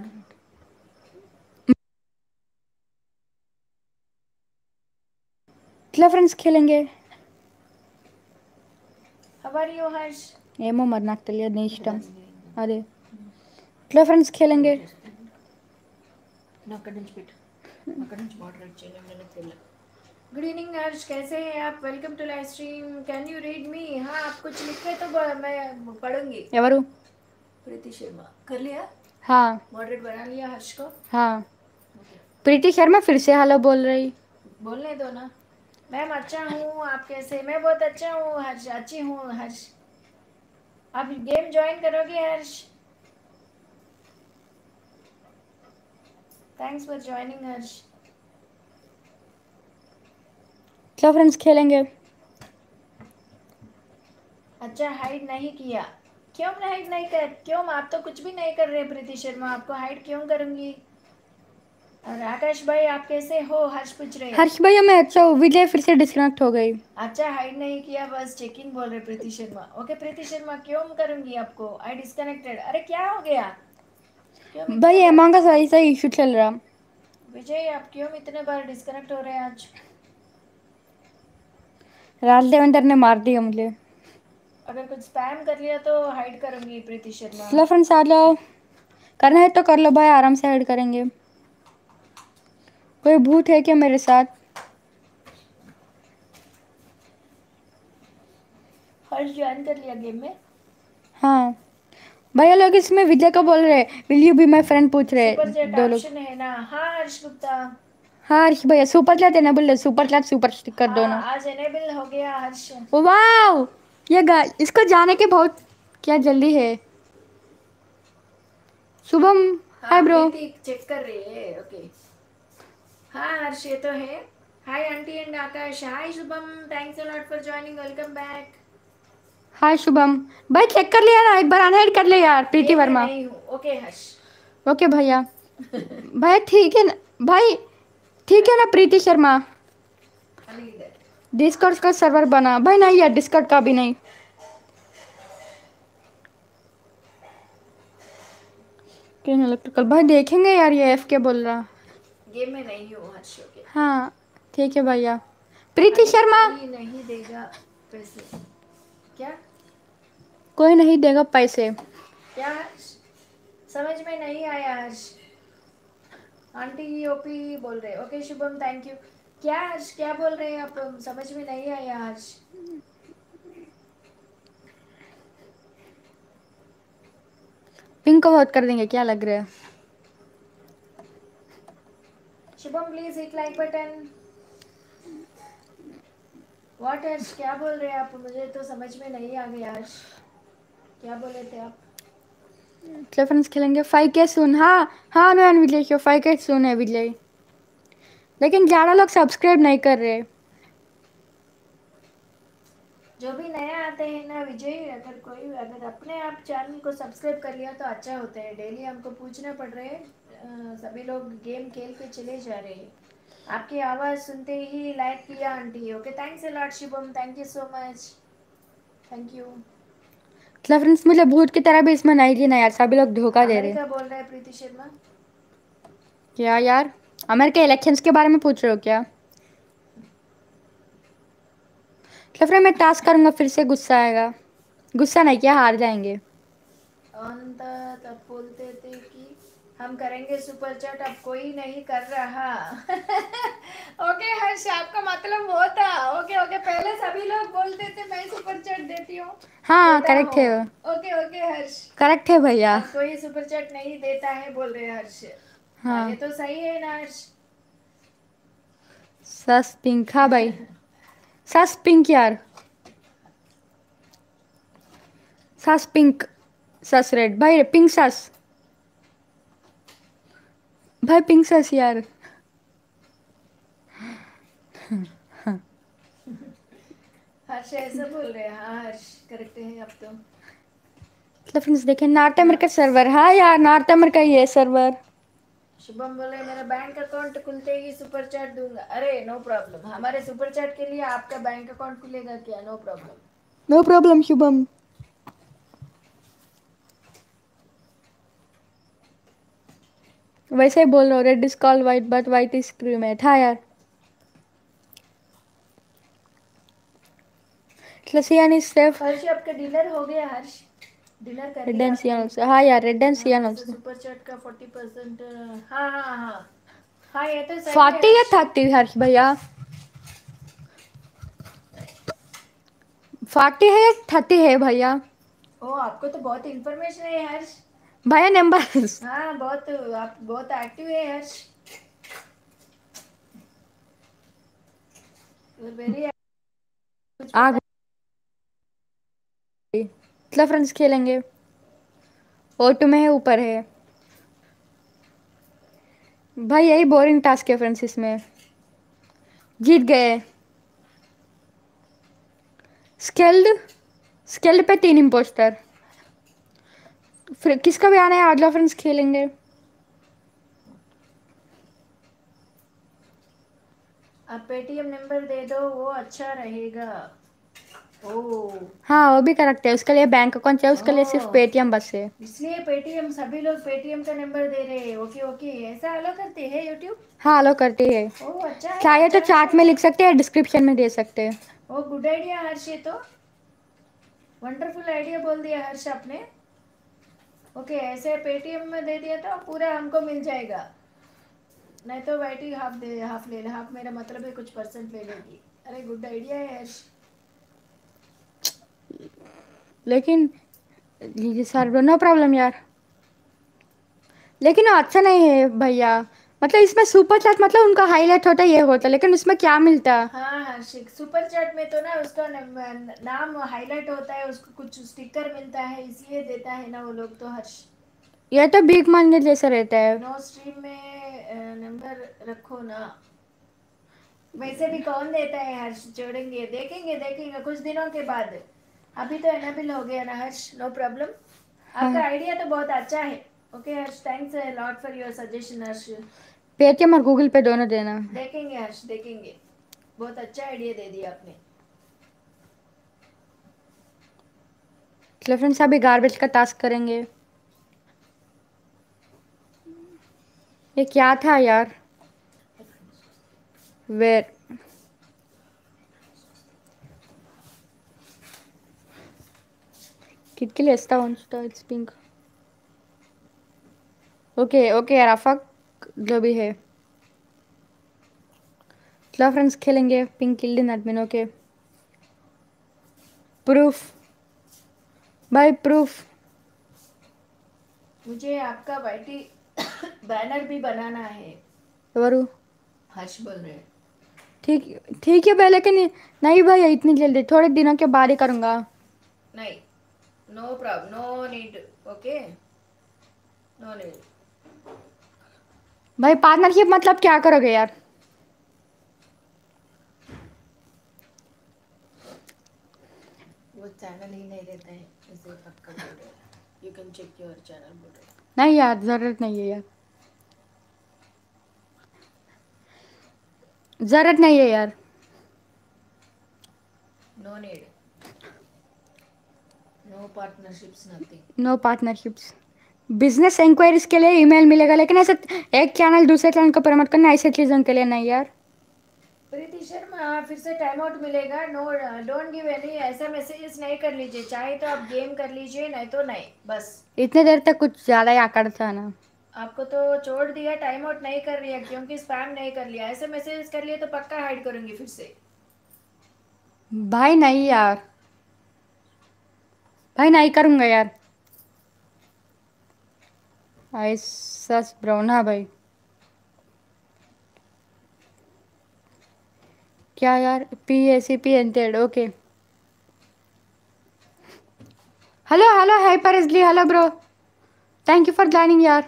चलो फ्रेंड्स खेलेंगे। How are you Harsh? ఏమో మరి నాకు తెలియదు, నీ ఇష్టం అదే। చలో ఫ్రెండ్స్ खेलेंगे। అక్కడి నుంచి పెట్టు, అక్కడి నుంచి మోడరేట్ చేయలేము। गुड इवनिंग हर्ष, कैसे हैं आप? Welcome to live stream. Can you read me? हाँ, आप कुछ लिखे तो ब- मैं पढ़ूंगी। ఎవరు? प्रीति शर्मा कर लिया, हाँ मॉडरेट बना लिया हर्ष को। हाँ। ओके, प्रीति शर्मा फिर से हेलो बोल रही। बोलने दो ना। मैम अच्छा हूँ, आप कैसे? मैं बहुत अच्छा हूँ हर्ष, अच्छी हूँ हर्ष। आप गेम ज्वाइन करोगे Harsh? Thanks for joining Harsh. चलो फ्रेंड्स खेलेंगे। अच्छा हाइड नहीं किया? क्यों हाइड नहीं कर, क्यों? आप तो कुछ भी नहीं कर रहे प्रीति शर्मा, आपको हाइड क्यों करूंगी? और आकाश भाई आप कैसे हो? हर्ष पूछ रहे हैं। हर्ष भैया मैं अच्छा हूँ, विजय फिर से डिस्कनेक्ट हो गई। अच्छा हाइड नहीं किया, बस चेक इन बोल रहे प्रीति शर्मा। ओके प्रीति शर्मा, क्यों करूंगी आपको? I disconnected. अरे क्या हो गया? क्यों इतने भाई बार? एमंग अस ऐसा इशू चल रहा। विजय आप क्यों इतने बार डिस्कनेक्ट हो रहे हैं आज? राज देवेंद्र ने मार दिया मुझे। अगर कुछ स्पैम कर लिया तो हाइड करूंगी प्रीति शर्मा। चलो फ्रेंड्स आ जाओ, करना है तो कर लो भाई, आराम से हाइड करेंगे। कोई भूत है क्या मेरे साथ? हर्ष ज्वाइन कर लिया गेम में? हाँ भैया, लोग इसमें विजय को बोल रहे will you be my friend पूछ रहे सुपर चैट दो लोग। ऑप्शन है ना? हाँ हर्ष गुप्ता। हाँ हर्ष भैया, सुपर चैट एनेबल है, सुपर चैट सुपर स्टिकर हाँ दोनों। आज एनेबल हो गया हर्ष। वाओ, ये गाय इसको जाने के बहुत क्या जल्दी है। शुभम हाय हाँ ब्रो। प्रीति चेक कर रही है, ओके। हाँ हर्ष ये तो है। Hi aunty and Akash, hi Shubham, thanks a lot for joining, welcome back. Hi Shubham भाई, चेक कर लिया ना, एक बार अनहाइड कर ले यार प्रीति गेम में वर्मा। नहीं हूँ, ओके हर्ष। ओके भैया। भाई ठीक है ना भाई, ठीक है ना प्रीति शर्मा। अनलीडर। डिस्कॉर्ड का सर्वर बना भाई, नहीं यार डिस्कॉर्ड का भी नहीं। क्यों इलेक्ट्रिकल भाई, देखेंगे यार, ये एफ के बोल रहा। गेम में नहीं हूँ हर्ष, ओके। हाँ ठीक है भैया। प्रीति शर्मा, कोई नहीं देगा पैसे? क्या? कोई नहीं देगा पैसे। क्या हर्ष? समझ में नहीं आया हर्ष। आंटी ओपी बोल रहे, ओके शुभम थैंक यू। क्या हर्ष, क्या बोल रहे हैं आप? समझ में नहीं आया हर्ष। पिंक को वोट कर देंगे क्या लग रहा है? Shubham please hit like button. What Harsh, क्या बोल रहे हैं आप? मुझे तो समझ में नहीं आ गया हर्ष, क्या बोले थे आप? चलो फ्रेंड्स खेलेंगे फाइव के सुन। हाँ हाँ अनुमान विजय क्यों फाइव के सुन है विजय, लेकिन ज़्यादा लोग सब्सक्राइब नहीं कर रहे। जो भी नया आते हैं ना विजय, अगर कोई अगर अपने आप चैनल को सब्सक्राइब कर लिया तो अच्छा होता है। डेली हमको पूछना पड़ रहा है, अ, सभी लोग गेम खेल के चले जा रहे हैं। आपकी आवाज़ सुनते ही लाइक किया aunty. Okay, thanks a lot Shubham, thank you so much, thank you. चलो फ्रेंड्स मुझे भूत की तरह भी इसमें नहीं जीना यार, सभी लोग धोखा दे रहे। अमेरिका बोल रहा है प्रीति शर्मा। क्या यार, अमेरिका इलेक्शंस के बारे में पूछ रहे हो क्या? चलो फ्रेंड मैं टास्क करूँगा फिर से गुस्सा आएगा। गुस्सा नहीं किया, हार जाएंगे। अंत तब बोलते थे कि हम करेंगे सुपर चैट, अब कोई नहीं कर रहा। ओके हर्ष, आपका मतलब वो था। ओके ओके, पहले सभी लोग बोलते थे मैं सुपर चैट देती हूँ, हाँ देता करेक्ट हूँ। है, ओके ओके हर्ष, करेक्ट है भैया। अब कोई सुपर चैट नहीं देता है बोल रहे हैं हर्ष। हाँ हाँ ये तो सही है ना हर्ष। सस पिंक, हाँ भाई सस पिंक यार, सस पिंक, सस रेड भाई, पिंक सस भाई, पिंक सस यार। हर्ष ऐसा बोल रहे हैं, हाँ हर्ष करेक्ट है अब तो। चलो फ्रेंड्स देखें नॉर्थ ना अमेरिका सर्वर, हाँ यार नॉर्थ अमेरिका ही है सर्वर। शुभम बोले मेरा बैंक अकाउंट खुलते ही सुपर चैट दूंगा। अरे नो प्रॉब्लम, हमारे सुपर चैट के लिए आपका बैंक अकाउंट खुलेगा क्या? No problem. No problem Shubham. वैसे ही बोल रहा हूँ, red is called white but white is क्रीमेट। हाँ यार सियान इज सेफ, हर्ष आपका डिनर हो गया हर्ष? डिनर कर रेड लिया एंड आपने? सियान ऑल्सो, हाँ यार रेड एंड हाँ सियान जैसे ऑल्सो। सुपर चैट का फोर्टी परसेंट। हाँ हाँ हाँ हाँ, ये तो सही है फोर्टी या हर्ष। थर्टी हर्ष भैया? फोर्टी है या थर्टी है भैया? ओ आपको तो बहुत इंफॉर्मेशन है हर्ष। भैया नंबर हाँ बहुत, आप बहुत एक्टिव है हर्ष, वेरी, कुछ आ पता। गई। चलो फ्रेंड्स खेलेंगे, ओटू में है ऊपर है भाई, यही बोरिंग टास्क है फ्रेंड्स, इसमें जीत गए। स्केल्ड, स्केल्ड पे तीन इम्पोस्टर, फिर किसका भी आना है आज फ्रेंड्स खेलेंगे। आप पेटीएम नंबर दे दो वो अच्छा रहेगा। ओ हाँ वो भी करेक्ट है, उसके लिए बैंक अकाउंट चाहिए, उसके लिए सिर्फ ओह, पेटीएम बस है। इसलिए पेटीएम, सभी लोग पेटीएम का नंबर दे रहे हैं। ओके ओके, ऐसा अलो करते हैं यूट्यूब। हाँ अलो करती है, ओह अच्छा है, चाहिए तो अच्छा है चार्ट में लिख सकते हैं, डिस्क्रिप्शन में दे सकते हैं। ओ गुड आइडिया हर्ष, ये तो वंडरफुल आइडिया बोल दिया हर्ष आपने। ओके ऐसे पेटीएम में दे दिया तो पूरा हमको मिल जाएगा, नहीं तो वाईटी हाफ दे, हाफ ले ले, हाफ मेरा मतलब है कुछ परसेंट ले लेगी। अरे गुड आइडिया है हर्ष। लेकिन ये सर नो प्रॉब्लम यार, लेकिन वो अच्छा नहीं है भैया। मतलब इसमें सुपर चैट मतलब उनका हाईलाइट होता है ये होता है, लेकिन उसमें क्या मिलता? हाँ हर्षिक, सुपर चैट में तो ना उसका न- नाम हाईलाइट होता है, उसको कुछ स्टिकर मिलता है इसलिए देता है ना वो लोग तो हर्ष। ये तो भीख मांगने जैसा रहता है। नो स्ट्रीम में नंबर रखो ना, वैसे भी कौन देता है हर्ष? जोड़ेंगे, देखेंगे देखेंगे कुछ दिनों के बाद। अभी तो एनाबिल हो गया ना हर्ष, नो प्रॉब्लम। आपका हाँ आइडिया तो बहुत अच्छा है। Okay Harsh, thanks lot for your suggestion Harsh. Paytm और गूगल पे दोनों देना। देखेंगे हर्ष देखेंगे, बहुत अच्छा आइडिया दे दिया आपने। चलो फ्रेंड्स अभी गार्बेज का टास्क करेंगे। ये क्या था यार, वेर कितके लिए está on style pink. Okay okay यार आफक, जो भी है। चलो फ्रेंड्स खेलेंगे, pink killed in admin. Okay proof भाई प्रूफ। मुझे आपका वाईटी बैनर भी बनाना है। ఎవరు? हर्ष बोल रहे हैं। ठीक ठीक है भाई, लेकिन नहीं भाई इतनी जल्दी, थोड़े दिनों के बाद ही करूँगा। नहीं, no problem, no need, okay, no need. भाई पार्टनरशिप मतलब क्या करोगे यार? वो चैनल ही नहीं देता है इसे पक्का बोल रहे हैं। You can check your channel बोल रहे हैं। नहीं यार, ज़रूरत नहीं है यार, ज़रूरत नहीं है यार। No need, no partnerships, nothing. No partnerships. Business inquiries के लिए ईमेल मिलेगा, लेकिन ऐसे एक चैनल दूसरे चैनल को प्रमोट करना ऐसे चीज़ों के लिए नहीं यार। प्रीति शर्मा फिर से टाइम आउट मिलेगा। नो, डोंट गिव एनी ऐसा मैसेजेस नहीं कर लीजिए। चाहे तो आप गेम कर लीजिए, नहीं तो नहीं, बस। इतने देर तक कुछ ज़्यादा ही आकर था ना। आपको तो छोड़ दिया, टाइम आउट नहीं कर रही है क्योंकि स्पैम नहीं कर लिया। ऐसे मैसेजेस कर लिए तो पक्का हाइड करूंगी फिर से। भाई नहीं यार, भाई नहीं करूँगा यार। ऐसा ब्राउन, हाँ भाई। क्या यार? पी ए सी पी एंटेड, okay. Hello hello hyper easily, hello bro, thank you for joining यार।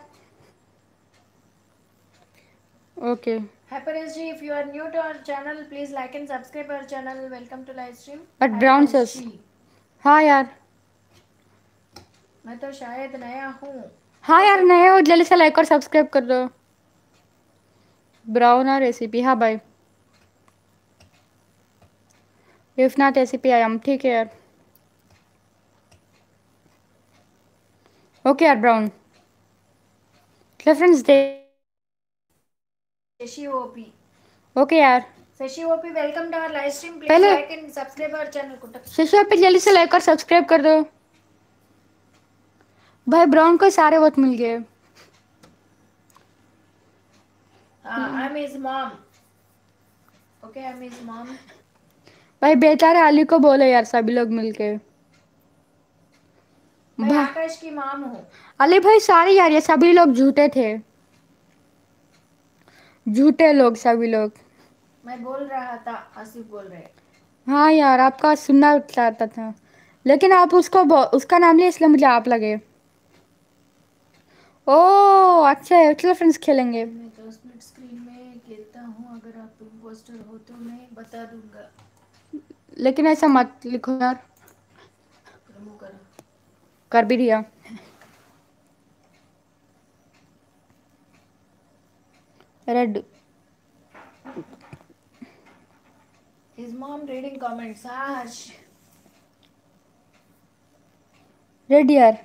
Okay. Hyper S G, if you are new to our channel, please like and subscribe our channel. Welcome to live stream. But Hyper brown sus, S G, हाँ यार। मैं तो शायद नया हूँ। हाँ हो यार, सक नए हो जल्दी से लाइक और सब्सक्राइब कर दो। ब्राउन और रेसिपी, हाँ भाई। If not recipe I am, ठीक है यार। ओके यार ब्राउन। चलो फ्रेंड्स दे। शशि ओपी, ओके यार। Shashi OP, welcome to our live stream. Please पहले like and subscribe our channel. कुटक। शीशो पे जल्दी से लाइक और सब्सक्राइब कर दो। भाई ब्राउन को सारे वोट मिल गए। हाँ, I'm his mom. Okay, I'm his mom. भाई बेचारे अली को बोलो यार, सभी लोग मिलके। मैं भाई आकाश की मॉम हूँ। अली भाई सारे यार, ये सभी लोग झूठे थे, झूठे लोग सभी लोग। मैं बोल रहा था, आसिफ बोल रहे। हाँ यार, आपका सुनना चाहता था, लेकिन आप उसको बो- उसका नाम लिया इसलिए मुझे आप लगे। ओह अच्छा है, चलो फ्रेंड्स खेलेंगे। मैं तो स्प्लिट स्क्रीन में खेलता हूँ। अगर आप इम्पोस्टर हो तो मैं बता दूंगा। लेकिन ऐसा मत लिखो यार। रिमूव करो। कर भी दिया। Red. His mom reading comments. हाँ हर्ष। रेड यार,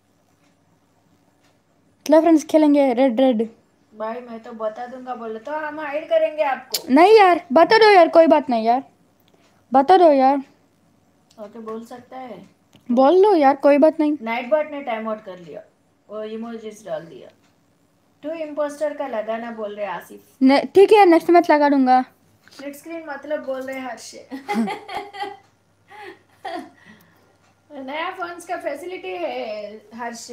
चलो फ्रेंड्स खेलेंगे। Red red. भाई मैं तो बता दूंगा बोले तो हम हाइड करेंगे आपको। नहीं यार, बता दो यार, कोई बात नहीं यार, बता दो यार। ओके, बोल सकता है। बोल लो यार, कोई बात नहीं। नाइट बॉट ने टाइम आउट कर लिया, वो इमोजीज डाल दिया। टू इम्पोस्टर का लगाना बोल रहे आसिफ। ने- ठीक है यार, नेक्स्ट मैच लगा दूंगा। स्प्लिट स्क्रीन मतलब बोल रहे हर्ष। नया फोन्स का फैसिलिटी है हर्ष।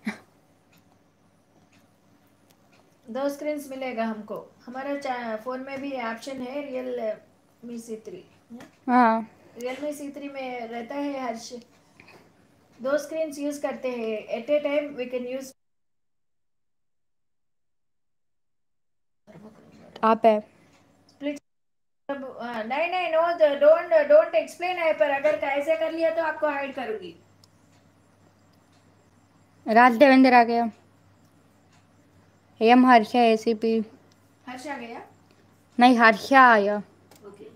दो स्क्रीन मिलेगा हमको। हमारा फोन में भी ऑप्शन है रियल मी सी थ्री। हाँ रियल मी सी थ्री में रहता है हर्ष। दो स्क्रीन यूज करते हैं at a time. We can use. आप है। स्प्लिट। नहीं नहीं, नो, डोंट डोंट एक्सप्लेन है, पर अगर कैसे कर लिया तो आपको हाइड करूंगी। राज देवेंद्र आ गया। M Harsha ACP. हर्ष आ गया। नहीं, हर्षा आया। ओके।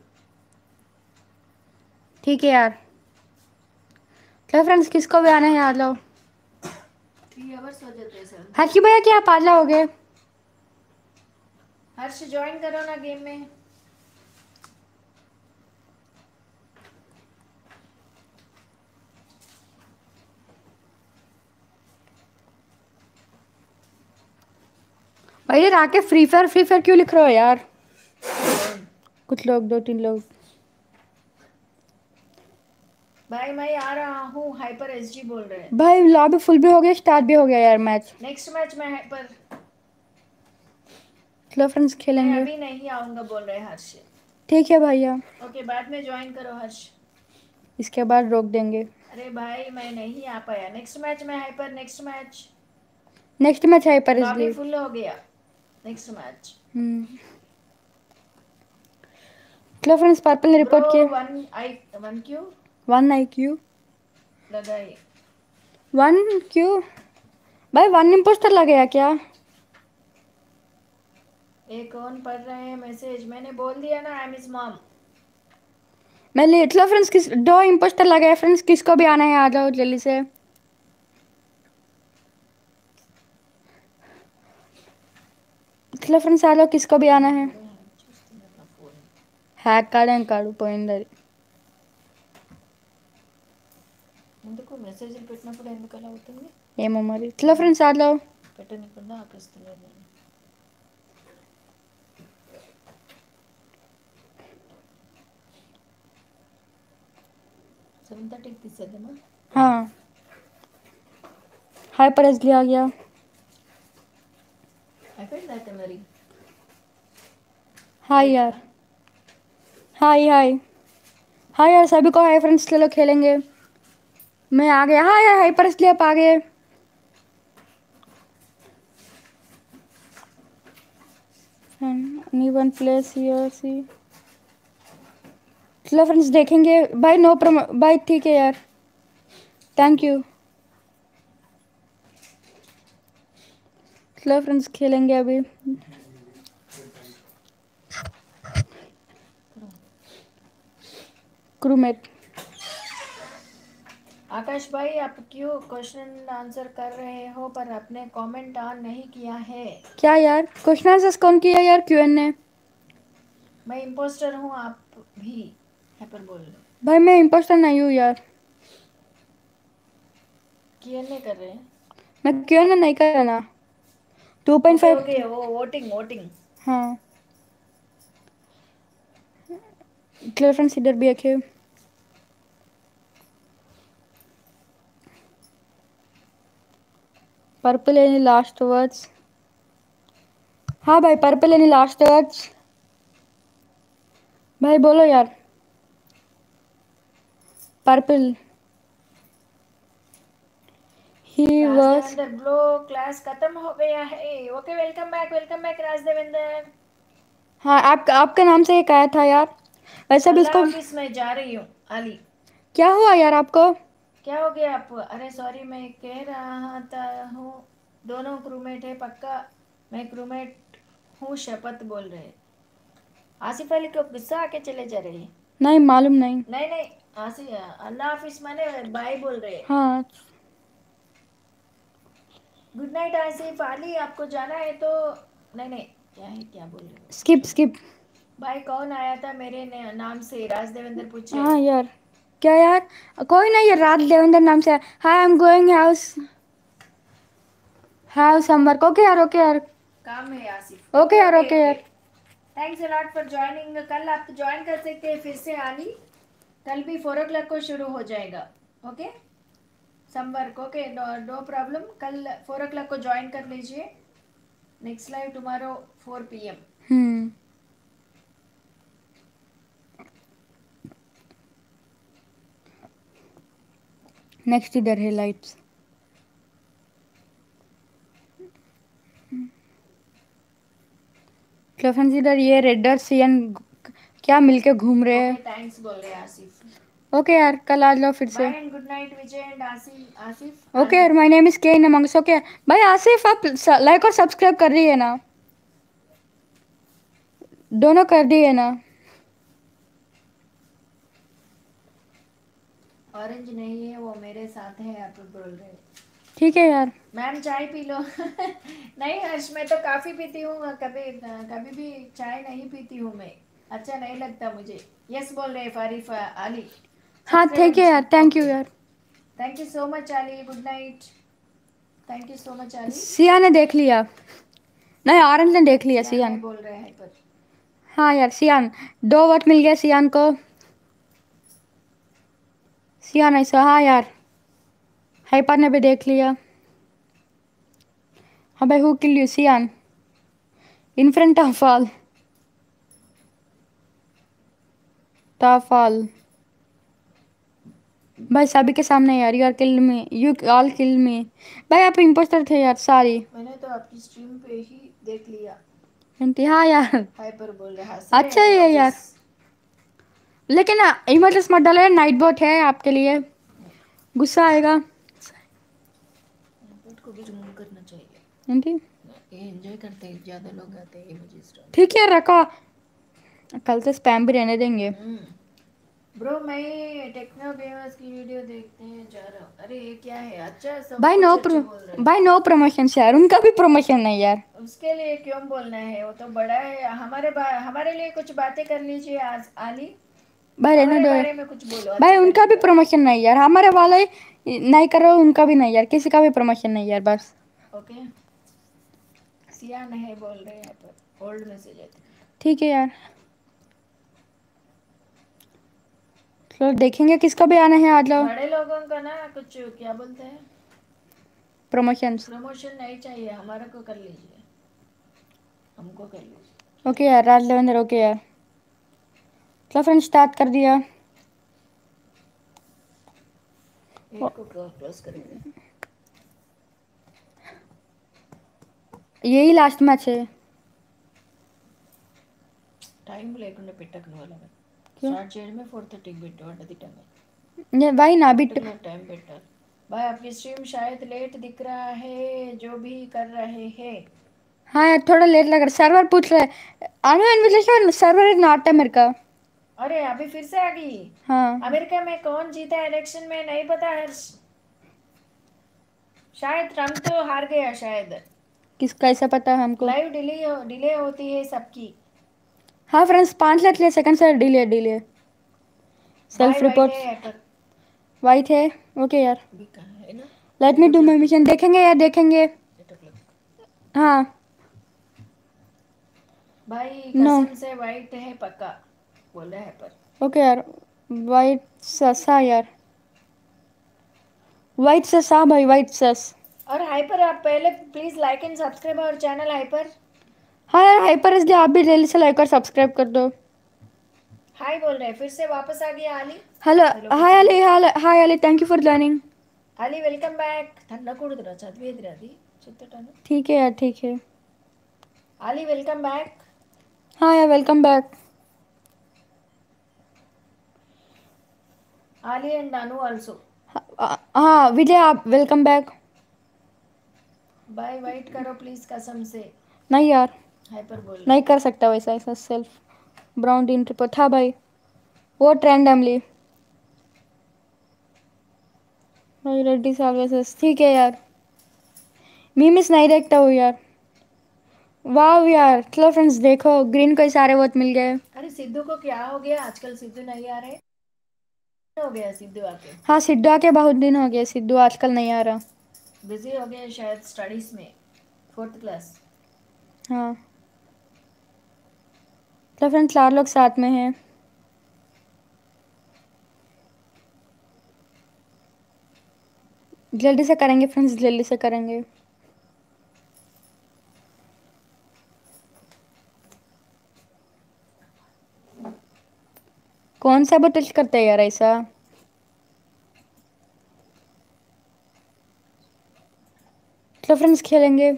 ठीक है यार। चलो फ्रेंड्स, किसको भी आना है आ जाओ। थ्री आवर्स हो जाते हैं सर। हर्षी भैया क्या आप आ जाओगे? हर्ष ज्वाइन करो ना गेम में। भाई यार आके फ्री फायर फ्री फायर क्यों लिख रहे हो यार? कुछ लोग, दो तीन लोग। भाई मैं आ रहा हूँ, हाइपर एसजी बोल रहे हैं। भाई लॉबी फुल भी हो गया, स्टार्ट भी हो गया यार मैच। नेक्स्ट मैच में हाइपर। चलो फ्रेंड्स मैं खेलेंगे। अभी नहीं आऊंगा बोल रहे हर्ष। ठीक है भैया, ओके बाद में ज्वाइन करो हर्ष। इसके बाद रोक देंगे। अरे भाई मैं नहीं आ पाया। नेक्स्ट मैच में hyper. Next match next match है पर लॉबी इसलिए। फुल हो गया। नेक्स्ट मैच हम्म चलो फ्रेंड्स पर्पल ने ब्रो। रिपोर्ट किया। One I one Q one I Q. लगाई। वन क्यू भाई, वन इम्पोस्टर लगेगा क्या? ये कौन पढ़ रहे हैं मैसेज? मैंने बोल दिया ना आई एम हिज मॉम। मैं ले चलो फ्रेंड्स, किस दो इम्पोस्टर लगे फ्रेंड्स, किसको भी आना है आ जाओ जल्दी से। चलो फ्रेंड्स आ जाओ, किसको भी आना है। హ్యాక్ కాడే కాడు పోయింది ఎందుకు మెసేజ్లు పెట్టినప్పుడు ఎందుకు అలా అవుతుంది ఏమో మరి. చలో ఫ్రెండ్స్ ఆ जाओ. పెట్టనికుండా ఆపేస్తున్నాను నేను. సెవెన్ థర్టీకి తీసేద్దామా? हाँ हाई पर इसलिए आ गया. అయిపోయింది అయితే మరి. हाय यार, हाय हाय हाय यार सभी को हाय फ्रेंड्स, चलो खेलेंगे. मैं आ गया. हाय यार हाई पर इसलिए आप आ गए. One place here see. चलो फ्रेंड्स देखेंगे भाई. नो प्रोमो भाई, ठीक है यार, थैंक यू. चलो फ्रेंड्स खेलेंगे अभी. क्रूमेट. आकाश भाई आप क्यों क्वेश्चन आंसर कर रहे हो पर आपने कमेंट ऑन नहीं किया है? क्या यार क्वेश्चन आंसर कौन किया यार? Q N A. मैं इम्पोस्टर हूँ आप भी है पर बोल रहे भाई मैं इम्पोस्टर नहीं हूँ यार. क्यों नहीं कर रहे हैं? मैं क्यों ना नहीं करना. Two point okay five. Okay वो वोटिंग वोटिंग. हाँ चलो फ्रेंड्स इधर भी रखे. Purple any last words. हाँ भाई पर्पल एनी लास्ट वर्ड्स. भाई बोलो यार. Purple he was. Rajdevendra bro class खत्म हो गया है. Okay welcome back welcome back Rajdevendra. हाँ आप आपके नाम से एक आया था यार. वैसे भी अल्लाह इसको ऑफिस में जा रही हूँ अली. क्या हुआ यार आपको? क्या हो गया आप? अरे सॉरी मैं कह रहा था हूँ दोनों क्रूमेट है पक्का. मैं क्रूमेट हूँ शपथ बोल रहे. आसिफ अली को गुस्सा आके चले जा रहे हैं. नहीं मालूम नहीं. नहीं नहीं आसिफ अल्लाह ऑफिस माने बाय बोल रहे. हाँ गुड नाइट आसिफ अली आपको जाना है तो. नहीं नहीं क्या है क्या बोल रहे हो? Skip skip. भाई कौन आया था मेरे ने- नाम से? राजदेवेंद्र पूछे. हाँ यार क्या यार, कोई नहीं, ये रात देवेंद्र नाम से. Hi I am going house. House some work. Okay यार ओके यार काम है आसिफ. ओके यार ओके यार. Thanks a lot for joining. कल आप ज्वाइन कर सकते हैं फिर से आली. कल भी फोर ओ क्लॉक को शुरू हो जाएगा. Okay some work. Okay no problem. कल फोर ओ क्लॉक को ज्वाइन कर लीजिए. Next live tomorrow four P M. Hmm next इधर है लाइट्स. चलो फ्रेंड्स इधर ये रेड और सीएन क्या मिलके घूम रहे हैं. ओके थैंक्स बोल रहे हैं आसिफ. ओके यार कल आ जाओ फिर से. Bye and good night Vijay and Asif. Asif okay यार माय नेम इज के नमंग्स. ओके भाई आसिफ आप लाइक और सब्सक्राइब कर रही है ना? दोनों कर दिए ना? ऑरेंज नहीं है वो मेरे साथ है आप बोल रहे. ठीक है यार. मैम चाय पी लो. नहीं हर्ष मैं तो काफ़ी पीती हूँ. कभी कभी भी चाय नहीं पीती हूँ मैं. अच्छा नहीं लगता मुझे. यस बोल रहे फारिफ अली. हाँ ठीक है यार, थैंक यू यार. Thank you so much Ali. Good night. Thank you so much Ali. सिया ने देख लिया. नहीं ऑरेंज ने देख लिया. सियान सियान. बोल रहे हैं पर. हाँ यार सियान. दो वोट मिल गया सियान को. सियान ऐसा. हाँ यार हाइपर ने भी देख लिया. हाँ भाई who kill you? Cyan. In front of all, टॉफ ऑल। भाई सभी के सामने यार, you are kill me, you all kill me. भाई आप इम्पोस्टर थे यार, सॉरी। मैंने तो आपकी स्ट्रीम पे ही देख लिया। आंटी हाँ यार, हाइपर बोल रहे हंस रहे अच्छा हैं ही है इमोजीज। यार। लेकिन इमोजेस मत डालो यार, नाइट बोट है आपके लिए, गुस्सा आएगा। बट को भी रिमूव करना चाहिए। आंटी ये एंजॉय करते हैं, ज्यादा लोग आते हैं इमोजीज डाल। ठीक है रखो, कल से स्पैम भी रहने देंगे। ब्रो मैं टेक्नो गेमर्स की वीडियो देखते हैं जा रहा हूँ। अरे ये क्या है, अच्छा सब भाई नो कुछ अच्छे प्रो बोल रहे हैं। भाई नो प्रमोशन यार, उनका भी प्रमोशन नहीं यार। उसके लिए क्यों बोलना है, वो तो बड़ा है। हमारे बा, हमारे लिए कुछ बातें कर लीजिए आज आली। भाई रहने हमारे दो बारे में कुछ बोलो भाई, अच्छे उनका भी तरीका। प्रमोशन नहीं यार, हमारे वाले नहीं करो, उनका भी नहीं यार, किसी का भी प्रमोशन नहीं यार, बस। ओके सिया नहीं बोल रहे हैं पर ओल्ड मैसेज है। ठीक है यार, तो देखेंगे किसका भी आना है, आज लो बड़े लोगों का ना कुछ क्या बोलते हैं, प्रमोशंस। प्रमोशन नहीं चाहिए, हमारे को कर लीजिए, हमको कर लीजिए। ओके यार राज लेवेंद्र, ओके यार, चलो फ्रेंड स्टार्ट कर दिया। एट को क्लोज करेंगे। यही लास्ट मैच है। టైం లేకుండా పెట్టకు నువ్వు అలాగా. क्यों స్టార్ట్ చేయడమే ఫోర్ థర్టీకి పెట్టు అడ్డది టైం ये भाई ना भी पर्टिकुलर टाइम పెట్టాలి. भाई आपकी स्ट्रीम शायद लेट दिख रहा है जो भी कर रहे हैं. हाँ यार थोड़ा लेट लग रहा है, सर्वर पूछ रहा है, आने invitation server is not America. अरे अभी फिर से आ गई. हाँ अमेरिका में कौन जीता इलेक्शन में नहीं पता हर्ष. शायद ट्रम्प तो हार गया शायद. किस कैसे पता है हमको। लाइव डिले डिले होती है सबकी. हाँ फ्रेंड्स पाँच लाख ले सेकंड से delay delay by self white report है पर वाइट है। ओके यार भी कहाँ है ना. Let me do my mission, देखेंगे यार देखेंगे। Eight o'clock. हाँ भाई नो कसम से वाइट है पक्का बोल रहा है पर. ओके यार वाइट ससा यार, वाइट ससा भाई, वाइट सस। और हाइपर आप पहले प्लीज लाइक एंड सब्सक्राइब और चैनल हाइपर. हाँ यार हाइपर इसलिए आप भी जल्दी से लाइक और सब्सक्राइब कर दो। हाय बोल रहे हैं फिर से वापस आ गया आली. हेलो हेलो हाय बोल. Ali, hi Ali, thank you for joining. Ali welcome back. తన్నకూడదురా చదివేదిరా అది చెప్తాను. ठीक है यार ठीक है। आली వెల్కమ్ బ్యాక్. हाँ यार welcome back. Ali and Anu also. हाँ विजय आप वेलकम बैक। बाय वाइट करो प्लीज कसम से. नहीं यार हाइपर बोल रहे नहीं हैं. कर सकता वैसा, ऐसा सेल्फ ब्राउन टीन रिपोर्ट था भाई, वो ट्रेंड अमली भाई रेड्डी साल्वेसेस। ठीक है यार, मीम्स नहीं देखता हूँ यार। वाह यार चलो फ्रेंड्स देखो ग्रीन को सारे वोट मिल गए। अरे सिद्धू को क्या हो गया, आजकल सिद्धू नहीं आ रहे. हो गया सिद्धू आके. हाँ सिद्धू आके बहुत दिन हो गए, सिद्धू आजकल नहीं आ रहा। बिजी हो गया शायद स्टडीज में, फोर्थ क्लास. हाँ तो फ्रेंड्स चार लोग साथ में हैं। जल्दी से करेंगे फ्रेंड्स, जल्दी से करेंगे। कौन सा बटल करते हैं यार ऐसा। तो फ्रेंड्स खेलेंगे,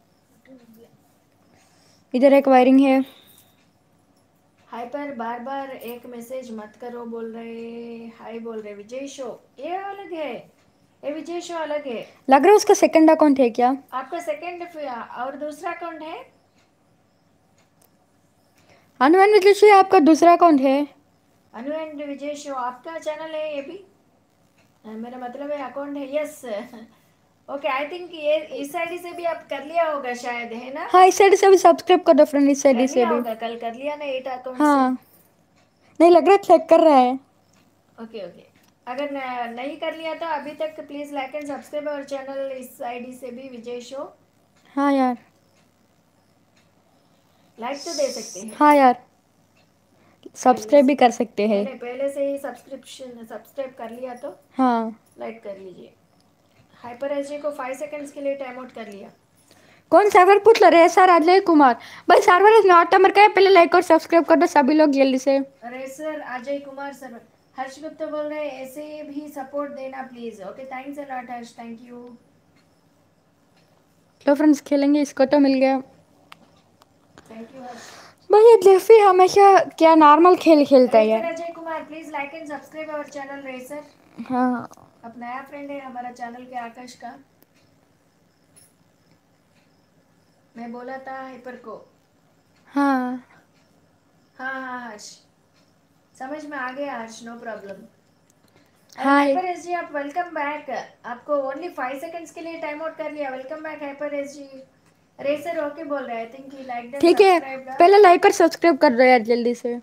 इधर एक वायरिंग है। हाइपर बार बार एक मैसेज मत करो बोल रहे. हाय बोल रहे विजय शो. ये अलग है, ये विजय शो अलग है. लग रहा है उसका सेकंड अकाउंट है क्या। आपका सेकंड और दूसरा अकाउंट है. अनुमान विजय आपका दूसरा अकाउंट है। अनु एंड विजय शो आपका चैनल है ये भी. अ, मेरा मतलब है अकाउंट है. यस ओके आई थिंक ये इस आईडी से भी आप कर लिया होगा शायद है ना. हाँ इस साइड से भी सब्सक्राइब कर दो फ्रेंड, इस साइड कर से लिया भी। होगा, कल कर लिया ना एट अकाउंट से. हाँ नहीं लग रहा है चेक कर रहा है। Okay okay. अगर न, नहीं कर लिया तो अभी तक प्लीज लाइक एंड सब्सक्राइब और चैनल इस आईडी से भी विजय शो. हाँ यार लाइक तो दे सकते हैं. हाँ यार पहले सब्सक्राइब भी से कर सकते हैं। नहीं पहले से ही सब्सक्रिप्शन सब्सक्राइब कर लिया तो हाँ लाइक कर लीजिए. हाइपर एच को फाइव सेकंड्स के लिए टाइम आउट कर लिया. कौन सर्वर पूछ रे सर अजय कुमार। भाई सर्वर इज नॉट अमर का, पहले लाइक और सब्सक्राइब कर दो सभी लोग जल्दी से। अरे सर अजय कुमार सर, हर्ष गुप्ता बोल रहे हैं ऐसे भी सपोर्ट देना please. Okay thanks a lot Harsh, thank you. तो फ्रेंड्स खेलेंगे, इसको तो मिल गया। Thank you Harsh. भाई ये जेफी हमेशा क्या नॉर्मल खेल खेलता है रेसर यार। Ajay Kumar please like and subscribe our channel racer. हाँ अब नया फ्रेंड है हमारा चैनल के, आकाश का। मैं बोला था हाइपर को। हाँ हाँ हाँ हर्ष, समझ में आ गया हर्ष, नो प्रॉब्लम। अरे हाय। हाइपर एस जी आप वेलकम बैक। आपको ओनली फाइव सेकंड्स के लिए टाइम आउट कर लिया। Welcome back hyper S G. Racer okay बोल रहा है, I think he like and ठीक है, सब्सक्राइब। पहले लाइक और सब्सक्राइब कर दो यार जल्दी से।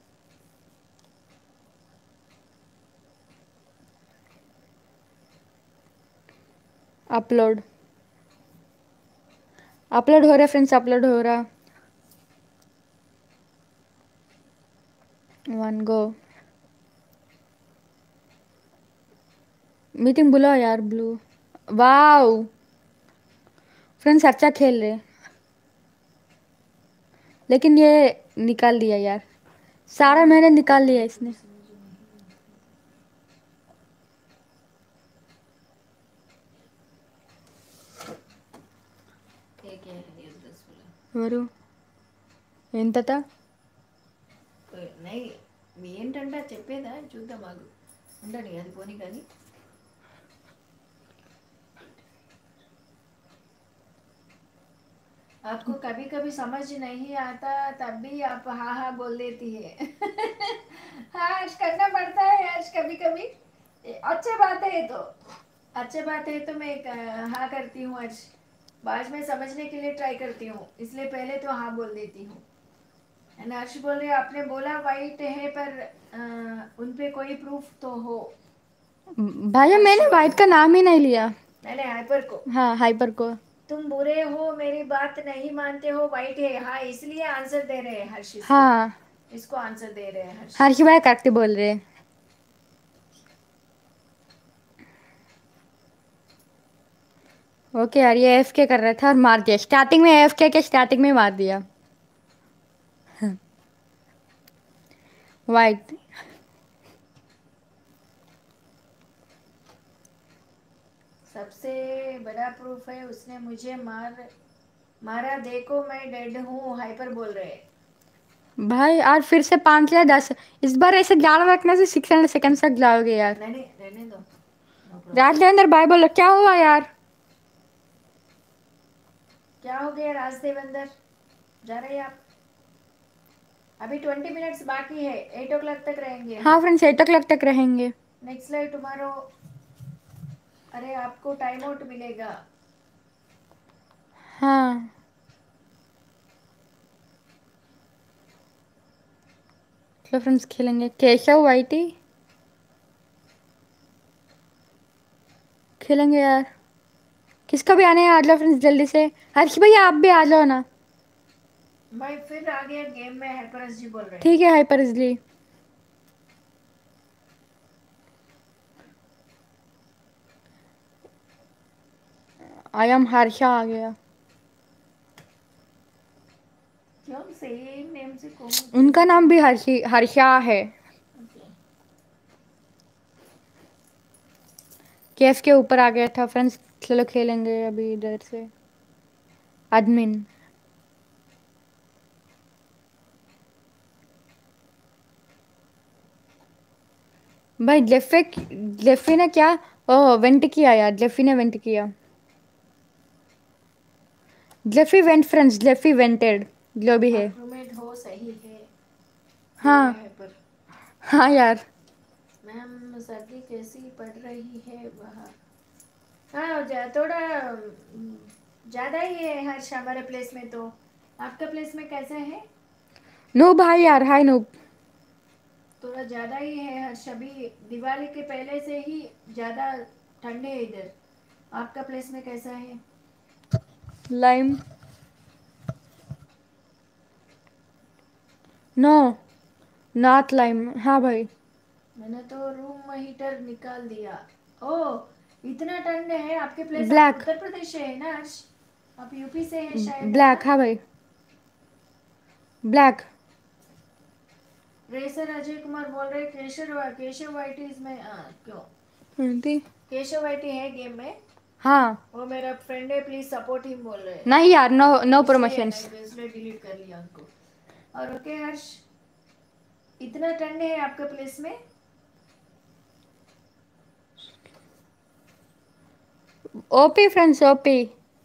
अपलोड अपलोड हो रहा है फ्रेंड्स, अपलोड हो रहा। वन गो मीटिंग बुलाओ यार ब्लू। वाओ फ्रेंड्स अच्छा खेल रहे, लेकिन ये निकाल दिया यार, सारा मैंने निकाल लिया इसने। ఎవరు ఎంతట నై ఏంటంటే చెప్పేదా చూద్దాం మాకు ఉండని అది పోనీ కానీ। आपको कभी कभी समझ नहीं आता तब भी आप हाँ हाँ बोल देती है। हाँ आज करना पड़ता है आज कभी कभी। अच्छी बात है ये तो, अच्छी बात है तो मैं क- हाँ करती हूँ आज। बाद में समझने के लिए ट्राई करती हूँ, इसलिए पहले तो हाँ बोल देती हूँ। एंड अर्श बोल रहे आपने बोला वाइट है पर अ, उन पे कोई प्रूफ तो हो। भैया हर्ष मैंने बोल वाइट रहे का नाम ही नहीं लिया। मैंने हाइपर को। हाँ हाइपर को। तुम बुरे हो, मेरी बात नहीं मानते हो, वाइट है हाँ, इसलिए आंसर दे रहे हैं हर्ष इसको। हाँ इसको आंसर दे रहे हैं हर्ष। हर्ष भाई करेक्ट बोल रहे हैं। ओके यार, ये एफ के कर रहा था और मार दिया स्टार्टिंग में, एफ के के स्टार्टिंग में मार दिया। वाइट सबसे बड़ा प्रूफ है उसने मुझे मार मारा, देखो मैं डेड हूँ, हाइपर बोल रहे हैं। भाई आज फिर से पाँच या दस, इस बार ऐसे ज्यादा रखने से सिक्स हंड्रेड सेकंड तक जाओगे यार। नहीं नहीं रहने दो, नो प्रॉब्लम। राज देवेंद्र भाई बोलो क्या हुआ यार। क्या हो गया राज देवेंद्र, जा रहे हैं आप? अभी ट्वेंटी मिनट्स बाकी है, एट ओ क्लॉक तक रहेंगे हाँ हम। फ्रेंड्स एट ओ क्लॉक तक रहेंगे। Next live tomorrow. अरे आपको टाइम आउट मिलेगा। हाँ चलो फ्रेंड्स खेलेंगे, केशव वाइटी खेलेंगे यार। किसका भी आने आ जाओ फ्रेंड्स जल्दी से। हर्ष भैया आप भी आ जाओ ना। भाई फिर आ गया गेम में, हैपरस जी बोल रहे हैं। ठीक है hyper easily. I am Harsha आ गया। क्यों सेम नेम से कौन उनका कैसे नाम भी कौन? हर्षी हर्षा है। ओके। केफ के ऊपर आ गया था फ्रेंड्स, चलो खेलेंगे अभी इधर से। एडमिन भाई जेफे जेफी ने क्या, ओह वेंट किया यार, जेफी ने वेंट किया। जेफी वेंट फ्रेंड्स, जेफी वेंटेड जो भी है। आप रूममेट हो सही है, बोल रहे हाँ हैं पर। हाँ यार। मैम सर्दी कैसी पड़ रही है वहाँ? हाँ जा- थोड़ा हम्म, ज़्यादा ही है हर्ष हमारे प्लेस में तो। आपका प्लेस में कैसा है? नो भाई यार, हाय नो। थोड़ा ज़्यादा ही है हर्ष, अभी दिवाली के पहले से ही ज़्यादा ठंड है इधर। आपका प्लेस में कैसा है? Lime no, not lime. हाँ भाई मैंने तो रूम हीटर निकाल दिया। ओह इतना ठंड है आपके प्लेस, आप ब्लैक। उत्तर प्रदेश से है ना हर्ष? आप यूपी से हैं शायद, है ना? ब्लैक, हाँ भाई, ब्लैक। रेसर अजय कुमार बोल रहे केशव केशव वाइटी इसमें क्यों? हिंदी। केशव वाइटी है गेम में। हाँ। वो मेरा फ्रेंड है, प्लीज सपोर्ट हिम बोल रहे हैं। नहीं यार, नो नो इसलिए प्रमोशंस। नहीं तो इसलिए डिलीट कर लिया उनको। और ओके हर्ष, इतना ठंड है आपके प्लेस में? OP friends, OP.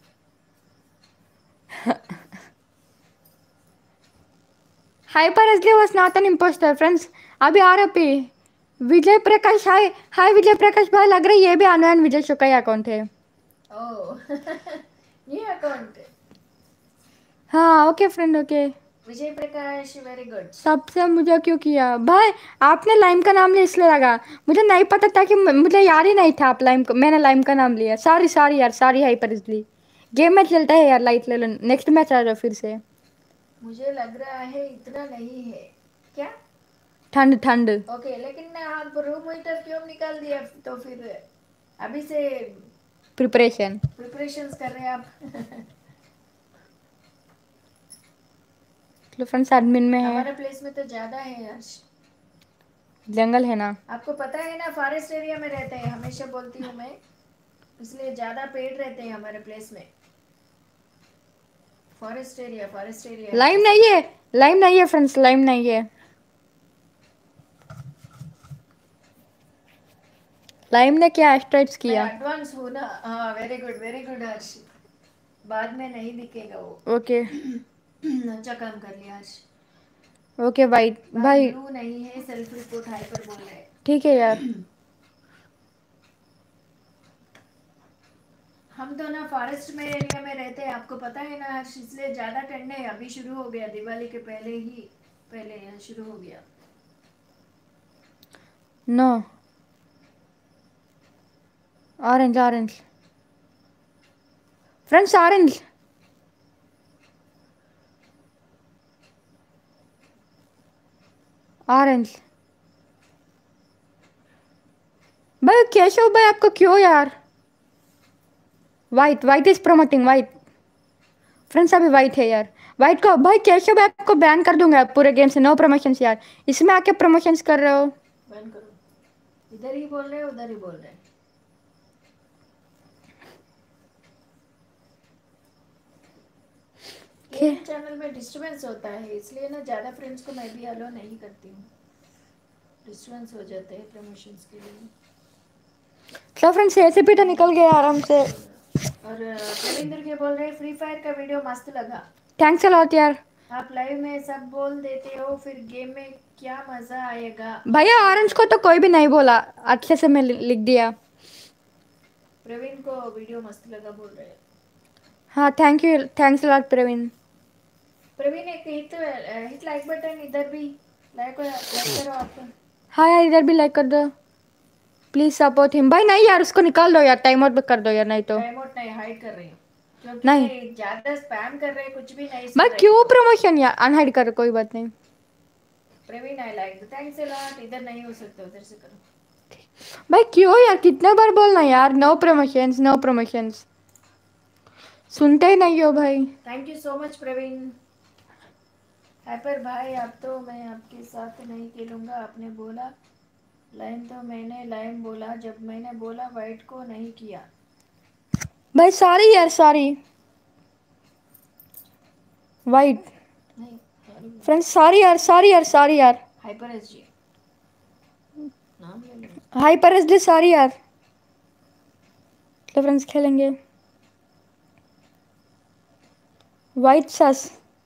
Hyper easily was not an impostor friends. अभी आरओपी विजय प्रकाश। हाय हाय विजय प्रकाश भाई, लग रहा है ये भी अनवैन विजय शुक्ला अकाउंट है। ओह ये अकाउंट। हाँ okay friend, okay. Vijay Prakash, very good. तब से मुझे क्यों किया भाई? आपने लाइम का नाम लिया इसलिए लगा। मुझे नहीं पता था कि मुझे याद ही नहीं था आप लाइम को, मैंने लाइम का नाम लिया। सॉरी सॉरी यार, सॉरी हाइपर इसलिए। गेम में चलता है यार, लाइट ले लो, नेक्स्ट मैच आ जाओ फिर से। मुझे लग रहा है इतना नहीं है क्या? ठंड ठंड। ओके, लेकिन आप रूम हीटर क्यों निकाल दिया तो फिर? अभी से प्रिपरेशन। प्रिपरेशंस कर रहे हैं आप? चलो फ्रेंड्स, एडमिन में है। हमारे प्लेस में तो ज्यादा है यार। जंगल है ना। आपको पता है ना, फॉरेस्ट एरिया में रहते हैं, हमेशा बोलती हूँ मैं, इसलिए ज्यादा पेड़ रहते हैं हमारे प्लेस में। फॉरेस्ट एरिया, फॉरेस्ट एरिया है लाइम ऐसा। नहीं है, लाइम नहीं है फ्रेंड्स, लाइम नहीं है। लाइम ने क्या एस्ट्राइड्स मैं किया? एडवांस हूँ ना। हाँ very good, very good Harsh. बाद में नहीं दिखेगा वो। ओके अच्छा काम कर लिया हर्ष। ओके भाई। भाई भाई ब्लू नहीं है, सेल्फ रिपोर्ट हाइपर बोल रहे हैं। ठीक है यार। हम तो ना फॉरेस्ट में एरिया में रहते हैं, आपको पता है ना हर्ष, इसलिए ज्यादा ठंड है। अभी शुरू हो गया, दिवाली के पहले ही पहले यहाँ शुरू हो गया। No, orange orange friends, orange orange. भाई केशव भाई, आपको क्यों यार? White, white is promoting white. Friends अभी वाइट है यार। वाइट को भाई, केशव भाई आपको बैन कर दूंगा पूरे गेम से, नो प्रमोशंस यार। इसमें आके प्रमोशंस कर रहे हो। बंद करो, इधर ही बोल रहे हैं उधर ही बोल रहे हैं। गेम चैनल में डिस्टरबेंस होता है, इसलिए ना ज़्यादा फ्रेंड्स को मैं भी अलो नहीं करती हूँ, डिस्टरबेंस हो जाते हैं प्रमोशंस के लिए। तो फ्रेंड्स एसीपी तो निकल गया आराम से। और प्रवींद्र के बोल रहे फ्री फायर का वीडियो मस्त लगा। थैंक्स अ लॉट यार। आप लाइव में सब बोल देते हो, फिर गेम में क्या मजा आएगा? भैया ऑरेंज को तो कोई भी नहीं बोला, अच्छे से मैं लिख दिया। प्रवीण को वीडियो मस्त लगा बोल रहे हैं। हाँ thank you, thanks a lot Praveen. Praveen एक हिट हिट लाइक बटन इधर भी लाइक लाइक करो आप। हाँ यार, इधर भी लाइक कर दो, प्लीज सपोर्ट हिम। भाई नहीं यार, उसको निकाल दो यार, टाइम आउट कर दो यार, नहीं तो। टाइम आउट नहीं, हाइड कर रही हूँ नहीं क्योंकि ज्यादा स्पैम कर रहे हैं, कुछ भी नहीं सुन भाई रहे क्यों इनको। प्रमोशन यार, अनहाइड कर, कोई बात नहीं। Praveen I like, thanks a lot. इधर नहीं हो सकता, उधर से करो। भाई क्यों यार, कितने बार बोलना यार, नो प्रमोशंस नो प्रमोशंस, सुनते ही नहीं हो भाई। Thank you so much Praveen. Hyper भाई, अब तो मैं आपके साथ नहीं खेलूंगा, आपने बोला लाइन तो मैंने लाइन बोला, जब मैंने बोला वाइट को नहीं किया। भाई सॉरी यार, सॉरी वाइट। नहीं सॉरी फ्रेंड्स सॉरी यार, सॉरी यार, सॉरी यार। हाइपर एस जी नाम ले लो। हाइपर एसडी सॉरी यार। तो फ्रेंड्स खेलेंगे white sus.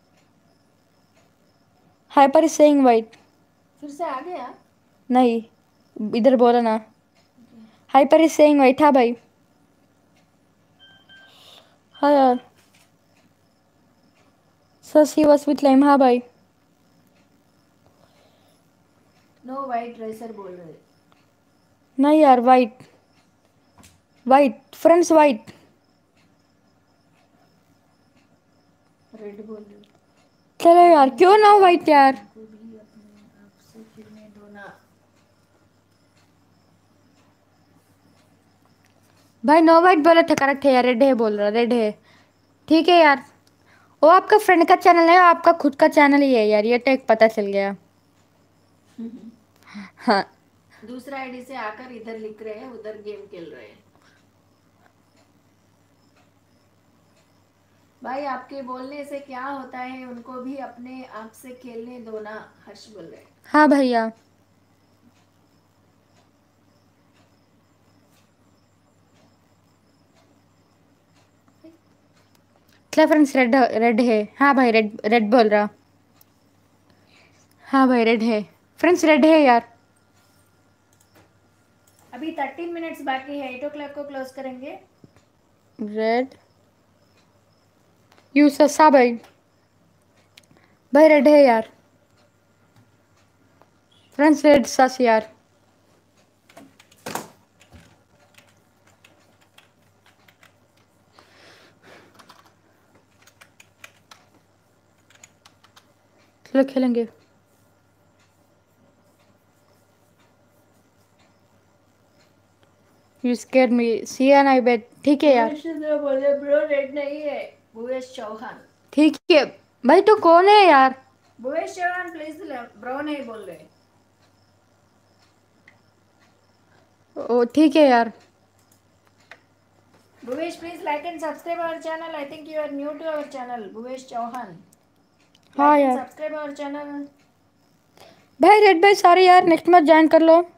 Hyper is saying white. फिर से आ गया। नहीं, इधर बोला ना। Hyper is saying white. हाँ भाई, हाँ यार, sus he was with lime. हाँ भाई। नो वाइट रेसर बोल रहे। नहीं यार, white white friends, white. Red बोल रहे। चलो यार, क्यों ना वाइट यार। को भी अपने आप से खेलने दो ना। भाई नो वाइट बोला था, करेक्ट है यार, रेड है बोल रहा, रेड है। ठीक है यार, वो आपका फ्रेंड का चैनल है, आपका खुद का चैनल ही है यार, ये तो एक पता चल गया। हाँ। दूसरा आईडी से आकर इधर लिख रहे हैं, उधर गेम खेल रहे हैं। भाई आपके बोलने से क्या होता है, उनको भी अपने आप से खेलने दो ना, हर्ष बोल रहे हैं। हाँ भैया। चलो फ्रेंड्स, रेड रेड है। हाँ भाई, रेड रेड बोल रहा। हाँ भाई रेड है फ्रेंड्स, रेड है यार। अभी थर्टीन मिनट्स बाकी है, एट ओ क्लॉक को क्लोज करेंगे। रेड यूसस। हाँ भाई, भाई रेड है यार फ्रेंड्स, रेड सस यार। चलो खेलेंगे। You scare me see an I bet. ठीक है यार। बोले ब्रो रेड नहीं है, भुवेश चौहान। ठीक है भाई, तो कौन है यार? भुवेश चौहान प्लीज, ब्रो नहीं बोल रहे। ओ ठीक है यार। Bhuvesh, please like and subscribe our channel. I think you are new to our channel. Bhuvesh Chauhan. हाँ Like and यार। subscribe our channel. भाई रेड भाई, सॉरी यार, नेक्स्ट मैच ज्वाइन कर लो।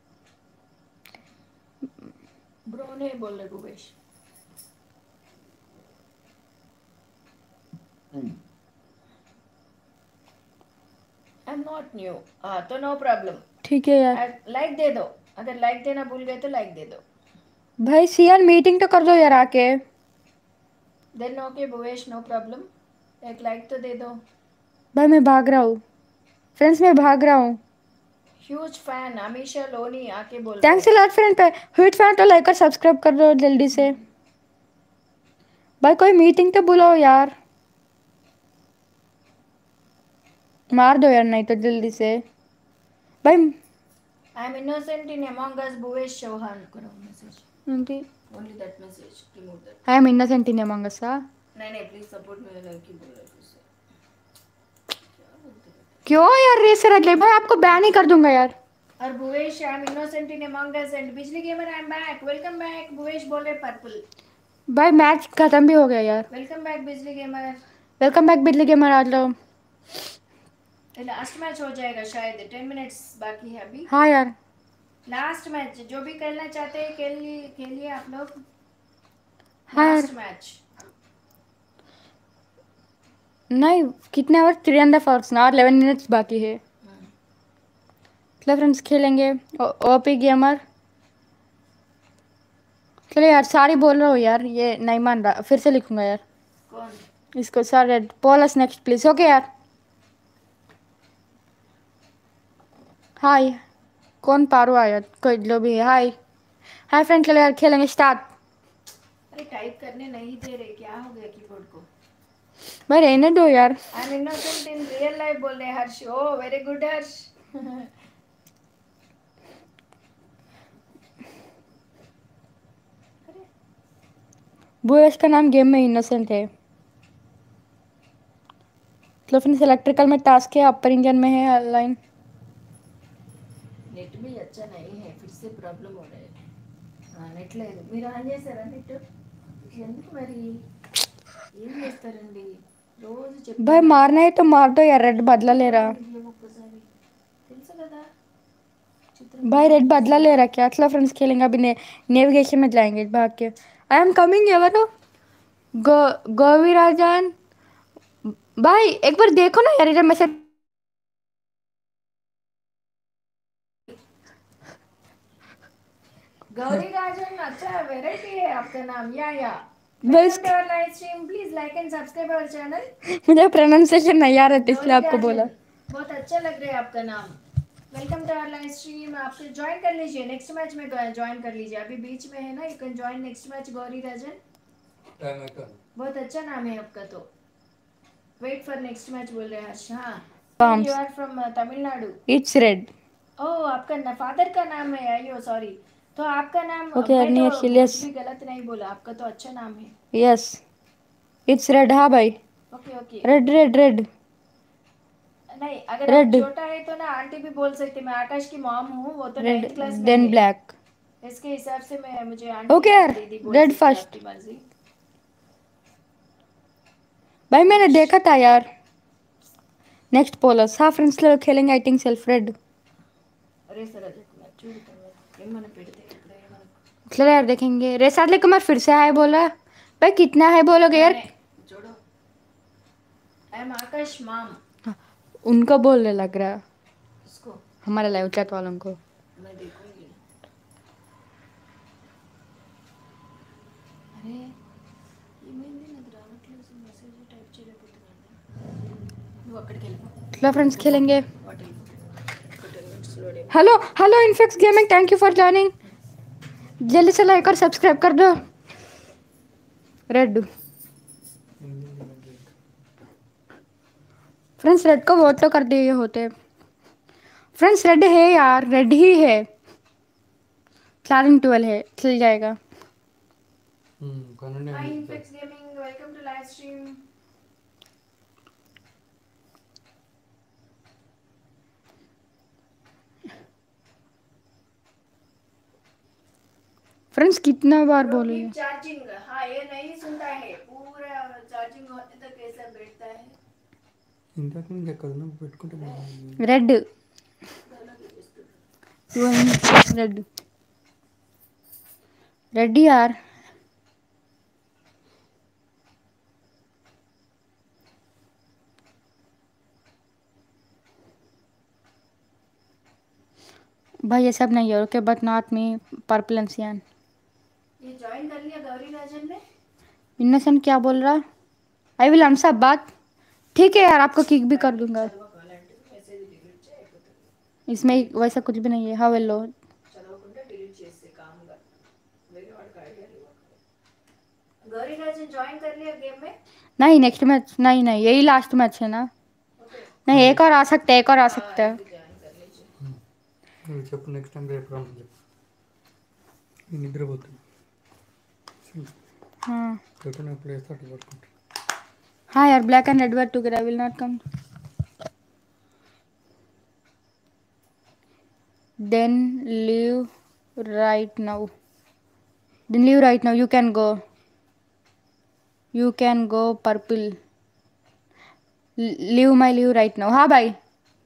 Bro नहीं बोल रहे भुवेश। I'm not new. हाँ तो no problem. ठीक है यार। लाइक दे दो, अगर लाइक देना भूल गए तो लाइक दे दो। भाई सियान मीटिंग तो कर दो यार आके। Then okay Bhuvesh, no problem, एक लाइक तो दे दो। भाई मैं भाग रहा हूँ फ्रेंड्स, मैं भाग रहा हूँ। ह्यूज फैन अमीशा लोनी आके बोल रहे थैंक्स अ हैं। लॉट फ्रेंड पे। ह्यूज फैन तो लाइक और सब्सक्राइब कर दो जल्दी से। भाई कोई मीटिंग तो बुलाओ यार, मार दो यार नहीं तो जल्दी से। भाई I am innocent in among us Bhuvesh Chauhan करो message. Only that message, remove that. I am innocent in among us. नहीं नहीं प्लीज सपोर्ट मेरे लाइक ही बोल रहे हैं उससे। क्या बोलते हैं? क्यों यार रेसर अगले भाई, आपको बैन ही कर दूंगा यार। और Bhuvesh I am innocent in among us and Bijli gamer I am back, welcome back Bhuvesh बोल रहे पर्पल। भाई मैच खत्म भी हो गया यार। Welcome back Bijli gamer. Welcome back Bijli gamer, आ जाओ। लास्ट मैच हो जाएगा शायद, टेन मिनट्स बाकी है अभी। हाँ यार। लास्ट मैच, जो भी खेलना चाहते हैं खेल लिए खेलिए आप लोग। हाँ यार। Last match. नहीं, कितने hour? Three and half hours ना, इलेवन मिनट्स बाकी है। चलो फ्रेंड्स खेलेंगे। OP gamer. चलो यार, सारी बोल रहा हूँ यार, ये नहीं मान रहा, फिर से लिखूंगा यार कौन? इसको। सारे पोलस नेक्स्ट प्लीज। ओके यार। हाय। कौन पारो आया? कोई जो भी है, हाय। हाय फ्रेंड, चलो यार खेलेंगे, स्टार्ट। अरे टाइप करने नहीं दे रहे, क्या हो गया कीबोर्ड को? भाई रहने दो यार। I am innocent in real life बोल रहे हर्ष। ओ वेरी गुड हर्ष। बुएस का नाम गेम में इनोसेंट है। चलो फ्रेंड्स, इलेक्ट्रिकल में टास्क है, अपर इंजन में है लाइन। నెట్ भी अच्छा नहीं है, फिर से प्रॉब्लम हो रहा है। हाँ నెట్ లేదు, మీరు ఆన్ చేశారా నెట్? ఎందుకు మరి ఏం చేస్తారండి, రోజు भाई చెప్తాను मारना है तो मार दो यार, रेड बदला ले रहा। ఒక్కసారి, తెలుసు కదా भाई रेड बदला ले रहा क्या? चलो फ्रेंड्स खेलेंगे अभी। ने, नेविगेशन में जाएंगे भाग के। I am coming ever. Go गोविराजन। भाई एक बार देखो ना यार, इधर मैसेज। गौरी राजन, अच्छा वेराइटी है आपका नाम। या या बस welcome to our live stream, please like and subscribe our channel. मुझे प्रोनाउंसिएशन नहीं आ रहा था, इसलिए गौरी आपको बोला। राजन, बहुत अच्छा लग रहा है आपका नाम। Welcome to our live stream, आप ज्वाइन कर लीजिए, नेक्स्ट मैच में ज्वाइन कर लीजिए, अभी बीच में है ना, you can join next match. Gauri Rajan, बहुत अच्छा नाम है आपका, तो वेट फॉर नेक्स्ट मैच बोल रहे हैं हर्ष। हाँ, you are from Tamil Nadu. It's red. Oh, आपका फादर का नाम है, अयो सॉरी। तो आपका नाम, ओके मैं तो अर्नियर कुछ हिलियस। भी गलत नहीं बोला, आपका तो अच्छा नाम है। यस। It's red. हाँ भाई, okay okay. Red red red नहीं, अगर आप रेड छोटा है तो ना आंटी भी बोल सकते, मैं आकाश की मॉम हूँ, वो तो रेड नाइन्थ क्लास में देन है, ब्लैक। इसके हिसाब से मैं मुझे आंटी ओके या यार, दीदी बोल रेड सकते, फर्स्ट। आपकी मर्जी। भाई मैंने देखा था यार। नेक्स्ट पोलर्स। हाँ फ्रेंड्स लोग खेलेंगे आई थिंक सेल्फ रेड। अरे सर చూడు ఏమన్నా పెడితే ఇప్పుడు ఏమన్నా चलो यार देखेंगे। रेसाडले कुमार फिर से हाय बोला। भाई कितना है बोलोगे यार? छोड़ो, आई एम आकाश मॉम। उनको बोलने लग रहा है, इसको हमारे लाइव चैट वालों को। मैं देखूंगी। అరే ఏమైంది, నాకు రావట్లేదు మెసేజ్ టైప్ చేయలేకపోతున్నాను, నువ్వు అక్కడికి వెళ్ళిపో। चलो फ्रेंड्स खेलेंगे। వాటి ten minutes load hello hello Infex gaming, thank you for joining. जल्दी से लाइक और सब्सक्राइब कर दो। रेड फ्रेंड्स, रेड को वोट तो कर दिए होते। फ्रेंड्स रेड है यार, रेड ही है। चार्जिंग ट्वेल्व है, चल जाएगा। Hi Infex gaming, welcome to live stream. Friends कितना बार ब्रो बोले? Keep charging. हाँ ये नहीं सुनता है, पूरा चार्जिंग होने तक कैसा बैठता है। ఇందాక నుంచి ఎక్కడ ఉన్నా పెట్టుకుంటే బాగుంది. रेड అలాగే చేస్తుంది। रेड रेड यार। भाई ये सब नहीं है okay, but not me. Purple and cyan. ये ज्वाइन कर लिया गौरी राजन ने। इनोसेंट क्या बोल रहा? आई विल आंसर बात। ठीक है यार, आपको किक भी कर दूंगा। चलो काలంటే మెసేజ్ డిలీట్ చేయకపోతుంది, इसमें वैसा कुछ भी नहीं है। हाँ वेलो చదవకుండా డిలీట్ చేస్తే కామ్గా, వేరే వాడికి ఐడియా లేదు। गौरी राजन ज्वाइन कर लिया गेम में। नहीं, नेक्स्ट मैच नहीं नहीं, यही लास्ट मैच है ना। ओके नहीं, एक और आ सकता है, एक और आ सकता है। ज्वाइन कर लीजिए। నువ్వు చెప్పు నెక్స్ట్ టైం రేపు రమ్మని చెప్పు. నేను నిద్రపోతాను. हाँ ఎప్పుడు అప్పుడు వేస్తే అట్లా పడుకుంటా. हाँ यार, black and red were together, I will not come. Then leave right now. Then leave right now, you can go. You can go purple. Leave my leave right now. हाँ भाई,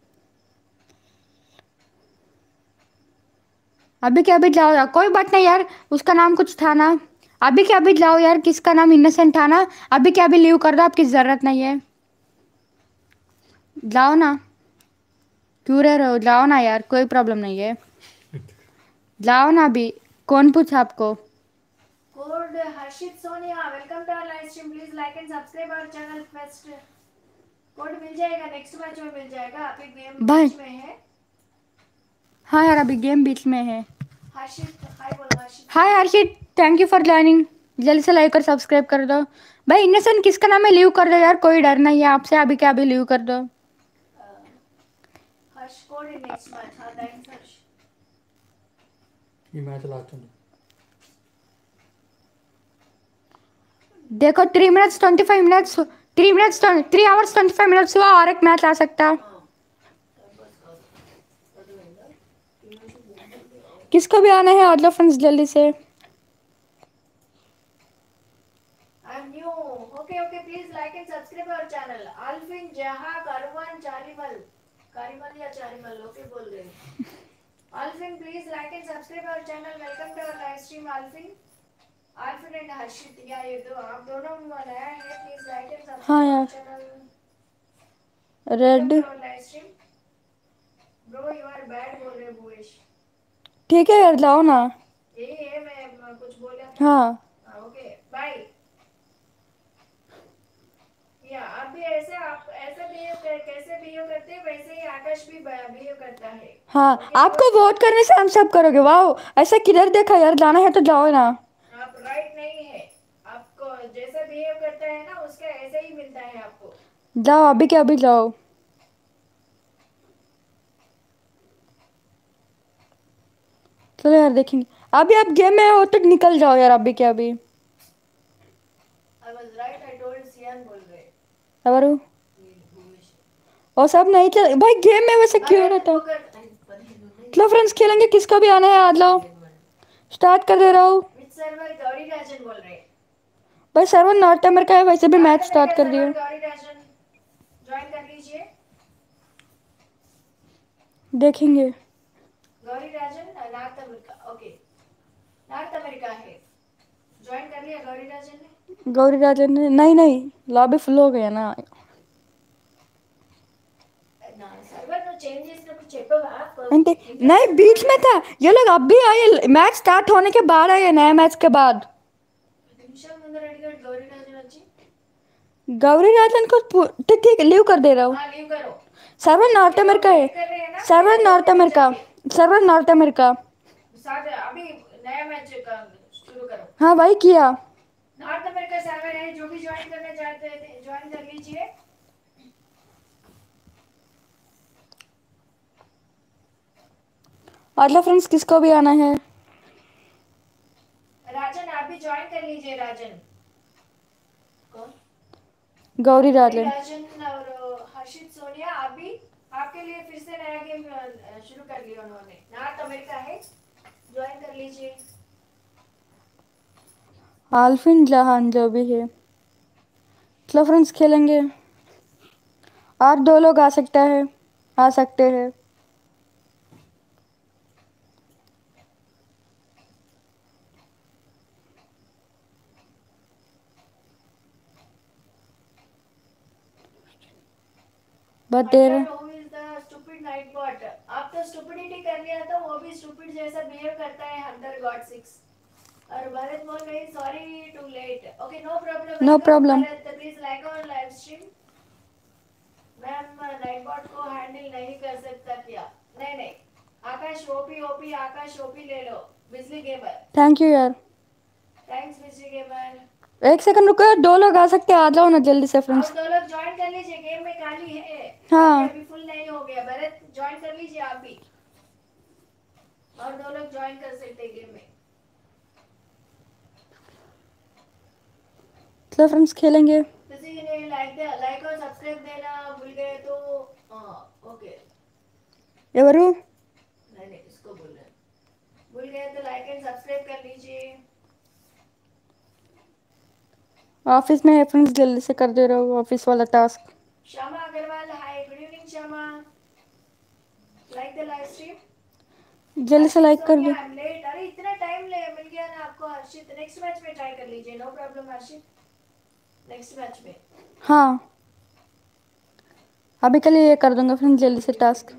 अभी क्या अभी जाओ यार, कोई बात नहीं यार। उसका नाम कुछ था ना। अभी क्या अभी जाओ यार, किसका नाम इनोसेंट था ना। अभी क्या अभी लीव कर दो, आपकी जरूरत नहीं है। जाओ ना, क्यों रह रहे हो? जाओ ना यार, कोई प्रॉब्लम नहीं है। जाओ ना अभी। कौन पूछा आपको? Code Harshit Sonia, welcome to our live stream, please like and subscribe our channel. First code मिल जाएगा, नेक्स्ट मैच में मिल जाएगा, अभी गेम भाई बीच में है। हाँ यार, अभी गेम बीच में है। हर्षित हाय बोलो, Harshit hi Harshit, thank you for joining. जल्दी से लाइक और सब्सक्राइब कर दो। भाई इनोसेंट किसका नाम है, लीव कर दो यार, कोई डर नहीं है आपसे। अभी क्या अभी लीव कर दो। Harsh code in next match. हाँ थैंक्स हर्ष। ఈ మ్యాచ్ లాస్ట్ ఉంది. देखो three minutes twenty five minutes three minutes three hours twenty five minutes हुआ, और एक मैच आ सकता। किसको भी आना है आ जाओ फ्रेंड्स जल्दी से। I am new. Okay okay, please like and subscribe our channel. Alfin जहां करवन चारीमल, कारीमल या चारीमल, ओके बोल रहे। Alfin please like and subscribe our channel, welcome to our live stream. Alfin Alfin and Harshit, या ये दो आप दोनों नया है, प्लीज लाइक एंड हाँ सब्सक्राइब आवर यार, channel, red welcome to our live stream. Bro you are bad बोल रहे भुवेश। ठीक है यार, जाओ ना। यही है, मैं कुछ बोला था। हाँ ओके बाय। या अभी ऐसे आप ऐसा बिहेव कर, कैसे बिहेव करते हैं वैसे ही आकाश भी बिहेव करता है। हाँ, okay, आपको वोट करने से हम सब करोगे। वाह, ऐसा किधर देखा यार, जाना है तो जाओ ना। आप राइट नहीं है, आपको जैसा बिहेव करता है ना उसका ऐसा ही मिलता है आपको। जाओ अभी क्या अभी जाओ। चलो यार देखेंगे। अभी आप गेम में हो तो निकल जाओ यार, अभी क्या अभी। I was right, I told कियान बोल रहे हैं। ఎవరు ये भूमिश। वो सब नहीं चल भाई गेम में वैसे क्यों अरे रहता वो है कर अरे परहेलू नहीं। चलो फ्रेंड्स खेलेंगे किसका भी आना है आज लाओ स्टार्ट कर दे रहा हूँ विच सर्वर गौरी राजन बोल रहे हैं। भाई सर्वर नॉर्थ अमेरिका है वैसे भी मैच नॉर्थ स्टार्ट अमेरिका कर दिया सर्वर गौरी राजन ज्वाइन कर लीजिए। देखेंगे Gauri Rajan North America okay north America है ज्वाइन कर लिया गौरी राजन ने। गौरी राजन ने नहीं नहीं लॉबी फुल हो गया ना ना सर्वर नो चेंजेस नो చెప్పవా అంటే नहीं बीच में था ये लोग अब भी आए मैच स्टार्ट होने के बाद आए नया मैच के बाद నిమిషం ముందర అడిగాడు గౌరీ రాజన్ వచ్చి गौरी राजन को पू- ठीक ठीक लीव कर दे रहा हूँ हाँ लीव करो। सर्वर नॉर्थ अमेरिका है वेट कर रहे हैं ना server north America server north America साथ अभी नया मैच का शुरू करो। हाँ भाई किया नॉर्थ अमेरिका सर्वर है जो भी ज्वाइन करना चाहते हैं ज्वाइन कर लीजिए। अगला फ्रेंड्स किसको भी आना है राजन आप भी ज्वाइन कर लीजिए राजन। कौन गौरी गौरी राजन राजन और हर्षित सोनिया आप भी आपके लिए फिर से नया गेम शुरू कर लिया उन्होंने नॉर्थ अमेरिका है ज्वाइन कर लीजिए। आल्फिन जहान जो भी है चलो फ्रेंड्स खेलेंगे और दो लोग आ सकता है आ सकते हैं बहुत देर है स्टूपिड नाइट बॉट आप तो स्टूपिडिटी कर लिया तो वो भी स्टूपिड जैसा बिहेव करता है हंटर गॉड सिक्स और भरत बोल रहे sorry to late okay no problem No problem. Bharat please like our live stream. Ma'am night bot को हैंडल नहीं कर सकता क्या नहीं नहीं Akash OP OP Akash OP ले लो बिजली गेमर थैंक यू यार थैंक्स बिजली गेमर। एक सेकंड रुको दो लोग आ सकते हैं आ जाओ ना जल्दी से और फ्रेंड्स दो लोग ज्वाइन कर लीजिए गेम में खाली है हाँ। अभी फुल नहीं हो गया भरत ज्वाइन कर लीजिए आप भी और दो लोग ज्वाइन कर सकते हैं गेम में। चलो फ्रेंड्स खेलेंगे किसी ने लाइक दे लाइक और सब्सक्राइब देना भूल गए तो हाँ ओके ఎవరు नहीं नहीं इसको बोल रहे हैं भूल गए तो लाइक एंड सब्सक्राइब कर लीजिए। ऑफिस में है फ्रेंड्स जल्दी से कर दे रहा हूँ ऑफिस वाला task Shyama Agarwal hi good evening Shyama like the live stream जल्दी से लाइक कर दो आई एम लेट अरे इतना टाइम ले मिल गया ना आपको हर्षित नेक्स्ट मैच में ट्राई कर लीजिए no problem Harshit next match में हाँ अभी के लिए ये कर दूंगा फ्रेंड्स जल्दी से टास्क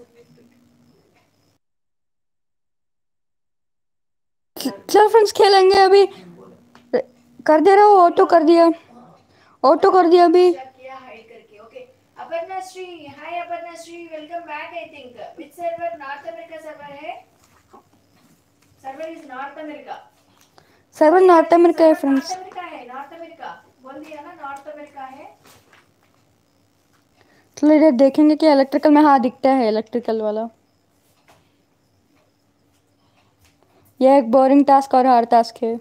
चलो फ्रेंड्स खेलेंगे अभी कर दे रहा हूँ ऑटो कर दिया ऑटो कर दिया अभी किया हाइड करके okay Aparna Shri hi Aparna Shri welcome back I think which server north America server है server is north America server north America है फ्रेंड्स नॉर्थ अमेरिका है नॉर्थ अमेरिका बोल दिया ना नॉर्थ अमेरिका है। चलो इधर देखेंगे कि इलेक्ट्रिकल में हाँ दिखता है इलेक्ट्रिकल वाला ये एक बोरिंग टास्क और हार्ड टास्क है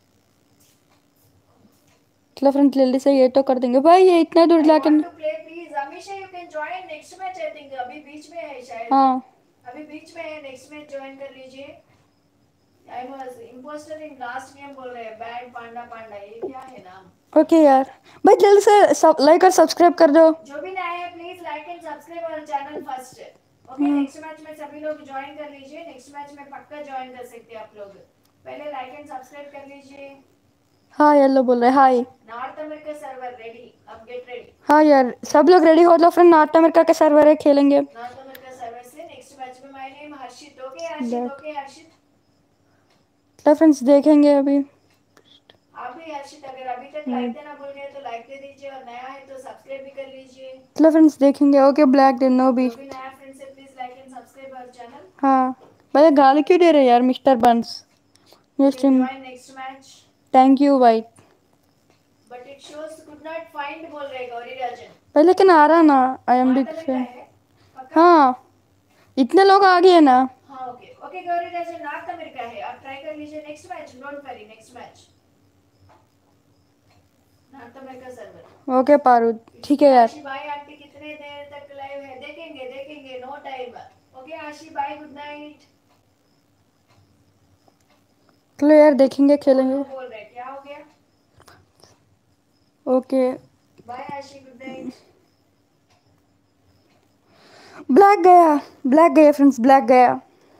चलो फ्रेंड्स जल्दी से ये तो कर देंगे भाई ये इतना दूर जाके to play please Amisha you can join next match I think अभी बीच में है शायद हाँ अभी बीच में है नेक्स्ट मैच ज्वाइन कर लीजिए। I was impostor in last game बोल रहे हैं बैड पांडा पांडा ये क्या है नाम ओके यार भाई जल्दी से सब लाइक और सब्सक्राइब कर दो जो भी नया है please like and subscribe our channel first okay next match में सभी लोग ज्वाइन कर लीजिए नेक्स्ट मैच में पक्का ज्वाइन कर सकते हैं आप लोग पहले लाइक एंड सब्सक्राइब कर लीजिए। हाँ येलो बोल रहे hi North America server ready अब गेट रेडी हाँ यार सब लोग रेडी हो लो फ्रेंड नॉर्थ अमेरिका के सर्वर है खेलेंगे नॉर्थ अमेरिका सर्वर से नेक्स्ट मैच में my name Harshit okay Harshit okay Harshit तो फ्रेंड्स देखेंगे अभी आप भी हर्षित अगर अभी तक लाइक देना भूल गए तो लाइक दे दीजिए और नया है तो सब्सक्राइब भी कर लीजिए। चलो फ्रेंड्स देखेंगे ओके ब्लैक डे नो बी जो भी नया फ्रेंड से please like and subscribe our channel. हाँ भैया गाली क्यों दे रहे यार मिस्टर बंस ये stream join next match thank you भाई but it shows could not find बोल रहे गौरी राजन भाई लेकिन आ रहा ना I am North big America fan है पक्का हाँ इतने लोग आ गए ना हाँ okay okay Gauri Rajan North America है आप ट्राई कर लीजिए next match don't worry next match North America server. Okay Paru, ठीक है यार। आशी बाय आंटी कितने देर तक लाइव है? देखेंगे देखेंगे, no time. Okay Ashi bye, good night. चलो यार देखेंगे कौन खेलेंगे। नो बोल रहे, क्या हो गया? Okay bye Ashi, good night. Black गया, ब्लैक गया फ्रेंड्स, ब्लैक गया।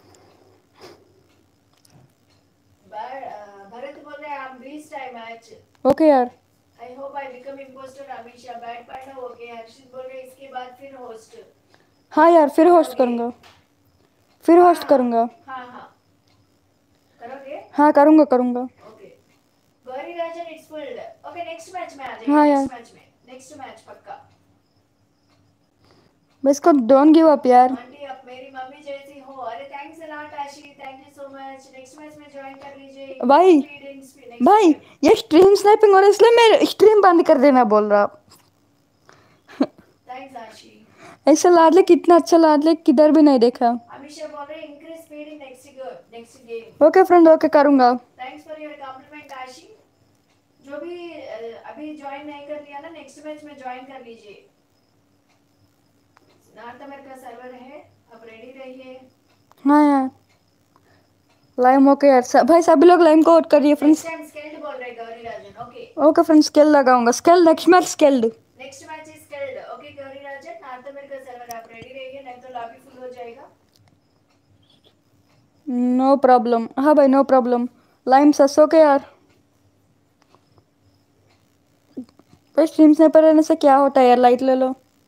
बाय भरत बोल रहे हम बीस टाइम मैच। ओके यार। I hope I become impostor. Amisha बैट पढ़ना हो गया। हर्षित बोल रहे इसके बाद फिर होस्ट हाँ यार फिर होस्ट करोगे? करूँगा, फिर हाँ होस्ट हाँ करूँगा। हाँ हाँ करोगे? हाँ करूँगा करूँगा। Okay Gauri Rajan it's full. Okay next match में आ जाइए। हाँ यार नेक्स्ट मैच में, नेक्स्ट मैच पक्का। बस को डोंट गिव अप यार। आंटी आप मेरी मम्मी जैसी हो। अरे thanks a lot Ashi, thank you so much. Next match में ज्वाइन कर लीजिए। भाई स्पीड इन स्पीड नेक्स्ट भाई गेम। ये स्ट्रीम स्नैपिंग हो रहा है इसलिए मैं स्ट्रीम बंद कर देना बोल रहा। थैंक्स आशी। ऐसा लाडले कितना अच्छा लाडले किधर भी नहीं देखा। अमीशा बोल रहे increase speed in next game, next game. Okay friend okay करूँगा। Thanks for your compliment Ashi. जो भी अ, अभी ज्वाइन नहीं कर लिया ना, नेक्स्ट मैच में ज्वाइन कर लीजिए। नॉर्थ अमेरिका सर्वर है, अब रेडी रहिए। हाँ यार लाइम ओके यार सब, भाई सभी लोग लाइम को आउट करिए फ्रेंड्स। नेक्स्ट टाइम स्केल्ड बोल रहे Gauri Rajan. Okay okay friends scale लगाऊंगा, scale next match scaled. Next match is scaled. Okay Gauri Rajan North America server आप रेडी रहिए, नहीं तो लॉबी फुल हो जाएगा। नो प्रॉब्लम, हाँ भाई no problem. Lime sus okay यार। भाई स्ट्रीम स्नाइपर रहने से क्या होता है यार, लाइट ले लो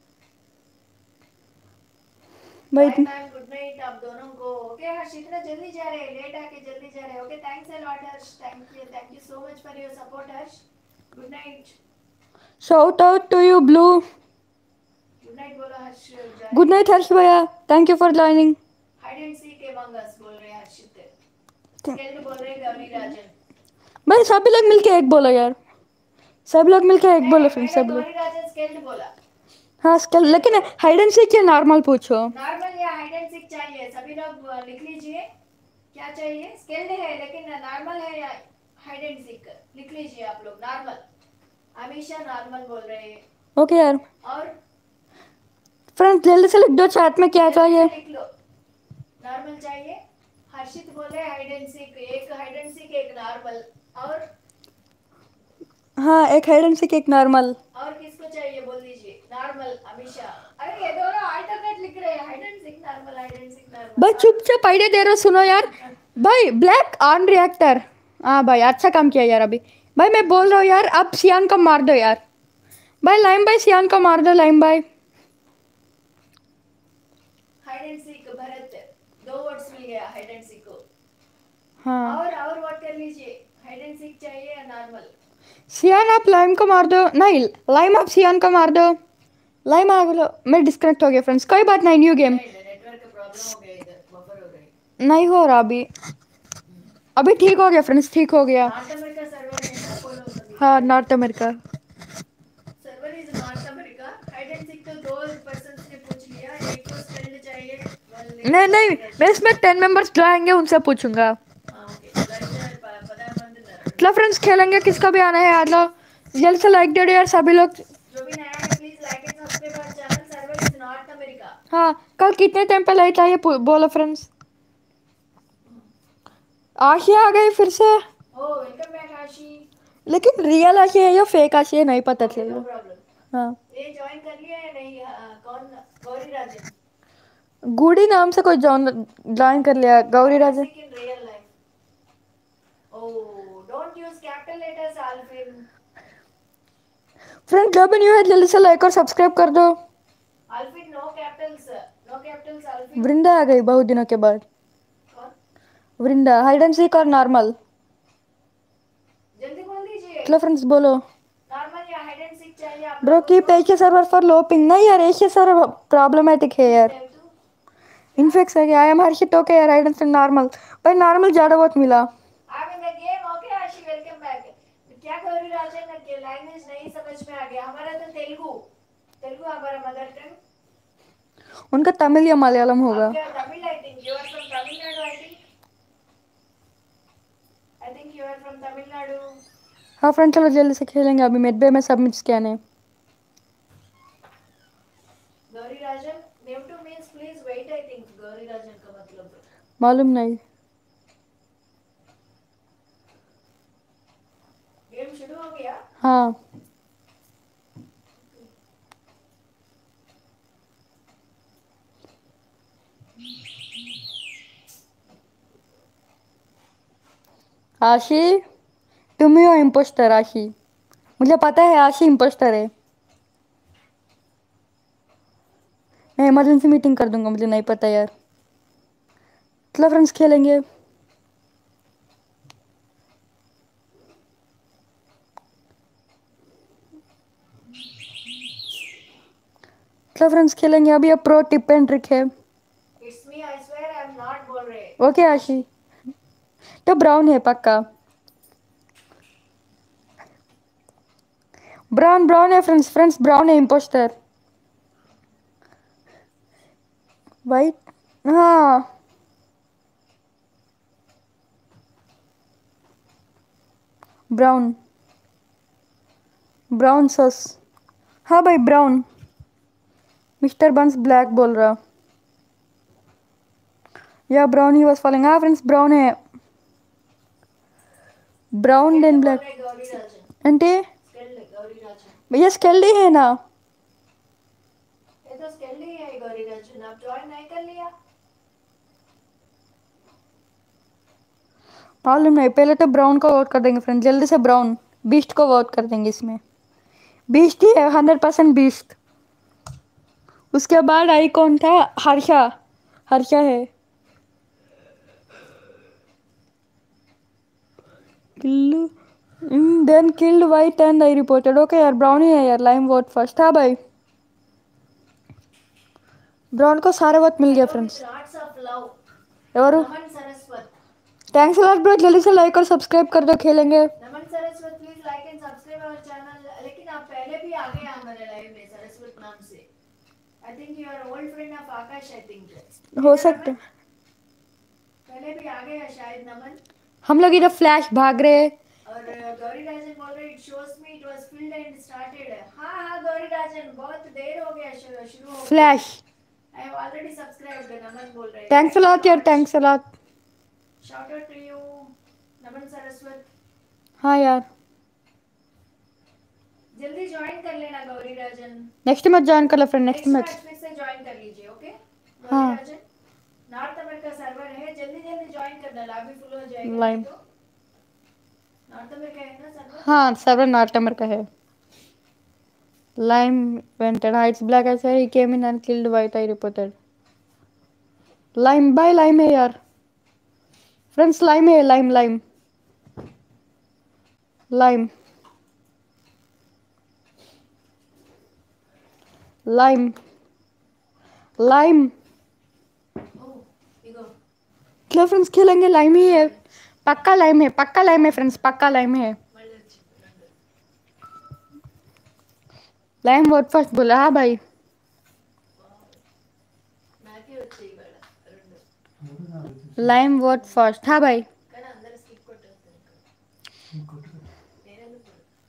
भाई। बाय मैम, गुड नाइट आप दोनों को। ओके हर्ष इतना जल्दी जा रहे हैं, लेट आके जल्दी जा रहे हैं। Okay thanks a lot Harsh, thank you thank you so much for your support Harsh. Good night. Shout out to you blue. Good night बोलो हर्ष। गुड नाइट हर्ष भैया, thank you for joining. Hide and seek among us बोल रहे हैं हर्षित। स्केल्ड बोल रहे हैं गौरी राजन। भाई सभी लोग मिलके एक बोलो यार, सब लोग मिलके एक नहीं बोलो नहीं फ्रेंड्स मैंने सब लोग। गौरी राजन स्केल्ड बोला। हाँ स्केल, लेकिन हाइड एंड सीक या नॉर्मल पूछो। नॉर्मल या हाइड एंड सीक चाहिए, सभी लोग अ, लिख लीजिए क्या चाहिए। स्केल्ड है लेकिन नॉर्मल है या हाइड एंड सीक, लिख लीजिए आप लोग। नॉर्मल, अमीशा नॉर्मल बोल रहे हैं। ओके यार और फ्रेंड्स जल्दी से लिख दो चैट में क्या जल्दी चाहिए। से लिख लो, नॉर्मल चाहिए। हर्षित बोले हाइड एंड सीक, एक हाइड एंड सीक एक नॉर्मल। और हाँ एक हाइड एंड सीक एक नॉर्मल। और किसको चाहिए बोल दीजिए। नॉर्मल अमीशा। अरे ये दोनों अल्टरनेट लिख रहे हैं, hide and seek normal, hide and seek normal. भाई चुपचाप आइडिया दे रहे हो, सुनो यार। भाई ब्लैक ऑन रिएक्टर। हाँ भाई अच्छा काम किया यार अभी। भाई मैं बोल रहा हूँ यार, अब सियान को मार दो यार। भाई लाइम भाई सियान को मार दो, लाइम भाई। हाइड एंड सीक भरत, दो वर्ड्स मिल गया हाइड एंड सीक को। हाँ और और वर्ड कर लीजिए, हाइड एंड सीक चाहिए या नॉर्मल। सियान आप लाइम को मार दो, नहीं लाइम आप सियान को मार दो। लाइम आ गलो, मैं डिस्कनेक्ट हो गया फ्रेंड्स, कोई बात नहीं, न्यू गेम। नहीं नेटवर्क का प्रॉब्लम हो गया, इधर बफर हो गई। नहीं हो रहा अभी, अभी ठीक हो गया फ्रेंड्स, ठीक हो गया। नॉर्थ अमेरिका सर्वर है ना अपोलो संदीप। हाँ north America server is north America. Hide and seek तो दो पर्सन्स ने पूछ लिया, एक को स्केल्ड चाहिए। नहीं नहीं, मैं इसमें टेन मेंबर्स जो आएंगे उनसे पूछूंगा। ओके लाइक पदार मंद नरड़। चलो फ्रेंड्स खेलेंगे, किसका भी आना है आ जाओ, जल्द से लाइक दे दो यार सभी लोग। जो भी नया है please like and subscribe our channel. Server is north America. हाँ कल कितने टाइम पे लाइट आई है पू- बोलो फ्रेंड्स। आशिया आ गई फिर से, ओ वेलकम बैक आशी। लेकिन रियल आशिया है या फेक आशिया है नहीं पता ओके नो चल प्रॉब्लम। रहा। हाँ ये ज्वाइन कर लिया या नहीं? हाँ, कौन? गौरी राजन। गुड़ी नाम से कोई जॉइन ज्वाइन कर लिया, Gauri hide and Rajan. Seek in real life. Oh don't use capital letters Alfin. Friend जो भी न्यू है जल्दी से लाइक और सब्सक्राइब कर दो। Alfin no capitals, no capitals Alfin. Vrinda आ गई बहुत दिनों के बाद। कौन? वृंदा हाइड एंड सीक और नॉर्मल। जल्दी बोल दीजिए। चलो फ्रेंड्स बोलो। नॉर्मल या हाइड एंड सीक चाहिए आप ब्रो लोगों कीप को? एशिया सर्वर फॉर लोपिंग, नहीं यार एशिया सर्वर प्रॉब्लमैटिक है यार, Step two? इन्फेक्स है। आई एम हर्षित ओके यार, हाइड एंड सीक नॉर्मल। भाई नॉर्मल ज़्यादा बहुत मिला। I'm in the game. Okay Ashi welcome back. क्या गौरी राजन के लैंग्वेज नहीं समझ में आ गया? हमारा तो तेलुगु, तेलुगु हमारा मदर टंग। उनका तमिल या मलयालम होगा। आपका Tamil I think. You are from Tamil Nadu I think. I think you are from Tamil Nadu. हाँ फ्रेंड चलो जल्दी से खेलेंगे, अभी मिड बे में सबमिट स्कैन है। Gauri Rajan name to means please wait, I think Gauri Rajan का मतलब मालूम नहीं। गेम शुरू हो गया। हाँ आशी तुम ही हो इम्पोस्टर। आशी मुझे पता है आशी इम्पोस्टर है। मैं इमरजेंसी मीटिंग कर दूंगा, मुझे नहीं पता यार। चलो फ्रेंड्स खेलेंगे। चलो फ्रेंड्स खेलेंगे अभी। अब प्रो टिप एंड ट्रिक है। It's me, I swear I am not बोल रहे। ओके आशी तो ब्राउन है पक्का। ब्राउन ब्राउन है फ्रेंड्स, फ्रेंड्स ब्राउन है इम्पोस्टर। वाइट हाँ ब्राउन ब्राउन सॉस। हाँ भाई ब्राउन। मिस्टर बंस ब्लैक बोल रहा। या ब्राउन ही वाज फॉलोइंग। हाँ फ्रेंड्स ब्राउन है। Brown then black Gauri Rajan అంటే स्केल्ड गौरी राजन, भैया स्केल्डी है ना। ये तो स्केल्ड ही है गौरी राजन, आप ज्वाइन नहीं कर लिया। मालूम नहीं, पहले तो ब्राउन को वोट कर देंगे फ्रेंड, जल्दी से ब्राउन। बीस्ट को वोट कर देंगे इसमें। बीस्ट ही है, हंड्रेड परसेंट बीस्ट। उसके बाद आई कौन था? हर्षा। हर्षा है। किल्लू then killed white and I reported. Okay यार ब्राउन ही है यार। Lime vote first. हाँ भाई ब्राउन को सारे वोट मिल गया फ्रेंड्स। लॉट्स ऑफ लव ఎవరు? Naman Saraswat. Thanks lot bro, जल्दी से लाइक और सब्सक्राइब कर दो, खेलेंगे। Naman Saraswat please like and subscribe our channel. लेकिन आप पहले भी आ गए हमारे लाइव में सरस्वत नाम से। I think you are old friend of Akash, I think हो सकता है। पहले भी आ गए हैं शायद नमन। हम लोग इधर फ्लैश भाग रहे। और गौरी राजन बोल रहे it shows me it was filled and started. हां हां गौरी राजन बहुत देर हो गया शुरू हो गया। Flash I have already subscribed Naman बोल रहे। थैंक्स लॉट यार, thanks lot. Shout out to you Naman Saraswat. हाँ यार जल्दी ज्वाइन कर लेना Gauri Rajan. Next match join कर लो friend, next next match. Match फिर से ज्वाइन कर लीजिए ओके गौरी हाँ राजन। नॉर्थ अमेरिका सर्वर है, जल्दी जल्दी ज्वाइन करना, लॉबी फुल हो जाएगा। लाइम नहीं तो नॉर्थ अमेरिका है ना सर्वर। हाँ सर्वर नॉर्थ अमेरिका है। लाइम वेंटेड हाइट्स ब्लैक ऐसे ही came in and killed white I reported. Lime by lime है यार फ्रेंड्स। लाइम है, lime lime lime lime lime. Oh ego चलो फ्रेंड्स खेलेंगे। लाइम ही है पक्का, लाइम है पक्का, लाइम है फ्रेंड्स पक्का, लाइम है। लाइम वोट फर्स्ट बोला। हाँ भाई నాకే వచ్చేయి ఇవాళ రెండు लाइम वोट फर्स्ट। हाँ भाई కానీ అందరూ స్కిప్ కొట్టేస్తారు నేనెందుకు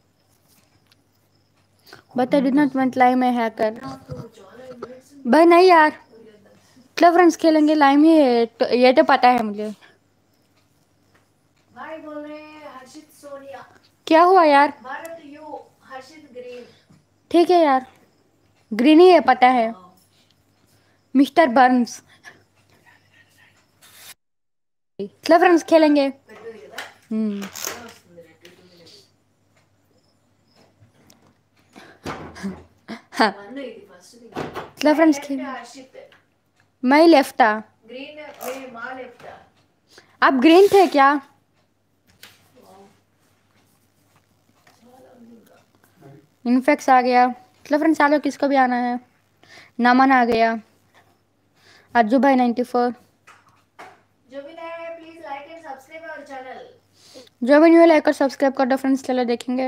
but I did not want lime है हैकर। నాకు చాలా మినిట్స్ भाई नहीं यार चलो फ्रेंड्स खेलेंगे। लाइम ही है तो ये तो पता है मुझे। भाई बोल रहे हैं हर्षित सोनिया। क्या हुआ यार? Bharat you Harshit green. ठीक है यार ग्रीन ही है पता है। Mister Burns. चलो फ्रेंड्स खेलेंगे। పెద్దది కదా हम्म ఎలా వస్తుంది నాకు టూ మినిట్స్ हाँ వన్ ఇది ఫస్ట్ ది चलो फ्रेंड्स खेल। हर्षित मैं लेफ्ट था। ग्रीन మే మా లెఫ్ట్। आप ग्रीन थे क्या? इन्फेक्स आ गया। चलो फ्रेंड्स चलो किसको भी आना है। नमन आ गया। अज्जू भाई नाइन्टी फोर। जो भी नया है please like and subscribe our channel. जो भी न्यू लाइक और सब्सक्राइब कर दो फ्रेंड्स। चलो देखेंगे।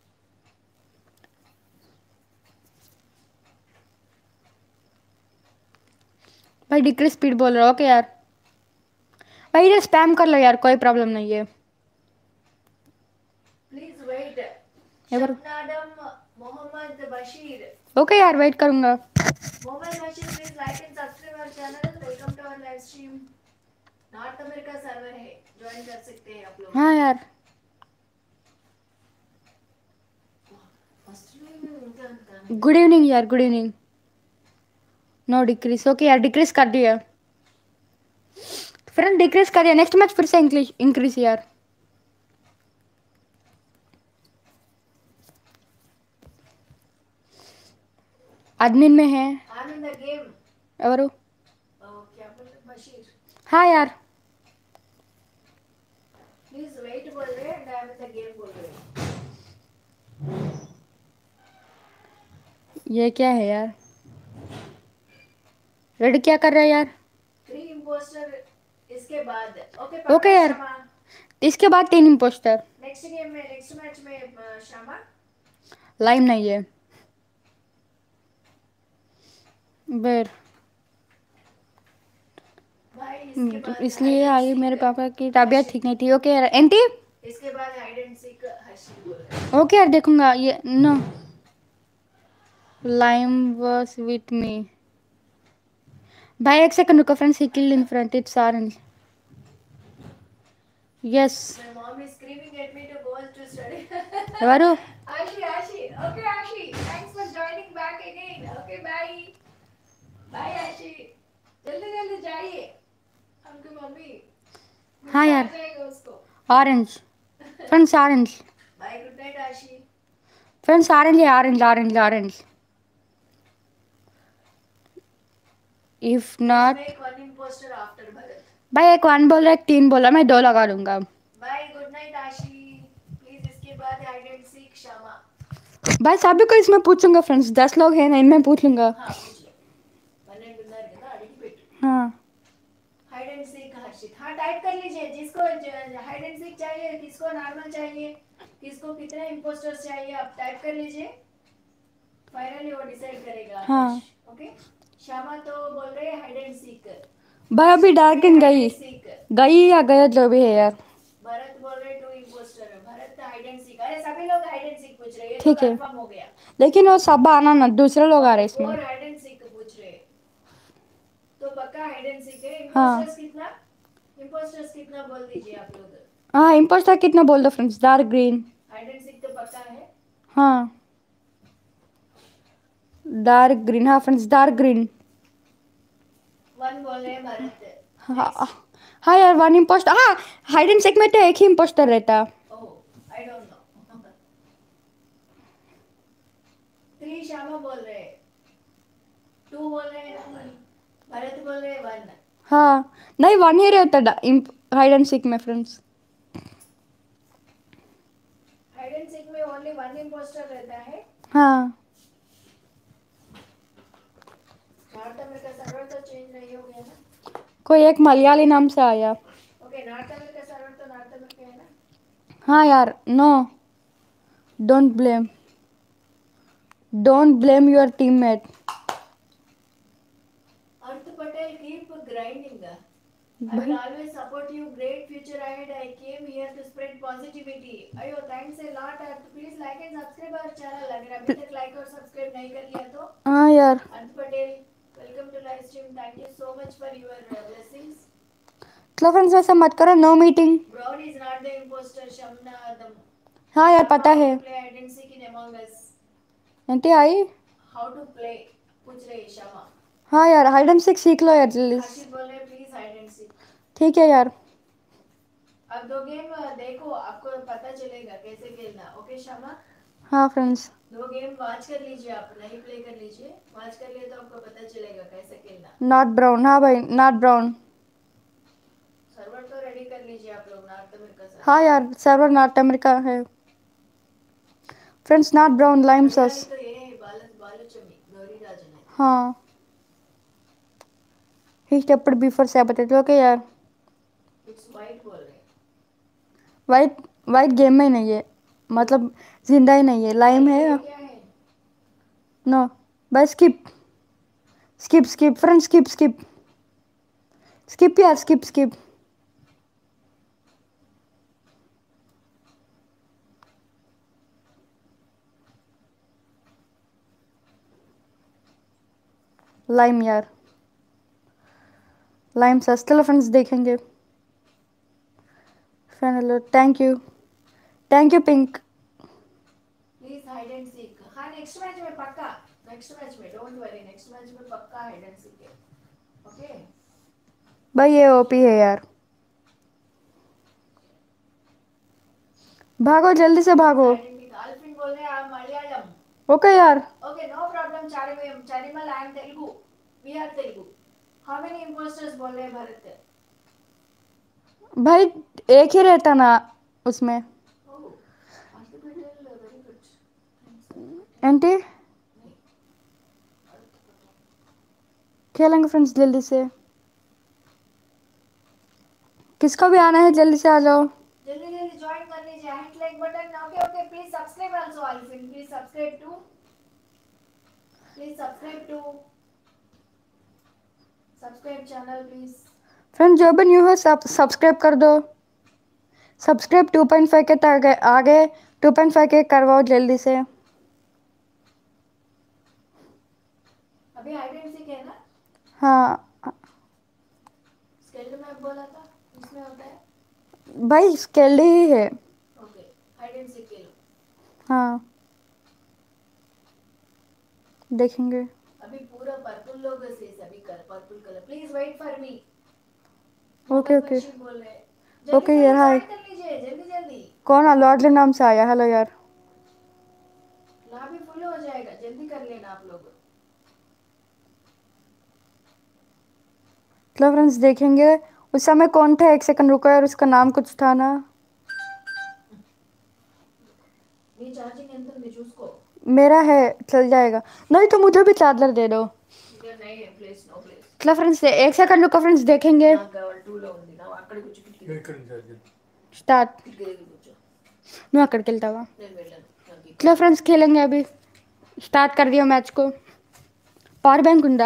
भाई डिक्रीज स्पीड बोल रहा हो ओके यार। भाई इधर स्पैम कर लो यार, कोई प्रॉब्लम नहीं है। प्लीज वेट ఎవరు? Shabnadam Mohammed Bashir. ओके यार वेट करूंगा. Mohammed Bashir, please like and subscribe our channel. Welcome to our live stream. North America server है, ज्वाइन कर सकते हैं आप लोग. हाँ यार. गुड इवनिंग यार, good evening. No decrease. Okay यार डिक्रीज कर दिया फ्रेंड, डिक्रीज कर दिया. नेक्स्ट मैच फिर से इंक्रीज इंक्रीज यार. एडमिन में है. I'm in the game. ఎవరు? Oh, क्या बोल रहे बशीर? हाँ यार. Please wait बोल रहे हैं and I'm in the game बोल रहे हैं. ये क्या है यार? रेड क्या कर रहा है यार? थ्री इम्पोस्टर इसके बाद. ओके ओके यार. इसके बाद तीन इम्पोस्टर. नेक्स्ट गेम में, नेक्स्ट मैच में अ, शामा लाइम नहीं है बेर, भाई. इसके बाद इसलिए hide and आई. seek. मेरे पापा की तबीयत ठीक नहीं थी. ओके यार. एंटी. इसके बाद हाइड एंड सीक हर्षित बोल रहे हैं. ओके यार देखूंगा. ये no lime was with me. भाई एक सेकंड रुको friends. He killed in front. It's orange. Yes. My mom is screaming at me to go to study. ఎవరు? Ashi, Ashi. Okay, Ashi. Thanks for joining back again. Okay, bye. Bye, Ashi. जल्दी जल्दी जाइए. हमको मम्मी. हाँ यार. गुस्सा आ जाएगा उसको. Orange friends. Orange Bye, good night, Ashi. Friends. Orange है. Orange orange orange. If not Make one imposter after Bharat. भाई एक वन बोल रहा है, एक तीन बोल रहा है. मैं दो लगा दूंगा. Bye, good night, Ashi. Please इसके बाद hide and seek शामा. भाई सभी को इसमें पूछूंगा फ्रेंड्स. दस लोग हैं ना, इनमें पूछ लूंगा. हाँ पूछ ले. पन्ने गुन्नार के ना अड़की पेट. हाँ हाइड एंड सीक हर्षित. हाँ टाइप कर लीजिए. जिसको हाइड एंड सीक चाहिए, किसको नॉर्मल चाहिए, किसको कितने इम्पोस्टर्स चाहिए, आप टाइप कर लीजिए. फाइनली वो डिसाइड करेगा. हाँ. ओके. श्यामा तो बोल रहे हैं हाइड एंड सीक. भाई अभी डार्किन गई सीक. गई या गया जो भी है यार. भरत बोल रहे two imposter. Bharat hide and seek. अरे सभी लोग हाइड एंड सीक पूछ रहे हैं. ठीक तो है. कंफर्म हो गया. लेकिन वो सब आना ना, दूसरे लोग आ रहे हैं इसमें. और हाइड एंड सीक पूछ रहे हैं तो पक्का हाइड एंड सीक है. हाँ. इम्पोस्टर्स कितना, इम्पोस्टर्स कितना बोल दीजिए आप लोग. हाँ इम्पोस्टर कितना बोल दो friends. Dark green. Hide and seek तो पक्का है. हाँ डार्क ग्रीन. हाँ फ्रेंड्स डार्क ग्रीन. वन बोल रहे हैं भरत. हाँ हाँ यार वन इम्पोस्टर. हाँ हाइड एंड सीक में तो एक ही इम्पोस्टर रहता. Oh I don't know. Three Shyama बोल रहे हैं. टू बोल रहे हैं. भरत बोल रहे हैं वन. हाँ नहीं वन ही रहता हाइड एंड सीक में फ्रेंड्स. हाइड एंड सीक में ओनली वन इम्पोस्टर रहता है. हाँ नॉर्थ अमेरिका सर्वर तो चेंज नहीं हो गया ना. कोई एक मलयाली नाम से आया. ओके नॉर्थ अमेरिका सर्वर तो नॉर्थ अमेरिका है ना. हाँ यार. No don't blame don't blame your teammate. Arth Patel keep grinding. I will always support you. Great future ahead. I came here to spread positivity. अयो thanks a lot. Please like and subscribe our channel. अगर अभी तक like और subscribe नहीं कर लिया तो. हाँ यार. Arth Patel welcome to live stream. Thank you so much for your uh, blessings. चलो फ्रेंड्स वैसा मत करो. No meeting. Brown is not the imposter. Shamna the. हाँ यार पता है. Play hide and seek in Among Us. एंटी आई. How to play? पूछ रहे हैं शमा. हाँ यार हाइड एंड सीक सीख लो यार जल्दी. हर्षित बोल रहे प्लीज हाइड एंड सीक. ठीक है यार. अब दो गेम देखो आपको पता चलेगा कैसे खेलना. ओके शमा. हाँ फ्रेंड्स. दो गेम वॉच कर लीजिए. आप नहीं प्ले कर लीजिए. वॉच कर लिए तो आपको पता चलेगा कैसे खेलना. Not brown. हाँ भाई नॉट ब्राउन. सर्वर तो रेडी कर लीजिए आप लोग. North America server. हाँ यार सर्वर नॉर्थ अमेरिका है friends. Not brown lime sus. तो ये है बाल बालुचमी गौरी राजन है. हाँ ఇష్టప్పుడు బిఫోర్ సేపతి ఓకే यार. इट्स वाइट बोल रहे हैं. वाइट वाइट गेम में नहीं है. मतलब जिंदा ही नहीं है. लाइम है. क्या है. नो बस skip skip skip friend. Skip skip skip यार. Skip skip. लाइम यार, लाइम सस्ते फ्रेंड्स देखेंगे। Final thank you thank you pink. Please hide and seek. हाँ नेक्स्ट मैच में पक्का, नेक्स्ट मैच में डोंट वरी, नेक्स्ट मैच में पक्का हाइड एंड सीक है। ओके भाई ये ओपी है यार, भागो जल्दी से भागो। आल्फिन बोल रहे हैं मलयालम। ओके यार, ओके नो प्रॉब्लम चारिमल चारिमल I am Telugu, we are Telugu. How many imposters बोल रहे हैं भरत? भाई एक ही रहता ना उसमें। Oh article very good. एंटी खेलेंगे फ्रेंड्स जल्दी से, किसको भी आना है जल्दी से आ जाओ। जल्दी जल्दी ज्वाइन कर लीजिए, hit like button. Okay okay please subscribe also Alfin, please subscribe to, please subscribe to subscribe channel please. Friend जो भी न्यू है सब सब्सक्राइब कर दो, सब्सक्राइब टू पॉइंट फाइव के तक आगे टू पॉइंट फाइव के करवाओ जल्दी से। अभी हाइड एंड सीक है ना? हाँ स्केल्ड में बोला था इसमें होता है। भाई स्केल्ड ही है। ओके हाइड एंड सीक खेलो। हाँ देखेंगे। अभी पूरा पर्पल लोगो से सभी कर purple colour, please wait for me. Okay Mohammed okay Bashir बोल रहे हैं, जल्दी ओके जल्दी यार हाय। ज्वाइन कर लीजिए जल्दी जल्दी, कौन है लॉर्डली नाम से आया? हेलो यार, लॉबी फुल हो जाएगा, जल्दी कर लेना आप लोग। चलो फ्रेंड्स देखेंगे। उस समय कौन था? एक सेकंड रुको यार, उसका नाम कुछ था ना। మీ ఛార్జింగ్ ఎంత ఉంది చూసుకో। मेरा है चल जाएगा, नहीं तो मुझे भी चार्जर दे दो। ఇక్కడ नहीं है प्लेस, नो प्लेस। चलो फ्रेंड्स एक सेकंड रुको फ्रेंड्स देखेंगे। నాకు కావాలి టూ లో ఉంది నా అక్కడ కూర్చో, కిటికీ ఇక్కడ నుంచి అది. स्टार्ट కిటికీ దగ్గర కూర్చో, నువ్వు అక్కడికి వెళ్తావా? నేను వెళ్ళాను నాకు ఇక్కడ। चलो फ्रेंड्स खेलेंगे अभी, स्टार्ट कर दिया मैच को। पावर बैंक ఉందా?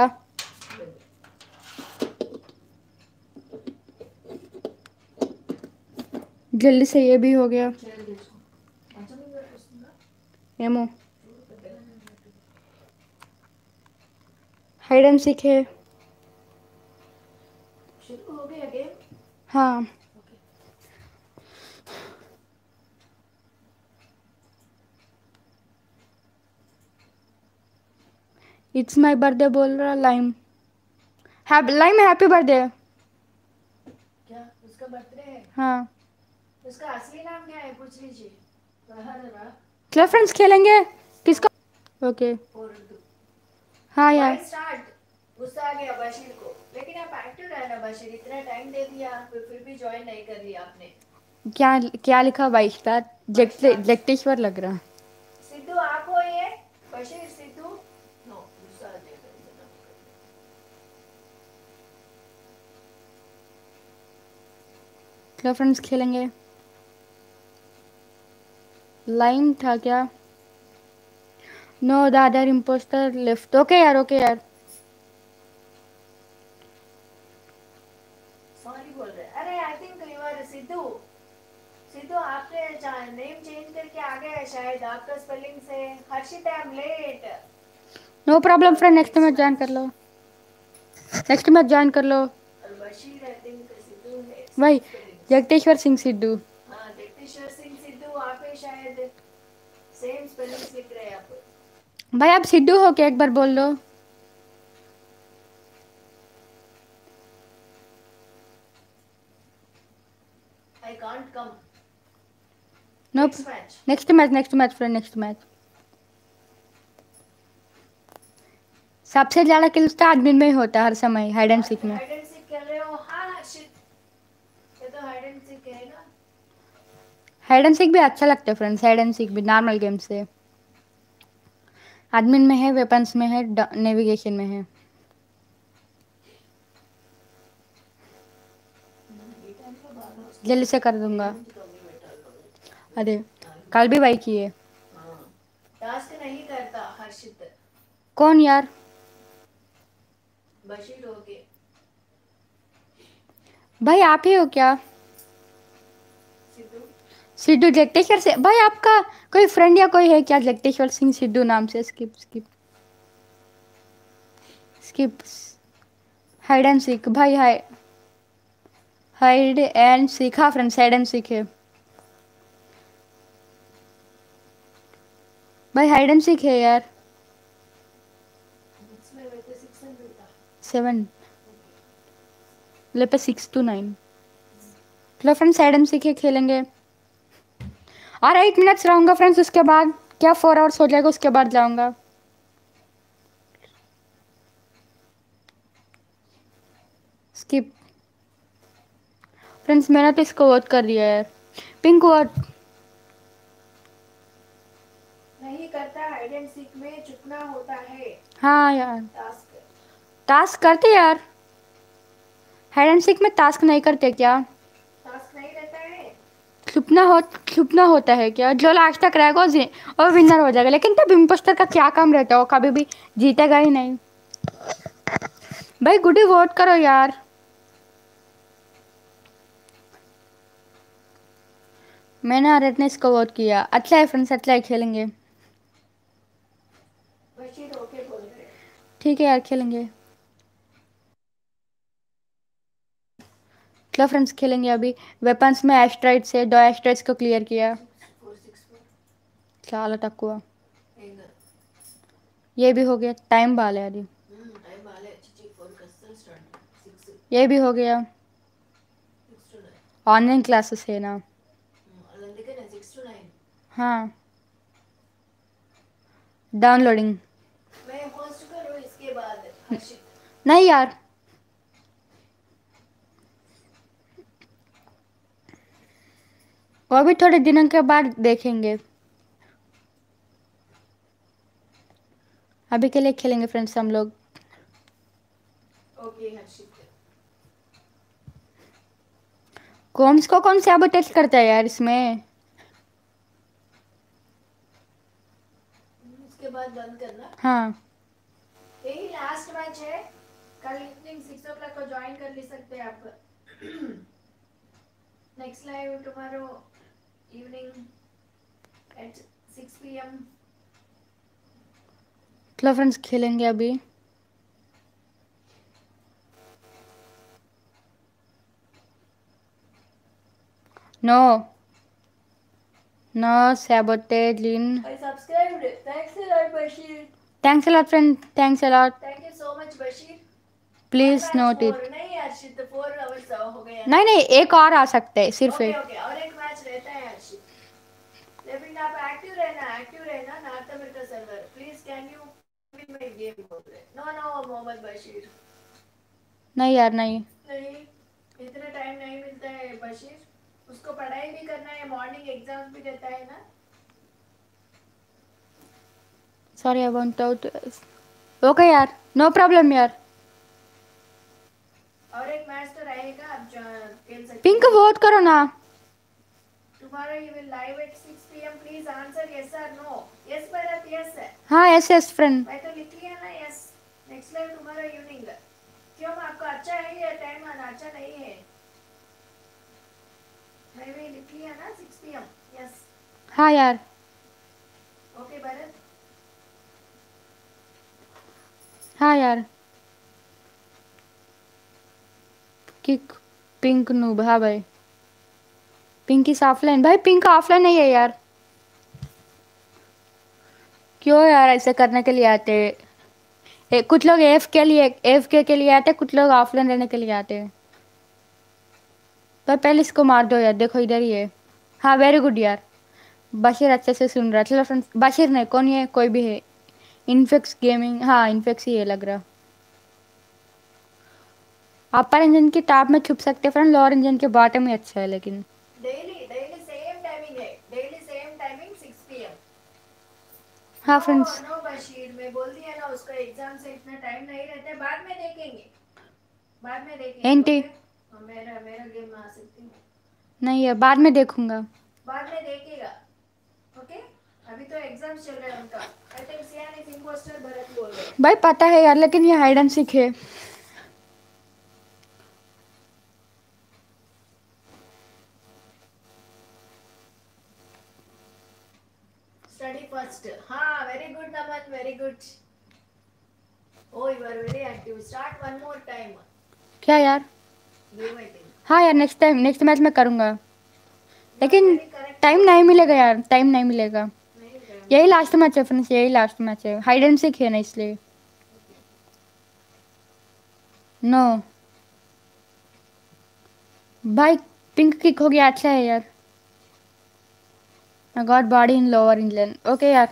जल्दी से ये भी हो गया। చైర్ తీసుకో, మంచం మీద వస్తుందా? एमो हाइड एंड सीक है। शुरू हो गया गेम? हाँ ओके इट्स माय बर्थडे बोल रहा lime. Happy lime happy birthday. क्या उसका बर्थडे है? हाँ उसका असली नाम क्या है पूछ लीजिए। बाहर है ना? चलो फ्रेंड्स खेलेंगे। किसको? ओके और उर्दू। हाँ यार, वाइस स्टार्ट। गुस्सा आ गया बशीर को, लेकिन आप एक्टिव रहना बशीर, इतना टाइम दे दिया फिर फिर भी ज्वाइन नहीं कर लिया आपने। क्या क्या लिखा भाई? स्टार्ट जगतेश्वर लग रहा। सिद्धू आप हो ये? बशीर सिद्धू? नो गुस्सा आ जाएगा इतना। चलो फ्रेंड्स खेलेंगे। लाइन था क्या? No the other imposter left. Okay यार ओके यार, सॉरी बोल रहे। अरे I think you are Sidhu. Sidhu आपने नेम चेंज करके आ गया है शायद, आपका स्पेलिंग से। Harshit I am late. No problem friend, next match join कर लो, नेक्स्ट मैच ज्वाइन कर लो। और बशीर आई थिंक सिद्धू है भाई स्पेलिंग। जगतेश्वर सिंह सिद्धू। हाँ जगदीश्वर सिंह सिद्धू आप ही शायद, सेम स्पेलिंग्स लिख रहे हैं आप। भाई आप सिद्धू हो क्या? एक बार बोल लो। I can't come. No next match. Next match next match friend next match. सबसे ज्यादा किल्स तो एडमिन में ही होता है हर समय हाइड एंड सीक में। हाइड एंड सीक खेल रहे हो? हाँ हर्षित, ये तो हाइड एंड सीक है ना? हाइड एंड सीक भी अच्छा लगता है फ्रेंड्स, हाइड एंड सीक भी नॉर्मल गेम से। एडमिन में है, वेपन्स में है, नेविगेशन में है। जल्दी से कर दूंगा। अरे कल भी वही किए। टास्क नहीं करता हर्षित। कौन यार? बशीर हो गए। भाई आप ही हो क्या? सिद्धू सिद्धू जगतेश्वर से। भाई आपका कोई फ्रेंड या कोई है क्या जगतेश्वर सिंह सिद्धू नाम से? Skip skip skip hide and seek भाई हाय हाइड एंड सीक हाँ फ्रेंड्स हाइड एंड सीक है भाई हाइड एंड सीक है यार इसमें वैसे सिक्स हंड्रेड था सेवन ले पे सिक्स टू नाइन चलो फ्रेंड्स हाइड एंड सीक खेलेंगे और एट मिनट्स रहूँगा फ्रेंड्स उसके बाद क्या फोर आवर्स हो जाएगा उसके बाद जाऊँगा स्किप फ्रेंड्स मैंने तो इसको वोट कर दिया यार पिंक वोट नहीं करता हाइड एंड सीक में चुपना होता है हाँ यार टास्क टास्क करते यार हाइड एंड सीक में टास्क नहीं करते क्या टास्क नहीं रहता है छुपना हो छुपना होता है क्या जो लास्ट तक रहेगा वो जी- वो विनर हो जाएगा लेकिन तब इम्पोस्टर का क्या काम रहता है वो कभी भी जीतेगा ही नहीं भाई गुडी वोट करो यार मैंने अरेट ने इसको वोट किया अच्छा है फ्रेंड्स अच्छा है खेलेंगे बशीर ओके बोल रहे ठीक है यार खेलेंगे चलो फ्रेंड्स खेलेंगे अभी वेपन्स में एस्ट्राइड से दो एस्ट्राइड्स को क्लियर किया फोर सिक्स फोर చాలా తక్కువ ఏం కాదు ये भी हो गया टाइम बाले అది టైం బాగాలే చిచి ఫోర్ కస్టల్ స్టార్ట్ సిక్స్ ये भी हो गया six to nine online classes है ना అందుకే నేను సిక్స్ టు నైన్ हाँ डाउनलोडिंग मैं होस्ट करूँ इसके बाद हर्षित नहीं यार वो भी थोड़े दिनों के बाद देखेंगे अभी के लिए खेलेंगे फ्रेंड्स हम लोग ओके हर्षित कॉम्स को कौन से अब टेस्ट करता है यार इसमें उसके बाद बंद करना हाँ यही लास्ट मैच है कल इवनिंग सिक्स ओ क्लॉक को ज्वाइन कर ले सकते हैं आप next live tomorrow evening at six P M चलो फ्रेंड्स खेलेंगे अभी no no sabotage in I subscribed. Thanks a lot, Bashir. thanks a lot friend thanks a lot Thank you so much, Bashir. please One match note four. it नहीं हर्षित फोर आवर्स हो गया नहीं नहीं एक और आ सकते हैं सिर्फ ओके एक ओके और एक मैच रहता है हर्षित लेकिन आप एक्टिव रहना एक्टिव रहना north America server please can you win my game बोल रहे नो नो मोहम्मद बशीर नहीं यार नहीं नहीं इतना टाइम नहीं मिलता है बशीर उसको पढ़ाई भी करना है मॉर्निंग एग्जाम्स भी रहता है ना sorry I want out okay यार नो प्रॉब्लम यार और एक मैच तो रहेगा आप जो खेल सकते पिंक वोट करो ना tomorrow you will live at six p m please answer yes or no yes bharat yes हाँ एस एस फ्रेंड मैं तो लिख लिया ना yes next live tomorrow evening क्यों आपको अच्छा है या टाइम आना अच्छा नहीं है मैं भी लिख लिया ना six p m yes हाँ यार ओके भरत हाँ यार किक पिंक नूब हाँ भाई पिंक इस ऑफलाइन भाई पिंक ऑफलाइन नहीं है यार क्यों यार ऐसे करने के लिए आते हैं कुछ लोग एफ के लिए एफ के के लिए आते हैं कुछ लोग ऑफलाइन रहने के लिए आते हैं तो पहले इसको मार दो यार देखो इधर ही है हाँ वेरी गुड यार बशीर अच्छे से सुन रहा है चलो फ्रेंड्स बशीर नहीं कौन ये कोई भी है इन्फेक्स गेमिंग हाँ इन्फेक्स ही है लग रहा अपर इंजन की टॉप में छुप सकते फ्रेंड लोअर इंजन के बॉटम में अच्छा है लेकिन डेली डेली सेम टाइमिंग है daily same timing six p m हाँ नो फ्रेंड्स नो बशीर मैं बोल दिया ना उसका एग्जाम से इतना टाइम नहीं रहता है बाद में देखेंगे बाद में देखेंगे एंटी ओके हाँ, मेरा मेरा गेम में आ सकती हूँ नहीं है बाद में देखूंगा बाद में देखेगा ओके अभी तो एग्जाम चल रहा है उनका I think cyan is imposter Bharat बोल रहे हैं भाई पता है यार लेकिन ये हाइड एंड सीक है स्टडी फर्स्ट हाँ very good Naman very good Oh, you are very active. Start one more time. क्या यार? Game I think. हाँ यार, नेक्स्ट टाइम नेक्स्ट मैच में करूँगा, You are लेकिन very correct. टाइम नहीं मिलेगा यार, टाइम नहीं मिलेगा। नहीं मिलेगा। यही लास्ट मैच है फ्रेंड्स, यही लास्ट मैच है, हाइड एंड सीक है ना इसलिए। नो भाई, पिंक किक हो गया, अच्छा है यार। I got body in lower England. Okay यार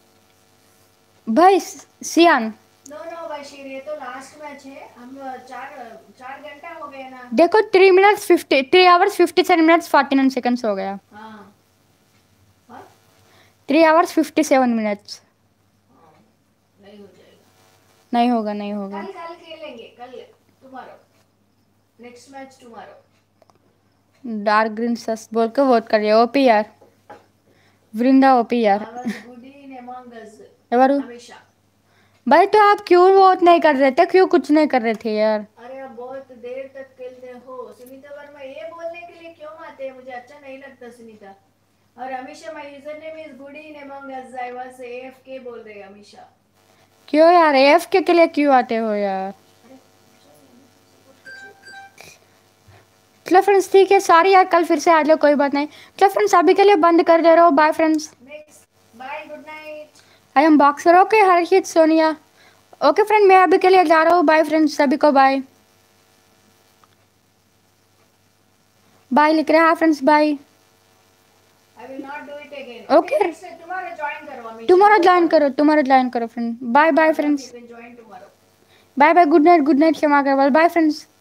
भाई सियान, नो नो बशीर, ये तो लास्ट मैच है। हम चार चार घंटा हो गए ना। देखो three minutes fifty three hours fifty seven minutes forty nine seconds हो गया। हाँ हाँ three hours fifty seven minutes. हाँ, नहीं हो जाएगा। नहीं होगा, नहीं होगा। कल कल खेलेंगे, कल tomorrow, next match tomorrow. Dark green sus बोल के वोट कर रही है। ओपी यार, वृंदा ओपी यार। I was good in among us. ఎవరు हमेशा। भाई? तो आप क्यों वोट नहीं कर रहे थे, क्यों कुछ नहीं कर रहे थे यार? अरे आप बहुत देर तक खेलते हो। सुनीता वर्मा ये बोलने के लिए क्यों आते हैं? मुझे अच्छा नहीं लगता सुनीता। और हमेशा my user name is good in among us. I was AFK बोल रहे हैं हमेशा। क्यों यार, एफ के, के लिए क्यों आते हो यार? चलो फ्रेंड्स ठीक है, सॉरी यार, कल फिर से आ जाओ, कोई बात नहीं। चलो फ्रेंड्स अभी के लिए बंद कर दे रहा हूँ, bye friends. Next bye, good night. I am boxer. Okay Harshit Sonia. Okay friend, मैं अभी के लिए जा रहा हूँ, बाय फ्रेंड्स, सभी को बाय बाय लिख रहे हैं। हाँ friends bye. I will not do it again. Okay. Tomorrow join करो हमेशा। टुमारो ज्वाइन करो, टुमारो ज्वाइन करो friend. Bye bye friends, join tomorrow. Bye bye, good night, good night Kshama Agarwal, bye friends.